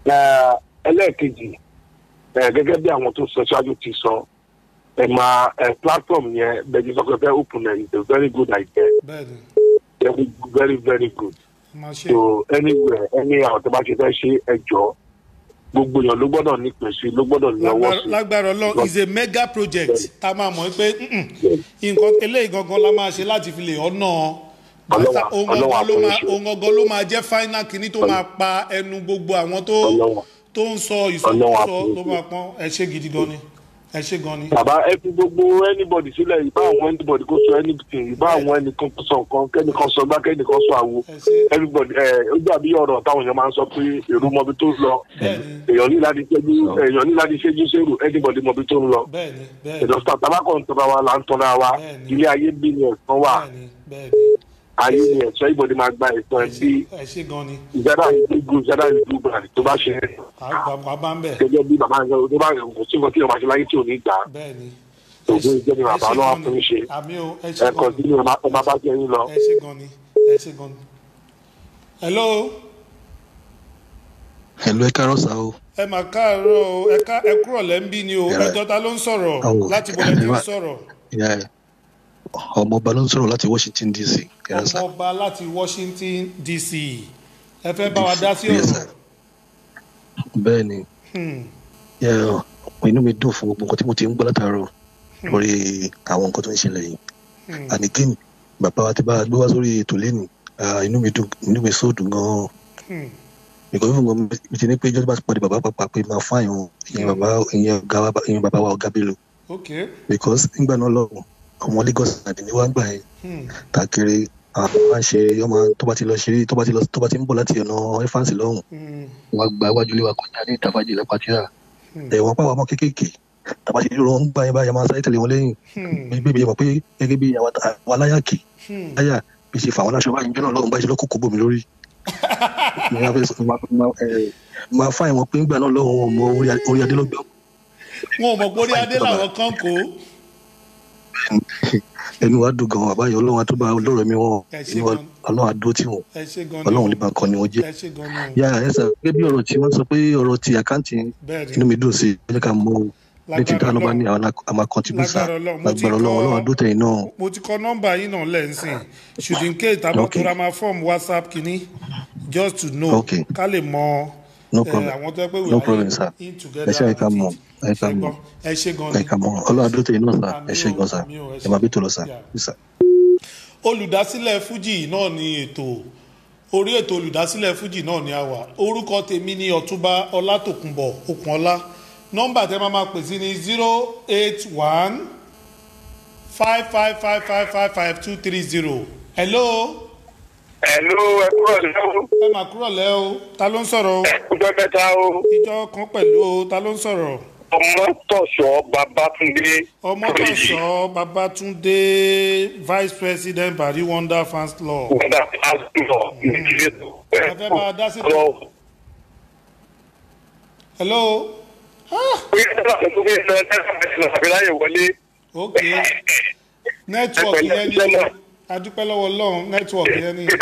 ẹlẹ́ẹ̀kejì gẹ́gẹ́ bí àwọn tó sọ ṣáájú ti sọ ẹ máa platform yẹn bẹ́ẹ̀ni sọ pé fẹ́ open ẹ̀ it's a very good idea very very very good so anywhere any àwọn tó bá ṣe fẹ́ ṣe ẹjọ́ gbogbo èèyàn ló gbọ́dọ̀ nípìn sí ló gbọ́dọ̀ lọ́wọ́ sí. lágbára Ọlọ́run is a mega project tá a máa mọ̀ pé nǹkan eléyìí gangan la máa ṣe láti fi lè ọ̀nà ohun gangan ló máa jẹ́ final kìíní tó máa pa ẹnu gbogbo àwọn tó ń sọ ìsọkúsọ ló máa pọ́n ẹ ṣé gidi gan ni ẹ ṣé gan ni. bàbá ẹ fi gbogbo anybody sílẹ̀ ìbá àwọn anybody kó sọ anything ìbá àwọn ẹnìkan kó sọ nǹkan kẹ́nìkan sọ gbá kẹ́nìkan sọ àwo everybody ẹ ó dàbí ọ̀rọ̀ táwọn èèyàn máa ń sọ pé èrò mọbi tó ń lọ èèyàn ní láti ṣẹ́jú èèyàn ní láti ṣẹ́jú sẹ́rù anybody mọbi tó ń lọ ìdọ̀sítà tabakọ̀ ń tọ́ra wa là ń tọ́ra wa ilé ayé bí ni ẹ̀sán wà ayé ni ẹ̀sán ìbòdì máa gba ẹ̀sán ẹ̀ bí ìjádá ìdúgbò ìjádá ìdúgbò tó bá ṣe gẹ́gẹ́ bí bàbá ẹ̀sán tó bá kò sí nǹkan tí ọmọ àṣẹ láyé tí ò ní gbà ògùn ìjẹ́ ni bàbá náà fún ṣe ẹ̀kọ́ sí ni ọmọ bá jẹ́ yín lọ. hello. hello ẹ káàárọ̀ sá o. ẹ mà káàárọ̀ ẹ ká ẹ kúrọ̀ lẹ́ ń bí ni o ẹjọ́ ta ló ń sọ̀rọ̀ láti bọ̀lẹ́ tí ń sọ̀rọ̀. ọmọọba ló ń sọ̀rọ̀ láti Washington D C. ọmọọba láti Washington D C ẹ fẹ́ bá wa dá sí ọ̀rọ̀. bẹ́ẹ̀ ni inú mi dùn fún gbogbo nǹkan tí mo ti ń gbọ́ látàárọ̀ lórí àwọn nǹkan tó ń ṣẹlẹ̀ yìí and again bàbá wa ti bá a gbé wá sórí ètò lẹ́nu inú mi dùn inú mi sóòdùn gan-an because fún mi mi ti ní pé ìjọba ti pàdé bàbá pàpà pé máa fún àyàn ìyẹn bàbá ìyẹn bàbá wa Ọ̀gá Bello because nígbà náà lọ́wọ́ ọmọ Lagos àti ní wàá gbà yẹn tàkiri àwọn máa ń ṣe ọmọ tó bá ti lọ ṣeré tó bá ti lọ tó bá ti ń bọ̀ láti ọ̀nà ẹ̀fáǹsì lọ́hùn wọ́n gba iwájú ilé wa kọjá ní ìtàfàjì lẹ́pàtíà ẹ̀wọ̀n pàwọn ọmọ kéékèèké tàbá ti dúró ń gbà yẹn báyà máa sáré tẹ̀lé wọn lẹ́yìn bíbí yẹn mọ̀ pé gẹ́gẹ́ bí àwọn aláyàkì láyà bí ṣe fà wọn láṣọ báyìí jọ́nà lọ́hùn báyìí ṣe lọ́kọ̀ kó bòmí lórí máa fà ìwọ̀n pé ńgbà náà lọ́hùn ọmọ orí adé lọ́gbà. wọn ò mọ̀ pé orí adé làwọn kan kó. ẹnu wa dùn gan àbáyọ ọlọ́run àtúbà ọlọ́rọ̀ mi wọn ọlọ́run àdó tí wọn ọlọ́run nípa kan ni wọ́n jẹ́. yà ẹ sà gẹ́gẹ́ bí ọ̀rọ̀ tí wọ́n sọ pé ọ̀rọ̀ ti àkáǹtì inú mi dùn sí i ẹ jẹ́ ká mọ ní ti dáná bá ní àwọn àmà kọ́ntínúsà lágbára ọlọ́run ọlọ́run àdó tẹ̀yìn náà. mo ti kọ nọ́mbà yín náà lẹ́ǹsìn should in case tàbí tóra máa form WhatsApp kìíní just to know ká lè mọ àwọn tó yẹ pé we are in together ẹ ká mọ ẹ ṣe gan ẹ ká mọ ọlọ́run àdó tẹ̀yìn náà sà ẹ ṣe gan sà ẹ máa bí tó lọ sà. olùdásílẹ̀ Fuji náà ni ètò orí ètò olùdásílẹ̀ Fuji náà ni a wà orúkọ tèmi ní Ọ̀túnba Ọlátòkùnbọ̀ Òkùnọlá nọ́mbà tẹ́ máa máa pè sí ní zero eight one five five five five five five two three zero. hello. hello ẹ kúrò lẹ́wọ̀. ẹ mà kúrò lẹ́ o ta ló ń sọ̀rọ̀ o. ìjọ mẹ́ta o. ìjọ kan pẹ̀lú o ta ló ń sọ̀rọ̀. Ọmọtọ̀ṣọ́ Babátúndé. Ọmọtọ̀ṣọ́ Babátúndé vice president Bari Wonder Fans Club. Wonder Fans Club. ẹ fẹ́ bá a dá sí tó. hello. ok network yẹn ni adúpẹ́ lọ́wọ́ Ọlọ́run network yẹn ni.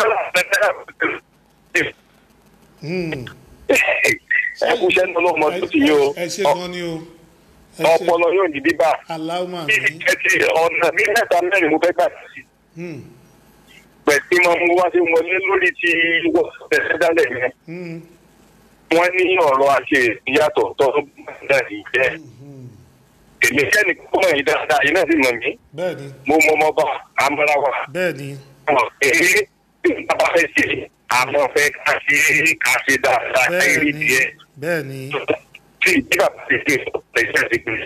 ẹ kú iṣẹ́ náà lọ́mọ tó ti yé o. ẹ ṣe gan ni o. ọpọlọ yóò ní bíbá. aláwọ̀ mi. ọ̀nà bí mẹ́ta mẹ́rin mo fẹ́ gbà sí. pẹ̀sí máa mú wá sí wọlé lórí ti wọ́n dálẹ̀ yẹn. wọ́n ní ọ̀rọ̀ àṣẹ ìyàtọ̀ tó náà ní jẹ́. èmi kẹ́ni kó mọ̀ yín dáadáa yín náà sì mọ̀ mí. bẹ́ẹ̀ni. mo mọ ọmọ bá amúra wa. bẹ́ẹ̀ni. èyí bàbá fẹ́ ṣe àmọ́ fẹ́ ká ṣe ká ṣe dáadáa ẹ̀rí díẹ̀. bẹ́ẹ̀ni. tí ìjọba bá ti ṣe ọ̀pẹ̀ṣẹ̀ ti gbé.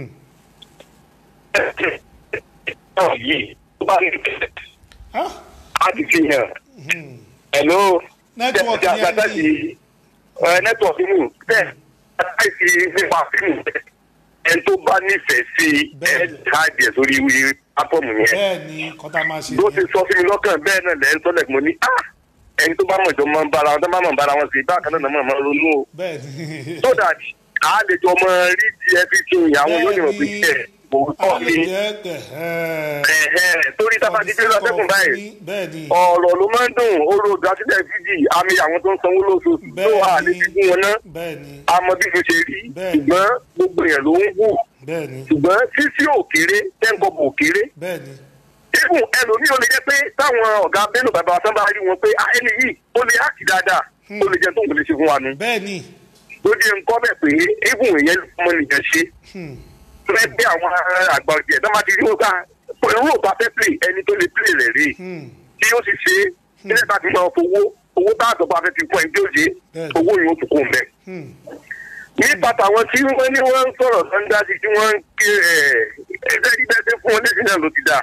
náà yìí tó bá ní ìpínlẹ̀. a ti fi hàn. hello. nẹ́tíwọ̀kì yẹn ni. nẹ́tíwọ̀kì mi bẹ́ẹ̀ láìsí nípa fíìmù ẹni tó bá nífẹ̀ẹ́ sí ẹ̀ káàdì ẹ̀ sórí pápọ̀mù yẹn. bẹ́ẹ̀ni kọ́tà máa ṣe. bó ti sọ sí mi lọ́kàn bẹ́ẹ̀ náà lẹ́yìn tó lẹ́gbọ̀n ní ẹni tó bá mọ̀ jọ máa ń bára wọn tó bá mọ̀ bára wọn sí bákan náà máa máa ronú o. bẹ́ẹ̀ni. so that a lè jọ mọ rí di everything àwọn yóò ní wọn fi jẹ kò tọ́ mi. torí tá a bá ti dé lọ́sẹ̀kùn báyìí ọ̀rọ̀ ló máa ń dùn oró gàtídẹ̀ fíjì àmì àwọn tó ń sanwó lóṣooṣù tó wà ní fífún wọn náà àmọ́ bí mo ṣe rí ṣùgbọ́n gbogbo èèyàn ló ń wù ṣùgbọ́n sísí òkèrè tẹ́ńkọ̀bù òkèrè ibùn ẹlòmíì ó lè jẹ́ pé táwọn ọ̀gá Bello bàbá wa sábà rí wọn pé ẹni yìí ó lè áàkì dáadáa ó lè jẹ́ tóun lè ṣe fún wa nù. ló dé nǹkan bẹ̀ pé ibùn èèyàn ọmọ nìyẹn ṣe fẹ́ bí àwọn àgbà ọ̀jẹ̀ tó máa ti rí wọn ká irú òbá fẹ́ pè ẹni tó lè pè rẹ̀ rí tí ó sì ṣe nílẹ̀ bá ti máa fowó owó bá àtọ́gbà fẹ́ ti fún ẹni tí ó ṣe owó yìí ó tún kó mbẹ́. nípa tàwọn tí wọ́n ní wọ́n ń sọ̀rọ̀ tó ń dá sí tí wọ́n ń ké ẹgbẹ́ dídẹ́sẹ́ fún wọn lẹ́sìn náà ló ti dà.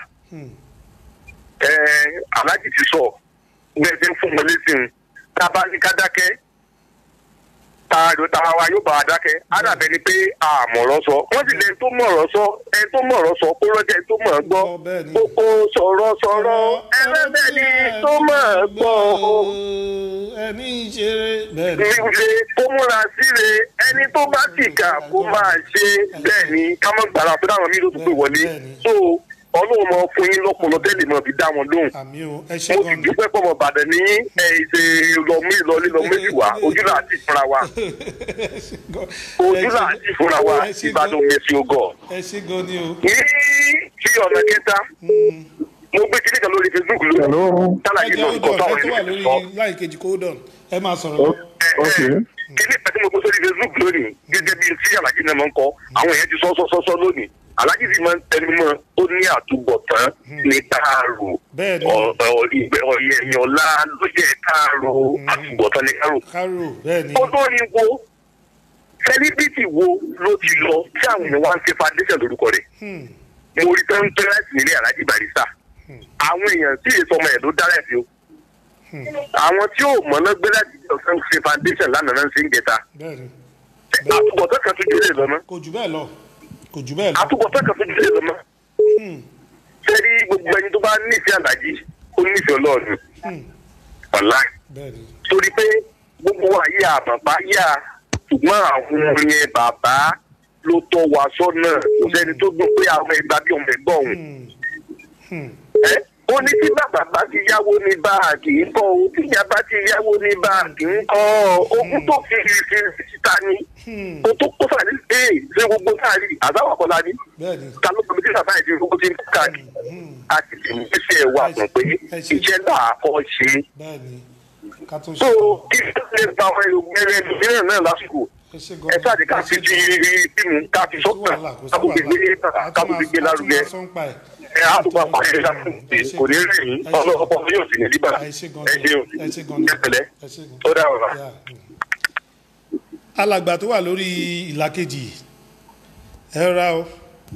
Aláàjì ti sọ gbẹ̀sẹ̀ fún wọn lẹ́sìn tá a bá ní ká dákẹ́ tààdó tàwa wa yóò bá a dákẹ́ ádàbẹ̀ ni pé àmọ̀rọ̀ sọ wọ́n sì lè tó mọ̀rọ̀ sọ ẹ tó mọ̀rọ̀ sọ kó lọ́jọ́ ẹ tó mọ̀ gbọ́ kókó sọ̀rọ̀ sọ̀rọ̀ ẹlẹ́bẹ̀ ni tó mọ̀ gbọ́ ẹni ìṣeré bẹ́ẹ̀ ni. ìṣe kó múra síre ẹni tó bá sì kà kó máa ṣe bẹ́ẹ̀ ni ká mọ̀ gbàrà fún àwọn míì ló tún pè wọlé so ọlọ́run mọ fún yín lọ́pọ̀lọ́ tẹ́lẹ̀ mọ̀ fi dá wọn lóhùn. mo sì dúpẹ́ pọ̀ mọ̀ bàdàn ní ṣe lọ́mú ìlọlé lọ méjì wá ojú là á ti fúnra wa ojú là á ti fúnra wa ìbàdàn mẹ́sì ogọ̀. ní tí ọ̀nà kẹta mo gbé kíní kan lórí Facebook lónìí tálàyé náà kọ́ táwọn ènìyàn sọ. láì kejì kó dàn ẹ máa sọ̀rọ̀ lọ. kíní kan tí mo gbé sórí Facebook lónìí gẹ́gẹ́ bí tí alájí náà máa ń kọ́ àwọn èèyàn ti sọ sọ́sọ́ lónìí alájí ti máa ń tẹnumọ́ ó ní àtúbọ̀tán ní káàrò ọ̀yẹ̀yàn ọ̀la ló jẹ́ káàrò àtúbọ̀tán ní káàrò. ó tó ní wo sẹlíbítì wo ló ti lọ tí àwọn èèyàn wá ń ṣe foundation lórúkọ rẹ̀ mo rí tán tẹ́lẹ̀sì nílé alájí Barrister àwọn èèyàn tí èso ọmọ ẹ̀ ló dára ẹ̀ fi o àwọn tí ò mọ̀ náà gbé láti ṣe foundation lánàá náà ń ṣe ń jẹta àtúbọ̀tán kan tún jẹ́ lọ́nà. kò jù bẹ́ẹ̀ lọ kò jù bẹ́ẹ̀ lọ. àtúbọ̀tán kan tún jẹ́ lọ́nà. sẹ́rí gbogbo ẹni tó bá nífẹ̀ẹ́ alájí ó nífẹ̀ẹ́ ọlọ́run ọ̀la torí pé gbogbo wa yí àbàbá yá ṣùgbọ́n àwọn yẹn bàbá ló tọ́ wa sọ́nà kò sẹ́ni tó gbọ́ pé àwọn ẹgbàá bí ọmọ ẹgbọ́ òun. ó ní tí bàbá bá ti yáwó ní báàgì ń kọ́ o tí ìyá bá ti yáwó ní báàgì ń kọ́ ogún tó fi fi síta ni o tó kó sàrí ee ṣé gbogbo sàrí àzáwàkọ́lá ni ta ló gbé sísà báyìí tí gbogbo ti ń káàkiri a ti sì ń gbèsè wà mọ̀ pé iṣẹ́ náà kọ́ ṣe. so kí ló lè gba àwọn ẹgbẹ́ mìíràn náà lásìkò ẹ sáàdì ká fi ti bímú ká fi sọ́kàn ká fi gbé lárugẹ ẹ á tún bá pàṣẹ ṣàtúnṣe kò ní rí yín ọlọ́pàá yóò sì ní níbà ẹ ṣeun ẹ pẹ̀lẹ́ ó dá ọ̀rọ̀. alàgbà tó wà lórí ìlà kejì ẹ ra o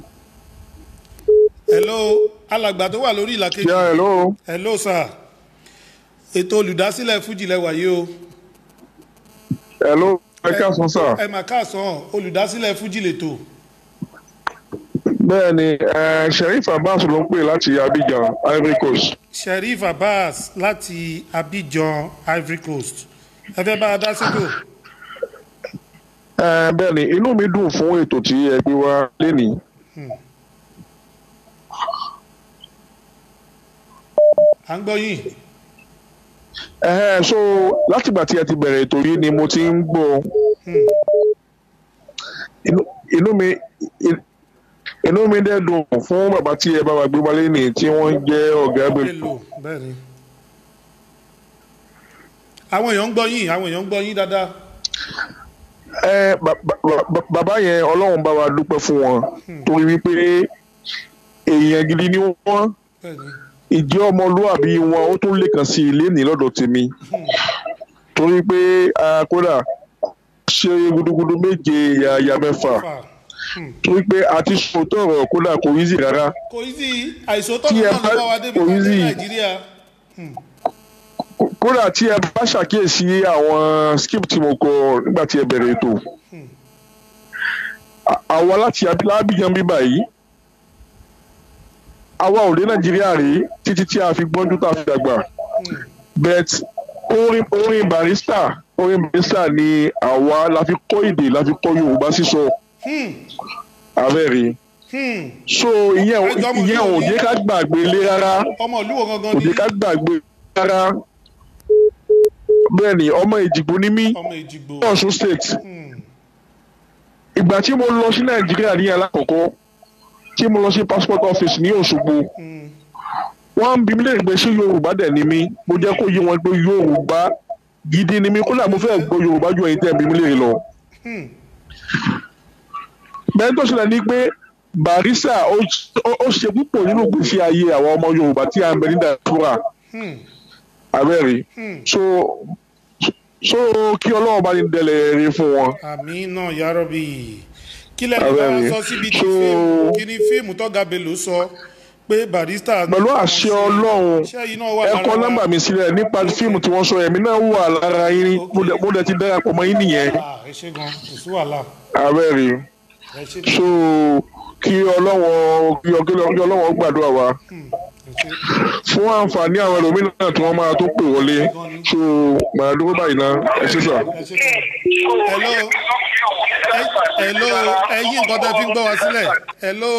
hello alàgbà tó wà lórí ìlà kejì hello hello sir ètò olùdásílẹ̀ fújì lẹ́wà yìí o. hello ẹ káàsán sir. ẹ mà káàsán olùdásílẹ̀ fújì lẹ́tọ̀. bẹ́ẹ̀ ni Sheriff Abbas ló ń pè láti Abidjan Ivory Coast. Sheriff Abbas láti Abidjan Ivory Coast ẹ fẹ́ bá a dá síkò. bẹ́ẹ̀ ni inú mi dùn fún ètò tí ẹ gbé wá lénìí. à ń gbọ́ yín. so látìgbà tí ẹ ti bẹ̀rẹ̀ ètò yìí ni mo ti ń gbọ́ inú mi inú mi dẹ̀ dùn fún bàbá tí ẹ bá wa gbé wálé ní tí wọ́n jẹ́ ọ̀gá Bello. bẹ́ẹ̀ni àwọn èèyàn ń gbọ́ yín àwọn èèyàn ń gbọ́ yín dáadáa. ẹ bàbá yẹn Ọlọ́run bá wa dúpẹ́ fún wọn torí wípé èèyàn gidi ni wọ́n ìjẹ́ ọmọlúwàbí wọn ó tún lè kàn sí ilé ní lọ́dọ̀ tèmi torí pé kódà ṣe gudugudu méje yàyà mẹ́fà torí pé àti sòótọ́ ọ̀rọ̀ kódà kò easy rárá. kò easy àìsòótọ́ ọ̀rọ̀ náà ló bá wa débi kan ní Nàìjíríà. kódà tí ẹ bá ṣàkíyèsí àwọn skip tí mo kọ nígbà tí ẹ bẹ̀rẹ̀ ètò àwa láti Abidjan bíbá yìí àwa ò dé Nàìjíríà rí títí tí a fi gbọ́njú tá a fi dàgbà but orin orin Barrister orin Barrister ni àwa la fi kọ́ èdè la fi kọ́ Yorùbá sísọ abẹ́rẹ́ so ìyẹn ìyẹn ò yẹ ká gbàgbé lé rárá ọmọ ìlú wo gangan ò yẹ ká gbàgbé rárá bẹ́ẹ̀ ni ọmọ Èjìgbò ni mí Ọ̀ṣun state ìgbà tí mo lọ sí Nàìjíríà ní alákọ̀ọ́kọ́ tí mo lọ sí passport office ní Òṣogbo wọ́n ń bi mí lẹ́yìn pé ṣé Yorùbá dẹ̀ ni mí mo jẹ́ kó yé wọn pé Yorùbá gidi ni mí kódà mo fẹ́ gbọ́ Yorùbá ju ẹ̀yin tẹ́ ń bi mí lẹ́yìn lọ. bẹ́ẹ̀ tó ṣẹlẹ̀ ni pé Barrister ó ṣe púpọ̀ nínú ìgbésí ayé àwọn ọmọ Yorùbá tí a ń bẹ ní diaspora abẹ́rẹ́ so so kí Ọlọ́run bá ní dẹ̀lẹ̀ rí fún wọn. àmín náà ya Rabbi kí lẹ́nu bá sọ síbi tí fíìmù kí ni fíìmù tọ́ga Bello sọ pé Barrister. pẹ̀lú àṣẹ Ọlọ́run ẹ kọ nọ́mbà mi sílẹ̀ nípa fíìmù tí wọ́n sọ ẹ̀mí náà wà lára yín mo dẹ̀ ti darapọ̀ mọ́ yín nìyẹn. ẹ ṣe gan kò sí wàhálà. abẹ́rẹ́ so kí Ọlọ́run kí Ọlọ́run gbàdúrà wa fún àǹfààní àwọn ẹlòmíràn tí wọ́n máa tó pè wọlé so màá dúró báyìí náà ẹ ṣe sà. hello hello ẹ̀yin nǹkan tẹ́ fi ń gbọ́ wá sílẹ̀ hello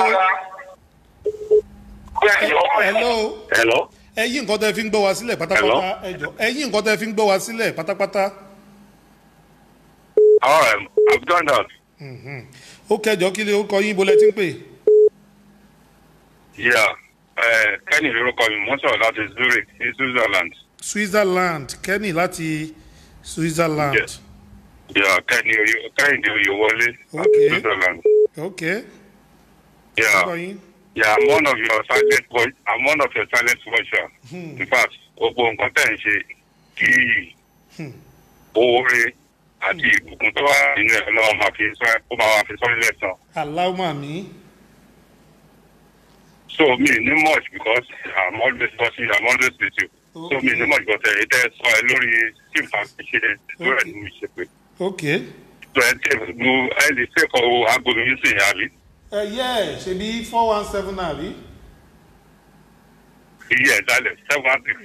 hello hello ẹ̀yin nǹkan tẹ́ fi ń gbọ́ wá sílẹ̀ pátápátá ẹjọ́ ẹ̀yin nǹkan tẹ́ fi ń gbọ́ wá sílẹ̀ pátápátá. all right I've done that. ó kẹjọ kí lè ó kọ yín bolẹ tí ń pè. yeah Kenny lórúkọ mi mo ń sọ̀rọ̀ láti Zurich ní Switzerland. Switzerland Kenny láti Switzerland. yes yeah Kenny Kenny Oyewole láti Switzerland. okay. yeah yeah I'm one of your silent voice I'm one of your silent watcher. Hmm. in fact gbogbo nǹkan tẹ̀ ń ṣe kí oore àti ìbùkún tó wà nínú ẹ̀ lọ́wọ́ máa fi sọ ó máa fi sọ nílẹ̀ tán. aláwọ̀ mi. So me no much because I'm always watching, I'm always with you. Okay. So me no much because it is so I lórí team participation lórí ẹni mi ṣe pé. Okay. So ẹ tẹ mo ẹ lè ṣe kọ aago mi sí yẹn àbí. Ẹ yẹ ṣe bí four one seven àbí. Iye ìdálẹ̀ seven one six.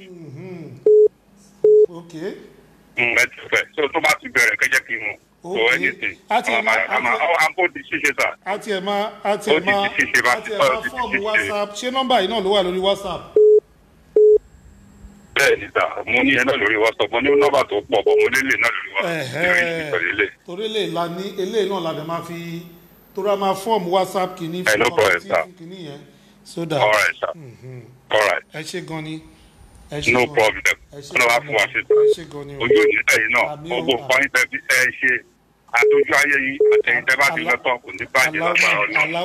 Okay. Ẹ ti fẹ́ so tó bá ti bẹ̀rẹ̀ kẹ́jẹ́ kí n mọ̀. So anything. Àti ẹ̀ máa àmà àmà ti ṣiṣẹ́ sà. Àti ẹ̀ máa àti ẹ̀ máa àti ẹ̀ máa fọ́ọ̀mù WhatsApp ṣé nọ́mbà yìí náà ló wà lórí WhatsApp. Bẹ́ẹ̀ ni sà mo ní ẹ náà lórí WhatsApp mo ní nọ́mbà tó pọ̀ bọ̀ mo lélẹ̀ náà lórí WhatsApp. Torí lè la ní eléyìí náà la dẹ̀ máa fi torí a máa fọ́ọ̀mù WhatsApp kìíní fún ọ kìíní yẹn. So that. All right sir. All right. Ẹ ṣe gan ni. No problem. Ọlọ́wà wá fún wa ṣe tán. Ojú òní ẹ̀yìn náà gbogbo nǹkan yín tẹ́ fi ẹ ṣe àtọ́jú ayé yìí àtẹ̀yìn tẹ́ bá ti lọ́tọ̀ kò ní bàjẹ́ lágbára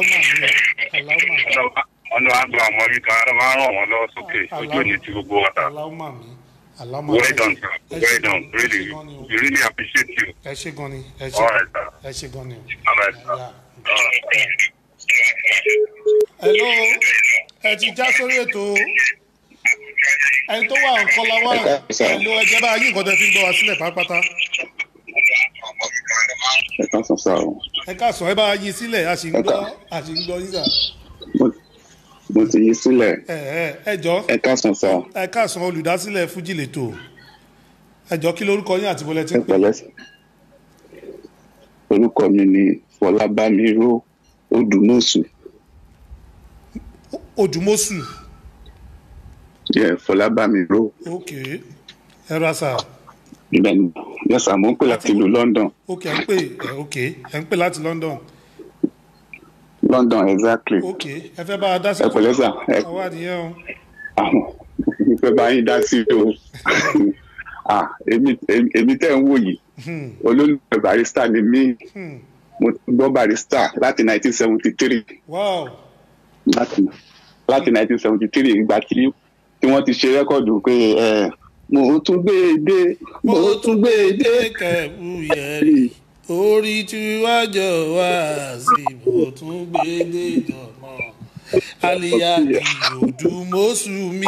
ọ̀nà. Ọ̀nà àgbà àwọn yìí kan ló máa ń ràn wọ́n lọ́wọ́ sókè ojú òní ti gbogbo wa ta. Well done sir. Well done really we really appreciate you. Ẹ ṣe gan ni. Ẹ ṣe gan ni. All right sir. Hello ẹ ti já sórí ètò ẹni tó wà nǹkan la wà ẹ̀lò ẹ̀jẹ̀ bá yí nǹkan tẹ́ fi ń gbọ́ wa sílẹ̀ pátápátá. ẹ káàsán sá o. ẹ káàsán ẹ bá yí sílẹ̀ a sì ń gbọ́ a sì ń gbọ́ yín sà. mo ti yí sílẹ̀. ẹ ẹ ẹ jọ. ẹ káàsán sá. ẹ káàsán olùdásílẹ̀ Fújì lẹ́tọ̀ ẹ jọ kí lórúkọ yín àti bọ́lẹ̀ tí ń pè. ẹ pẹ̀lẹ́ orúkọ mi ni Fọlábámiró Odùmọ̀ṣù. Odùmọ̀ṣù. Yeah, Fọlábámiró. Okay. Ẹ ra sà. Bẹ́ẹ̀ni, yes sir, mo ń pè láti ìlú London. Okay, ẹ ń pè okay, ẹ ń pè láti London. London, exactly. Okay, ẹ fẹ́ bá a dá sí. Ẹ pẹ̀lẹ́ sà. Àwa nìyẹn o. Àwọn ìfẹ́ bá yín dá sí o. Ah, èmi èmi tẹ́ ń wò yìí. Olólùfẹ́ Barrister ni mí. Mo ti gbọ́ Barrister láti nineteen seventy three. Wow. Láti láti nineteen seventy three ìgbà tí tí wọ́n ti ṣe rẹ́kọ̀dù pé ẹ mo tún gbé e dé mo tún gbé e dé kẹ̀kẹ́ yẹ̀rì orí tí wájọ wá sí mo tún gbé e dé jọ̀mọ́ àlìyá Odùmọ̀ṣù mi.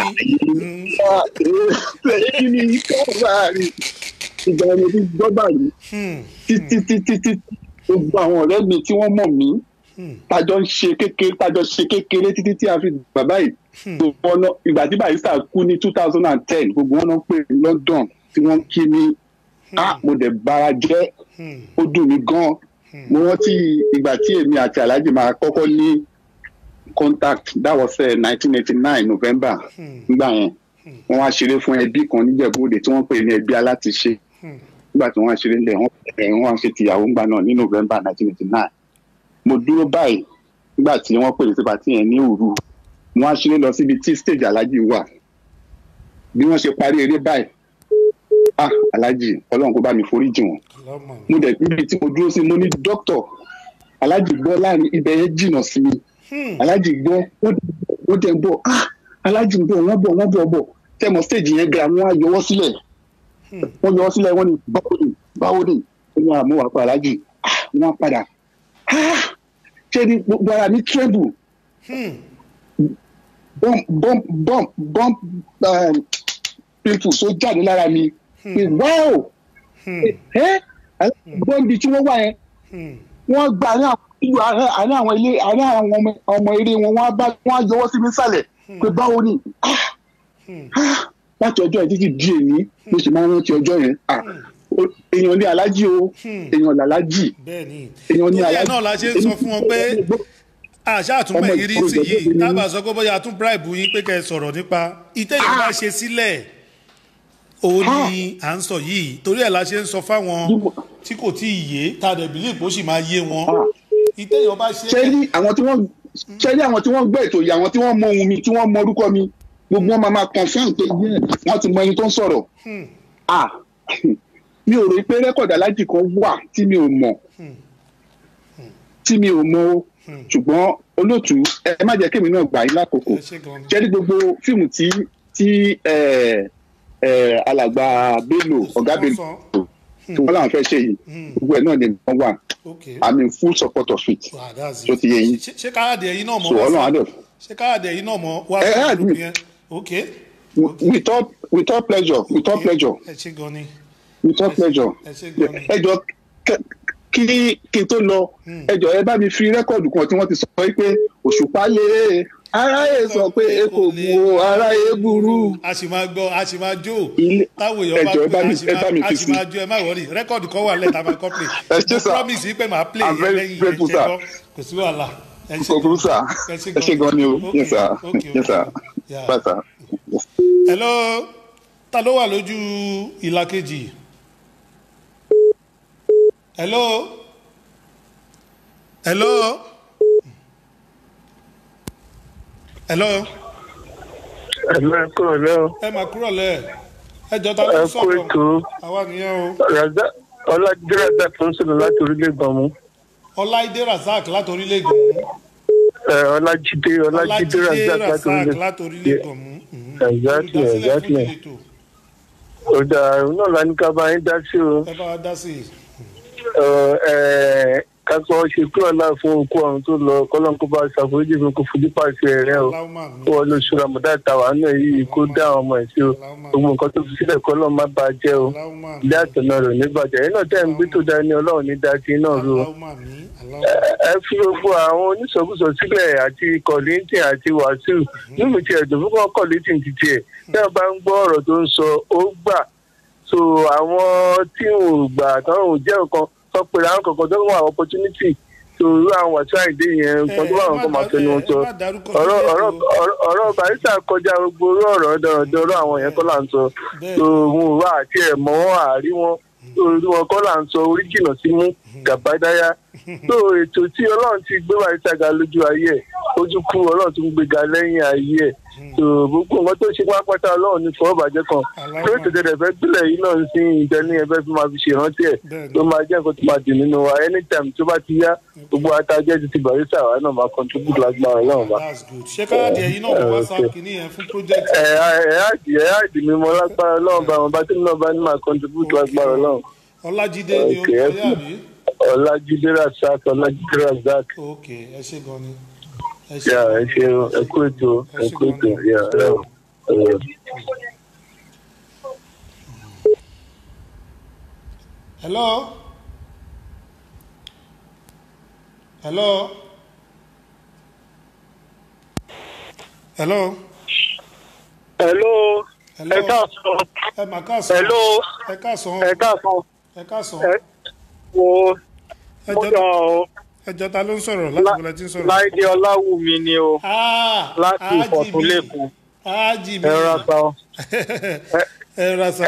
kí ni kọ́ọ̀bà rí ìgbà ẹni tí gbọ́ báyìí títí títí títí gbogbo àwọn ọ̀rẹ́ mi tí wọ́n mọ̀ mí tájọ ń ṣe kékeré tájọ ṣe kékeré títí tí a fi bàbá yìí gbogbo ọ̀nà ìgbà tí Barrister kú ní two thousand and ten gbogbo wọn náà pè ní London tí wọ́n kí ni ah mo dẹ̀ bara jẹ́ ó dùn mí gan mo rántí ìgbà tí èmi àti Alhaji máa kọ́kọ́ ní contact that was uh, nineteen eighty nine November nígbà yẹn wọ́n wá ṣeré fún ẹbí kan níjẹ̀bú-òde tí wọ́n pè ní ẹbí alátiṣe nígbà tí wọ́n wá ṣeré ńlẹ̀ wọ́n wá ṣe tìyàwó ńgbà náà ní November nineteen eighty nine mo dúró báyìí nígbà tí wọ́n pè ní sí pàtí yẹn ní òru wọ́n á ṣeré lọ síbi tí stage Alhaji wà bí wọ́n ṣe parí eré báyìí ah Alhaji Ọlọ́run kó bá mi foríjì wọn mo dẹ̀ níbi tí mo dúró sí mo ní dókítà Alhaji gbọ́ láàrin ibẹ̀ yẹn jìnnà sí mi Alhaji gbọ́ wọ́n dẹ̀ ń bọ̀ ah Alhaji ń bọ̀ wọ́n bọ̀ wọ́n bọ̀ bọ̀ tẹ́mọ̀ stage yẹn ga wọ́n á yọwọ́ sílẹ̀ wọ́n yọwọ́ sílẹ̀ wọ́n ní báwo ni báwo ni wọ́n á mú wá pa Alhaji ah wọ́n á padà ah ṣé ni gbogbo ara mi tremble bump bump bump bump um, pimples tó jáde lára mi pé wow ẹ bọ́ǹbì tí wọ́n wá yẹn wọ́n gba àárín àwọn ilé àárín àwọn ọmọ eré wọn wọ́n á yọwọ́ sí mi sálẹ̀ pé báwo ni láti ọjọ́ yẹn títí di èmi mo sì máa ń rántí ọjọ́ yẹn èèyàn ní Alhaji o èèyàn làlájì èèyàn ní Alhaji. bẹ́ẹ̀ náà la ṣe ń sọ fún wọn pé àṣà àtúnmọ̀ ìrísí yìí tábà sọ pé bóyá tún bribe yín pé kẹ́ ẹ sọ̀rọ̀ nípa ìtẹ̀yìn bá ṣe sílẹ̀ òun ni à ń sọ yìí torí ẹ̀ la ṣe ń sọ fáwọn tí kò tí ì yé tá a dẹ̀ bìlí ìpò sì máa yé wọn ìtẹ̀yìn bá ṣe. ṣé ní àwọn tí wọ́n ṣé ní àwọn tí wọ́n gbọ́ ètò yìí àwọn tí wọ́n mọ ohun mi tí wọ́n mọ orúkọ mi gbogbo wọn máa máa confirm pé wọ́n ti mọ ẹni tó ń sọ̀rọ̀ mi ò rò pé rẹ́kọ̀dì Alhaji kan wà tí mi ò mọ̀ tí mi ò mọ̀ o ṣùgbọ́n olóòtú ẹ má jẹ́ kémi náà gbà yín lákòókò jẹ́rí gbogbo fíìmù tí tí alàgbà Bello ọ̀gá Bello tí wọ́n láwọn fẹ́ ṣe yìí gbogbo ẹ̀ náà ni wọ́n wà I'm in full support of it tó ti yé yín ṣé káyọ̀dé ẹ̀yin náà mọ̀ wá sí ṣé káyọ̀dé ẹ̀yin náà mọ̀ wá sí group yẹn ok. with all with all pleasure with all pleasure ẹ ṣé gan ni with all pleasure ẹ jọ kí kí n tó lọ ẹjọ ẹ bá mi fi rẹ́kọ̀dù kan tí wọ́n ti sọ pé Òṣùpá lé aráyé sọ pé èkó bu aráyé burú. a sì máa gbọ́ a sì máa jó táwọn èèyàn bá gbé a sì máa jó ẹ má wọrí rẹ́kọ̀dù kan wà lẹ́ta máa kọ́ play mo promise yìí pé màá play yẹn lẹ́yìn yẹn ṣe gbọ́ kò sí wàhálà. ẹ ṣe gan ni o yes sir yes sir bye sir. hello ta ló wà lójú ìlà kejì. hello hello hello. hello ẹ kúrò lẹ́ o. ẹ máa kúrò lẹ́ ẹ jọ ta ló ń sọ̀rọ̀ ẹ kú ètò àwa nìyẹn o. Ọlájídé Razak tó ń sọ̀rọ̀ láti orílẹ̀ Ìgbọ̀mú. Ọlájídé Razak láti orílẹ̀ Ìgbọ̀mú. Ọlájídé Ọlájídé Razak láti orílẹ̀ Ìgbọ̀mú. exactly exactly. ọ̀dà náà la ní ká bá yín dá sí o. ẹ bá wa dá sí i. kakọ ṣe kúrò náà fún òkú ọ̀run tó lọ kọ́lọ́n kó bá ṣàforíjì fún kó fojú pàṣẹ rẹ o kó wọn lọ ṣúra mọ̀dá tàwa náà yìí kó dá àwọn ọmọ ẹ̀ sí o gbogbo nǹkan tó fi sílẹ̀ kọ́lọ́n má bàa jẹ́ o ilé àtọ̀nà rẹ̀ nígbàjẹ́ yìí náà tẹ̀ ń gbé tó dání ọlọ́run ní dájú náà ru o ẹ fi gbogbo àwọn oníṣòwòsàn sílẹ̀ àti kọ̀lìntì àti wàsíù nínú ti ẹ̀dùn fún kọ́ kọ̀lìntì ti tiẹ̀ tí wọ́n bá ń gbọ́ ọ̀rọ̀ tó ń sọ ó gbà so àwọn tí ò gbà tán ò jẹ́ nǹkan sọ pé àwọn kankan tó wà opportunity tó irú àwọn wàṣọ àìdé yẹn nǹkan tó wà wọn kò máa fẹnu wọn sọ ọ̀rọ̀ ọ̀rọ̀ ọ̀rọ̀ barista kọjá gbogbo orú ọ̀rọ̀ ọ̀dọ̀ọ̀dọ̀ àwọn yẹn kọ́ là ń sọ tó wọn ò wá àti ẹ̀ mọ́ wọn àárí wọn orí wọn kọ́ là ń sọ orí jìnnà sí mú gàbádáyà tó ètò tí ọlọ́run ti gbé barista ga lójú ayé ẹ̀ ojú kú ọlọ́run tó ń gbé ga lẹ́yìn ayé ẹ̀ tó gbogbo nǹkan tó ṣe pápátá ọlọ́run ní fọwọ́ bàjẹ́ kan tó ètò ìdẹ̀dẹ̀ fẹ́ gbílẹ̀ yìí náà ń sin ìjẹni ẹ̀fẹ́ fi máa fi ṣèrántí ẹ̀ tó máa jẹ́ nǹkan tó máa dì nínú wa anytime tó bá ti yá gbogbo atajẹ́ ti ti barista wa náà máa contribute lágbára ọlọ́run wa. ṣé káyọ̀dé ẹ̀yin náà wọ́n whatsapp kìíní yẹn fún project. ẹ̀ ẹ̀ àdì ẹ̀ àdì mi mọ lágbára ọlọ́run bá wọn bá tí náà bá ní máa contribute lágbára ọlọ́run. Ọlájídé ni ó ń bọ̀ yàrá. Ọlájídé Razak Ọlájídé Razak. ok ẹ ṣé gan ni. ẹ ṣé ẹ kú ètò ẹ kú ètò yà ẹ ẹ. hello hello hello. hello. hello. ẹ káàsán. ẹ mà káàsán. hello. ẹ káàsán. ẹ káàsán. ẹ káàsán. ẹ wo mo jọ ọ ẹjọ́ ta ló ń sọ̀rọ̀ láti bọ́lá tí ń sọ̀rọ̀. láìdé ọláwùmí ni o láti ìfọ̀túnlẹ̀kùn ájì mi ẹ̀rọ sọ. ẹ̀rọ sọ.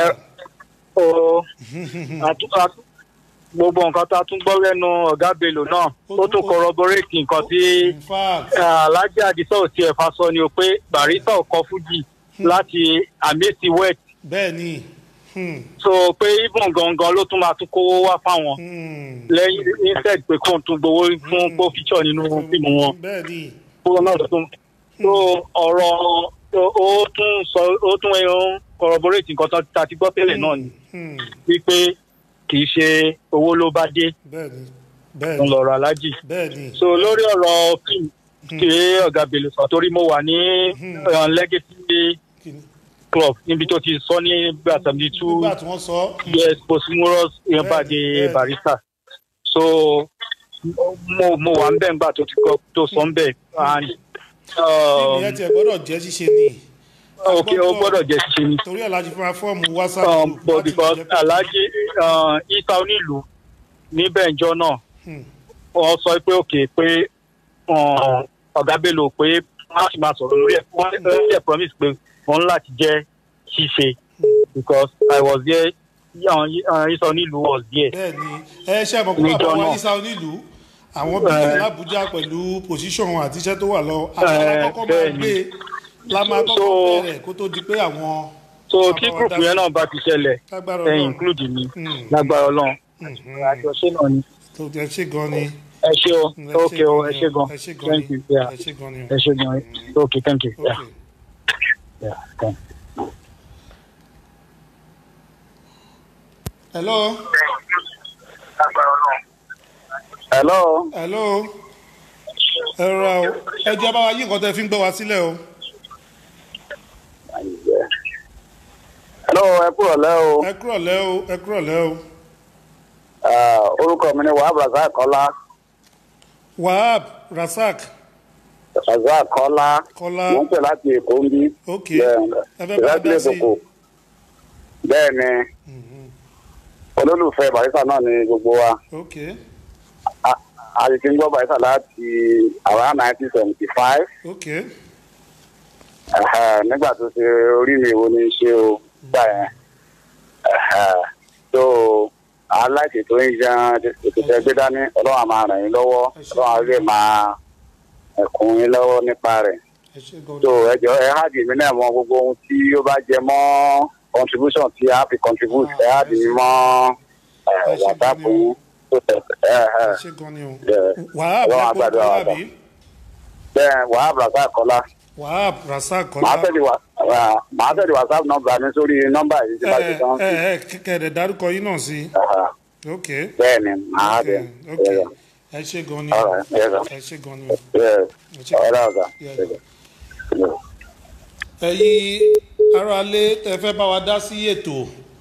gbogbo nǹkan tá a tún gbọ́ lẹ́nu ọ̀gá bello náà ó tún corroborate nǹkan tí alhaji adisa ò tiẹ̀ fa sọ ni o pé barista ò kọ fújì láti amesi west. bẹ́ẹ̀ni. so pé even gangan ló tún máa tún kówó wá fáwọn lẹ́yìn instead pé kóun tún gbowó fún kó feature nínú fíìmù wọn. bẹ́ẹ̀ni. kó náà tún so ọ̀rọ̀ ó tún sọ ó tún corroborate nǹkan tó ta ti gbọ́ tẹ́lẹ̀ náà ni wípé kì í ṣe owó ló bá dé ń lọ̀rọ̀ alájì so lórí ọ̀rọ̀ fíìmù kí ọ̀gá bello sọ torí mo wà ní legacy club níbi tó ti sọ ní gbà seventy two years posthumous ìyẹnbàdé barista so mo mo wà ń bẹ̀ ńgbà tó ti kọ́ tó sọ ń bẹ̀. fíìmù yẹn tiẹ̀ gbọ́dọ̀ jẹ́ ṣíṣe ni. ok o gbọ́dọ̀ jẹ́ ṣíṣe ni. torí alájí fún wa fọ́ọ̀mù whatsapp. um, but because alájí isa onílù níbẹ̀ ìjọ náà wọ́n sọ pé òkè pé ọ̀gá bello pé wọ́n ti máa sọ̀rọ̀ lórí ẹ̀ wọ́n ṣe promise pé wọ́n láti jẹ́ ṣíṣe because I was there isa onílù was there. bẹ́ẹ̀ni ẹ ṣe àmọ́ pé bàbá wa isa onílù àwọn bíi làbújá pẹ̀lú position àti iṣẹ́ tó wà lọ àwọn akọ́kọ́ máa gbé la máa kọ́kọ́ bẹ̀rẹ̀ kó tó di pé àwọn. so kí group yẹn náà bá ti ṣẹlẹ̀ ẹ include mi lágbára ọlọ́run àjọṣe náà ni. tó ẹ ṣe gan ni. ẹ ṣe o ok o ẹ ṣe gan thank you yeah ẹ ṣe gan ok thank you yeah yeah thank you. hello. hello. hello. ẹ rọra o ẹ jẹ́ bá wa yí nǹkan tẹ́ fi ń gbọ́ wa sílẹ̀ o. hello ẹ kúrò lẹ́ o. ẹ kúrò lẹ́ o ẹ kúrò lẹ́ o. orúkọ mi ni wahab razak kọ́lá. wahab razak. razak kọ́lá. kọ́lá. mo ń pè láti èkó ń bí. ok ẹ fẹ́ bá dá sí. bẹ́ẹ̀ ni olólùfẹ́ barista náà ni gbogbo wa. ok. a ti ń gbọ́ barista láti around nineteen seventy five. ok. nígbà tó ṣe orí mi wo ni ṣe o gbà yẹn so aláìsè tó ń yan ètò tẹ gbé dání ọlọ́run á máa ràn yín lọ́wọ́ ọlọ́run á lè máa ẹ̀kún yín lọ́wọ́ nípa rẹ̀ so ẹjọ́ ẹ háàdì mi náà mọ gbogbo ohun tí ó bá jẹ mọ́ contribution tí a fi contribute ẹ háàdì mi mọ́ whatsapp yín tó tẹ ẹ ẹ ọlọ́run á gbàdúrà wà bá bẹ́ẹ̀ wahab razak kọ́lá. wahab razak kọ́lá. màá tẹ̀lé wa màá tẹ̀lé whatsapp nọ́mbà mi sórí nọ́mbà yìí tí bá ti tán. ẹ ẹ kẹ̀kẹ́ dárúkọ yín náà sí. ok. bẹ́ẹ̀ni màá bẹ. ok ẹ ṣe gan ni ẹ ṣe gan ni. ọ̀rẹ́ ọ̀gá. ẹ̀yin aráalé tẹ fẹ́ bá wa dá sí ètò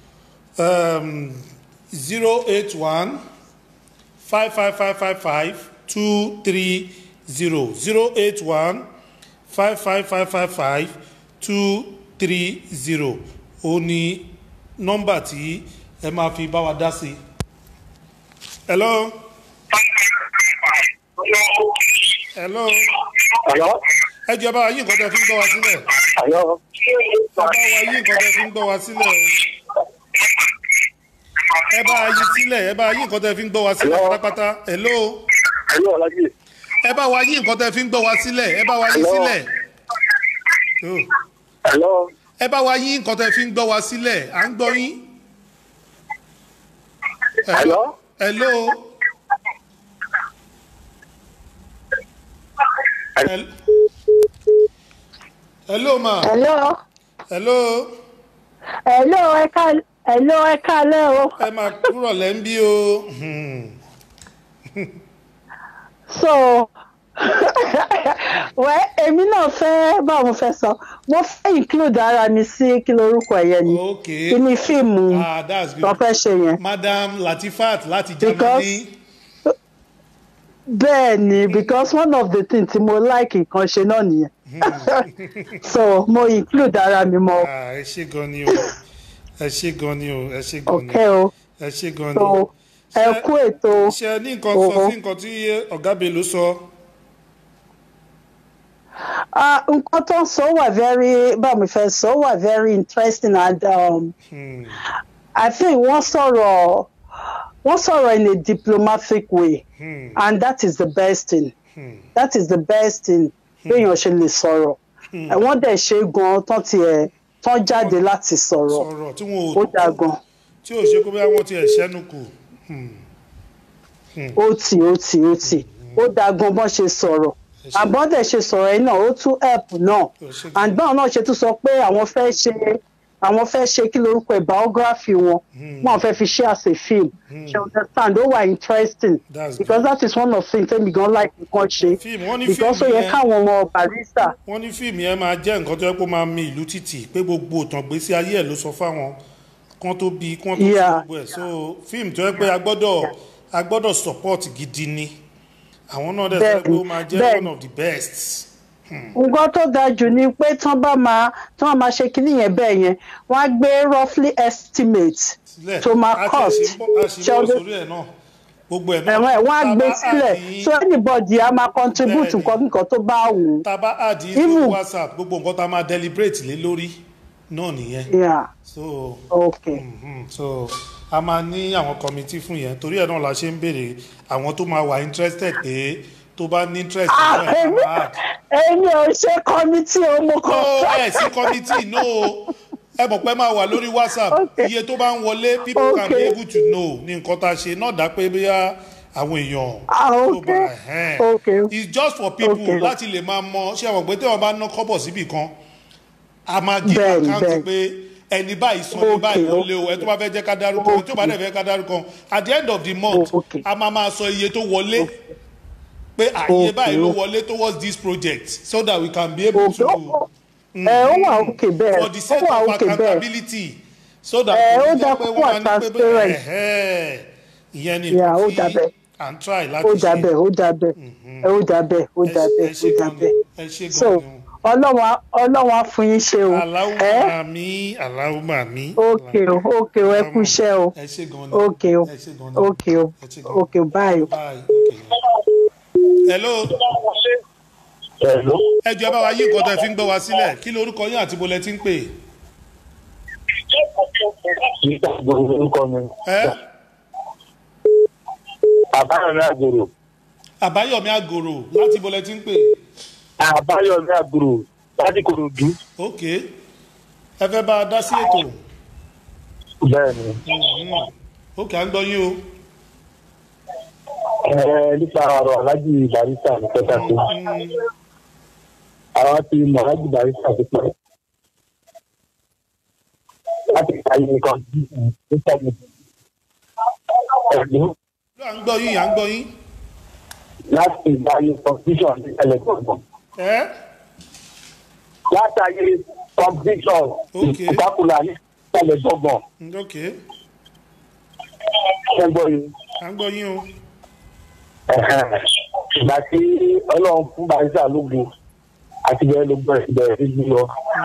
zero eight one five five five five five two three zero zero eight one five five five five five two three zero ó ní nọ́mbà tí ẹ máa fi bá wa dá sí. hello. hello. hello. ẹ jẹ́ bá wa yí nǹkan tẹ́ fi ń gbọ́ wa sílẹ̀. hello. ẹ bá wa yí nǹkan tẹ́ fi ń gbọ́ wa sílẹ̀ o. ẹ bá wa yí sílẹ̀ ẹ bá wa yí nǹkan tẹ́ fi ń gbọ́ wa sílẹ̀ pátápátá. hello. hello alájí. ẹ bá wa yí nǹkan tẹ́ fi ń gbọ́ wa sílẹ̀ ẹ bá wa yí sílẹ̀. hello. ẹ bá wa yí nǹkan tẹ́ fi ń gbọ́ wa sílẹ̀ à ń gbọ́ yín. hello. hello. hello ma. hello. hello. hello ẹ ká hello ẹ káalẹ́ o. ẹ máa kúrò lẹ́ ń bí o. so wẹ́ èmi náà fẹ́ báwo fẹ́ sọ mo fẹ́ include ara mi sí kí lorúkọ ẹ̀yẹ ni kí ni fíìmù tó fẹ́ ṣe yẹn. madam latifat láti Germany. bẹ́ẹ̀ ni because one of the things tí mo like nǹkan ṣe náà nìyẹn so mo include ara mi mọ́. ẹ ṣe gan ni o ẹ ṣe gan ni o ẹ ṣe gan ni o ẹ ṣe gan ni ẹ kú ètò. ṣe ní nǹkan sọ sí nǹkan tí ọ̀gá Bello sọ. nǹkan tó ń sọ wà very báwo mi fẹ́ sọ wà very interesting and um, hmm. I think wọ́n sọ̀rọ̀ wọ́n sọ̀rọ̀ in a diplomatic way hmm. and that is the best thing hmm. that is the best thing béèyàn ṣe lè sọ̀rọ̀ wọ́n dẹ̀ ṣe gan tán tiẹ̀ tán jáde láti sọ̀rọ̀ ó dà gan. tí ò ṣe kó bá wọn tiẹ̀ ṣẹ́nu kù. ó tì ó tì ó tì ó dà gan bọ́n ṣe sọ̀rọ̀ àbọ̀dẹ̀ ṣe sọ̀rọ̀ yìí náà ó tún help náà and báwọn náà ṣe tún sọ pé àwọn fẹ́ ṣe àwọn fẹ́ ṣe kí lorúkọ ẹ̀ biography wọn wọn fẹ́ fi ṣe as a film ṣe understand ó wà interesting because that is one of the things tẹ́mi gan like nǹkan ṣe because ó yẹ káwọn ọmọ Barrister. wọ́n ní fíìmù yẹn máa jẹ́ nǹkan tó yẹ kó máa mi ìlú títì pé gbogbo ìtàn gbésí ayé ẹ̀ ló sọ fáwọn kan tó bí kan tó ṣe gbogbo ẹ̀ so fíìmù tó yẹ pé a gbọ́dọ̀ a gbọ́dọ̀ support gidi ni àwọn náà dẹ̀ sọ pé ó máa jẹ́ one of the best. nǹkan tó dáa jù ni pé tán bá máa tán máa ṣe kinní yẹn bẹ́ẹ̀ yẹn wọ́n á gbé roughly estimate tó máa cost ṣọdún gbogbo ẹ̀ náà ẹ̀wọ̀n ẹ̀ wọ́n á gbé sílẹ̀ so anybody á máa contribute nǹkan nǹkan tó bá wù ú. tá a bá àdí ìlú WhatsApp gbogbo nǹkan tá a máa deliberate lé lórí náà nìyẹn. yeah so okay mm-hmm. so a máa ní àwọn committee fún yẹn torí ẹ̀ náà la ṣe ń béèrè àwọn tó máa wà interested pé tó bá ní interest nínú ẹ̀ ká máa. èmi ò ṣe committee o mo kàn. no ẹ sí committee no ẹ mọ̀ pé máa wà lórí WhatsApp iye tó bá ń wọlé people okay. can be able to know ní nǹkan tá a ṣe náà dá pé bóyá àwọn èèyàn tó bá ẹ̀ it's just for people okay. láti lè máa mọ ṣé àwọn pé tí wọ́n bá ná kọ́bọ̀ síbì kan a máa give account pé ẹni báyìí san ní báyìí wọlé o ẹ tó bá fẹ́ jẹ́ ká dárúkọ ẹ tó bá dẹ̀ fẹ́ ká dárúkọ at the end of the month a máa máa sọ iye tó wọlé pé àyè báyìí ló wọlé towards this project so that we can be able to. ẹ ó wà òkè bẹ́ẹ̀ for the sake of accountability so that ó dá púpọ̀ transparent ìyẹn ni kí and try láti ṣe. ó dà bẹ́ẹ̀ ó dà bẹ́ẹ̀ ó dà bẹ́ẹ̀ ó dà bẹ́ẹ̀ ó dà bẹ́ẹ̀ so ọlọ́wọ́ ọlọ́wọ́ fún yín ṣe o. aláwọ̀ mi aláwọ̀ mi. ok o ok o ẹ kú iṣẹ́ o ok o ok o ok o bye. hello. hello. ẹ jọ̀ọ́ bá wa yí nǹkan tó ẹ fi ń gbọ́ wa sílẹ̀ kí lorúkọ yín àti bolẹ̀ tí ń pè. nígbà gbogbo orúkọ mi. àbáyọ̀mí àgòrò. àbáyọ̀mí àgòrò láti bolẹ̀ tí ń pè. àbáyọ̀mí àgòrò láti Kòròdú. ok ẹ fẹ́ bá a dá sí ètò. bẹ́ẹ̀ni. ok à ń gbọ́ yín o. ẹ nípa ọ̀rọ̀ Alhaji Barrister ní pẹ́tà tó. àwọn ti mọ̀ Alhaji Barrister tó pẹ́. láti ṣàyè nǹkan ní sẹ́yìn. ẹ̀dùn. à ń gbọ́ yín à ń gbọ́ yín. láti ìgbàyè constitution ní ẹlẹ́gbọ̀n. ẹ́. látàyè constitution ìpàkùlà ní ẹlẹ́gbọ̀n. ok. ẹ gbọ́ yín. à ń gbọ́ yín o. ìgbà tí ọlọ́run fún Barrister lógun àti bẹ́ẹ̀ ló bẹ̀rẹ̀ bẹ̀rẹ̀ sí bí lọ.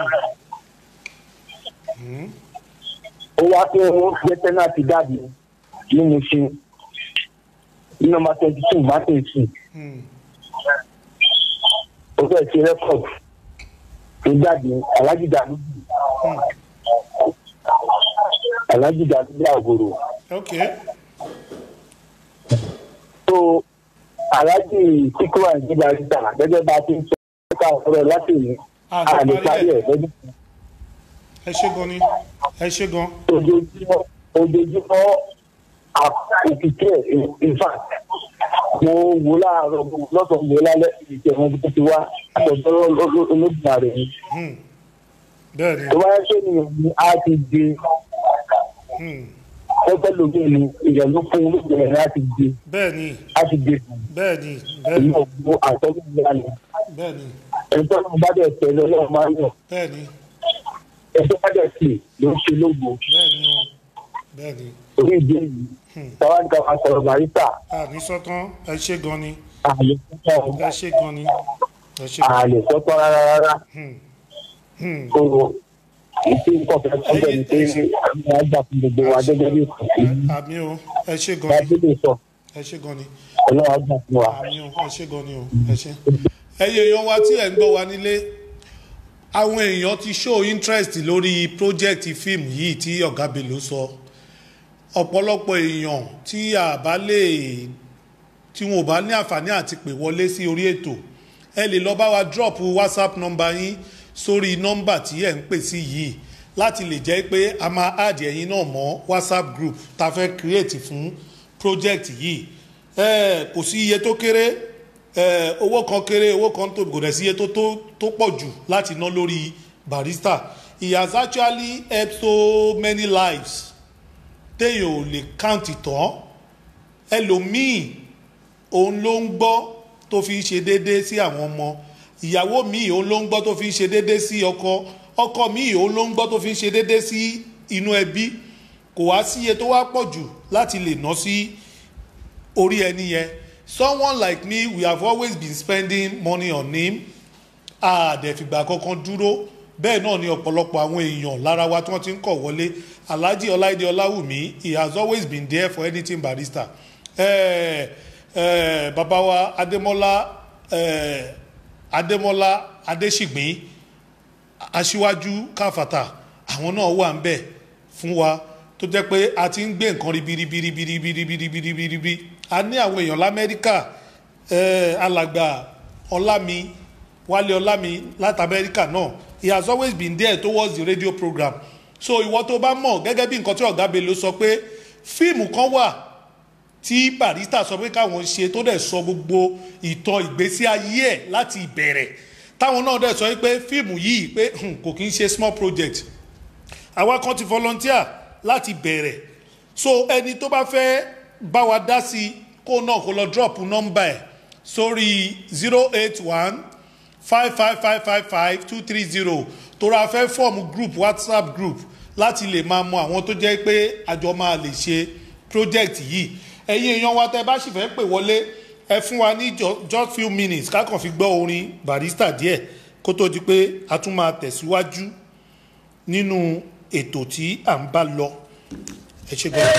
ó wá pé wọ́n gbẹ́tẹ́ náà ti dàbí nínú ṣe ní nọ́mbà twenty two martin sí. ó fẹ́ ṣe rẹ́kọ̀dù tó jáde Alhaji Dalubi Alhaji Dalubi Àgòrò. so Alhaji Síkírù Àyìndé Barrister gẹ́gẹ́ bá a ti ń sọ ká ọ̀rọ̀ láti ìlú àlè parí ẹ̀ lọ́dún. ẹ ṣé gan ni ẹ ṣé gan. ojoojúmọ́ ojoojúmọ́ òkìkí ẹ̀ in fact mo wò láàárọ̀ lọ́sàn-án mo lálẹ́ ìjẹun tó ti wá àtọ̀tọ̀ olódùmarè ni. tó bá yẹ kí ènìyàn ní á ti di ọgbẹ́ lóde ni ìyẹn ló fún olóògbé á ti di á ti di bẹ́ẹ̀ni bẹ́ẹ̀ni ìyẹn ògbó àtọ́jú ìyá ni. bẹ́ẹ̀ni. ẹ̀tọ́ ló bá dẹ̀ tẹ̀lé ọlọ́run máa ń yàn. bẹ́ẹ̀ni. ẹ̀tọ́ bá dẹ̀ sí ló ń ṣe lógo. bẹ́ẹ̀ni o bẹ́ẹ̀ni. orí ìdí èyí táwa ní ká máa sọ̀rọ̀ Barrister. àní sọ́tán ẹ ṣé gan ni. àlè sọ́tán. ẹ ṣé gan ni. ẹ ṣé gan ni. àlè sọ́tán rárá rárá. ìpín nǹkan fẹ́ sọ́jọ́ ni pé wọ́n á gbà fún gbogbo wa gẹ́gẹ́ bí àmì o ẹ ṣe gan ni ẹ ṣe gan ni ọlọ́wọ́ á gbà fún wa. àmì o ẹ ṣe gan ni o ẹ ṣe. ẹyẹ èèyàn wa tí ẹ̀ ń gbọ́ wa nílé àwọn èèyàn ti show interest lórí project fíìmù yìí tí ọ̀gá Bello sọ ọ̀pọ̀lọpọ̀ èèyàn tí a bá lè tí wọn ò bá ní àǹfààní àti pè wọlé sí orí ètò ẹ lè lọ bá wa drop whatsapp number yín sórí nọ́mbà tí ẹ̀ ń pè sí yìí láti lè jẹ́ pé a máa add ẹ̀yin náà mọ́ whatsapp group tá a fẹ́ create fún project yìí kò sí iye tó kéré owó kan kéré owó kan tó kò dẹ̀ sí iye tó tó pọ̀ jù láti ná lórí Barrister. He has actually helped so many lives téèyàn ò lè count tán ẹlòmíì òun ló ń gbọ́ tó fi ń ṣe déédéé sí àwọn ọmọ ìyàwó míì òun ló ń gbọ́ tó fi ń ṣe déédéé sí ọkọ ọkọ míì òun ló ń gbọ́ tó fi ń ṣe déédéé sí inú ẹbí kò wá sí iye tó wá pọ̀ jù láti lè ná sí orí ẹni yẹn. Someone like me, we have always been spending money on him àdẹ̀fìgbà kankan dúró bẹ́ẹ̀ náà ni ọ̀pọ̀lọpọ̀ àwọn èèyàn lára wa tí wọ́n ti ń kọ̀ wọlé Alhaji Ọláìdé Ọláwùmí he has always been there for anything Barrister. Eh, eh, bàbá wa Adémọ́lá eh, Adémọ́lá Adéṣìgbín aṣíwájú káfàtà àwọn náà wà ń bẹ̀ fún wa tó jẹ́ pé a ti ń gbé nǹkan ribiribiribiribiribiribiribi a ní àwọn èèyàn lamẹ́ríkà alàgbà ọlámi wálé ọlámi láti amẹ́ríkà náà he has always been there towards the radio program. So ìwọ tó bá mọ̀ gẹ́gẹ́ bí nǹkan tí ọ̀gá Bello sọ pé fíìmù kan wà tí Barrister sọ pé káwọn ṣe tó dẹ̀ sọ gbogbo ìtàn ìgbésí ayé ẹ̀ láti ìbẹ̀rẹ̀ táwọn náà dẹ̀ sọ pé fíìmù yìí pé kò kí ń ṣe small project àwa kan ti volunteer láti bẹ̀rẹ̀ so ẹni tó bá fẹ́ bá wa dá sí kó náà kó lọ drop nọ́mbà ẹ̀ sórí zero eight one five five five five five two three zero tó ra fẹ́ fọ́ọ̀mù group WhatsApp group láti lè máa mọ àwọn tó jẹ́ pé àjọ máa lè ṣe project yìí ẹ̀yin èèyàn wa tẹ́ bá sì fẹ́ pè wọlé ẹ fún wa ní just few minutes ká kàn fi gbọ́ orin Barrister díẹ̀ kó tó di pé a tún máa tẹ̀síwájú nínú ètò tí à ń bá lọ ẹ ṣe gbọ́dọ̀.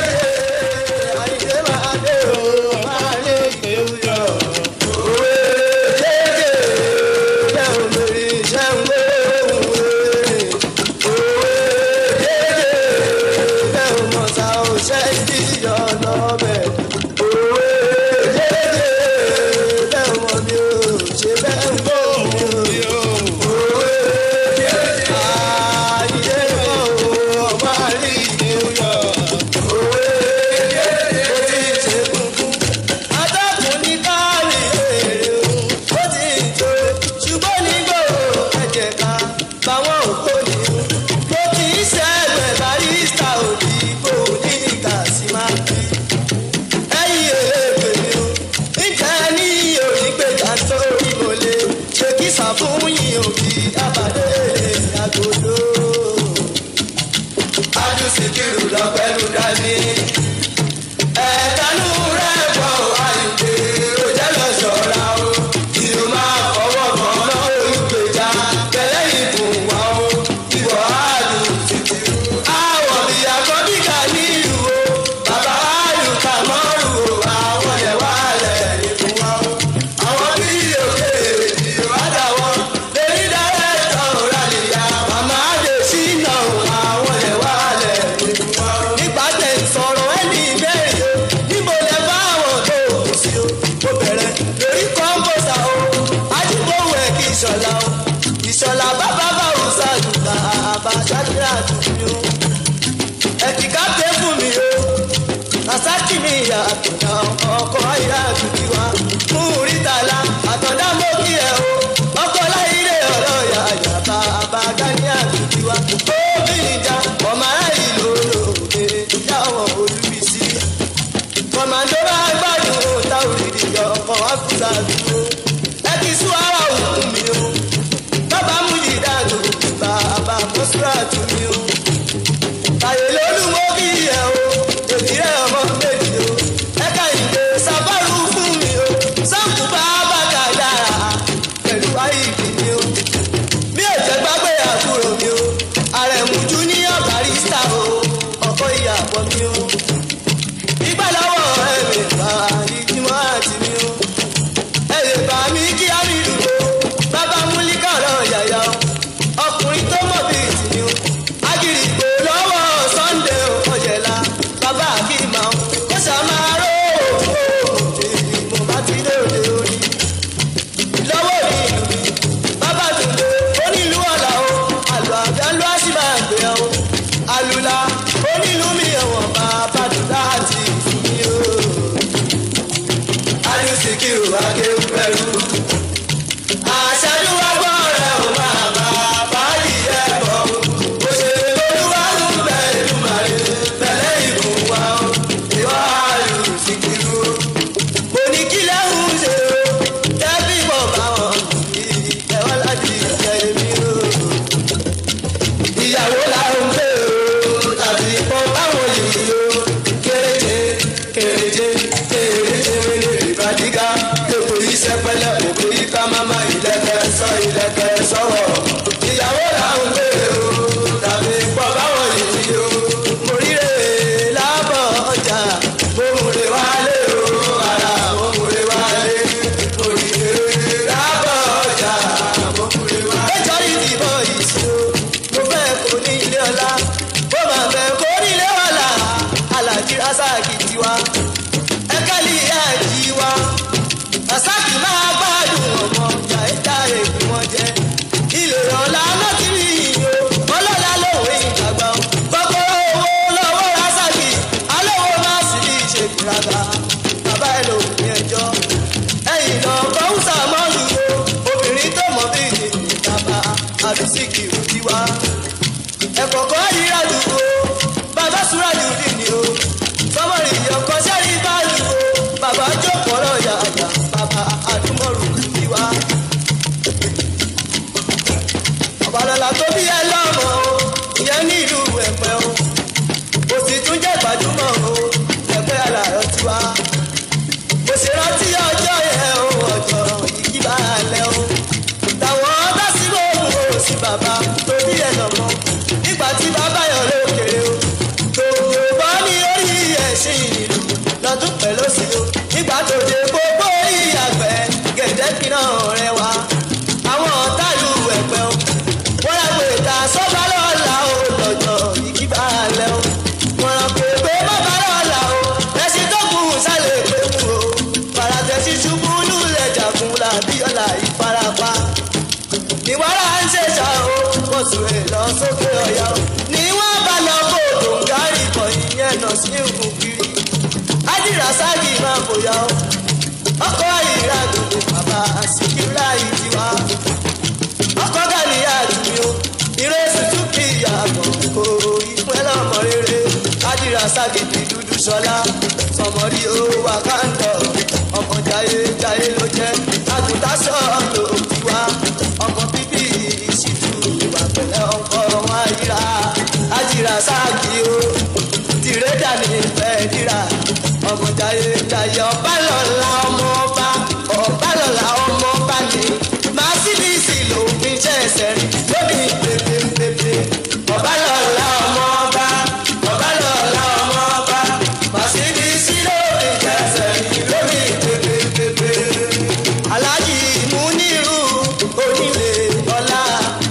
Àrẹ̀mú síkírù akéwù pẹ̀lú. àṣàdúrà gbọ́ rẹ̀ ò máa bá báyìí ẹ̀ bọ̀. òṣèré olúwa ń bẹ̀ ìdúmàrè pẹ̀lẹ́ ìbùn wa ó. ìwà àlù síkírù. mo ní kí lẹ́hùn ṣe o. tẹ́bí bọ̀ báwọn kì í ẹ̀wọ́n láti ìjẹ́ èmi o. ìyàwó làwọn ń pè o. tàbí ìbọn báwọn yìí o. kéréje kéréje kéréje wẹ́lẹ̀ ìbàdígá. lóko iṣẹ́ pẹ́lẹ́ òkè yíká máma ìlẹ̀kẹ̀ sọ ìlẹ̀kẹ̀ sọ̀wọ̀. ìyàwó làwọn ń pè o. tàbí ìbọn báwọn yìí o. mo ríre lábọ̀ ọjà. mo múre wálé o. ara mo múre wálé. mo ríre lábọ̀ ọjà. mo múre wálé. ẹjọ́ ìdìbò ìṣó. mo fẹ́ kó ní ilé ọlá. mo máa fẹ́ kó ní ilé ọlá. alájí rásáàkì tiwa. ẹ̀kẹ́lì ìyá ẹ̀jì wa. rásáàkì máa gbádùn ọmọ ọjà ẹ̀dá èkó wọn jẹ. ilé ọlá náà ti rí iyo. ọlọ́lá lòwe ìdàgbà. kọ́kọ́rọ́ owó lọ́wọ́ rásáàkì. alówó máa sì ní ìṣèkìràgà. bàbá ẹ̀ ló ní ẹjọ́. ẹ̀yìn lọ kọ́húsà mọ́lù o. obìnrin tó mọ̀ bí ìjàmbá àbísíkì ò ti wá. ẹ̀kọ̀kọ́ yíra dùn o. bàbá súrájù dì ní o. sọmọrì ìyọkọ sẹ́rí báàlù o. bàbá jókòó ọ̀rọ̀ yàyà. bàbá àdúmọ̀rù ti wá. ọ̀bàlọ́lá tó bí ẹ lọ́mọ o. ìyẹn ní ìlú ẹ̀pẹ́ o. kò sì tún jẹ́ gbajúmọ̀ o. ẹ̀pẹ́ àlàyé ti wá. mo ṣe rántí ọjọ́ yẹn o. ọjọ́ ìkí bá a lẹ o. tàwọn bá sí gbóògùn o. sí bàbá tó bí ẹ lọ́mọ. nígbà tí bàbá yọ̀ lókèrè o. tòun bọ́ ní orí ẹ̀sìn ìlú lọ́dún pẹ̀lú sí o. nígbà tó dé gbogbo ìyàgbẹ́ gẹ̀dẹ́ kìnnà rẹ̀ wá. àwọn ọ̀tá lu ẹ̀pẹ́ o. wọ́n rà pé ta sọ́ba lọ́la o. lọ́jọ́ ìkíbà lẹ́ o. wọ́n rà pé pé bàbá lọ́la o. ẹ̀sìn tó kù sálẹ̀ pé kù o. faratẹ́sí ṣubú lulẹ̀ jàkun làbí ọ̀la ìfarapa. ìwárà ń ṣèṣà o. wọ́n sùn ẹ̀ lọ sókè ọ̀yà o. ní wọ́n bá lọ kó dòǹgárì kọ̀ ìyẹn lọ sí ìhùn kiri. ájìrà ságì máa bòyá o. ọkọ̀ ìrà dòdò bàbá síkírà ìtiwá. ọkọ̀ gàníyà dùnmí o. ìrẹsì tún kì í yàgò kó ìpín lọ́mọ rere. ájìrà ságì ti dúdú sọlá. sọmọrí o wà káńtọ̀. ọmọ jayé jayé ló jẹ́. àgùntà sọ̀rọ̀ tiwa. ọmọ bíbí ìṣìtú ìwà pẹ̀lẹ́ ọkọ̀ wọn àyíra. ájìrà ságì o. tìrẹ́dà ní ìfẹ́ dìrà. ọmọ jayé jayé ọba lọ́la ọmọ ọba. ọba lọ́la ọmọ ọba ni. màsídìsì ló fi jẹ́ ẹsẹ̀ rí. lórí pépépépé. ọba lọ́la ọmọ ọba. ọba lọ́la ọmọ ọba. màsídìsì ló fi jẹ́ ẹsẹ̀ rí. lórí pépépépé. aláàjì múnírù onílé ọlá.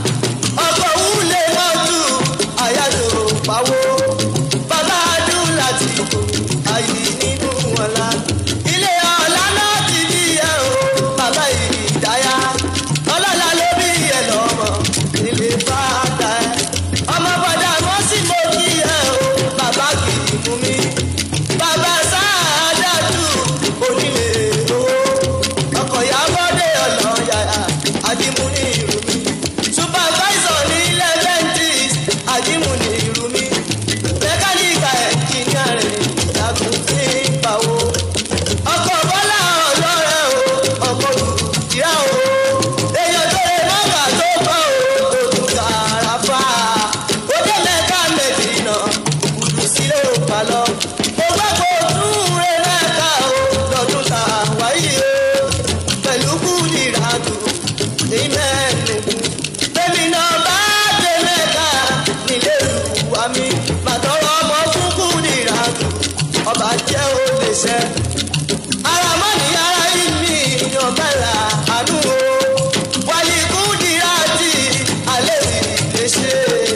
ọkọ̀ wúlé mọ́tò àyàtò pawó. bàbá adúlá ti kò ayé nínú ọ̀la. ilé ọ̀la náà ti bí ẹ o. bàbá ìdáyà ọlọ́lá ló bí ẹ lọ́mọ. ilé fàdà ẹ. ọmọ bọ̀dà wọ́n sì mọ kí ẹ o. bàbá kì í mú mi. bàbá sáàdàtú onílé owó. ọkọ̀ yàgòdè ọlọ́yà àdìmú ní ìlú mi. supervisor ní ilé dentist àdìmú ní ìlú mi. mẹkáníkà ẹ̀jìnìà rẹ̀ ìdàgùn ní ìpàwọ́. ọkọ̀ bọ́lá ọlọ́rẹ̀ o. ọkọ̀ ìyá o. èèyàn tó lè mọ́gà tó kọ́ o. òtún kàràfà. ó dé mẹ́ka mẹ́dínà. kùdù sílé ò pa lọ. mo gbọ́ pé o tún rẹ mẹ́ka o. lọ́dún tá a wáyé o. pẹ̀lú kúdì ràdù ní mẹ́ẹ̀ẹ́dógún. bébí náà bá dé mẹ́ka nílé ìlú mi. màtọ́rọ̀ ọmọ fún kúdì ràdù. ọba jẹ́ ó lè ṣẹ́. ara mọ́ ní ara yìí mi yan bẹ́là àánú o. wálé kúdì ràdì alẹ́ mi lè ṣe.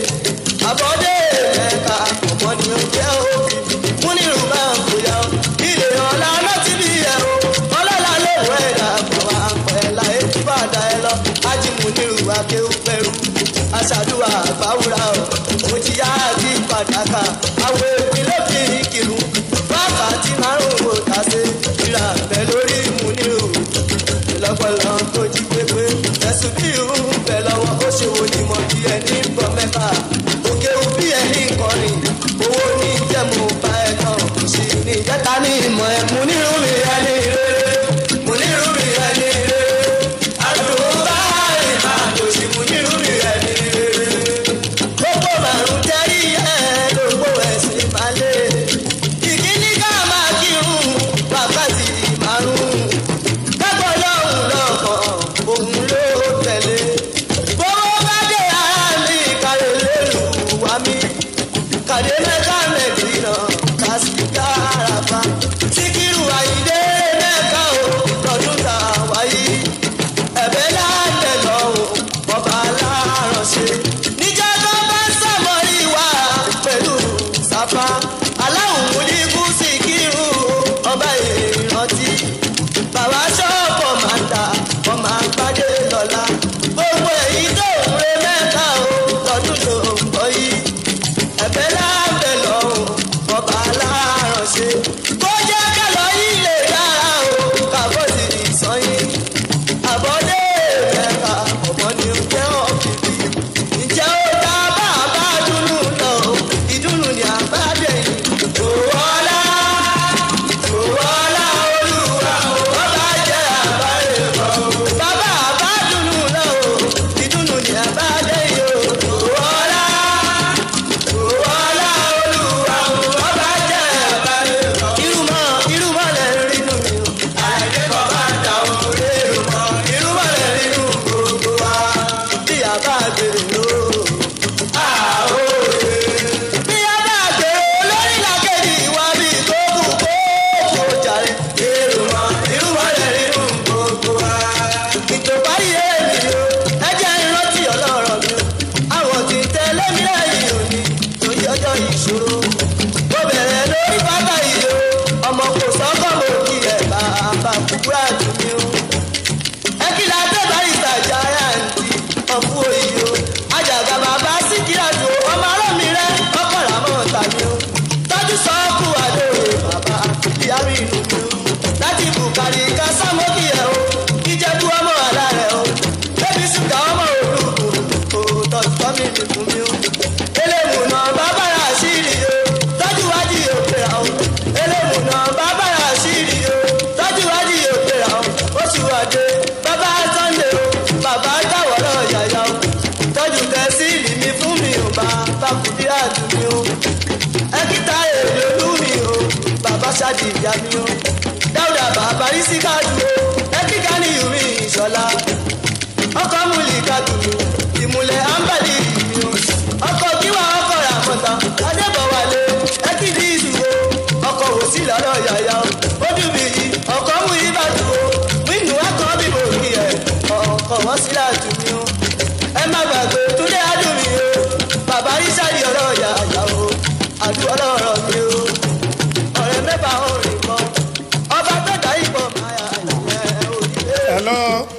àbọ̀dé mẹ́ka ọmọ ni ó jẹ́ òbí. múnirù máa ń bóyá o. ilé ọ̀la náà ti bí ẹ o. ọlọ́lá ló wọ ẹ̀dá bàbá pẹ̀lá ètí bàdá ẹ lọ. ájímù nírú akéwù pẹ̀rú. aṣàdúrà àgbáwúrà o. mo ti yá àbí pàtàkà. àwọn èmi ló fi kìlú. wákàtí márùn-ún kò tà sí. ìrà bẹ̀ lórí múnirù ta ní ìmọ̀ ẹ̀ mú nírú mi ẹni rere mú nírú mi ẹni rere àdúgbò bá ìmọ̀ àtòsí mú nírú mi ẹni rere gbogbo màrún tẹ́rí ẹ̀ gbogbo ẹ̀sìn máa lé ìkíní ká máa kírun wákàtí márùn-ún kápọ̀ lọ́hùn lọ́kọ̀ òun ló tẹ̀lé gbogbo bá dé ara mi kàlẹ́ lérò wá mi kàlẹ́ mẹ́ta mẹ́tìrínà kásìkà àràfà síkírù àyídé mẹ́ka ò lọ́dún tá a wáyé ẹ̀bẹ̀ láàbẹ̀ lọ́wọ́ ọba alárànṣe níjọ́ tó bá sàmọ́rí wá pẹ̀lú sáfà aláwọ̀ múlíkù síkírù ọba ìrántí bàbá ṣọ́ọ̀bù máa ń ta ọmọ àgbàdé lọ́la gbogbo èyí tó ń re mẹ́ta ò lọ́dún tó ń bọ̀ yìí ẹ̀bẹ̀ láàbẹ̀ lọ́wọ́ ọba alárànṣe kó jẹ́ kálọ̀ yìí lè dára o kàbọ̀ sí ìsọyìn àbọ̀dé mẹ́ta ọ̀bọ ni ó jẹ́ ọ̀kìkì ǹjẹ́ ó dá bá a bá dúnú lọ ìdúnnù ni àbádé yìí òwòlá òwòlá olúwa ọba jẹ́ àbáyé bọ̀ bàbá àbá dúnú lọ ìdúnnù ni àbádé yìí òwòlá òwòlá olúwa ọba jẹ́ àbáyé bọ̀ irúmọ̀ irúmọ̀ lẹ̀ rí nù mí o àìdè kọ́ bá dà o irúmọ̀ irúmọ̀ lẹ̀ rí nù gbogbo wa bí a bá gbèrè ló àwọ̀ bí a bá gbèrè lórí làkejì wa bí gbogbo gbogbo jàre irúmọ̀ irúmọ̀ lẹ̀ rí nù gbogbo wa ìjọba yé mi o ẹ jẹ́ ìrántí ọlọ́rọ̀ mi o àwọn tí ń tẹ́lẹ̀ mi lẹ́yìn òní torí ọjọ́ ìṣòro mo bẹ̀rẹ̀ lórí bàbá yìí o ọmọ kò sọ́kọ̀ mo kí ẹ̀ bàbá kúkúrà jù mí o ẹ kí la dé bá ìtajà àǹtí ọ̀fun òyì o àjàgà bàbá síkírà jù o ọmọ arọ́ mi rẹ ọkọ̀ làmọ́ tàbí o tọ́jú sọ́ọ̀kù àdóòrè bàbá ìyá mi nù mí o láti bùkárì ká sámókì ẹ̀ o ìjẹ́bú ọmọ àlá rẹ̀ o bébí sùkà ọmọ òrùkù o tọ́jú tọ́ mi nì fún mi o elémùnà bàbá rà sírí o tọ́jú wájú òpèrà o elémùnà bàbá rà sírí o tọ́jú wájú òpèrà o oṣù àdé bàbá sunday o bàbá dáwọ̀rọ̀ yàyà o tọ́jú tẹ̀síìlì mi fún mi o bàbá kùdí àdùn mi o ẹ̀kíta èrè olú mi o bàbá ṣáàdì ìyá mi o dáúdà bàbá rí sí káàdù o ẹ̀kíkà ní ìwé ìṣọ̀lá ọkọ̀ múlì káàdù mi ìmùlẹ̀ ámbàlì mi o ọkọ̀ kíwà ọkọ̀ ràmọ̀tà adébọ̀wálé ẹ̀kídì ìdúró ọkọ̀ òsì lọ́rọ̀ yàyà o ojú mi yìí ọkọ̀ mú ìbàdàn o wíńdù akọ̀ bí mo kí ẹ̀ ọkọ̀ wọ́n sí láàdù mi o ẹ má gbàgbé túndé adùn mi o bàbá rí sáàdì ọ̀rọ̀ yàyà o àdú ọlọ́rọ̀ mi o ọ̀rẹ́ mẹ́fà orin kan ọba tó dá ìbọn máa yà ẹ̀ òdìdé. hello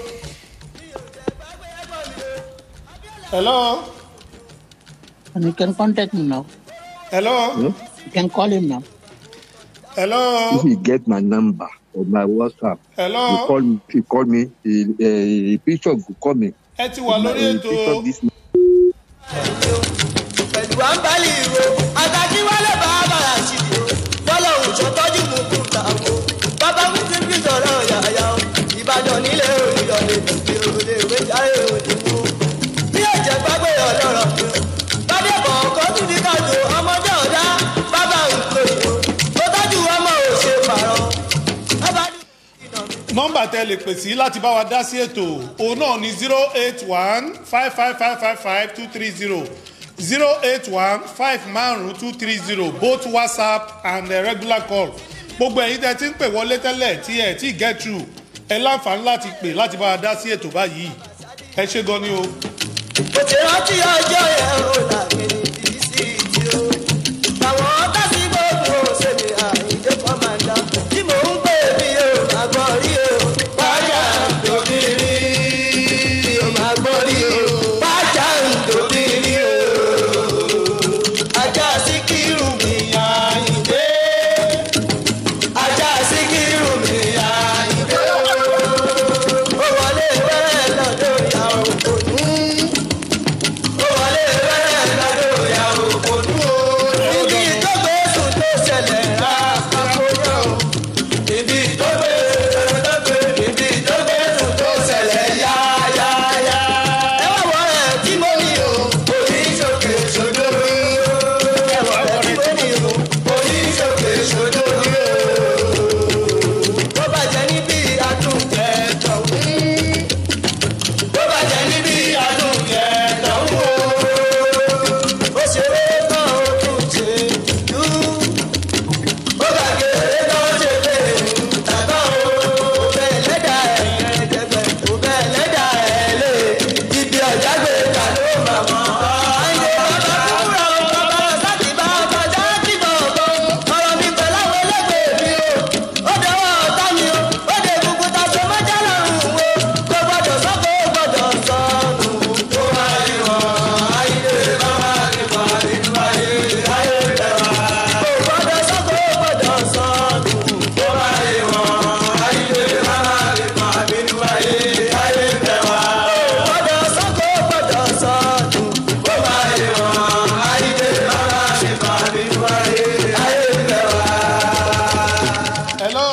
hello And you can contact me now. hello You can call him now. hello If you get my number or my WhatsApp, Hello? you call me. You call me. A, a picture will call me. ẹ ti wà lórí A ètò picture this. pẹ̀lú àǹbálì ìró àtàkì wálé bàbá àṣìlò bọ́lá òòjọ́ tọ́jú mú kú tààbò bàbá mú ti fi sọ̀rọ̀ yàyà o ìbàdàn nílé òyìnbó lè òde ìwé járe òde mú bí ẹ̀jẹ̀ gbàgbé ọlọ́rọ̀ mi o bàdé bọ̀ ọkọ̀ tún ní kájọ ọmọdé ọ̀dá bàbá òkú òyìnbó tó tọ́jú ọmọ òṣè pààrọ̀ nọ́mbà tẹ lè pè sí láti bá wa dá sí ètò òun náà ní zero eight one five five five five five two three zero zero eight one five márùn two three zero both whatsapp and uh, regular call gbogbo ẹ̀yin tẹ́ ti ń pè wọlé tẹ́lẹ̀ tí ẹ̀ tí get through ẹ láǹfààní láti pè láti bá wa dá sí ètò báyìí ẹ ṣe gan ni o. kò tí rántí ọjọ́ yẹn ò làgbèrè bí sí ìdí o àwọn tásí gbogbo ṣèlè àìdè kọ́mándà tí mò ń pè mí o àgbọ̀ rí o wájà tóbi rí o máa gbọ́ rí o wájà tóbi rí o ajá síkírù mi àìdè ajá síkírù mi àìdè ó wọlé wẹ́rẹ́ lọ́dọ̀ ìyá òkò ní ó wọlé wẹ́rẹ́ lọ́dọ̀ ibi tó gbé tó gbé ibi tó gbé sùn tó ṣẹlẹ̀ yáyáyá. ẹ wá wọ ẹ tí mo ní o oníṣòkè ṣojú rí o. ẹ wọ ẹ tí mo ní o oníṣòkè ṣojú rí o. tó bàjẹ́ níbi àtúntẹ̀ tọ̀hún. tó bàjẹ́ níbi àtúntẹ̀ tọ̀hún. ó ṣeré tán ó tún ṣe jù. ó gàgé tán ṣe pé tàbá o. ó bẹ lẹ́dà ẹ̀ ẹ̀ẹ́dẹ́gbẹ̀ ó bẹ lẹ́dà ẹ̀ lé. ibi ọ̀já gbé ta ló màmá. ayé bàbá kúrò bàbá sábì bàbá jáde bọ̀bọ̀. ọ̀rọ̀ mi pẹ̀lú àwọn ẹlẹ́gbẹ̀ẹ́ mi o. ó dẹwọ́ ọ̀tá mi o. ó dé gbogbo ta ṣe mọ́jà lọ́rùn o. kò gbọ́dọ̀ sọ́kò gbọ́dọ̀ sọ́nù. tó bá yí wọn ayé bàbá nípa nínú ayé ayé tẹ̀wá. kò gbọ́dọ̀ sọ́kò gbọ́dọ̀ sọ́nù. tó bá yí wọn ayé bàbá nípa nínú ayé ayé tẹ̀wá. kò gbọ́dọ̀ sọ́kò gbọ́dọ̀ sọ́nù. tó bá yí wọn ayé bàbá nípa nínú ayé ayé tẹ̀wá. hello.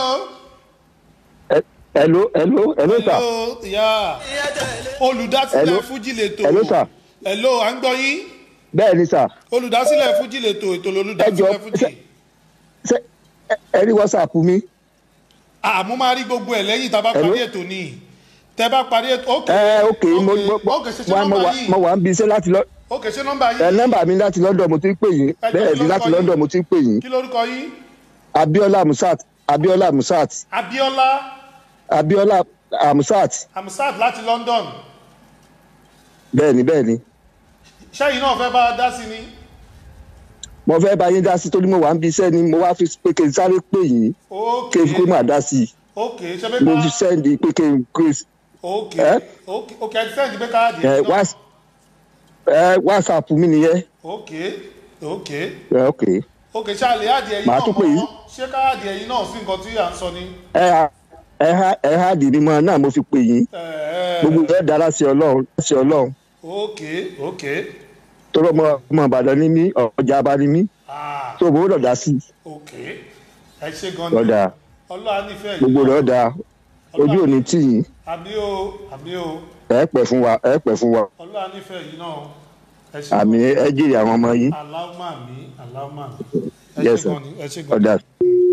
hello hello hello sir. hello ya olùdásílẹ̀ Hello. fújì lètò. hello sir. hello à ń gbọ́ yín. bẹ́ẹ̀ ni sir. olùdásílẹ̀ fújì lètò ètò ẹ jọ olùdásílẹ̀ fújì. ṣe ẹ rí whatsapp mi. àmú máa rí gbogbo ẹ̀ lẹ́yìn tá a bá Hello. parí ètò ni tẹ bá parí ètò. ok ẹ ok mo mo mo ok ṣe ṣe mo nọ́mbà wà yìí. mo wà ń bi iṣẹ́ láti lọ. ok ṣe nọ́mbà ẹ yìí. nọ́mbà mi láti london mo ti ń pè yín Ẹ jọ̀ọ́, bẹ́ẹ̀ kí ni lórúkọ láti yín? london mo ti ń pè yín. kí lórúkọ yín. abiola musat abiola musat abiola abiola amusat hamsat láti london. bẹ́ẹ̀ ni bẹ́ẹ̀ ni ṣẹ́yìn náà fẹ́ bá a dá sí ni. mo fẹ́ bá yín dá sí torí mo wà ń bi iṣẹ́ ni mo wá fi pé kí n sáré pè yín ok kí n kó máa dá sí ok ṣe i pé mo ká fi sẹ́ndì pé kí n kí ok ẹ? ok ok ẹ ti sẹ́ǹdì pé káàdì ẹ ẹ̀ náà. wá ẹ whatsapp mi nìyẹn ok ok ẹ ok ok ṣe àlè àdìẹ yìí Màá náà tún pè yín. mọ́ ṣé káàdì ẹ̀yìn náà sí nǹkan tí à ń sọ ni. ẹ ha ẹ ha ẹ ha dì ní mọ náà mo fi pè yín Ẹ, gbogbo ẹ dára sí ọlọ́run sí ọlọ́run ok ok tọrọ ọmọ ọmọ ìbàdàn ní mí ọjà abá ní mí ah tó bó dọ̀dá sí ok ẹ ṣe gan ni lọ́dà ọlọ́run á nífẹ̀ẹ́ yìí. gbogbo lọ́dà ojú òní tì yín àmì o àmì o ẹ pẹ̀ fún wa ẹ pẹ̀ fún wa ọlọ́run á nífẹ̀ẹ́ yìí náà ẹ ṣe àmì ẹ jèrè àwọn ọmọ yín aláwọ̀ àmì aláwọ̀ àmì ẹ yes ṣe sir gan ni ẹ ṣe gan ni. ọ̀dà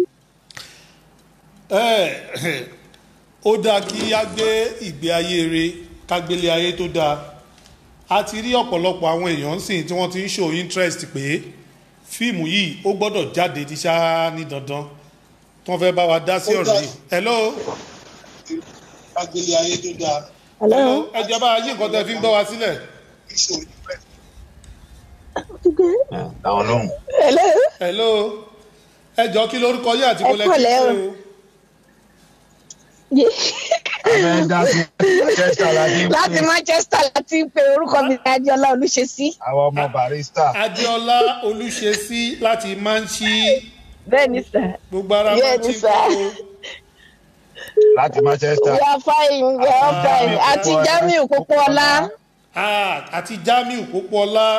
ẹ ó dáa kí á gbé ìgbé ayé re ká gbélé ayé tó dáa a ti rí ọ̀pọ̀lọpọ̀ àwọn èèyàn sìn tí wọ́n ti ń show interest pé fíìmù yìí ó gbọ́dọ̀ jáde ti ṣá ní dandan tí wọ́n fẹ́ bá wa dá sí ọ̀rọ̀ yìí. hello. ká gbélé ayé tó dáa. hello ẹ jẹ́ bá yí nǹkan tẹ́ fi ń gbọ́ wa sílẹ̀. àwọn lóhùn. hello. hello ẹ jọ kí lórúkọ yìí àti Ẹ kọlẹ kúrọ̀lẹ́ kí o. ṣe o. abẹ́ dá sí manchester láti ń láti pè manchester láti ń pe orúkọ mi ní adiola olùṣesí. àwọn ọmọ barista. adéọlá olùṣesí láti manchi bẹ́ẹ̀ni sà. gbogbo ara bẹ́ẹ̀ni manchi sà. kúrò. láti manchester. we are fine we are fine àti jamiu kókóọlá. Ah, àti jamiu pópóọlá.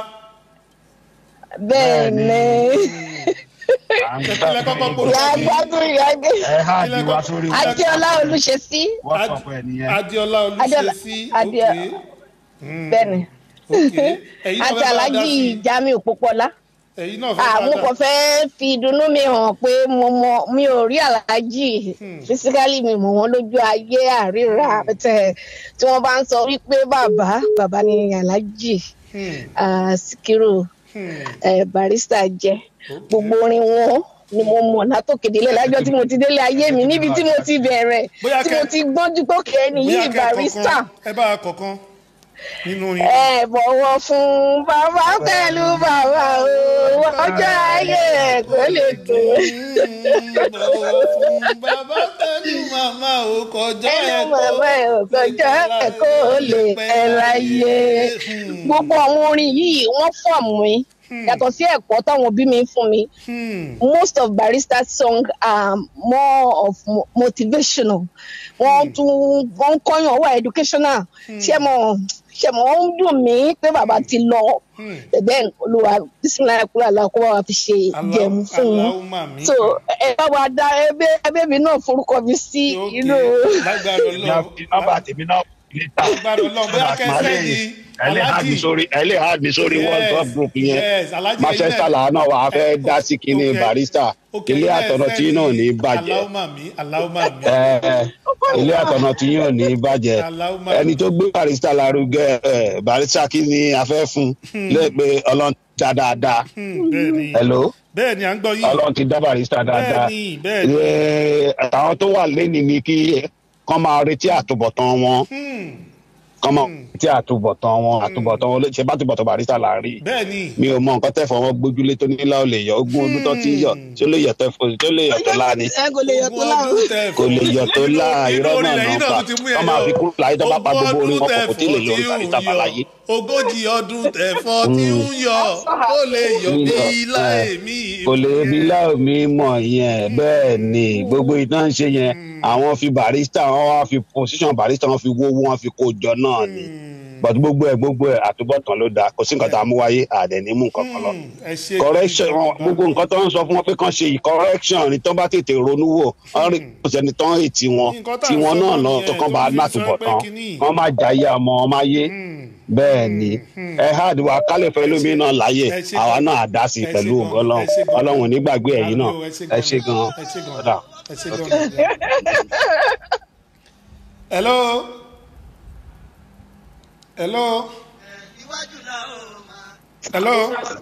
bẹ́ẹ̀ni. ìpínlẹ̀ kọ́kọ́ polówó ìyá ní gbádùn ìyá gbé. ẹ ha di wa sórí adiola olùṣesí. whatsapp ẹ nìyẹn. adéọlá olùṣesí Adé- ok bẹ́ẹ̀ni. ok ẹ̀yin náà àti fẹ́ bá wa dá alhaji sí jamiu kókóọlá. ẹ̀yin náà fẹ́ bá àwọn wa kan dá fẹ́ fi ìdùnnú mi hàn pé mo mọ mi ò rí aláàjì fisikali mi mọ̀ wọ́n lójú ayé àríra tẹ̀ tí wọ́n bá ń sọ wípé bàbá bàbá ni aláàjì ah, Síkírù eh, barista jẹ́ gbogbo orin wọn ni mo mọ̀ látòkèdélé lájọ́ tí mo ti délé ayé mi níbi tí mo ti bẹ̀rẹ̀ Bóyá tí kẹ́- mo ti gbọ́njú pé òkè ẹni bóyá yìí kẹ́ barista. kọ̀ọ̀kan ẹ bá a kọ̀ọ̀kan nínú yín. ẹ bọ̀wọ̀ fún bàbá pẹ̀lú bàbá o ọjọ́ ayé ẹ̀ kò lè tó. bọ̀wọ̀ fún bàbá pẹ̀lú màmá ò kọjọ́ ẹnu ẹ̀kọ́ màmá ẹ̀ ò kọjọ́ ẹ̀ kó lè pẹ́ láyé. gbogbo àwọn orin yìí wọ́n fọ̀ mí yàtọ̀ sí ẹ̀kọ́ táwọn òbí mi ń fún mi. most of Barista's song are more of mo- motivational. wọ́n tún wọ́n ń kọ́yàn wà educational. ṣé mo ṣe mọ̀ ó ń dùn mí pé bàbá ti lọ then olúwa bísíláì kúrò àlàkó wa fi ṣe jẹun fún wọn so ẹ bá wa dá ẹbẹ mi náà forúkọ mi sí inú. nọ́mbà tèmi náà ẹlẹ́hàdì sórí ẹlẹ́hàdì sórí world cup group yẹn manchester làwọn náà wà á fẹ́ dá sí kinní barista ilé àtọ̀nà tí náà ní bàjẹ́ ilé àtọ̀nà tí yóò ní bàjẹ́ ẹni tó gbé barista lárugẹ barista kí ni a fẹ́ fún lẹ́gbẹ̀ẹ́ ọlọ́run dá dáadáa hello bẹ́ẹ̀ni à ń gbọ́ yín ọlọ́run ti dá barista dáadáa àwọn tó wà lẹ́ni ni kí kọ́ máa retí àtúbọ̀tán wọn kọ́ máa retí àtúbọ̀tán wọn àtúbọ̀tán wọn ṣe bá túbọ̀tán barista láàrin mi ò mọ nǹkan tẹ́fọ̀ wọn gbójúlé tó nílá ò lè yọ ogún ọdún tó ti yọ tí ó lè yọ tẹ́fọ̀ tí ó lè yọ tó láàní kò lè yọ tó láà irọ́ náà náà pa kọ́ máa fi kúrò láyé tó bá pa gbogbo orin wọn kò tí lè yọ barista bá láyé. ogójì ọdún tẹ̀fọ́ tí ń yọ ó lè yọ bí láèmí. kò lè bí láèmí mọ̀ yẹn bẹ́ẹ̀ ni gbogbo ìtàn ṣe yẹn àwọn fi barista wọn wá fi position barista wọn fi wówó wọn fi kó jọ náà ni but gbogbo ẹ gbogbo ẹ àtúbọ̀tán ló dáa kò sí nǹkan tá a mú wáyé àdẹ̀ní mú nǹkan kan lọ correction gbogbo nǹkan tó ń sọ fún wọn pé kàn ṣe yìí correction ni tó bá tètè ronú wò wọn rí kò sẹ́ni tó ń ètí wọn tí wọn náà lọ tó kàn bá látúbọ̀tán wọn má jáyé ọmọ wọn má yé bẹ́ẹ̀ ni ẹ hard wa kálẹ̀ fẹ́ lómi náà láyè àwa náà á dá sí pẹ̀lú ọlọ́run ọlọ́run nígbàgbé ẹ̀yìn náà ẹ ṣe gan-an. hello hello hello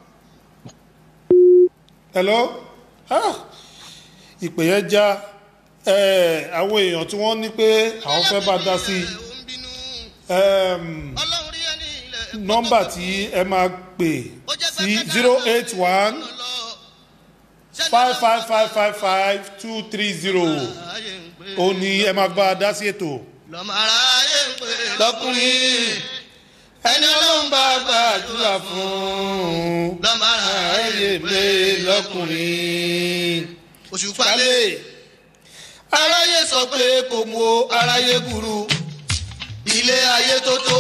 hello ah ìpè yẹn já àwọn èèyàn tí wọ́n ní pé àwọn fẹ́ bá dá sí nọ́mbà tí ẹ máa pè sí zero eight one five five five five five two three zero ó ní ẹ máa bá a dá sí ètò. lọkùnrin ẹni ọlọ́run bá gbàdúrà fún lọ́mọ́ráyè pé lọkùnrin òṣùpálẹ̀ aráyé sọ pé kò mú aráyé burú ilé ayé tó tó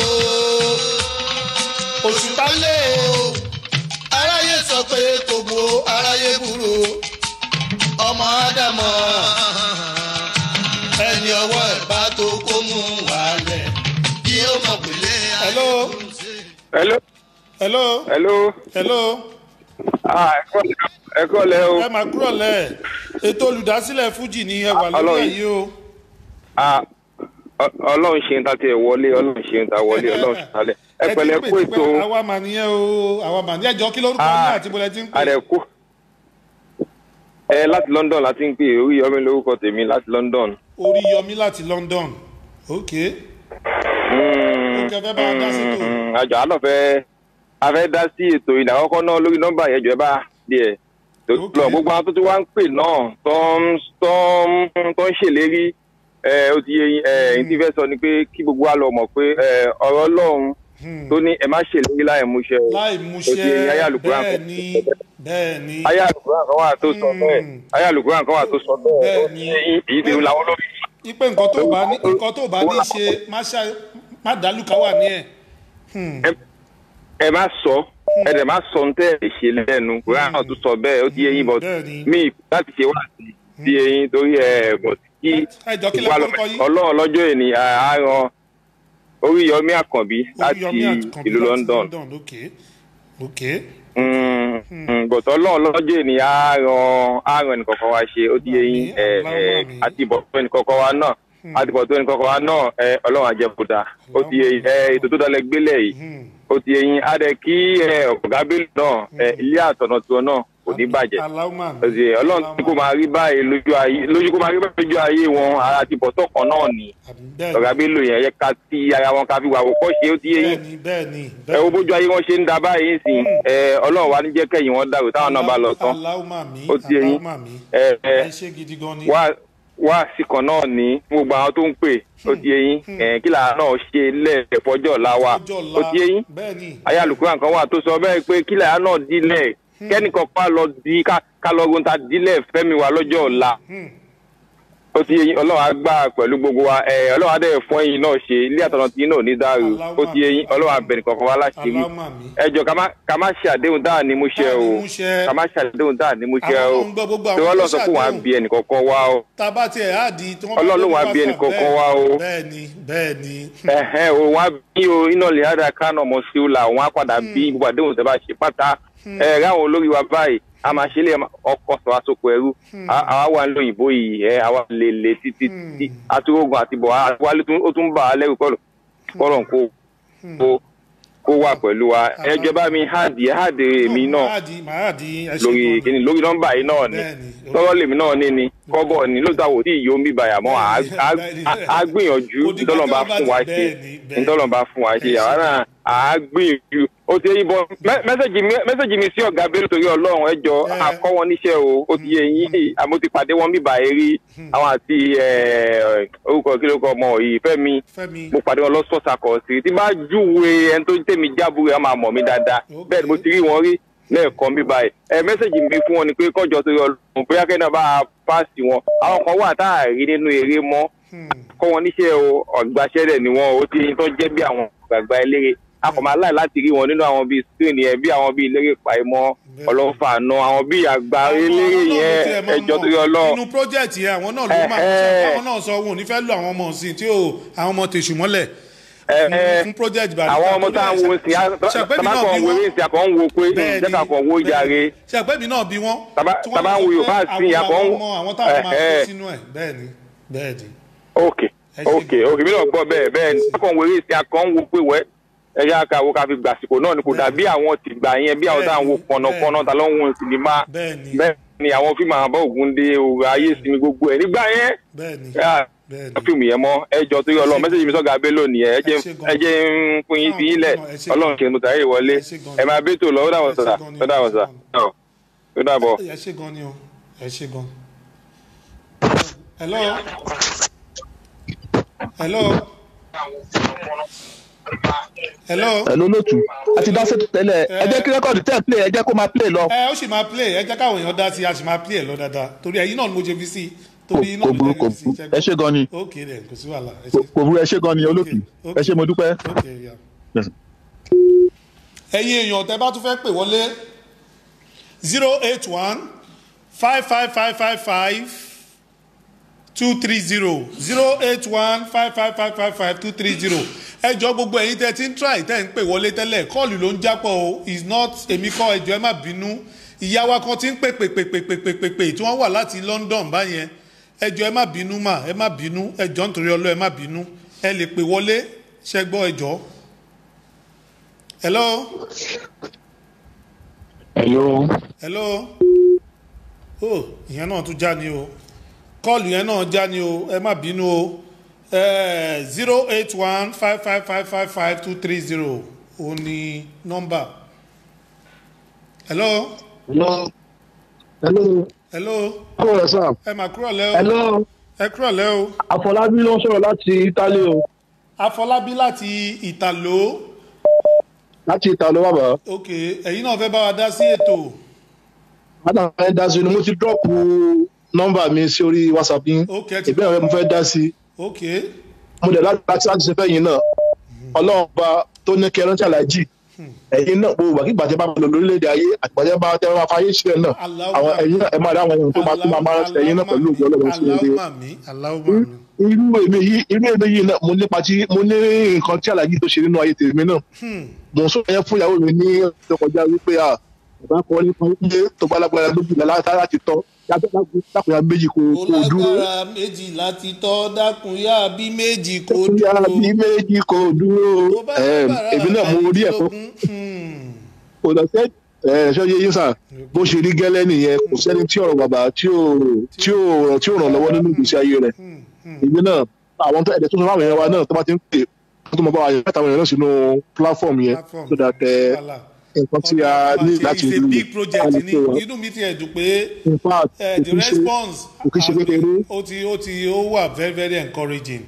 òṣùpálẹ̀ aráyé sọ pé kò mú aráyé burú ọmọ ádámọ̀ ẹni ọwọ́ ẹ̀ bá tó kó mú wàálẹ̀ kí ó mọ̀ pèlè ayé. hello. hello. hello. hello. hello. ah ẹ kọ́ lẹ́ o. ẹ máa kúrò lẹ̀ ètò olùdásílẹ̀ fújì ni ẹ wà lórí èyí o. ah ọlọ́run ṣe ń ta tiẹ̀ wọlé ọlọ́run ṣe ń ta wọlé ọlọ́run ṣe ń talẹ̀ ẹ pẹ̀lẹ́ kó ètò. àwa mà nìyẹn o àwa mà ní ẹjọ́ kí lórúkọ yín àti bọ́lẹ̀ tí ń pè. àrẹ kú ẹ láti London láti ń pè Oríyọmí lórúkọ tèmi láti London. Oríyọmí láti London ok. ok fẹ́ bá a dá sí ètò. àjọ àlọ́ fẹ́ a fẹ́ dá sí ètò ìdáwọ́kọ́ náà lórí nọ́mbà yẹn jọ ẹ bá díẹ̀ lọ gbogbo àwọn tó ti wá ń pè náà tó ń tó ń ṣèlérí ó ti yẹ ẹ̀yin tí fẹ́ sọ ni pé kí gbogbo wa lọ mọ̀ pé ọ̀rọ̀ Ọlọ́run tó ní ẹ má ṣèlérí láì múṣẹ o láì múṣẹ bẹ́ẹ̀ ni bẹ́ẹ̀ ni ayé àlùkùrán kan wà tó sọ bẹ́ẹ̀ ayé àlùkùrán kan wà tó sọ bẹ́ẹ̀ èyí tí làwọn lórí. ipe nǹkan tó bá ní nǹkan tó bá ní ṣe má dálùkà wà ní ẹ̀. ẹ má sọ ẹ dẹ̀ má sọ ní tẹ́ ẹ ṣe lẹ́nu kùrán náà tó sọ bẹ́ẹ̀ ó ti yẹ yín bọ̀ mí láti ṣe wá sí eyín torí ẹ bọ̀ kí ọlọ́run lọ́jọ́ ènìyàn àárọ̀ Oríyọmí Àkànbí láti ìlú London. bọ̀tọ̀ ọlọ́run lọ́jọ́ ènìyàn àárọ̀ àárọ̀ ẹnìkọ̀ọ̀kan wa ṣe ó di eyín àti ìbọ̀tọ̀ ẹnìkọ̀ọ̀kan wa náà àti ìbọ̀tọ̀ ẹnìkọ̀ọ̀kan wa náà ọlọ́run àjẹkùdà ó di eyín ètò tó dalẹ̀ gbélé yìí ó di eyín adẹ kí ọ̀gá bílù náà ilé àtọ̀nà tiwọn náà kò ní bàjẹ́ ọlọ́run tí kò máa rí báyìí lójú ayé lójú kò máa rí báyìí lójú ayé wọn ara ti bọ̀tọ̀ kan náà ni ọ̀gá bílù yẹn yẹ ká tí ara wọn ká fi wà wò kọ́ ṣe ó ti yé yín ẹ wo bójú ayé wọn ṣe ń da báyìí sìn ẹ ọlọ́run wa ní jẹ́ kẹ́yìn wọn dàrú táwọn náà bá lọ tán ó ti yé yín ẹ ẹ wá síkan náà ní gbogbo àwọn tó ń pè ó ti yé yín ẹ kí làá náà ṣe lẹ́ẹ̀fọ́jọ́ ọ̀la wa ó ti yé yín ayé àlùkùránì kan wà tó sọ bẹ́ẹ̀ pé kí làá náà dílẹ̀ kẹ́nìkan pa lọ di ká lọ gun ta dílẹ̀ fẹ́mi wa lọ́jọ́ ọ̀la ó ó ti yẹyin ọlọ́run á gbà pẹ̀lú gbogbo wa ẹ ọlọ́run á dẹ̀ fún ẹ̀yin náà ṣe ilé àtọ̀nà tí náà ní dàrú ó ti yẹyin ọlọ́run abẹ̀rẹ̀ kankan wá láṣìírí ẹ jọ ká má ṣe àdéhùn dáa ní mú ṣe o ká má ṣe àdéhùn dáa ní mú ṣe o tí wọ́n lọ sọ fún wa bí ẹnì kankan wá o ọlọ́run wa bí ẹnì kankan wá o bẹ́ẹ̀ni bẹ́ẹ̀ni. ẹ̀hẹ́n o wọn á bí o iná lè hádà kánà ọmọ sí o là wọn á padà bí gbogbo àdéhùn tẹ́ bá ṣe pátá ẹ̀ ráwọn olórí wa báyìí a máa ṣe lé ọkọ̀ sọ àsopọ̀ ẹrú àwa wà ń lo ìbò yìí ẹ àwa lè lè títí tí atúrógun àti bọ̀ wálé ó tún bà á lẹ́rù kọ́lọ̀ kọ́lọ̀ kó kó wà pẹ̀lú wa ẹjọ́ bá mi háàdì háàdì èmi náà lórí kíni lórí nọ́mbà yìí náà ni tọ́wọ́ lèmi náà ní ni kọ́bọ̀ ni lóòótọ́ àwọn òdì yìí ó ń bíbà yà mọ́ à gbìyànjú ntọ́lọ́mbà fún wa ṣe ntọ́lọ́mbà fún wa ṣe àwa náà à gbìyànjú ó ti yí bọ mẹ́sẹ̀gì mi sí ọ̀gá bẹ́ẹ̀ torí ọlọ́run ẹjọ́ àkọ́ wọn níṣẹ́ o ó ti yẹ yín àmọ́ ti pàdé wọn bíbà eré àwọn àti orúkọ kí ló kọ ọmọ yìí Fẹ́mi mo pàdé wọn lọ́sọ̀ọ̀sà kọ̀ sí tí bá júwe ẹni tó tẹ̀mí jábúrẹ́ wọn máa mọ̀ mí dáadáa bẹ́ẹ̀ ni mo ti rí wọn rí lẹ́ẹ̀kan bíbà ẹ̀ ẹ mẹ́sẹ̀gì mi fún wọn ni pé kọ́jọ́ torí ọlọ́run bóyá kẹ́ni náà bá pàṣẹ wọn àwọn kan wà tá à rí nínú eré mọ́ kọ́ wọn níṣẹ́ o ọ̀gbàṣẹ́rẹ̀ ni wọn ó ti tó jẹ́ bí àwọn gbàgbà eléré akọ̀mọ̀ aláì láti rí wọn nínú àwọn bíi spain yẹn bí àwọn bíi eléré pàìmọ́ ọlọ́fà àná àwọn bíi àgbà eléré yẹn ẹjọ́ tó yọ lọ. inú project yẹn àwọn náà ló máa ń sọ àwọn náà sọ wọn ò ní fẹ́ lo àwọn ọmọ ọ̀sìn tí àwọn ọmọ tèṣù mọ́lẹ̀ fún project bàbá. àwọn ọmọ tá à ń wo sí tabakọ̀ ń wo eré sí akọ̀ ń wo pé jẹ́ka kọ̀ wo jàre. ṣàpẹ́bí náà bí wọ́n. taba ń wo yorùbá sí akọ̀ ń wo. àwọn táwọn máa kó sínú ẹ̀ bẹ́ẹ̀ ni bẹ́ẹ̀ ni. ok ok ok mi náà gbọ́ bẹ́ẹ̀ bẹ́ẹ̀ ni akọ̀ ń wo eré sí akọ̀ ń wo pé wẹ́ ẹ̀yà káwo ká fi gbàsìkò náà ni kò dàbí àwọn ti gbà yẹn bí àwọn táwọn wo pọ̀nàpọ̀nà ta ló ń wo sinimá bẹ́ẹ̀ ni àwọn fíìmù àbọ̀ Ògúndé òwò ayé sinmi gbogbo ẹ̀ nígbà yẹn fíìmù yẹn mọ́ ẹjọ́ tó yọ ọlọ́run mẹ́sẹ̀jì mi sọ́gà abẹ́ lónìí ẹ̀ ẹ jẹ́ ń fún yín sí ilẹ̀ ọlọ́run kì í mùtà yìí wọlé ẹ máa bẹ́tò lọ ó dàbọ̀ sà ó dàbọ̀ sà ó dàbọ̀. ẹ ṣe gan ni o ẹ ṣe gan. hello hello hello. hello lótú a ti dá sètò tẹ́lẹ̀ ẹ jẹ́ kí rẹ́kọ̀dì tẹ́ ẹ play ẹ jẹ́ kó máa play lọ. ẹ ó sì máa play ẹ jẹ́ káwọn èèyàn dá sí i a sì máa play ẹ lọ dáadáa torí ẹ̀yin náà ni mo ṣe fi sí torí iná mi lè fi sí. ẹ ṣe gan ni ok rẹ kò sí wàhálà. kò burú ẹ ṣe gan ni olókì ẹ ṣe mo dúpẹ́. ẹ̀yin èèyàn tẹ́ bá tún fẹ́ pè wọlé zero eight one five five five five five two three zero zero eight one five five five five five two three zero ẹ jọ gbogbo ẹ̀yin tẹ́ ti ń try tẹ́ ń pè wọlé tẹ́lẹ̀ kọ́ọ̀lù ló ń jápọ̀ o is not èmi kọ́ ẹjọ́ ẹ má bínú ìyá wa kan ti ń pè pè pè pè pè pè pè pè tí wọ́n wà láti London báyẹn ẹjọ́ ẹ má bínú mà ẹ má bínú ẹjọ́ nítorí ọlọ́ ẹ má bínú ẹ lè pè wọlé ṣẹgbọ́ ẹjọ́. hello. hello. hello. oh ìyẹn náà tún já ni o kọ́ọ̀lù yẹn náà já ni o ẹ má bínú o zero eight one five five five five five two three zero o ní nọ́mbà. hello. hello. hello. hello. kúrò rẹ sáà. ẹ mà kúrò lẹ́ o. hello. ẹ kúrò lẹ́ o. àfọlábí ló ń sọ̀rọ̀ láti Italy o. àfọlábí láti ìtàló. láti ìtàló bàbá. ok ẹ̀yin náà fẹ́ bá wa dá sí ètò. bàbá mi dá sí i ni mo ti dọ́ọ̀pù nọ́mbà mi sí orí WhatsApp yín. ok ìbéèrè mo fẹ́ dá sí i. ok. mo dẹ̀ láti láti láti ṣe fẹ́yìn náà ọlọ́run bá tó ní kẹrin tí aláàjì ẹ̀yin náà gbogbo àkígbà tí a bá lọ lórílẹ̀‐èdè ayé àtìgbàjẹ́ bá tẹ́ wọ́n fayé ṣe náà àwọn ẹ̀yin náà ẹ máa rí àwọn èèyàn tó máa tó máa máa rántí ẹ̀yin náà pẹ̀lú ògbó ọlọ́run sí ilé irú èmi yìí irú èmi yìí náà mo nípa tí mo ní nǹkan tí aláàjì tó ṣe nínú ayé tèmi náà mo sọ yẹn fún ìyàwó mi ní ọjọ́ kọjá wípé à bàbá kọ́ nípa wípé tó bá lágbára lójú ìlà láti tọ́ dákùnyà méjì kò dúró. olágbára méjì láti tọ́ dákùnyà bí méjì kò dúró. dákùnyà bí méjì kò dúró. èmi náà mo rí ẹ̀kọ́. kò lọ sẹ́ ẹ̀ ṣọ́ yé yín sà bó ṣe rí gẹ́lẹ́ nìyẹn kò sẹ́ni tí ọ̀rọ̀ bàbá tí ò tí ò tí ò ràn lọ́wọ́ nínú ìgbésí ayé rẹ̀. èmi náà àwọn ẹ̀dẹ̀ tó sọ fún àwọn èèyàn wa náà tó bá ti ń pè tó mọ̀ bá wa yẹn mẹ́ta àwọn èèyàn náà sínú platform yẹn so that nǹkan tí a ní láti rí. it's a big project ni inú mi ti ẹ̀ dùn pé the response ó ti ó ti ó wà very very encouraging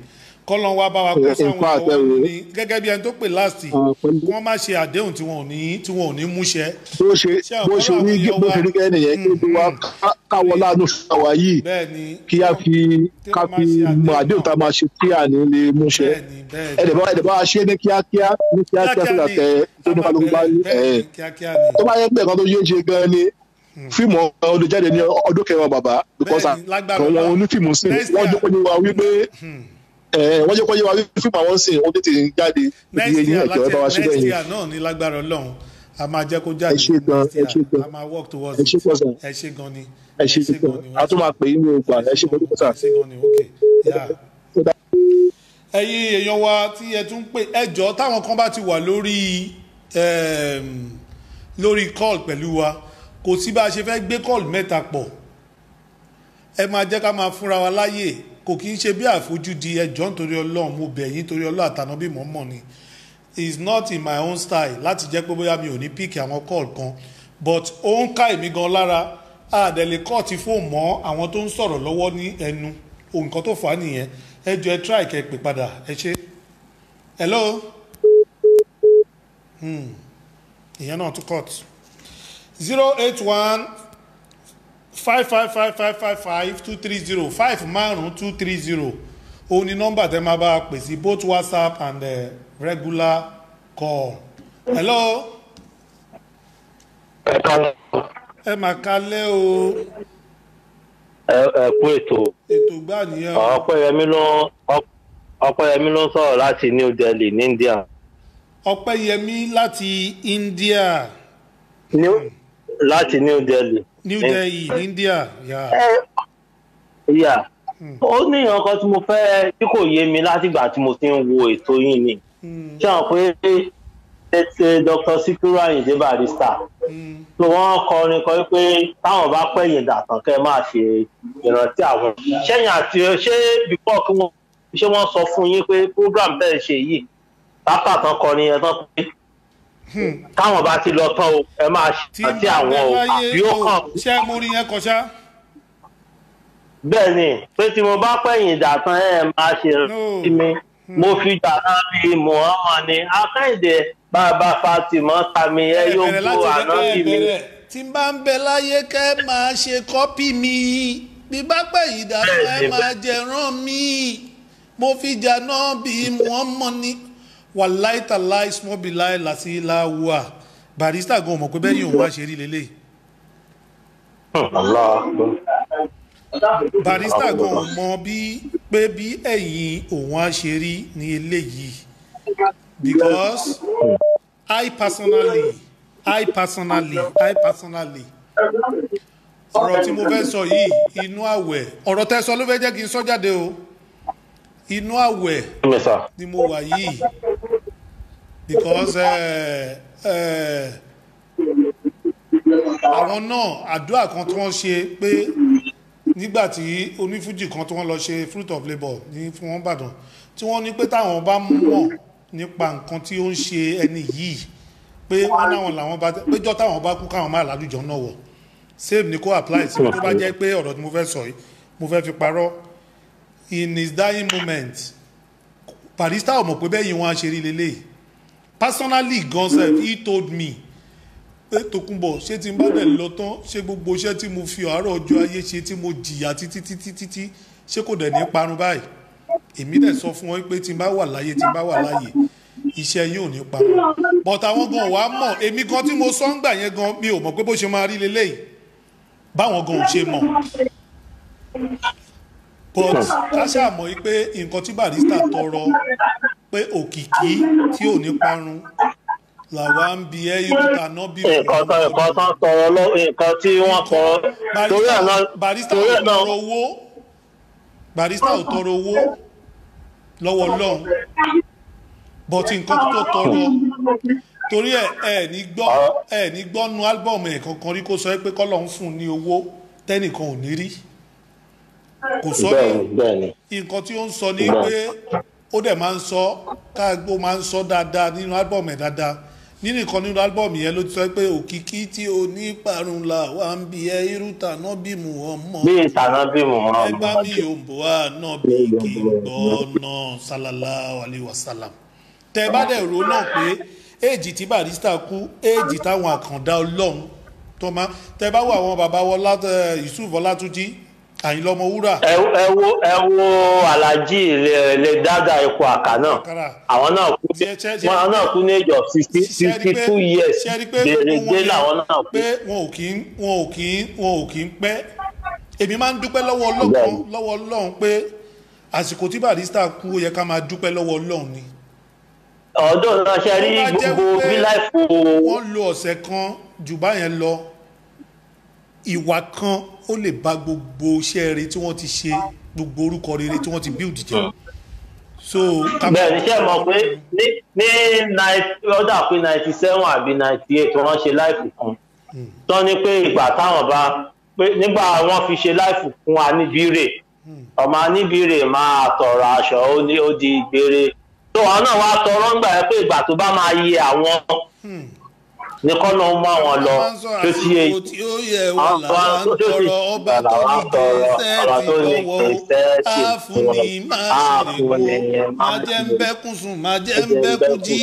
kọ́lọ́n wa bá wa kó sáwọn ọ̀wọ́ ní gẹ́gẹ́ bí ẹni tó pè láàsì kí wọ́n má ṣe àdéhùn tí wọn ò ní tí wọn ò ní múṣẹ. bó ṣe bó ṣe ní bó ṣe ní kẹ́ nìyẹn kí gbogbo wa káwọ́ láàánú ṣàwá yìí kí a fi ká fi mọ àdéhùn tá a máa ṣe tí a ní lè múṣẹ. ẹ̀dẹ̀ bá ẹ̀dẹ̀ bá ṣe ní kíákíá ní kíákíá tó dàtẹ̀ tó ní kálukú bá ẹ̀ tó bá yẹ pé ẹ̀kan tó yé ṣe gan ni fíìmù ọdún jáde ní ọdún kẹwàá bàbá because àwọn onífíìmù sí wọ́n jókòó ní wa wípé wọ́n jẹ́ kọ́ yé wa fíìmù àwọn sìn wọ́n tètè ń jáde ìdíyẹ yín ẹ̀jọ̀ ẹ bá wa ṣe bẹ́ẹ̀ yẹn. next year náà ní lágbára ọlọ́run a máa jẹ́ kó jáde ẹ ṣe gan ẹ ṣe gan a máa work towards ẹ ṣe gan sàn ẹ ṣe gan ni ẹ ṣe gan a tún máa pè é ní ogun àná ẹ ṣe gan ní sàn. ẹ ṣe gan ni ok ẹ̀yin èèyàn wa tí ẹ tún pè ẹjọ́ táwọn kan bá ti wà lórí lórí call pẹ̀lú wa kò sí bá a ṣe fẹ́ gbé call mẹ́ta pọ̀ ẹ máa jẹ́ ká máa fúnra wa láyè kò kí n ṣe bí àfojúdi ẹjọ́ nítorí ọlọ́run mo bẹ̀ yín torí ọlọ́run àtàná bí mò ń mọ̀ ni is not in my own style láti jẹ́ pé bóyá mi ò ní pick àwọn call kan but ó ń ká èmi gan lára àdẹ̀lẹ̀ kọ́ ti fóun mọ́ àwọn tó ń sọ̀rọ̀ lọ́wọ́ ní ẹnu nǹkan tó fà á nìyẹn ẹ jọ ẹ try kẹ́ pè padà ẹ ṣe hello ìyẹn náà tún cut zero eight one five five five five five five two three zero five márùn two three zero òun ni nọ́mbà tẹ́ máa bá a pè sí both whatsapp and uh, regular call. hello. ẹ mà kalẹ́ o. ẹ ẹ kú ètò. ètò gbà nìyẹn. ọpẹ́yẹmí ló ọpẹ́yẹmí ló ń sọ̀rọ̀ láti new delhi ní india. ọpẹ́yẹmí láti india. new láti new delhi. new delhi ní india yà. yà ó ní nǹkan tí mo fẹ́ tí kò yé mi látìgbà tí mo ti ń wo ètò yìí ni ṣé wọn pé ṣe dr sikiru ayinde barrister tó wọ́n kọrin kan pé táwọn bá pẹ̀yìn dàtàn kẹ́ máa ṣe ìrántí àwọn ṣẹ́yìn àti ṣé bípọ̀ kí wọ́n ṣé wọ́n sọ fún yín pé program bẹ́ẹ̀ ṣe yìí látàtàn kọrin yẹn tán pé táwọn bá ti lọ tán o ẹ máa ṣe ìrántí àwọn o àbí ó kàn. ṣé mo rí yẹn kọjá. bẹ́ẹ̀ ni pé tí mo bá pẹ̀yìn dàtàn ẹ máa ṣe ìrántí mi mo fi dàná bí muhammad ní akẹ́yìndé bàbá fatima tàmí ẹ yóò gbó àná bí mi. tí n bá ń bẹ láyé kẹ́ máa ṣe kọ́pì mi bí bá pẹ̀yìn dàtàn ẹ máa jẹ̀rán mi mo fi dàná bí muhammad ní wàláì tàláì small bill láti láwùá barrister gan mọ̀ pé bẹ́ẹ̀ yóò wá ṣe rí lélẹ̀. barrister gan mọ̀ bí pé bí ẹ̀yìn òun á ṣe rí ní eléyìí because I personally I personally I personally ọ̀rọ̀ tí mo fẹ́ sọ yìí inú àwẹ̀ ọ̀rọ̀ tẹ́ sọ ló fẹ́ jẹ́ kí n sọ jáde o inú àwẹ̀ ni mo wà yìí because àwọn náà àdúrà kan tí wọ́n ṣe pé nígbàtí onífújì kan tí wọ́n lọ ṣe fruit of labour ní fún wọn bàdàn tí wọ́n ní pé táwọn bá mọ̀ nípa nǹkan tí ó ń ṣe ẹni yìí pé wọ́n náwọn làwọn bá péjọ́ táwọn bá kú káwọn máa lálùjọ náà wọ̀ same ni kó apply sí tó bá jẹ́ pé ọ̀rọ̀ tí mo fẹ́ sọ yìí mo fẹ́ fi parọ́ in his dying moment barrister ò mọ̀ pé bẹ́ẹ̀ yìí wọ́n á ṣe rí lélẹ́yìí personally gan sef he told me pé Tókunbọ̀ ṣé tí n bá dẹ̀ lọ tán ṣé gbogbo iṣẹ́ tí mo fi àárọ̀ ọjọ́ ayé ṣe tí mo jìyà títí títí títí ṣé kò dẹ̀ ní parun báyìí èmi dẹ̀ sọ fún wọn pé tí n bá wà láyé tí n bá wà láyé iṣẹ́ yín ò ní parun but àwọn gan wàá mọ̀ èmi gan tí mo sọ ń gbà yẹn gan mi ò mọ̀ pé bó ṣe máa rí lélẹ́yìí báwọn gan ò ṣe mọ̀ but ká ṣàmọ̀ yìí pé nǹkan tí barrister tọrọ pé òkìkí tí ò ní parun làwa ń bi ẹ́ irú tàná bí. nǹkan tó nǹkan tó ń tọrọ lọ nǹkan tí wọ́n tọrọ torí ẹ̀ náà barrister ò tọrọ owó barrister ò tọrọ owó lọ́wọ́ lọ́hùn but nǹkan tó tọrọ torí ẹ ẹ ní gbọ́ ẹ ní gbọ́ nu álbọ̀mù ẹ̀ kankan rí kó sọ pé kọ́lọ̀ ń fún un ní owó tẹ́nìkan ò ní rí kò sọ ní nǹkan tí ó ń sọ ní pé ó dẹ̀ máa ń sọ káàgbó máa ń sọ dáadáa nínú álbọ̀mù ẹ̀ dáadáa nínú ìkan nínú álbọ̀mù yẹn ló ti sọ pé òkìkí tí o ní parun la wà ń bi ẹ irú tàná bí mu ọmọ. bí ìtàná bí mu ọmọ. ẹgbà mi ò bọ̀ á náà bí kì í gbọ́ náà sallallahu alaihi wasallam. tẹ bá dẹ̀ ro náà pé éèjì tí Barrister kú éèjì táwọn àkàndá ọlọ́run tó máa tẹ bá wo àwọn bàbá wọn Yusuf Ọlátúnjí Àyìnlá Ọmọwúrà. ẹ wo ẹ wo Alhaji lè dáadáa ipò àká náà àwọn náà kú wọn náà kú ní age of sixty sixty two years gbèrègbè làwọn náà kú. pé wọn ò kí ń wọn ò kí ń wọn ò kí ń pẹ́ èmi máa ń dúpẹ́ lọ́wọ́ Ọlọ́run lọ́wọ́ Ọlọ́run pé àsìkò tí Barrister kú ó yẹ ká máa dúpẹ́ lọ́wọ́ Ọlọ́run ni. ọ̀dọ́ náà ṣe rí gbogbo bí láìpò. wọ́n lo ọ̀sẹ̀ kan jù báyẹn lọ ìwà kan ó lè bà gbogbo iṣẹ́ rere tí wọ́n ti ṣe gbogbo orúkọ rere tí wọ́n ti build jẹ́. so bẹ́ẹ̀ ni ṣe mọ̀ pé ní ní ọjà pé ninety seven àbí ninety eight wọ́n ṣe láìfù kan tán ní pé ìgbà táwọn bá pé nígbà wọ́n fi ṣe láìfù fún Aníbírè ọmọ Aníbírè máa tọrọ aṣọ ó ní ó di gbére tó àwọn náà wá tọrọ ń gbà yẹn pé ìgbà tó bá máa yẹ àwọn ní kọ́nà mú àwọn lọ tó ti yẹ àwọn tó ti ọba tó ní kẹsẹ́ẹ̀tì àfúnni máa ṣe lè kó máa jẹ́ ń bẹ́kún sùn máa jẹ́ ń bẹ́kún jí.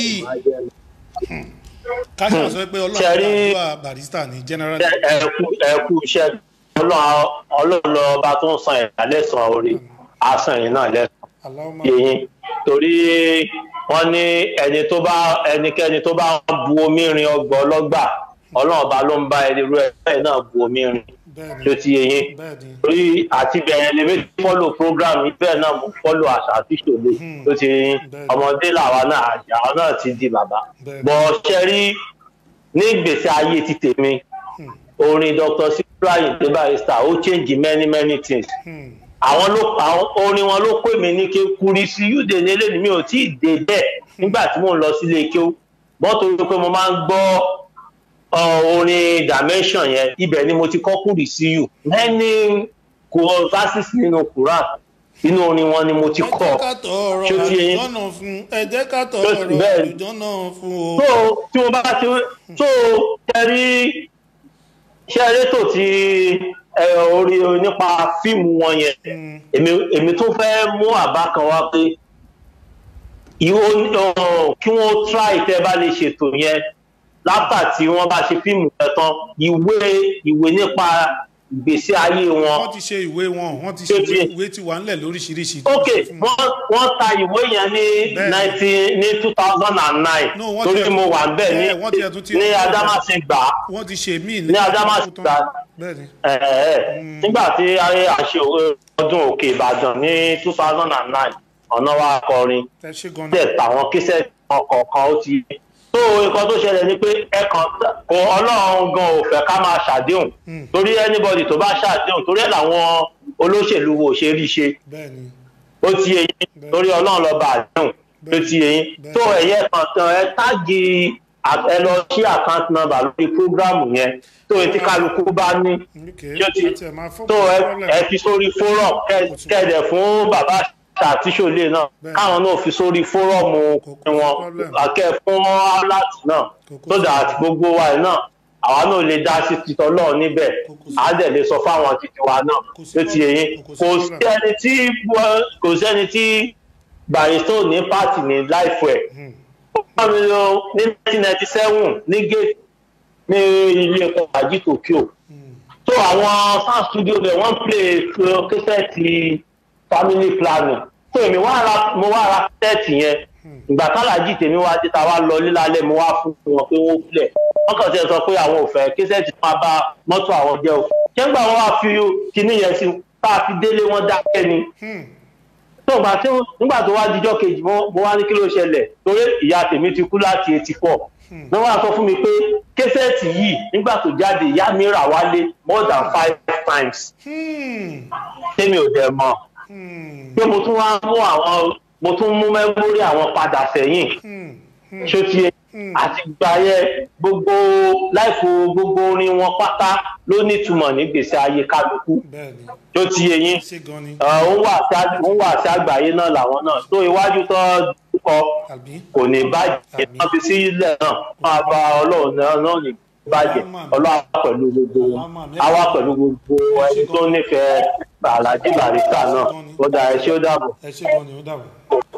káṣíà sọ pé ọlọ́run àdúrà Barrister ní general. ẹ̀kú iṣẹ́ ọlọ́run ọba tó ń san ẹ̀dá lẹ́sàn-án orí àsàn yìí náà lẹ́sàn-án yìí torí wọ́n ní ẹni tó bá ẹnikẹ́ni tó bá bu omi rin ọgbà ọlọ́gbà ọlọ́run ọba ló ń bá ẹni irú ẹ̀ náà bu omi rin tó ti yẹ yín torí àti bẹ̀rẹ̀ lèmi fọ́lò program yìí bẹ́ẹ̀ náà mo fọ́lò àṣà àti ìṣòlè tó ti yẹ yín ọmọdé làwa náà àjà náà ti di bàbá bọ́ ṣe rí ní ìgbésí ayé ti tèmi orin Doctor Sikiru Ayinde Barrister ó change many many things. àwọn ló àwọn orin wọn ló pè mí ní kí kúrí sí yúdè nílé ni mi ò tí ì dé bẹ́ẹ̀ nígbà tí mò ń lọ sílé kí ó bọ́n tó yẹ pé mo máa ń gbọ́ orin dimension yẹn ibẹ̀ ni mo ti kọ́ kúrí sí yù many verses nínú Quran inú orin wọn ni mo ti kọ́ ṣó ti yẹn ẹ jẹ́ ká tọrọ àlùjọ́nà fún o. tó tí mo bá ti tó tẹ̀rí ṣẹ́ẹ́rẹ́ tó ti orí nípa fíìmù wọn yẹn èmi tó fẹ́ mú àbá kan wá pé kí wọ́n try tẹ́ bá lè ṣètò yẹn látà tí wọ́n bá ṣe fíìmù yẹn tán ìwé ìwé nípa ìgbésí ayé wọn. wọ́n ti ṣe ìwé wọn wọ́n ti ṣe ìwé tí wà ńlẹ̀ lóríṣiríṣi. ok wọ́n ta ìwé yẹn ní nineteen ní two thousand and nine torí mo wà bẹ́ẹ̀ ní ní Adámàsìngbà wọ́n ti ṣe míì ní Adámàsìngbà nígbà tí ayé àṣẹ ọdún Òkè Ìbàdàn ní two thousand and nine ọ̀nà wa kọrin tẹ̀ tàwọn kíṣẹ́ ọkọ̀ọ̀kan ó ti tó nǹkan tó ṣẹlẹ̀ ni pé ẹ̀kan kò Ọlọ́run gan ò fẹ́ ká máa ṣàdéhùn torí anybody tó bá ṣàdéhùn torí ẹ̀ làwọn olóṣèlú wo ṣe rí ṣe ó ti yẹ yín torí Ọlọ́run lọ́ba àdéhùn ó ti yẹ yín tó ẹ̀yẹ kan tán ẹ táàgì ẹ lọ sí account number lórí programu yẹn tó etí kálukú bá ní tó ẹ fi sórí forum kẹ́ẹ̀dẹ̀ fún bàbá àtìṣòlè náà káwọn náà fi sórí fórọ̀mù wọn akẹ́ fún aláàtì náà tó dà àti gbogbo wa náà àwa náà lè dá sí títọ́ náà níbẹ̀ á dẹ̀ lè sọ fáwọn títí wa náà tó ti yẹn kò sí ẹni tí kò sẹ́ni tí Barrister ní pàtì ní láìfọ ẹ̀ ó bá mi lọ ní nineteen ninety seven ní gate ní ilé ẹ̀kọ́ àjí Tokyo tó àwọn sound studio bẹ̀ wọ́n play kẹsẹ̀tì family planning tó èmi wá ra mo wá ra tẹ́ẹ̀tì yẹn ìgbà kálàjì tèmi wá dé ta wá lọ lílálẹ̀ mo wá fún wọn pé wọ́n filẹ̀ wọ́n kàn sí ẹ sọ pé àwọn ò fẹ́ kẹsẹ̀tì máa bá mọ́tò àwọn jẹ́ o ṣé gbà wọ́n wá fi kinní yẹn sí tá a fi délé wọn dákẹ́ ni tó gbà tí nígbà tó wá dijọ́ kejì mo wá ní kí ló ṣẹlẹ̀ torí ìyá tèmi ti kú láti eighty four wọ́n wá sọ fún mi pé kẹsẹ̀tì yìí nígbà tó jáde ìyá mi rà wálé more than five times tèmi ò dẹ̀ mọ̀ pé mo tún wá mú àwọn mo tún mú mẹ́mórì àwọn padà sẹ́yìn ṣó ti àti gbà yẹ gbogbo láìfo gbogbo orin wọn pátá ló nítumọ̀ nígbèsè ayé kálukú ṣó ti yẹ yín òun wà sí àgbáyé náà làwọn náà tó iwájú tó kọ́ kò ní bàjẹ́ wọ́n fi sílẹ̀ náà máa bá ọlọ́run náà náà ní bàjẹ́ ọlọ́run pẹ̀lú gbogbo àwa pẹ̀lú gbogbo ẹni tó nífẹ̀ẹ́ Alhaji Barrister náà ó dà ẹ ṣé ó dàbọ̀. ẹ ṣé gan ni ó dàbọ̀.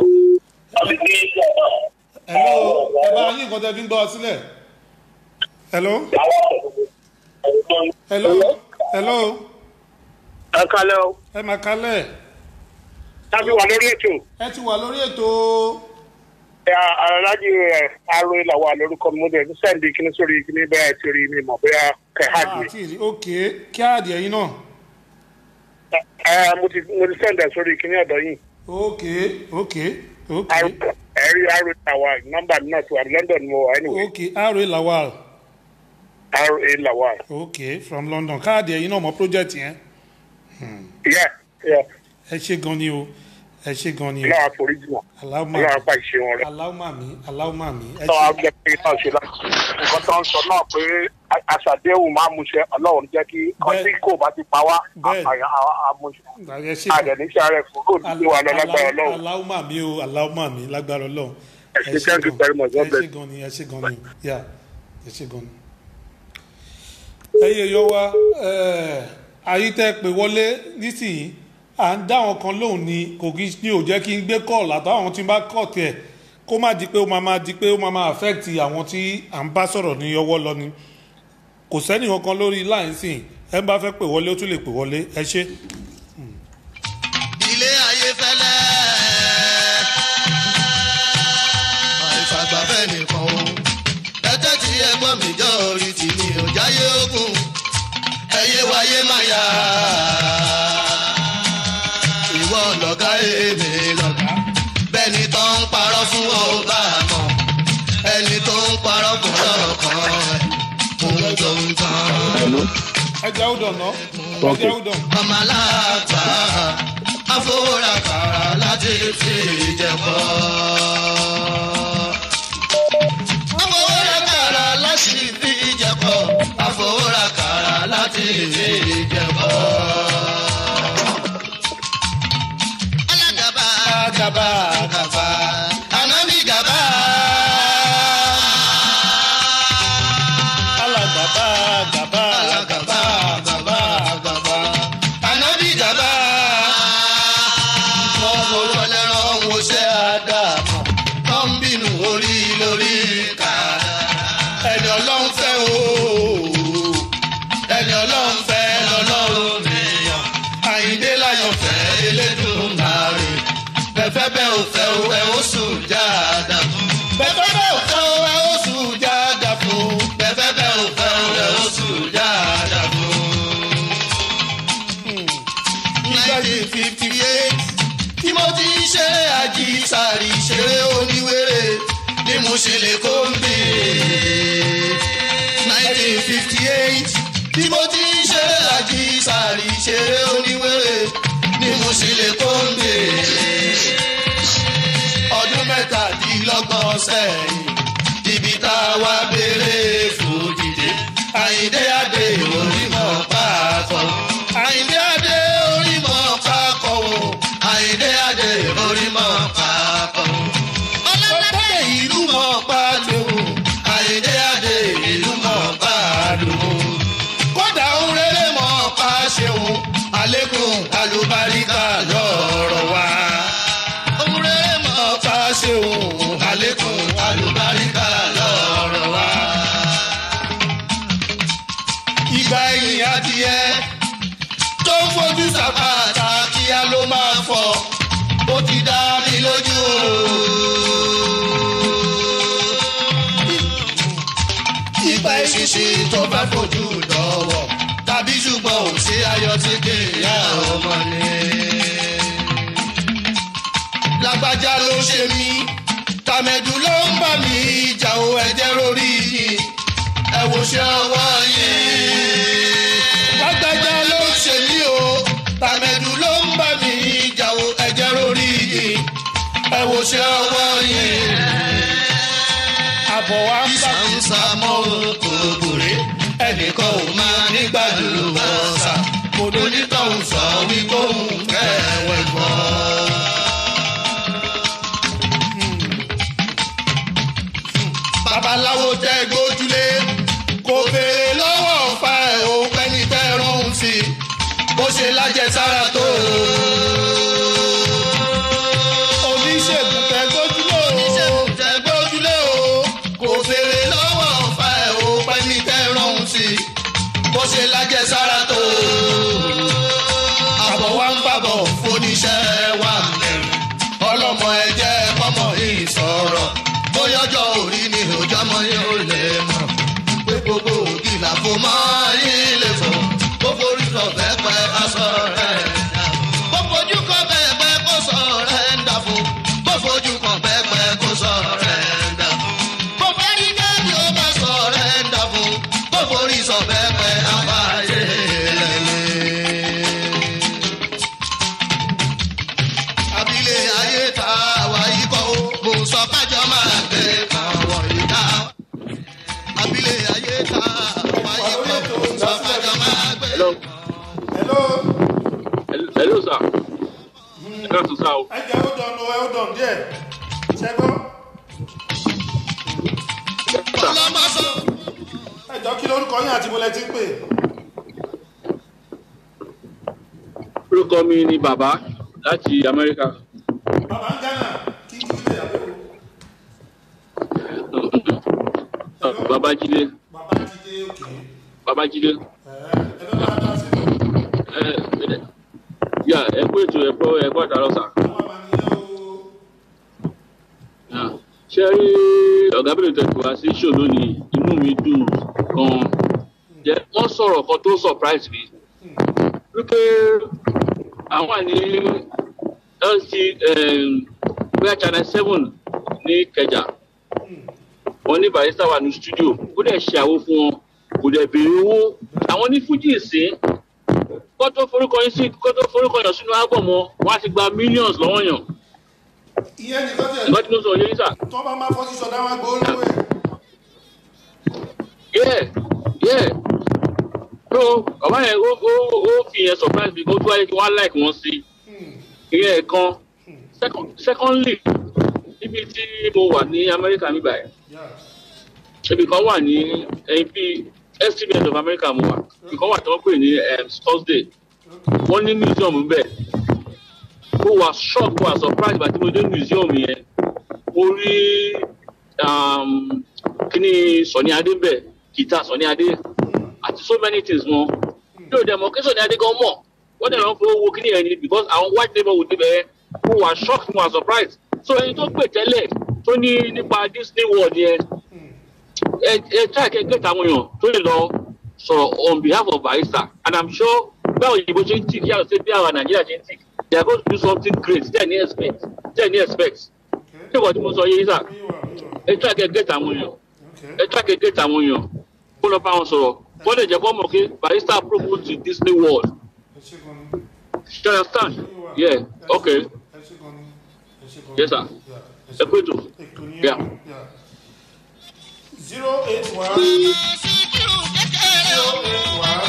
hello ẹ bá yín nǹkan tẹ́ fi ń gbọ́ ọ sílẹ̀. hello. hello. hello. ẹ kálẹ́ o. ẹ máa kálẹ̀. tábí wà lórí ètò. ẹ ti wà lórí ètò. Alhaji aro làwọn àlórúkọ mi mo dẹ̀ ní sẹ́ǹdì kíní sórí kíní bẹ́ẹ̀ ti rí mi mọ̀ bóyá kẹ́hàdì. ok kíáàdì ẹ̀yin náà. ẹ mo ti mo ti sẹ́ǹdì sórí kíní ọ̀dọ̀ yìí. ok ok ok. ẹ̀rí aro làwọn nọ́mbà mi náà ti wà London mo wà anyway. ok aro lawal. aro lawal. ok from London káàdì ẹ̀yin náà mọ project yẹn. yeah yeah. ẹ ṣé gan ni o ẹ ṣé gan ni o. aláwọ̀ àforíjì wọn aláwọ̀ apá ìṣe wọn rẹ. aláwọ̀ màmí aláwọ̀ màmí. ẹ ṣe àwọn akẹ́kọ̀ọ́ náà ṣe láti nǹkan tó ń sọ náà pé àṣàdéhùn máa mú ṣe ọlọ́run jẹ́ kí ọtí kò bá ti pa wá àmúṣe. àdẹ̀níṣẹ́ rẹ̀ fún kò ní wà lọ lágbára ọlọ́run. aláwọ̀ màmí o aláwọ̀ màmí lágbára ọlọ́run. ẹ ṣe thank you very much. ẹ ṣé gan ni ẹ ṣé gan ni yà ẹ ṣé gan ni. ẹ yẹ yọ wa àyítẹ́ pé wọlé nísìnyí à ń dá àwọn kan lóhùn ni kò kí ní ò jẹ́ kí n gbé kọ́ọ̀lù àtàwọn tí n bá kọ́ tiẹ̀ kó má di pé ó máa máa di pé ó máa máa affect àwọn tí à ń bá sọ̀rọ̀ ní ọwọ́ lọ ni kò sẹ́ni kankan lórí line sìn ẹ bá fẹ́ pè wọlé ó tún lè pè wọlé ẹ ṣé. ilé ayé fẹ́lẹ́ àìfàgbàfẹ́ nìkan o ẹjẹ́ tí ẹgbọ́n mi jọ orí tì mí ò jáyé ogun ẹyẹ wáyé má yá ìwọ lọ̀gá èmi lọ̀gá bẹ́ẹ̀ni tó ń parọ́ fún ọ bá a mọ̀ ẹni tó ń parọ́ fún ọ̀rọ̀ kan òun tó ń tán. ẹ jẹ́ ó dàn ná ẹ jẹ́ ó dàn. ọmọ aláàbà afowórapàrà láti fi jẹ̀bọ́. afowórapàrà láti fi jẹ̀bọ́ afowórapàrà láti fi jẹ̀bọ́. Gaba gaba anabi gaba ala gaba gaba ala gaba gaba gaba anabi gaba wọn kò wọlé rán wọn ṣe àdàmọ tó ń bínú orí lórí ká ẹni ọlọ́run fẹ́ o ẹni ọlọ́run fẹ́ lọ́lọ́run nìyàn Àyìndé láyọ̀ fẹ́ Elédùmarè bẹ́ẹ̀ bẹ́ẹ̀ ò fẹ́ o ẹ ó sùn jáda fún. bẹ́ẹ̀ bẹ́ẹ̀ ò fẹ́ o ẹ ó sùn jáda fún. bẹ́ẹ̀ bẹ́ẹ̀ ò fẹ́ o ẹ ó sùn jáda fún. nineteen fifty eight tí mo ti ń ṣe àjíṣàrí ṣeré oníwèrè ni mo ṣe lè kó ń bè. nineteen fifty eight tí mo ti ń ṣe àjíṣàrí ṣeré oníwèrè ni mo ṣe lè kó ń bè. ọdún mẹ́tàdínlọ́gbọ̀n sẹ́yìn ibi tá a wá béèrè fòdìdé Àyìndé Adé orímọ̀ pàkọ́ Àyìndé Adé orímọ̀ pàkọ́ o Àyìndé Adé orímọ̀ pàkọ́ ọlọ́dẹ ìlú mọ̀ pàtó Àyìndé Adé ìlú mọ̀ pàdó kódà ń rere mọ̀ pàṣẹwò àlékún àlùbáríkà lọ́rọ̀ wa. Ohun rere mọ̀ ká ṣe òun àlékún àlùbáríkà lọ́rọ̀ wa. Ìgbà ẹ̀yìn adìẹ tó ń fojú sàpàtà kíá ló máa fọ̀ ó ti dá mi lójú o. Ìgbà ìṣinṣin tó bá fojú dọ̀wọ̀ tàbí ṣùgbọ́n ò sí ayọ̀ tí kì í yá ọmọ ni. Lágbájá ló ṣe mí tàmẹ̀dù ló ń bà mí ìjà o ẹ̀jẹ̀ lórí yìí ẹ wo ṣe ọwọ́ yìí. Lágbájá ló ṣe mí o tàmẹ̀dù ló ń bà mí ìjà o ẹ̀jẹ̀ lórí yìí ẹ wo ṣe ọwọ́ yìí. àbọ̀ wa ń bá mi sàmọ́ òkòkòrè ẹnìkan ò máa nígbàdúrà ọ̀sà kò dónítọ̀hún sọ wípé òun kẹ̀wé gbọ́. káàtó sá o. ẹ jẹ́ ó dán o ẹ ó dán díẹ̀ ṣẹ́gbọ́n. ẹ jọ kí lórúkọ yín àti bọ́lẹ̀ tí ń pè. orúkọ mi ni bàbá láti amẹ́ríkà. bàbá ń gánà kí kí lè yàgò. babájídé. babájídé òkè. babájídé. ẹ ẹ fẹ́ máa dá sí i. ẹ ẹ yà ẹ kó ètò ẹ̀kọ́ ẹ̀kọ́ àtàrọ̀ sà. ṣé rí ọ̀gá bẹ̀rẹ̀ tẹ̀sí wá sí ṣò lónìí inú mi dùn gan-an jẹ́ wọ́n sọ̀rọ̀ kan tó surprise mi wípé àwọn ní lc bóyá channel seven ní kẹjà wọn ní barista wà ní studio ó dẹ̀ ṣe àwo fún wọn kò dẹ̀ béèrè owó àwọn ní fújì sí kó tó forúkọ yín sí kó tó forúkọ yàn sínú ágbọ̀mọ wọn á ti gba millions lọ́wọ́ yàn. ìyẹn nìkan tẹ̀ ìgbà tí mo sọ yẹn sà. tó bá máa fọ́ sí sọ̀dá wọn gbọ́ olówó ẹ̀. yẹ yẹ tó ọba yẹn ó ó ó fi yẹn surprise mi kó tó wáyé kí wọ́n like wọn sí ìyẹn kan secondly níbi tí mo wà ní amẹ́ríkà mi báyìí ibi kan wà ní ẹyin bíi S T B of America mo wà ibi kan wà tí wọ́n pè ní Thursday wọ́n ní museum bẹ́ẹ̀ mo wà shock mo wà surprise bàtí mo dé museum yẹn mo rí kíní Sunny Adé bẹ́ẹ̀ guitar Sunny Adé àti so many things wọn yóò dẹ̀ mọ̀ kí Sunny Adé gan mọ̀ wọ́n dẹ̀ lọ́n fowó wo kíní yẹn ni because àwọn white neighborhood níbẹ̀ mo wà shock mo wà surprise so ẹni tó pè tẹ́lẹ̀ tó ní nípa Disney World yẹn ẹ ẹ try kẹ get àwọn èèyàn tó lè lọ sọ̀rọ̀ on behalf of barista and I'm sure báwo ìbò ṣe ń tì kí àwọn ṣe bí àwọn Nàìjíríà ṣe ń tì they are going to do something great ten ní expect ten ní expect ṣé ìwọ tí mo sọ yé sà ẹ try kẹ get àwọn èèyàn ẹ try kẹ get àwọn èèyàn kó lọ bá wọn sọ̀rọ̀ wọ́n lè jẹ́ kó mọ̀ pé barista promote to Disney World you understand yeah okay yes sir ẹ kó ètò yeah. zero eight one zero eight one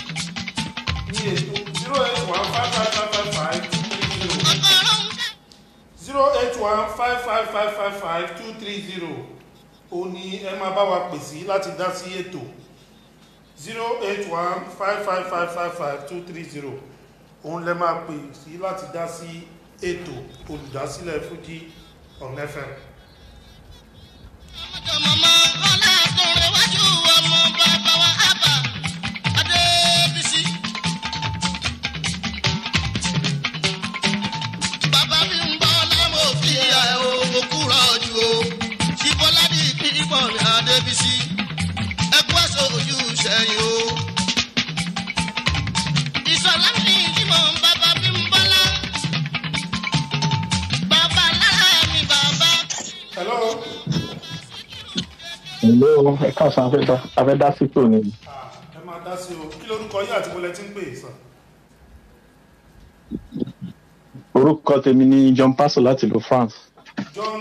zero eight one five five five five five zero eight one five five five five five two three zero ó ní ẹ máa bá wa pè sí láti dá sí ètò zero eight one five five five five five two three zero òun lẹ máa pè sí láti dá sí ètò olùdásílẹ̀ Fuji on F M. Mama ọlá àtọ̀rẹ́ wájú ọmọ bàbá wa àbá Adébísí. Bàbá mi ń bọ́ lámò fi ẹ̀ o, mo kúrò jù o. Ṣìbọ́ládì ìpínpọ̀ mi Adébísí. Ẹkú ẹ̀sọ́ ojú sẹ́yìn o. Ìṣọ̀lá mi tí mò ń bàbá mi ń bọ́lá. Bàbá lára mi bàbá. Hello. Hello, ẹ káàsán afẹ́ dá sí tò ní. ẹ máa dá sí o kí lórúkọ yín àti bọ́lẹ̀ tí ń pè é sàn. Orúkọ tèmi ni John Pastor láti ìlú France. John.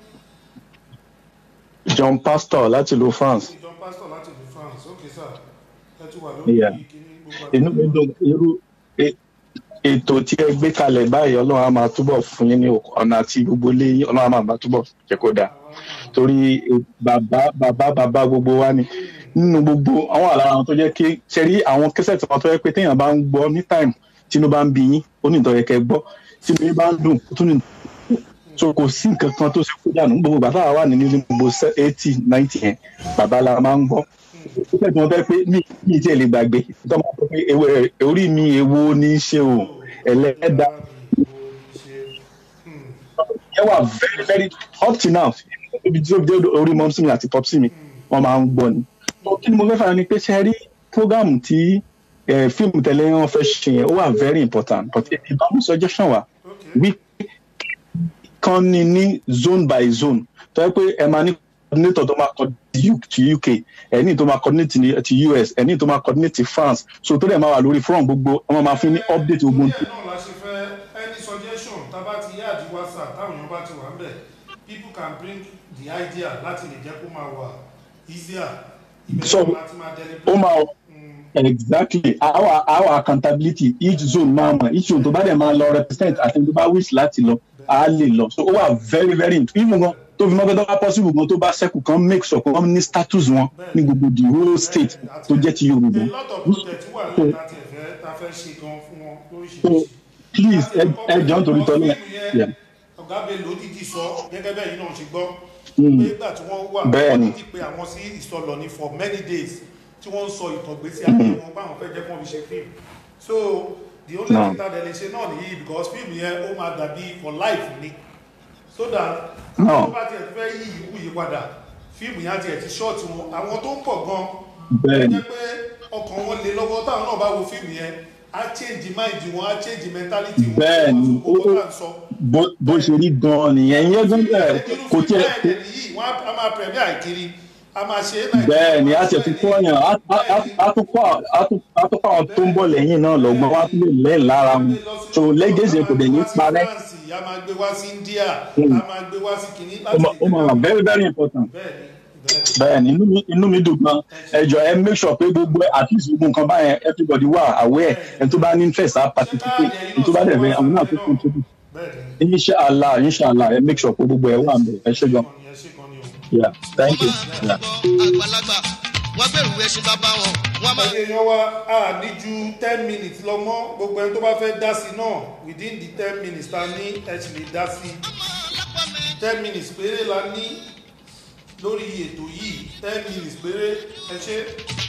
John Pastor láti ìlú France. John Pastor láti ìlú France ok sir ẹ tún wà lórí kíní gbogbo. Inú mi dùn irú ètò tí ẹ gbé kalẹ̀ báyìí Ọlọ́run á máa túbọ̀ fún yín ní ọ̀nà àti gbogbo ilé yín Ọlọ́run á máa túbọ̀ jẹ́ kó dáa. Torí bàbá bàbá bàbá gbogbo wa ni nínú gbogbo àwọn àlàra àwọn tó jẹ́ kí ṣe rí àwọn kẹsẹ̀ tí wọ́n tó yẹ pé téèyàn bá ń gbọ́ ní time tínú bá ń bí yín ó ní ìtọ́yẹ kẹ gbọ́ tínú yín bá ń dùn ó tún ní so kò sí nǹkan kan tó ṣe kó dànù gbogbo bàbá wa ní nínú gbogbo eighty ninety yẹn bàbá la máa ń gbọ́ kẹsẹ̀ tí wọ́n fẹ́ pé mí mí tí ẹ lè gbàgbé tó máa sọ pé orí mi èwo ní í ṣe o ẹlẹ́dàá yẹn wà very very up to now ibi tí ó dé orí mọ́mísí mi àti pọ́písì mi wọ́n máa ń gbọ́ ni. kí ni mo fẹ́ fara ni pé ṣe rí program tí fíìmù tẹ̀lé wọn fẹ́ ṣe yẹn ó wà very important but ìbámu suggestion wa wípé kan ní ní zone by zone tó yẹ pé ẹ máa ní coordinator tó máa coordinate ti U K ẹni tó máa coordinate ti U S ẹni tó máa coordinate ti France so tó dẹ̀ máa wà lórí front gbogbo wọ́n máa fi ní update gbogbo. ìyẹn náà la ṣe fẹ́ any suggestion tá a bá ti yá àdí WhatsApp táwọn èèyàn bá ti wà ń bẹ̀ people can bring the idea láti lè jẹ́ kó máa wà easier. so ó máa exactly our our accountability each zone máa mọ̀ each zone tó bá dẹ̀ máa lọ represent àti tó bá wish láti lọ á lè lọ so ó wà very very even gan tó fi mọ́ pé tó bá possible gan tó bá ṣẹ́kù kan make sure kó wọ́n ní status wọn ní gbogbo the whole state tó jẹ́ ti Yorùbá. so please ẹ jọ nítorí tọ́lẹ̀. ọ̀gá Bello dídì sọ gẹ́gẹ́ bẹ́ẹ̀ yìí náà ṣe gbọ́ pé ìgbà tí wọ́n wà wọ́n ti pé àwọn sí ìsọlọ ní for many days tí wọ́n ń sọ ìtọ̀gbésí ayé wọn báwọn fẹ́ jẹ́ kí wọ́n fi ṣe fíìmù so the only thing that they ṣe náà nìyí because fíìmù yẹn ó máa dàbí for life ni so that àwọn tó bá tiẹ̀ fẹ́ yí ìyíkú yí padà fíìmù yẹn tiẹ̀ ti ṣọ́ọ̀tì wọn àwọn tó ń pọ̀ gan-an jẹ́ pé ọkàn wọn lè lọ́wọ́ táwọn náà bá wo fíìmù yẹn á change mind wọn á change mentality wọn. bẹ́ẹ̀ni bó ṣe rí gan-an nìyẹn ìyẹn gan-an kò tiẹ̀. wọ́n á máa pẹ̀lú àìkiri a máa ṣe é náà. bẹ́ẹ̀ni a ṣe ti kọ́ yàn á tún kọ́ àwọn tó ń bọ̀ lẹ́yìn náà lọ́gbọ́n wá tún lè lẹ́ẹ̀ lára wọn so lẹ́gẹ̀ẹ́sì kò dẹ̀ ní parẹ́. a máa gbé wá sí India a máa gbé wá sí kìnní. ó máa wà very very important. bẹ́ẹ̀ni inú mi dùn gan ẹjọ ẹ make sure pé gbogbo at least gbogbo nǹkan báyẹn everybody wà aware ẹni tó bá ní interest á participate ẹni tó bá dẹ̀ fẹ́ àwọn náà tó contribute. inshallah inshallah ẹ make sure pé gbogbo ẹ wà ń bẹ̀ ẹ ṣe gan. Yeah, thank you. àgbàlagbà wọ́n bẹ̀rù ẹṣin bàbá wọn. ẹ̀yẹ yan wa a ní ju ten minutes lọ mọ́ gbogbo ẹni tó bá fẹ́ dá sí náà within the ten minutes ta ní ẹ sì lè dá sí ten minutes péré la ní lórí ètò yìí ten minutes péré ẹ ṣe.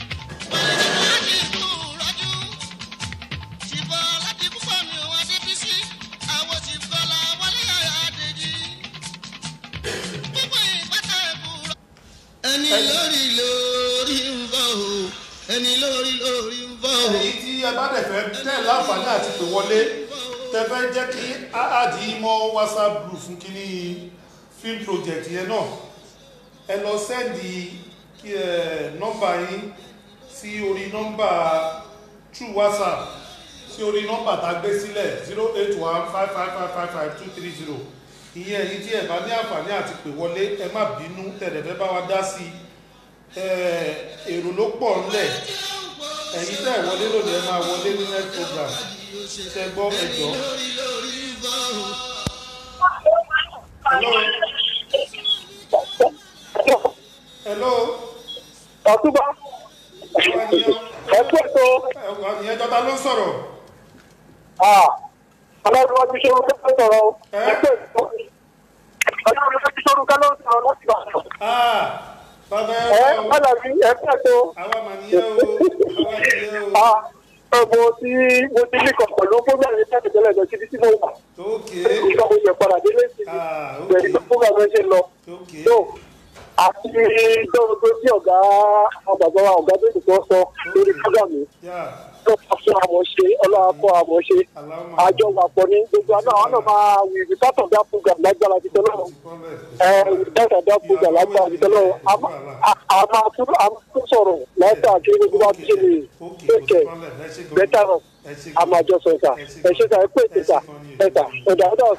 ẹni lórí lórí ń bọ̀ o ẹni lórí lórí ń bọ̀ o. èyí tí ẹ bá dẹ̀ fẹ́ tẹ̀ láǹfààní àti pè wọlé tẹ fẹ́ jẹ́ kí áàdì mọ́ whatsapp group fún kínní film project yẹn náà ẹ lọ sẹ́ndì nọ́mbà yín sí orí nọ́mbà true whatsapp sí orí nọ́mbà tá a gbé sílẹ̀ zero eight one five five five five five two three zero ìyẹn èyí tí ẹ bá ní àǹfààní àti pè wọlé ẹ má bínú tẹ̀lé fẹ́ bá wa dá sí èrò ló pọ̀ ńlẹ̀ ẹ̀yin tẹ̀ wọlé lónìí ẹ máa wọlé ní next program ṣe gbọ́ ẹjọ́. hello. hello. ọ̀túnba ẹ̀kú ètò. ìyẹn jọta ló ń sọ̀rọ̀. ọlọ́run wá ti ṣe orúkọ tó sọ̀rọ̀ o. ẹ̀kú ètò. ọlọ́run wá ti ṣe orúkọ ló ń sọ̀rọ̀ láti bá a sọ. ẹ ọ̀là mi ẹ̀kú ètò. àwa mà níyà o àwa níyà o. mo ti mo ti ní kọ̀ọ̀kan ló fún bẹ́ẹ̀ ní sẹ́ẹ̀tì tẹ́lẹ̀ lọ síbi tí mo wà. ìgbà mo jẹ padà délé sí i. bẹ̀rẹ̀ tó fún bàbá ṣe lọ. àti lọ́wọ́ tó sí ọ̀gá àwọn bàbá wa ọ̀gá tó tó sọ lórí program yìí. tó bá fún àmọ́ ṣe ọlọ́wà kọ́ àmọ́ ṣe àjọ wà pọ̀ ní gbogbo àná àwọn náà máa wí ìbítàtọ̀ dá program lágbára ti tọ́lọ́ ìbítàtọ̀ dá program lágbára ti tọ́lọ́ àmọ́ àtún sọ̀rọ̀ láìpẹ́ àti gbogbo wa ti ṣe lè tẹ̀kẹ̀ bẹ́tà náà àmọ́ àjọ sọ̀tà ẹ̀ṣẹ̀ tà ẹ̀ pé ìtẹ̀tà ẹ̀tà ẹ̀dà ọ̀dà.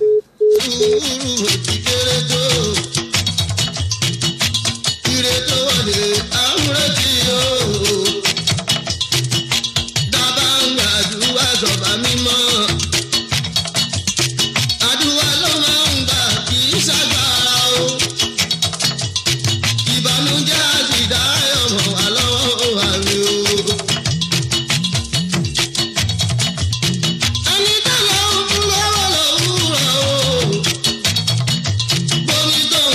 ìrètò wọlé àmúrètí o dábàá ń gbàdúrà sọ̀bà mímọ́ àdúrà ló máa ń gbà kì í ṣàgbára o ìbànújẹ́ àti ìdáyọ̀mọ̀ wà lọ́wọ́ àmì o. ẹni tó lọ ń fún lọ́wọ́ lọ́wọ́ o bómi tó ń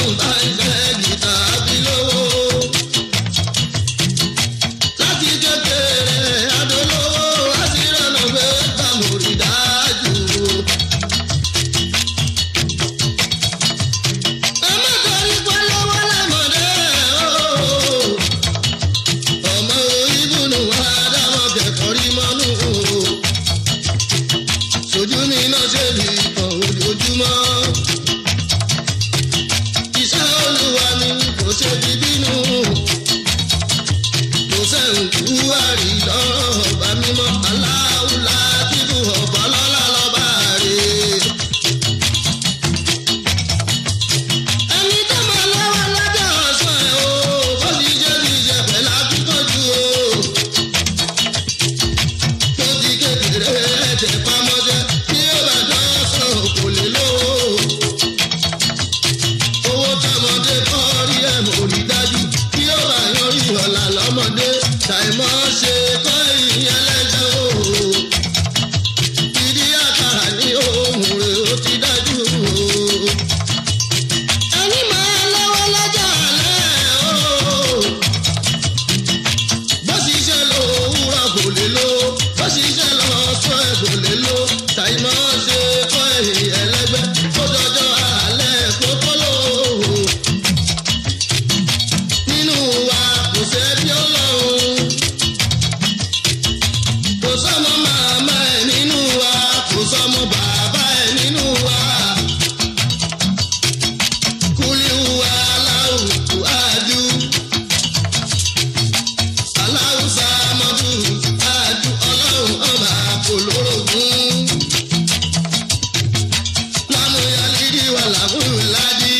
fún ládì.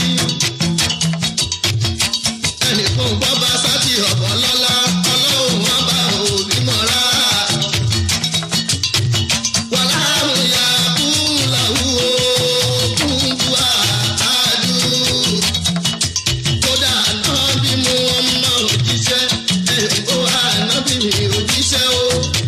ẹnìkan gbọ́ bá sátì ọ̀bọ̀ lọ́lá ọlọ́run wọn bá òbí mọ́ra. wàláhùn yà kún làwù kún bua àdú. kódà náà bí mo wọn mọ òjíṣẹ́ ẹ̀kọ́ ànábì mi òjíṣẹ́ o.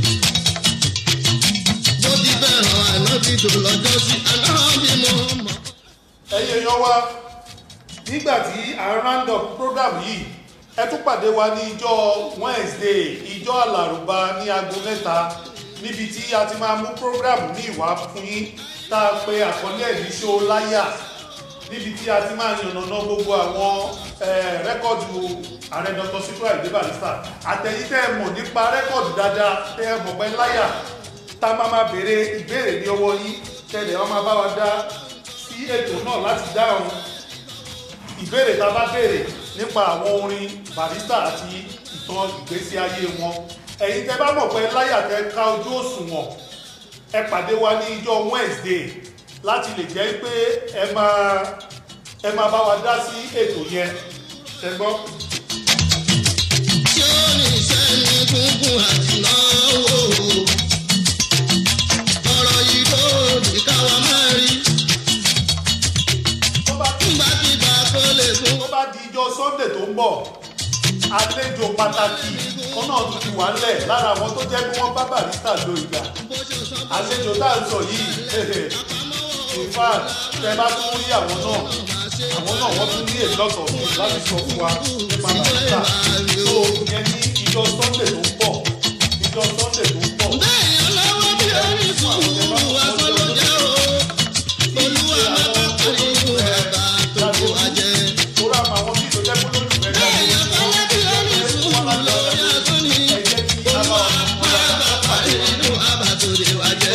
bó ti bẹ̀rẹ̀ ànábì tó lọ́jọ́ sí ànábì mo mọ̀. ẹyẹ yan wa nígbà tí à ń round up program yìí ẹ tún pàdé wa ní ìjọ Wednesday ìjọ alárùbá ní aago mẹ́ta níbi tí a ti máa mú program ní ìwà fún yín tá a pe àkọlé ẹ̀ ní ṣó láyà níbi tí a ti máa yànnàná gbogbo àwọn rẹ́kọ̀dù ààrẹ Dr. Sikiru Ayinde Barrister àtẹ̀yìn tẹ́ ẹ mọ̀ nípa rẹ́kọ̀dù dáadáa tẹ́ ẹ mọ̀ pé láyà tá a máa máa béèrè ìbéèrè ní ọwọ́ yín tẹ́lẹ̀ wọ́n máa bá wa dá sí ètò náà láti dáhùn ìbéèrè tá a bá béèrè nípa àwọn orin Barrister àti ìtàn ìgbésí ayé wọn. ẹ̀yin tẹ́ bá mọ̀ pé láyà tẹ́ ká ojú òṣùwọ̀n ẹ pàdé wa ní ìjọ Wednesday láti lè jẹ́ pé ẹ máa ẹ máa bá wa dá sí ètò yẹn ẹ gbọ́. tí ó ní sẹ́ni gúngún àti náwó ọ̀rọ̀ yìí tó ní káwa máa rí. nígbàkigbà kó lè fún. tó bá di ìjọ Sunday tó ń bọ̀ àlejò pàtàkì kan náà tún ti wà ńlẹ̀ lára àwọn tó jẹ́ bí wọ́n bá Barrister lo ìgbà àlejò tá à ń sọ yìí in fact tẹ bá tún rí àwọn náà àwọn náà wọ́n tún ní èlọ́tọ̀ láti sọ fún wa nípa Barrister tó yẹn ní ìjọ Sunday tó ń bọ̀ ìjọ Sunday tó ń bọ̀. bẹ́ẹ̀ ọlọ́wọ́ bí orí sùúrù aṣọ ló jẹ́ o olúwa má bá parí inú ẹ̀bà tó kó wa jẹ. torí àwọn àwọn bí ìtọ́jẹ́ kó lójú rẹ̀ bẹ́ẹ̀ ọlọ́wọ́ bí orí sùúrù lórí aṣọ ni olúwa má bá parí inú ẹ̀bà tó kó wa jẹ.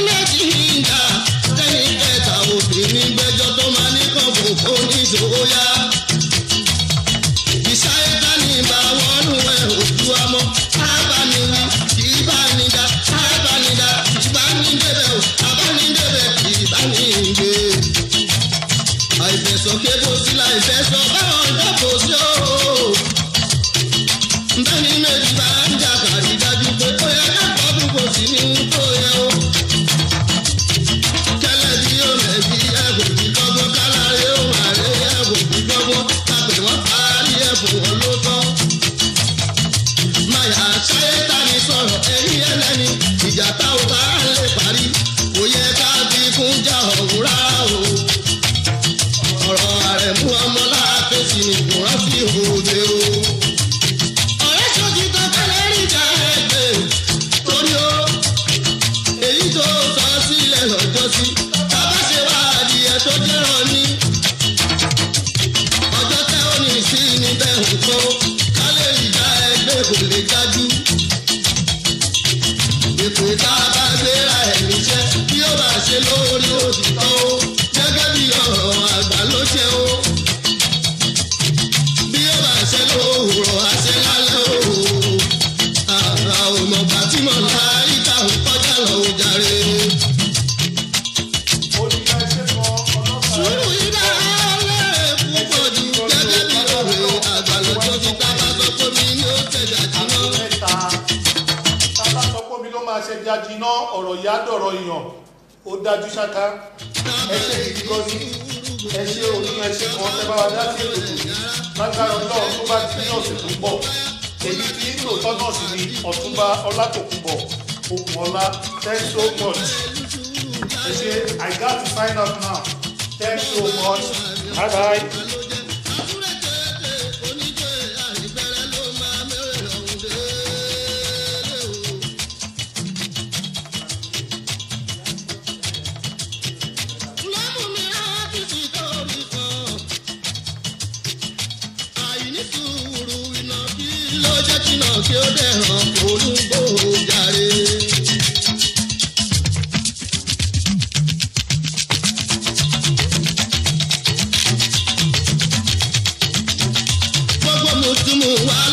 Oh yeah. bó ti tọ́ o gẹ́gẹ́ bí ọ̀rọ̀ àgbà ló ṣe o bí ó bá ṣe lówùrọ̀ àṣẹ lálẹ́ o àrà òmò bàtímọ̀ láyé táwọn kọjá lọ ò jàre. sùúrù yìí dára lẹ́rẹ̀ púpọ̀ jù gẹ́gẹ́ bí ọ̀rọ̀ àgbà ló tó ti tábà sọ pé mi ni ó tẹ̀jà jìnnà. tábà sọ pé mi ló máa ṣe jà jìnnà ọ̀rọ̀ ìyá dọ̀rọ̀ ìyàn ó dájú ṣáká ẹ ṣe gidi gan ni ẹ ṣe òní ẹ ṣe kan tẹ bá wa dá sí ètò yìí lágbára ọlọ́run tó bá ti ní ọ̀sẹ̀ tó ń bọ̀ èyí tí lóòótọ́ náà sì ni ọ̀túnba ọlátòkùnbọ̀ Okunola thanks so much ẹ ṣe I got to sign up now thanks so much bye bye. Kí ó dẹ̀ hàn olúgbò jàre. Gbogbo mùtúmù wá